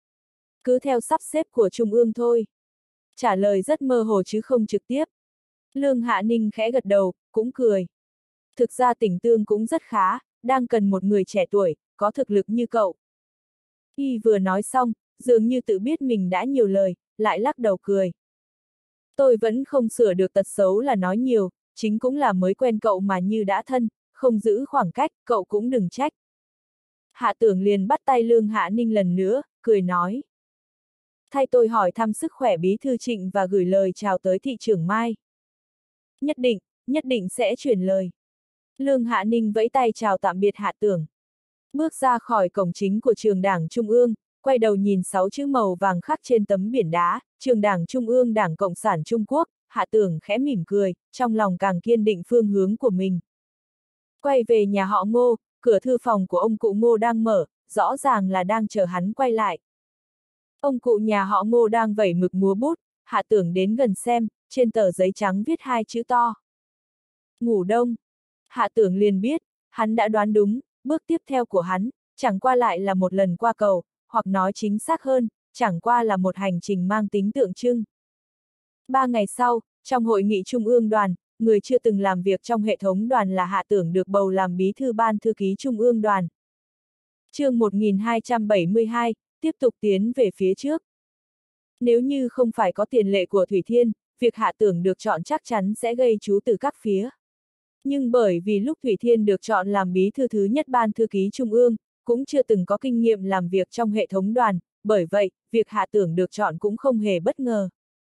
Cứ theo sắp xếp của Trung ương thôi. Trả lời rất mơ hồ chứ không trực tiếp. Lương Hạ Ninh khẽ gật đầu, cũng cười. Thực ra tỉnh Tương cũng rất khá, đang cần một người trẻ tuổi, có thực lực như cậu. Y vừa nói xong, dường như tự biết mình đã nhiều lời, lại lắc đầu cười. Tôi vẫn không sửa được tật xấu là nói nhiều, chính cũng là mới quen cậu mà như đã thân, không giữ khoảng cách, cậu cũng đừng trách. Hạ Tưởng liền bắt tay Lương Hạ Ninh lần nữa, cười nói. Thay tôi hỏi thăm sức khỏe Bí thư Trịnh và gửi lời chào tới thị trưởng Mai. Nhất định, nhất định sẽ chuyển lời. Lương Hạ Ninh vẫy tay chào tạm biệt Hạ Tưởng. Bước ra khỏi cổng chính của trường Đảng Trung ương, quay đầu nhìn sáu chữ màu vàng khắc trên tấm biển đá, trường Đảng Trung ương Đảng Cộng sản Trung Quốc, Hạ Tưởng khẽ mỉm cười, trong lòng càng kiên định phương hướng của mình. Quay về nhà họ Ngô, cửa thư phòng của ông cụ Ngô đang mở, rõ ràng là đang chờ hắn quay lại. Ông cụ nhà họ Ngô đang vẩy mực múa bút, Hạ Tưởng đến gần xem, trên tờ giấy trắng viết hai chữ to. Ngủ đông. Hạ Tưởng liền biết, hắn đã đoán đúng, bước tiếp theo của hắn, chẳng qua lại là một lần qua cầu, hoặc nói chính xác hơn, chẳng qua là một hành trình mang tính tượng trưng. Ba ngày sau, trong hội nghị Trung ương đoàn, người chưa từng làm việc trong hệ thống đoàn là Hạ Tưởng được bầu làm bí thư ban thư ký Trung ương đoàn. Chương một nghìn hai trăm bảy mươi hai, tiếp tục tiến về phía trước. Nếu như không phải có tiền lệ của Thủy Thiên, việc Hạ Tưởng được chọn chắc chắn sẽ gây chú từ các phía. Nhưng bởi vì lúc Thủy Thiên được chọn làm bí thư thứ nhất ban thư ký Trung ương, cũng chưa từng có kinh nghiệm làm việc trong hệ thống đoàn, bởi vậy, việc Hạ Tưởng được chọn cũng không hề bất ngờ.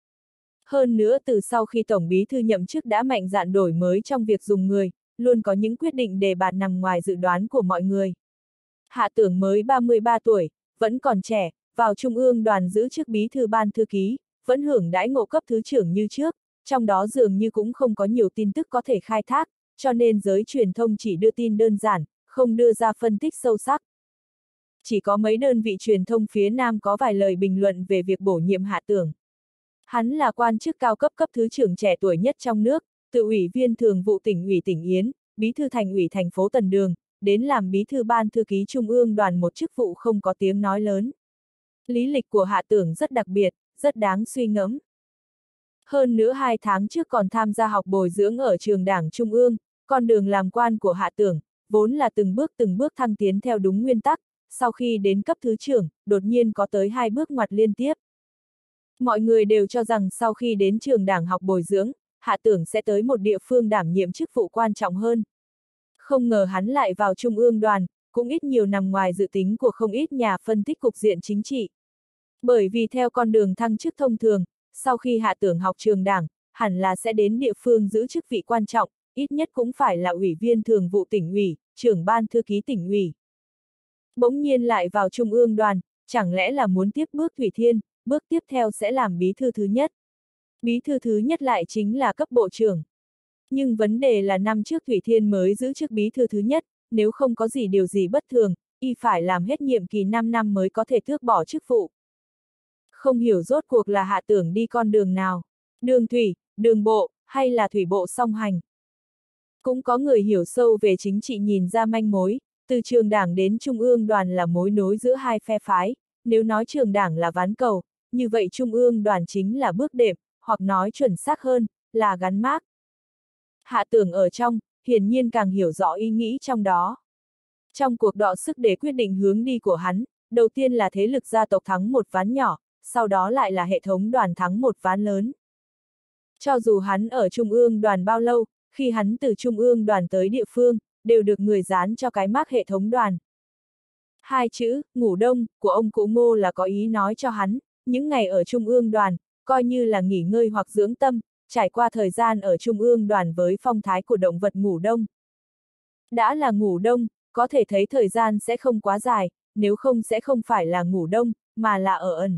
Hơn nữa từ sau khi Tổng bí thư nhậm chức đã mạnh dạn đổi mới trong việc dùng người, luôn có những quyết định đề bạt nằm ngoài dự đoán của mọi người. Hạ Tưởng mới ba mươi ba tuổi, vẫn còn trẻ, vào Trung ương đoàn giữ chức bí thư ban thư ký, vẫn hưởng đãi ngộ cấp thứ trưởng như trước, trong đó dường như cũng không có nhiều tin tức có thể khai thác, cho nên giới truyền thông chỉ đưa tin đơn giản, không đưa ra phân tích sâu sắc. Chỉ có mấy đơn vị truyền thông phía Nam có vài lời bình luận về việc bổ nhiệm Hạ Tưởng. Hắn là quan chức cao cấp cấp thứ trưởng trẻ tuổi nhất trong nước, từ ủy viên thường vụ tỉnh ủy tỉnh Yến, bí thư thành ủy thành phố Tần Đường, đến làm bí thư ban thư ký Trung ương đoàn một chức vụ không có tiếng nói lớn. Lý lịch của Hạ Tưởng rất đặc biệt, rất đáng suy ngẫm. Hơn nữa hai tháng trước còn tham gia học bồi dưỡng ở trường Đảng Trung ương, con đường làm quan của Hạ Tưởng, vốn là từng bước từng bước thăng tiến theo đúng nguyên tắc, sau khi đến cấp thứ trưởng, đột nhiên có tới hai bước ngoặt liên tiếp. Mọi người đều cho rằng sau khi đến trường Đảng học bồi dưỡng, Hạ Tưởng sẽ tới một địa phương đảm nhiệm chức vụ quan trọng hơn. Không ngờ hắn lại vào Trung ương đoàn, cũng ít nhiều nằm ngoài dự tính của không ít nhà phân tích cục diện chính trị. Bởi vì theo con đường thăng chức thông thường, sau khi Hạ Tưởng học trường Đảng, hẳn là sẽ đến địa phương giữ chức vị quan trọng, ít nhất cũng phải là ủy viên thường vụ tỉnh ủy, trưởng ban thư ký tỉnh ủy. Bỗng nhiên lại vào Trung ương đoàn, chẳng lẽ là muốn tiếp bước Thủy Thiên, bước tiếp theo sẽ làm bí thư thứ nhất. Bí thư thứ nhất lại chính là cấp bộ trưởng. Nhưng vấn đề là năm trước Thủy Thiên mới giữ chức bí thư thứ nhất, nếu không có gì điều gì bất thường, y phải làm hết nhiệm kỳ năm năm mới có thể tước bỏ chức vụ. Không hiểu rốt cuộc là Hạ Tưởng đi con đường nào, đường thủy, đường bộ, hay là thủy bộ song hành. Cũng có người hiểu sâu về chính trị nhìn ra manh mối, từ trường Đảng đến Trung ương đoàn là mối nối giữa hai phe phái, nếu nói trường Đảng là ván cầu, như vậy Trung ương đoàn chính là bước đệm, hoặc nói chuẩn xác hơn, là gắn mác. Hạ Tưởng ở trong, hiển nhiên càng hiểu rõ ý nghĩ trong đó. Trong cuộc đọ sức để quyết định hướng đi của hắn, đầu tiên là thế lực gia tộc thắng một ván nhỏ, sau đó lại là hệ thống đoàn thắng một ván lớn. Cho dù hắn ở Trung ương đoàn bao lâu, khi hắn từ Trung ương đoàn tới địa phương, đều được người dán cho cái mác hệ thống đoàn. Hai chữ, ngủ đông, của ông cụ Ngô là có ý nói cho hắn, những ngày ở Trung ương đoàn, coi như là nghỉ ngơi hoặc dưỡng tâm, trải qua thời gian ở Trung ương đoàn với phong thái của động vật ngủ đông. Đã là ngủ đông, có thể thấy thời gian sẽ không quá dài, nếu không sẽ không phải là ngủ đông, mà là ở ẩn.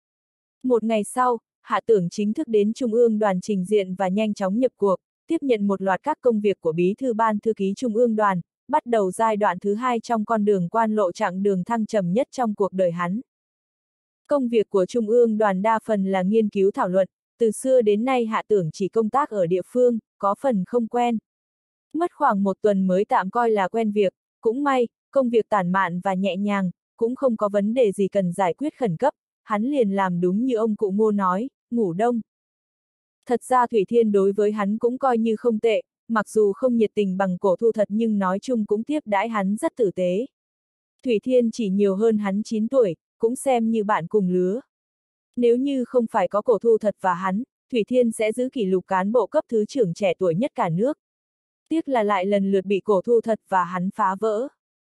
Một ngày sau, Hạ Tưởng chính thức đến Trung ương đoàn trình diện và nhanh chóng nhập cuộc, tiếp nhận một loạt các công việc của bí thư ban thư ký Trung ương đoàn, bắt đầu giai đoạn thứ hai trong con đường quan lộ chặng đường thăng trầm nhất trong cuộc đời hắn. Công việc của Trung ương đoàn đa phần là nghiên cứu thảo luận, từ xưa đến nay Hạ Tưởng chỉ công tác ở địa phương, có phần không quen. Mất khoảng một tuần mới tạm coi là quen việc, cũng may, công việc tản mạn và nhẹ nhàng, cũng không có vấn đề gì cần giải quyết khẩn cấp, hắn liền làm đúng như ông cụ Ngô nói, ngủ đông. Thật ra Thủy Thiên đối với hắn cũng coi như không tệ, mặc dù không nhiệt tình bằng Cổ Thu thật nhưng nói chung cũng tiếp đãi hắn rất tử tế. Thủy Thiên chỉ nhiều hơn hắn chín tuổi, cũng xem như bạn cùng lứa. Nếu như không phải có Cổ Thu thật và hắn, Thủy Thiên sẽ giữ kỷ lục cán bộ cấp thứ trưởng trẻ tuổi nhất cả nước. Tiếc là lại lần lượt bị Cổ Thu thật và hắn phá vỡ.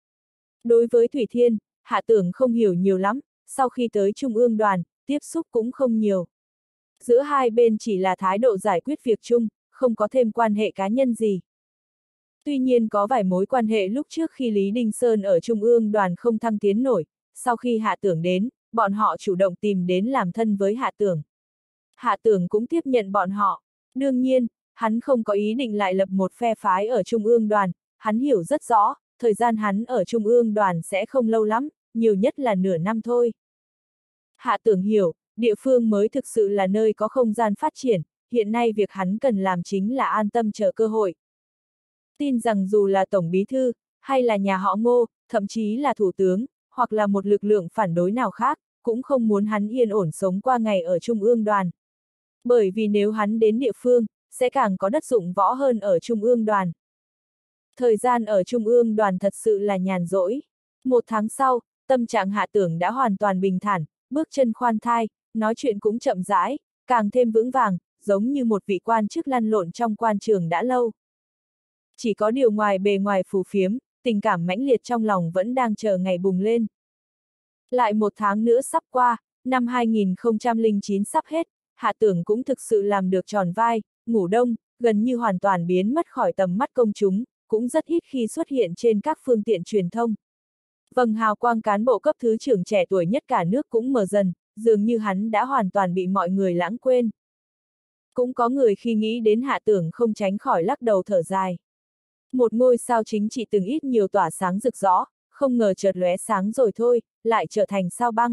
Đối với Thủy Thiên, Hạ Tưởng không hiểu nhiều lắm, sau khi tới Trung ương đoàn, tiếp xúc cũng không nhiều. Giữa hai bên chỉ là thái độ giải quyết việc chung, không có thêm quan hệ cá nhân gì. Tuy nhiên có vài mối quan hệ lúc trước khi Lý Đinh Sơn ở Trung ương đoàn không thăng tiến nổi, sau khi Hạ Tưởng đến, bọn họ chủ động tìm đến làm thân với Hạ Tưởng. Hạ Tưởng cũng tiếp nhận bọn họ. Đương nhiên, hắn không có ý định lại lập một phe phái ở Trung ương đoàn, hắn hiểu rất rõ, thời gian hắn ở Trung ương đoàn sẽ không lâu lắm, nhiều nhất là nửa năm thôi. Hạ Tưởng hiểu, địa phương mới thực sự là nơi có không gian phát triển, hiện nay việc hắn cần làm chính là an tâm chờ cơ hội. Tin rằng dù là Tổng Bí Thư, hay là nhà họ Ngô, thậm chí là Thủ tướng, hoặc là một lực lượng phản đối nào khác, cũng không muốn hắn yên ổn sống qua ngày ở Trung ương đoàn. Bởi vì nếu hắn đến địa phương, sẽ càng có đất dụng võ hơn ở Trung ương đoàn. Thời gian ở Trung ương đoàn thật sự là nhàn rỗi. Một tháng sau, tâm trạng Hạ Tưởng đã hoàn toàn bình thản, bước chân khoan thai, nói chuyện cũng chậm rãi, càng thêm vững vàng, giống như một vị quan chức lăn lộn trong quan trường đã lâu. Chỉ có điều ngoài bề ngoài phù phiếm, tình cảm mãnh liệt trong lòng vẫn đang chờ ngày bùng lên. Lại một tháng nữa sắp qua, năm hai nghìn không trăm lẻ chín sắp hết, Hạ Tưởng cũng thực sự làm được tròn vai, ngủ đông, gần như hoàn toàn biến mất khỏi tầm mắt công chúng, cũng rất ít khi xuất hiện trên các phương tiện truyền thông. Vầng hào quang cán bộ cấp thứ trưởng trẻ tuổi nhất cả nước cũng mờ dần, dường như hắn đã hoàn toàn bị mọi người lãng quên. Cũng có người khi nghĩ đến Hạ Tưởng không tránh khỏi lắc đầu thở dài. Một ngôi sao chính trị từng ít nhiều tỏa sáng rực rỡ, không ngờ chợt lóe sáng rồi thôi, lại trở thành sao băng.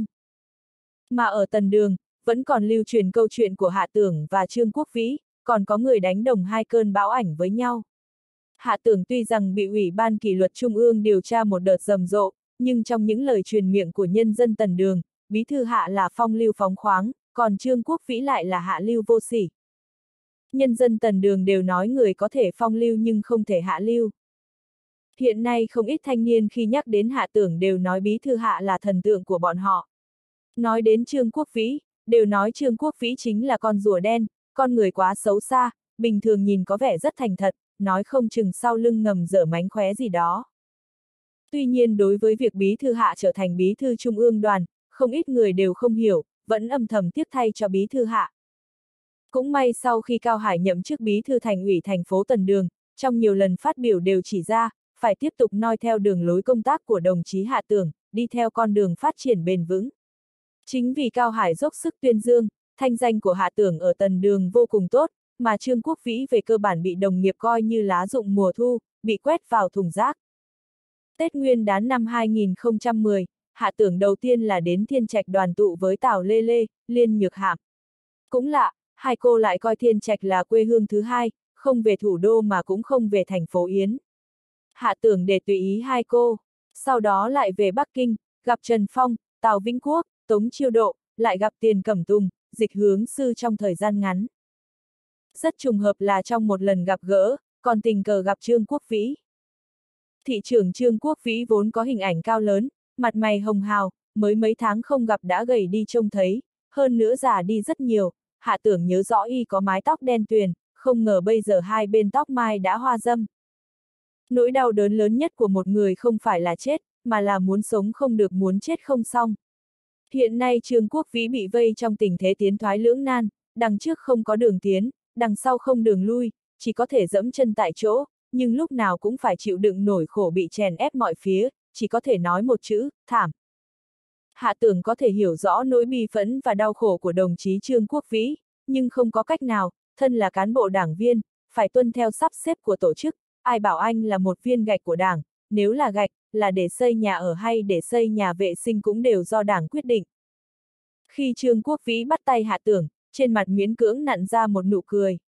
Mà ở Tần Đường, vẫn còn lưu truyền câu chuyện của Hạ Tưởng và Trương Quốc Vĩ, còn có người đánh đồng hai cơn bão ảnh với nhau. Hạ Tưởng tuy rằng bị Ủy ban kỷ luật Trung ương điều tra một đợt rầm rộ, nhưng trong những lời truyền miệng của nhân dân Tần Đường, Bí thư Hạ là phong lưu phóng khoáng, còn Trương Quốc Vĩ lại là hạ lưu vô sỉ. Nhân dân Tần Đường đều nói người có thể phong lưu nhưng không thể hạ lưu. Hiện nay không ít thanh niên khi nhắc đến Hạ Tưởng đều nói Bí thư Hạ là thần tượng của bọn họ. Nói đến Trương Quốc Vĩ, đều nói Trương Quốc Vĩ chính là con rùa đen, con người quá xấu xa, bình thường nhìn có vẻ rất thành thật, nói không chừng sau lưng ngầm dở mánh khóe gì đó. Tuy nhiên đối với việc Bí thư Hạ trở thành Bí thư Trung ương đoàn, không ít người đều không hiểu, vẫn âm thầm tiếc thay cho Bí thư Hạ. Cũng may sau khi Cao Hải nhậm chức Bí thư Thành ủy thành phố Tần Đường, trong nhiều lần phát biểu đều chỉ ra, phải tiếp tục noi theo đường lối công tác của đồng chí Hạ Tưởng, đi theo con đường phát triển bền vững. Chính vì Cao Hải dốc sức tuyên dương, thanh danh của Hạ Tưởng ở Tần Đường vô cùng tốt, mà Trương Quốc Vĩ về cơ bản bị đồng nghiệp coi như lá rụng mùa thu, bị quét vào thùng rác. Tết Nguyên đán năm hai nghìn không trăm mười, Hạ Tưởng đầu tiên là đến Thiên Trạch đoàn tụ với Tào Lê Lê, Liên Nhược Hạm. Cũng lạ, hai cô lại coi Thiên Trạch là quê hương thứ hai, không về thủ đô mà cũng không về thành phố Yến. Hạ Tưởng để tùy ý hai cô, sau đó lại về Bắc Kinh, gặp Trần Phong, Tào Vĩnh Quốc, Tống Chiêu Độ, lại gặp Tiền Cẩm Tùng, Dịch Hướng Sư trong thời gian ngắn. Rất trùng hợp là trong một lần gặp gỡ, còn tình cờ gặp Trương Quốc Vĩ. Thị trưởng Trương Quốc Vĩ vốn có hình ảnh cao lớn, mặt mày hồng hào, mới mấy tháng không gặp đã gầy đi trông thấy, hơn nữa già đi rất nhiều. Hạ Tưởng nhớ rõ y có mái tóc đen tuyền, không ngờ bây giờ hai bên tóc mai đã hoa râm. Nỗi đau đớn lớn nhất của một người không phải là chết, mà là muốn sống không được muốn chết không xong. Hiện nay Trương Quốc Vĩ bị vây trong tình thế tiến thoái lưỡng nan, đằng trước không có đường tiến, đằng sau không đường lui, chỉ có thể dẫm chân tại chỗ, nhưng lúc nào cũng phải chịu đựng nổi khổ bị chèn ép mọi phía, chỉ có thể nói một chữ, thảm. Hạ Tưởng có thể hiểu rõ nỗi bi phẫn và đau khổ của đồng chí Trương Quốc Vĩ, nhưng không có cách nào, thân là cán bộ đảng viên, phải tuân theo sắp xếp của tổ chức, ai bảo anh là một viên gạch của đảng, nếu là gạch, là để xây nhà ở hay để xây nhà vệ sinh cũng đều do đảng quyết định. Khi Trương Quốc Vĩ bắt tay Hạ Tưởng, trên mặt miễn cưỡng nặn ra một nụ cười.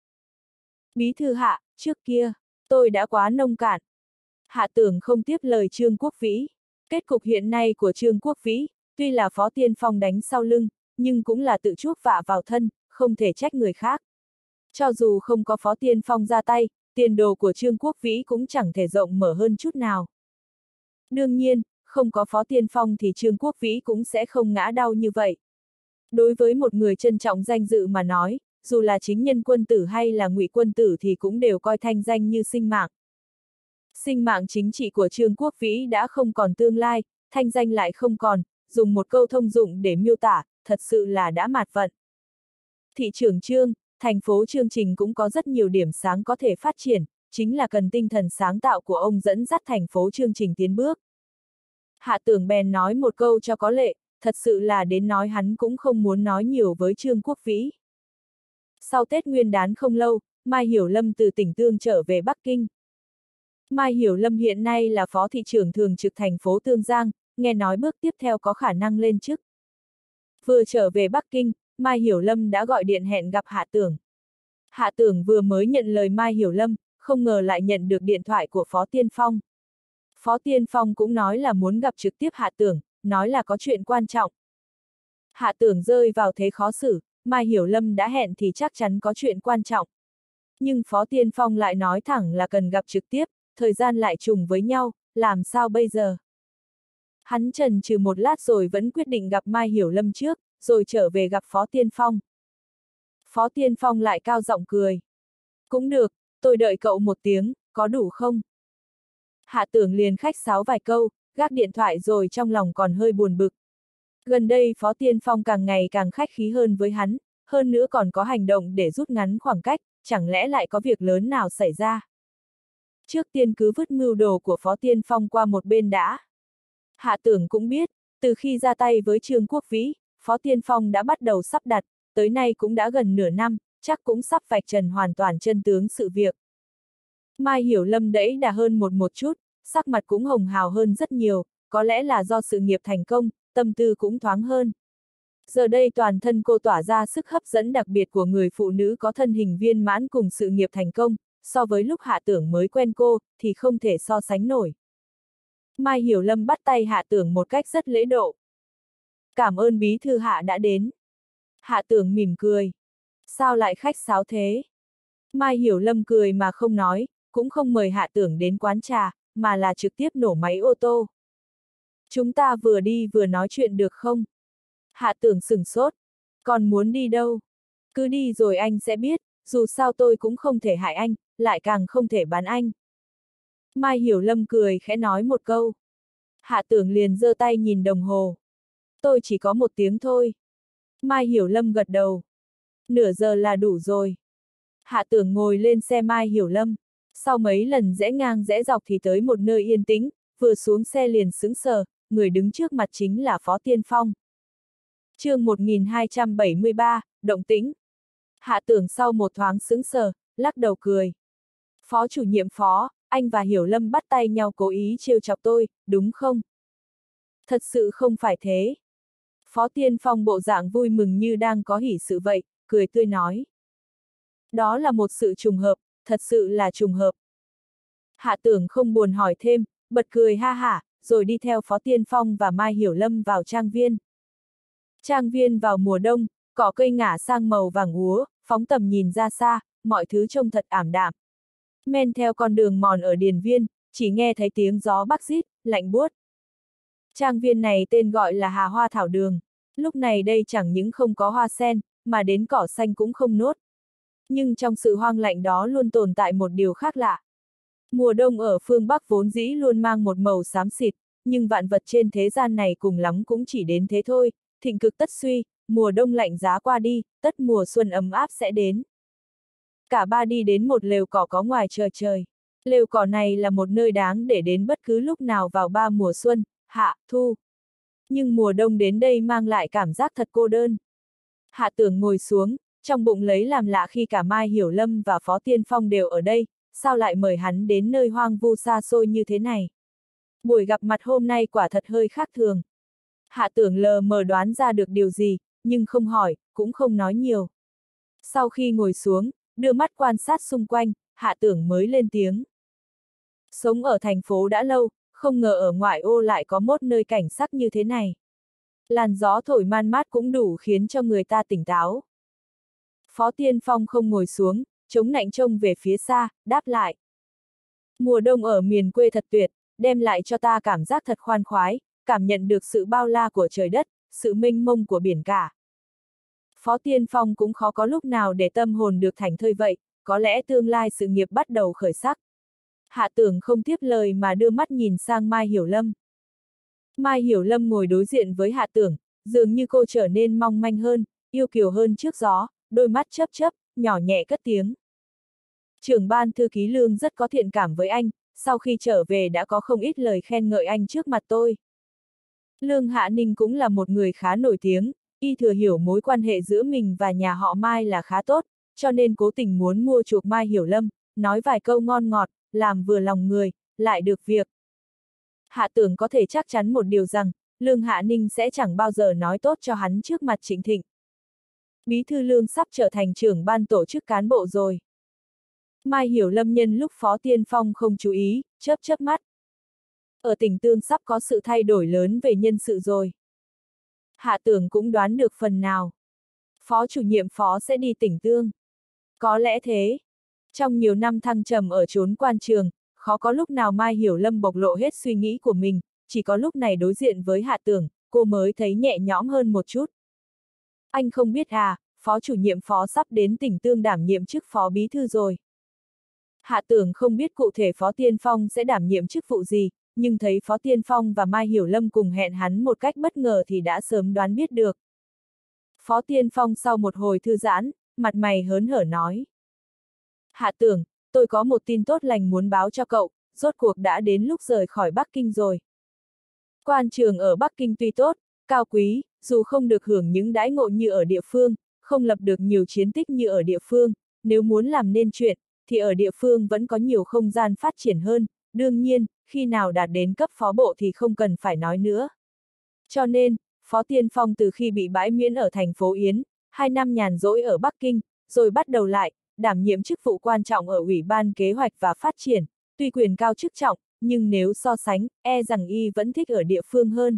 Bí thư Hạ, trước kia, tôi đã quá nông cạn. Hạ Tưởng không tiếp lời Trương Quốc Vĩ. Kết cục hiện nay của Trương Quốc Vĩ, tuy là Phó Tiên Phong đánh sau lưng, nhưng cũng là tự chuốc vạ vào thân, không thể trách người khác. Cho dù không có Phó Tiên Phong ra tay, tiền đồ của Trương Quốc Vĩ cũng chẳng thể rộng mở hơn chút nào. Đương nhiên, không có Phó Tiên Phong thì Trương Quốc Vĩ cũng sẽ không ngã đau như vậy. Đối với một người trân trọng danh dự mà nói, dù là chính nhân quân tử hay là ngụy quân tử thì cũng đều coi thanh danh như sinh mạng. Sinh mạng chính trị của Trương Quốc Vĩ đã không còn tương lai, thanh danh lại không còn, dùng một câu thông dụng để miêu tả, thật sự là đã mạt vận. Thị trưởng Trương, thành phố Chương Trình cũng có rất nhiều điểm sáng có thể phát triển, chính là cần tinh thần sáng tạo của ông dẫn dắt thành phố chương trình tiến bước. Hạ Tưởng bèn nói một câu cho có lệ, thật sự là đến nói hắn cũng không muốn nói nhiều với Trương Quốc Vĩ. Sau Tết Nguyên đán không lâu, Mai Hiểu Lâm từ tỉnh Tương trở về Bắc Kinh. Mai Hiểu Lâm hiện nay là phó thị trưởng thường trực thành phố Tương Giang, nghe nói bước tiếp theo có khả năng lên chức. Vừa trở về Bắc Kinh, Mai Hiểu Lâm đã gọi điện hẹn gặp Hạ Tưởng. Hạ Tưởng vừa mới nhận lời Mai Hiểu Lâm, không ngờ lại nhận được điện thoại của Phó Tiên Phong. Phó Tiên Phong cũng nói là muốn gặp trực tiếp Hạ Tưởng, nói là có chuyện quan trọng. Hạ Tưởng rơi vào thế khó xử, Mai Hiểu Lâm đã hẹn thì chắc chắn có chuyện quan trọng. Nhưng Phó Tiên Phong lại nói thẳng là cần gặp trực tiếp, thời gian lại trùng với nhau, làm sao bây giờ? Hắn chần chừ một lát rồi vẫn quyết định gặp Mai Hiểu Lâm trước, rồi trở về gặp Phó Tiên Phong. Phó Tiên Phong lại cao giọng cười. Cũng được, tôi đợi cậu một tiếng, có đủ không? Hạ Tưởng liền khách sáo vài câu, gác điện thoại rồi trong lòng còn hơi buồn bực. Gần đây Phó Tiên Phong càng ngày càng khách khí hơn với hắn, hơn nữa còn có hành động để rút ngắn khoảng cách, chẳng lẽ lại có việc lớn nào xảy ra? Trước tiên cứ vứt mưu đồ của Phó Tiên Phong qua một bên đã. Hạ Tưởng cũng biết, từ khi ra tay với Trương Quốc Vĩ, Phó Tiên Phong đã bắt đầu sắp đặt, tới nay cũng đã gần nửa năm, chắc cũng sắp vạch trần hoàn toàn chân tướng sự việc. Mai Hiểu Lâm đẫy đà hơn một một chút, sắc mặt cũng hồng hào hơn rất nhiều, có lẽ là do sự nghiệp thành công, tâm tư cũng thoáng hơn. Giờ đây toàn thân cô tỏa ra sức hấp dẫn đặc biệt của người phụ nữ có thân hình viên mãn cùng sự nghiệp thành công, so với lúc Hạ Tưởng mới quen cô, thì không thể so sánh nổi. Mai Hiểu Lâm bắt tay Hạ Tưởng một cách rất lễ độ. Cảm ơn bí thư Hạ đã đến. Hạ Tưởng mỉm cười. Sao lại khách sáo thế? Mai Hiểu Lâm cười mà không nói, cũng không mời Hạ Tưởng đến quán trà, mà là trực tiếp nổ máy ô tô. Chúng ta vừa đi vừa nói chuyện được không? Hạ Tưởng sửng sốt. Còn muốn đi đâu? Cứ đi rồi anh sẽ biết, dù sao tôi cũng không thể hại anh, lại càng không thể bán anh. Mai Hiểu Lâm cười khẽ nói một câu. Hạ Tưởng liền giơ tay nhìn đồng hồ. Tôi chỉ có một tiếng thôi. Mai Hiểu Lâm gật đầu. Nửa giờ là đủ rồi. Hạ Tưởng ngồi lên xe Mai Hiểu Lâm. Sau mấy lần rẽ ngang rẽ dọc thì tới một nơi yên tĩnh, vừa xuống xe liền sững sờ, người đứng trước mặt chính là Phó Tiên Phong. Chương một nghìn hai trăm bảy mươi ba, động tĩnh. Hạ Tưởng sau một thoáng sững sờ, lắc đầu cười. Phó chủ nhiệm Phó, anh và Hiểu Lâm bắt tay nhau cố ý trêu chọc tôi, đúng không? Thật sự không phải thế. Phó Tiên Phong bộ dạng vui mừng như đang có hỷ sự vậy, cười tươi nói. Đó là một sự trùng hợp, thật sự là trùng hợp. Hạ Tưởng không buồn hỏi thêm, bật cười ha hả, rồi đi theo Phó Tiên Phong và Mai Hiểu Lâm vào trang viên. Trang viên vào mùa đông, cỏ cây ngả sang màu vàng úa, phóng tầm nhìn ra xa, mọi thứ trông thật ảm đạm. Men theo con đường mòn ở điền viên, chỉ nghe thấy tiếng gió bắc rít, lạnh buốt. Trang viên này tên gọi là Hà Hoa Thảo Đường. Lúc này đây chẳng những không có hoa sen, mà đến cỏ xanh cũng không nốt. Nhưng trong sự hoang lạnh đó luôn tồn tại một điều khác lạ. Mùa đông ở phương Bắc vốn dĩ luôn mang một màu xám xịt, nhưng vạn vật trên thế gian này cùng lắm cũng chỉ đến thế thôi, thịnh cực tất suy, mùa đông lạnh giá qua đi, tất mùa xuân ấm áp sẽ đến. Cả ba đi đến một lều cỏ có ngoài trời trời. Lều cỏ này là một nơi đáng để đến bất cứ lúc nào vào ba mùa xuân, hạ, thu. Nhưng mùa đông đến đây mang lại cảm giác thật cô đơn. Hạ Tưởng ngồi xuống, trong bụng lấy làm lạ khi cả Mai Hiểu Lâm và Phó Tiên Phong đều ở đây, sao lại mời hắn đến nơi hoang vu xa xôi như thế này. Buổi gặp mặt hôm nay quả thật hơi khác thường. Hạ Tưởng lờ mờ đoán ra được điều gì, nhưng không hỏi, cũng không nói nhiều. Sau khi ngồi xuống, đưa mắt quan sát xung quanh, Hạ Tưởng mới lên tiếng. Sống ở thành phố đã lâu, không ngờ ở ngoại ô lại có một nơi cảnh sắc như thế này. Làn gió thổi man mát cũng đủ khiến cho người ta tỉnh táo. Phó Tiên Phong không ngồi xuống, chống nạnh trông về phía xa, đáp lại. Mùa đông ở miền quê thật tuyệt, đem lại cho ta cảm giác thật khoan khoái, cảm nhận được sự bao la của trời đất, sự mênh mông của biển cả. Phó Tiên Phong cũng khó có lúc nào để tâm hồn được thảnh thơi vậy, có lẽ tương lai sự nghiệp bắt đầu khởi sắc. Hạ Tưởng không tiếp lời mà đưa mắt nhìn sang Mai Hiểu Lâm. Mai Hiểu Lâm ngồi đối diện với Hạ Tưởng, dường như cô trở nên mong manh hơn, yêu kiều hơn trước gió, đôi mắt chớp chớp, nhỏ nhẹ cất tiếng. Trưởng ban thư ký Lương rất có thiện cảm với anh, sau khi trở về đã có không ít lời khen ngợi anh trước mặt tôi. Lương Hạ Ninh cũng là một người khá nổi tiếng, y thừa hiểu mối quan hệ giữa mình và nhà họ Mai là khá tốt, cho nên cố tình muốn mua chuộc Mai Hiểu Lâm, nói vài câu ngon ngọt, làm vừa lòng người, lại được việc. Hạ Tưởng có thể chắc chắn một điều rằng, Lương Hạ Ninh sẽ chẳng bao giờ nói tốt cho hắn trước mặt Trịnh Thịnh. Bí thư Lương sắp trở thành trưởng ban tổ chức cán bộ rồi. Mai Hiểu Lâm nhân lúc Phó Tiên Phong không chú ý, chớp chớp mắt. Ở tỉnh Tương sắp có sự thay đổi lớn về nhân sự rồi. Hạ Tưởng cũng đoán được phần nào. Phó chủ nhiệm phó sẽ đi tỉnh Tương. Có lẽ thế. Trong nhiều năm thăng trầm ở chốn quan trường, khó có lúc nào Mai Hiểu Lâm bộc lộ hết suy nghĩ của mình, chỉ có lúc này đối diện với Hạ Tưởng, cô mới thấy nhẹ nhõm hơn một chút. Anh không biết à, phó chủ nhiệm phó sắp đến tỉnh Tương đảm nhiệm chức phó bí thư rồi. Hạ Tưởng không biết cụ thể Phó Tiên Phong sẽ đảm nhiệm chức vụ gì, nhưng thấy Phó Tiên Phong và Mai Hiểu Lâm cùng hẹn hắn một cách bất ngờ thì đã sớm đoán biết được. Phó Tiên Phong sau một hồi thư giãn, mặt mày hớn hở nói. Hạ Tưởng, tôi có một tin tốt lành muốn báo cho cậu, rốt cuộc đã đến lúc rời khỏi Bắc Kinh rồi. Quan trường ở Bắc Kinh tuy tốt, cao quý, dù không được hưởng những đãi ngộ như ở địa phương, không lập được nhiều chiến tích như ở địa phương, nếu muốn làm nên chuyện, thì ở địa phương vẫn có nhiều không gian phát triển hơn, đương nhiên, khi nào đạt đến cấp phó bộ thì không cần phải nói nữa. Cho nên, Phó Tiên Phong từ khi bị bãi miễn ở thành phố Yến, hai năm nhàn rỗi ở Bắc Kinh, rồi bắt đầu lại, đảm nhiệm chức vụ quan trọng ở Ủy ban Kế hoạch và Phát triển, tuy quyền cao chức trọng, nhưng nếu so sánh, e rằng y vẫn thích ở địa phương hơn.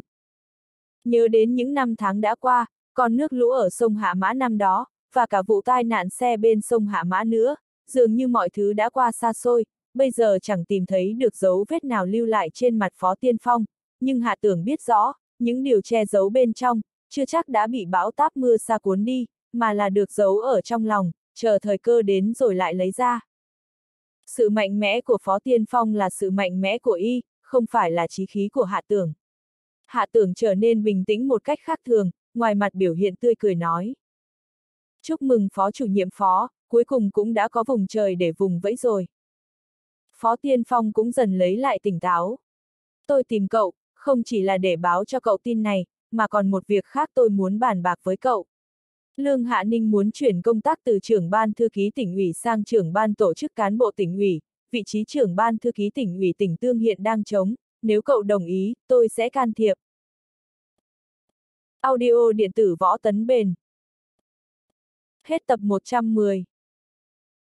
Nhớ đến những năm tháng đã qua, còn nước lũ ở sông Hạ Mã năm đó, và cả vụ tai nạn xe bên sông Hạ Mã nữa, dường như mọi thứ đã qua xa xôi, bây giờ chẳng tìm thấy được dấu vết nào lưu lại trên mặt Phó Tiên Phong, nhưng Hạ Tưởng biết rõ, những điều che giấu bên trong, chưa chắc đã bị bão táp mưa sa cuốn đi, mà là được giấu ở trong lòng, chờ thời cơ đến rồi lại lấy ra. Sự mạnh mẽ của Phó Tiên Phong là sự mạnh mẽ của y, không phải là chí khí của Hạ Tưởng. Hạ Tưởng trở nên bình tĩnh một cách khác thường, ngoài mặt biểu hiện tươi cười nói. Chúc mừng Phó chủ nhiệm Phó, cuối cùng cũng đã có vùng trời để vùng vẫy rồi. Phó Tiên Phong cũng dần lấy lại tỉnh táo. Tôi tìm cậu, không chỉ là để báo cho cậu tin này, mà còn một việc khác tôi muốn bàn bạc với cậu. Lương Hạ Ninh muốn chuyển công tác từ trưởng ban thư ký tỉnh ủy sang trưởng ban tổ chức cán bộ tỉnh ủy, vị trí trưởng ban thư ký tỉnh ủy tỉnh Tương hiện đang trống, nếu cậu đồng ý, tôi sẽ can thiệp. Audio điện tử Võ Tấn Bền. Hết tập một trăm mười.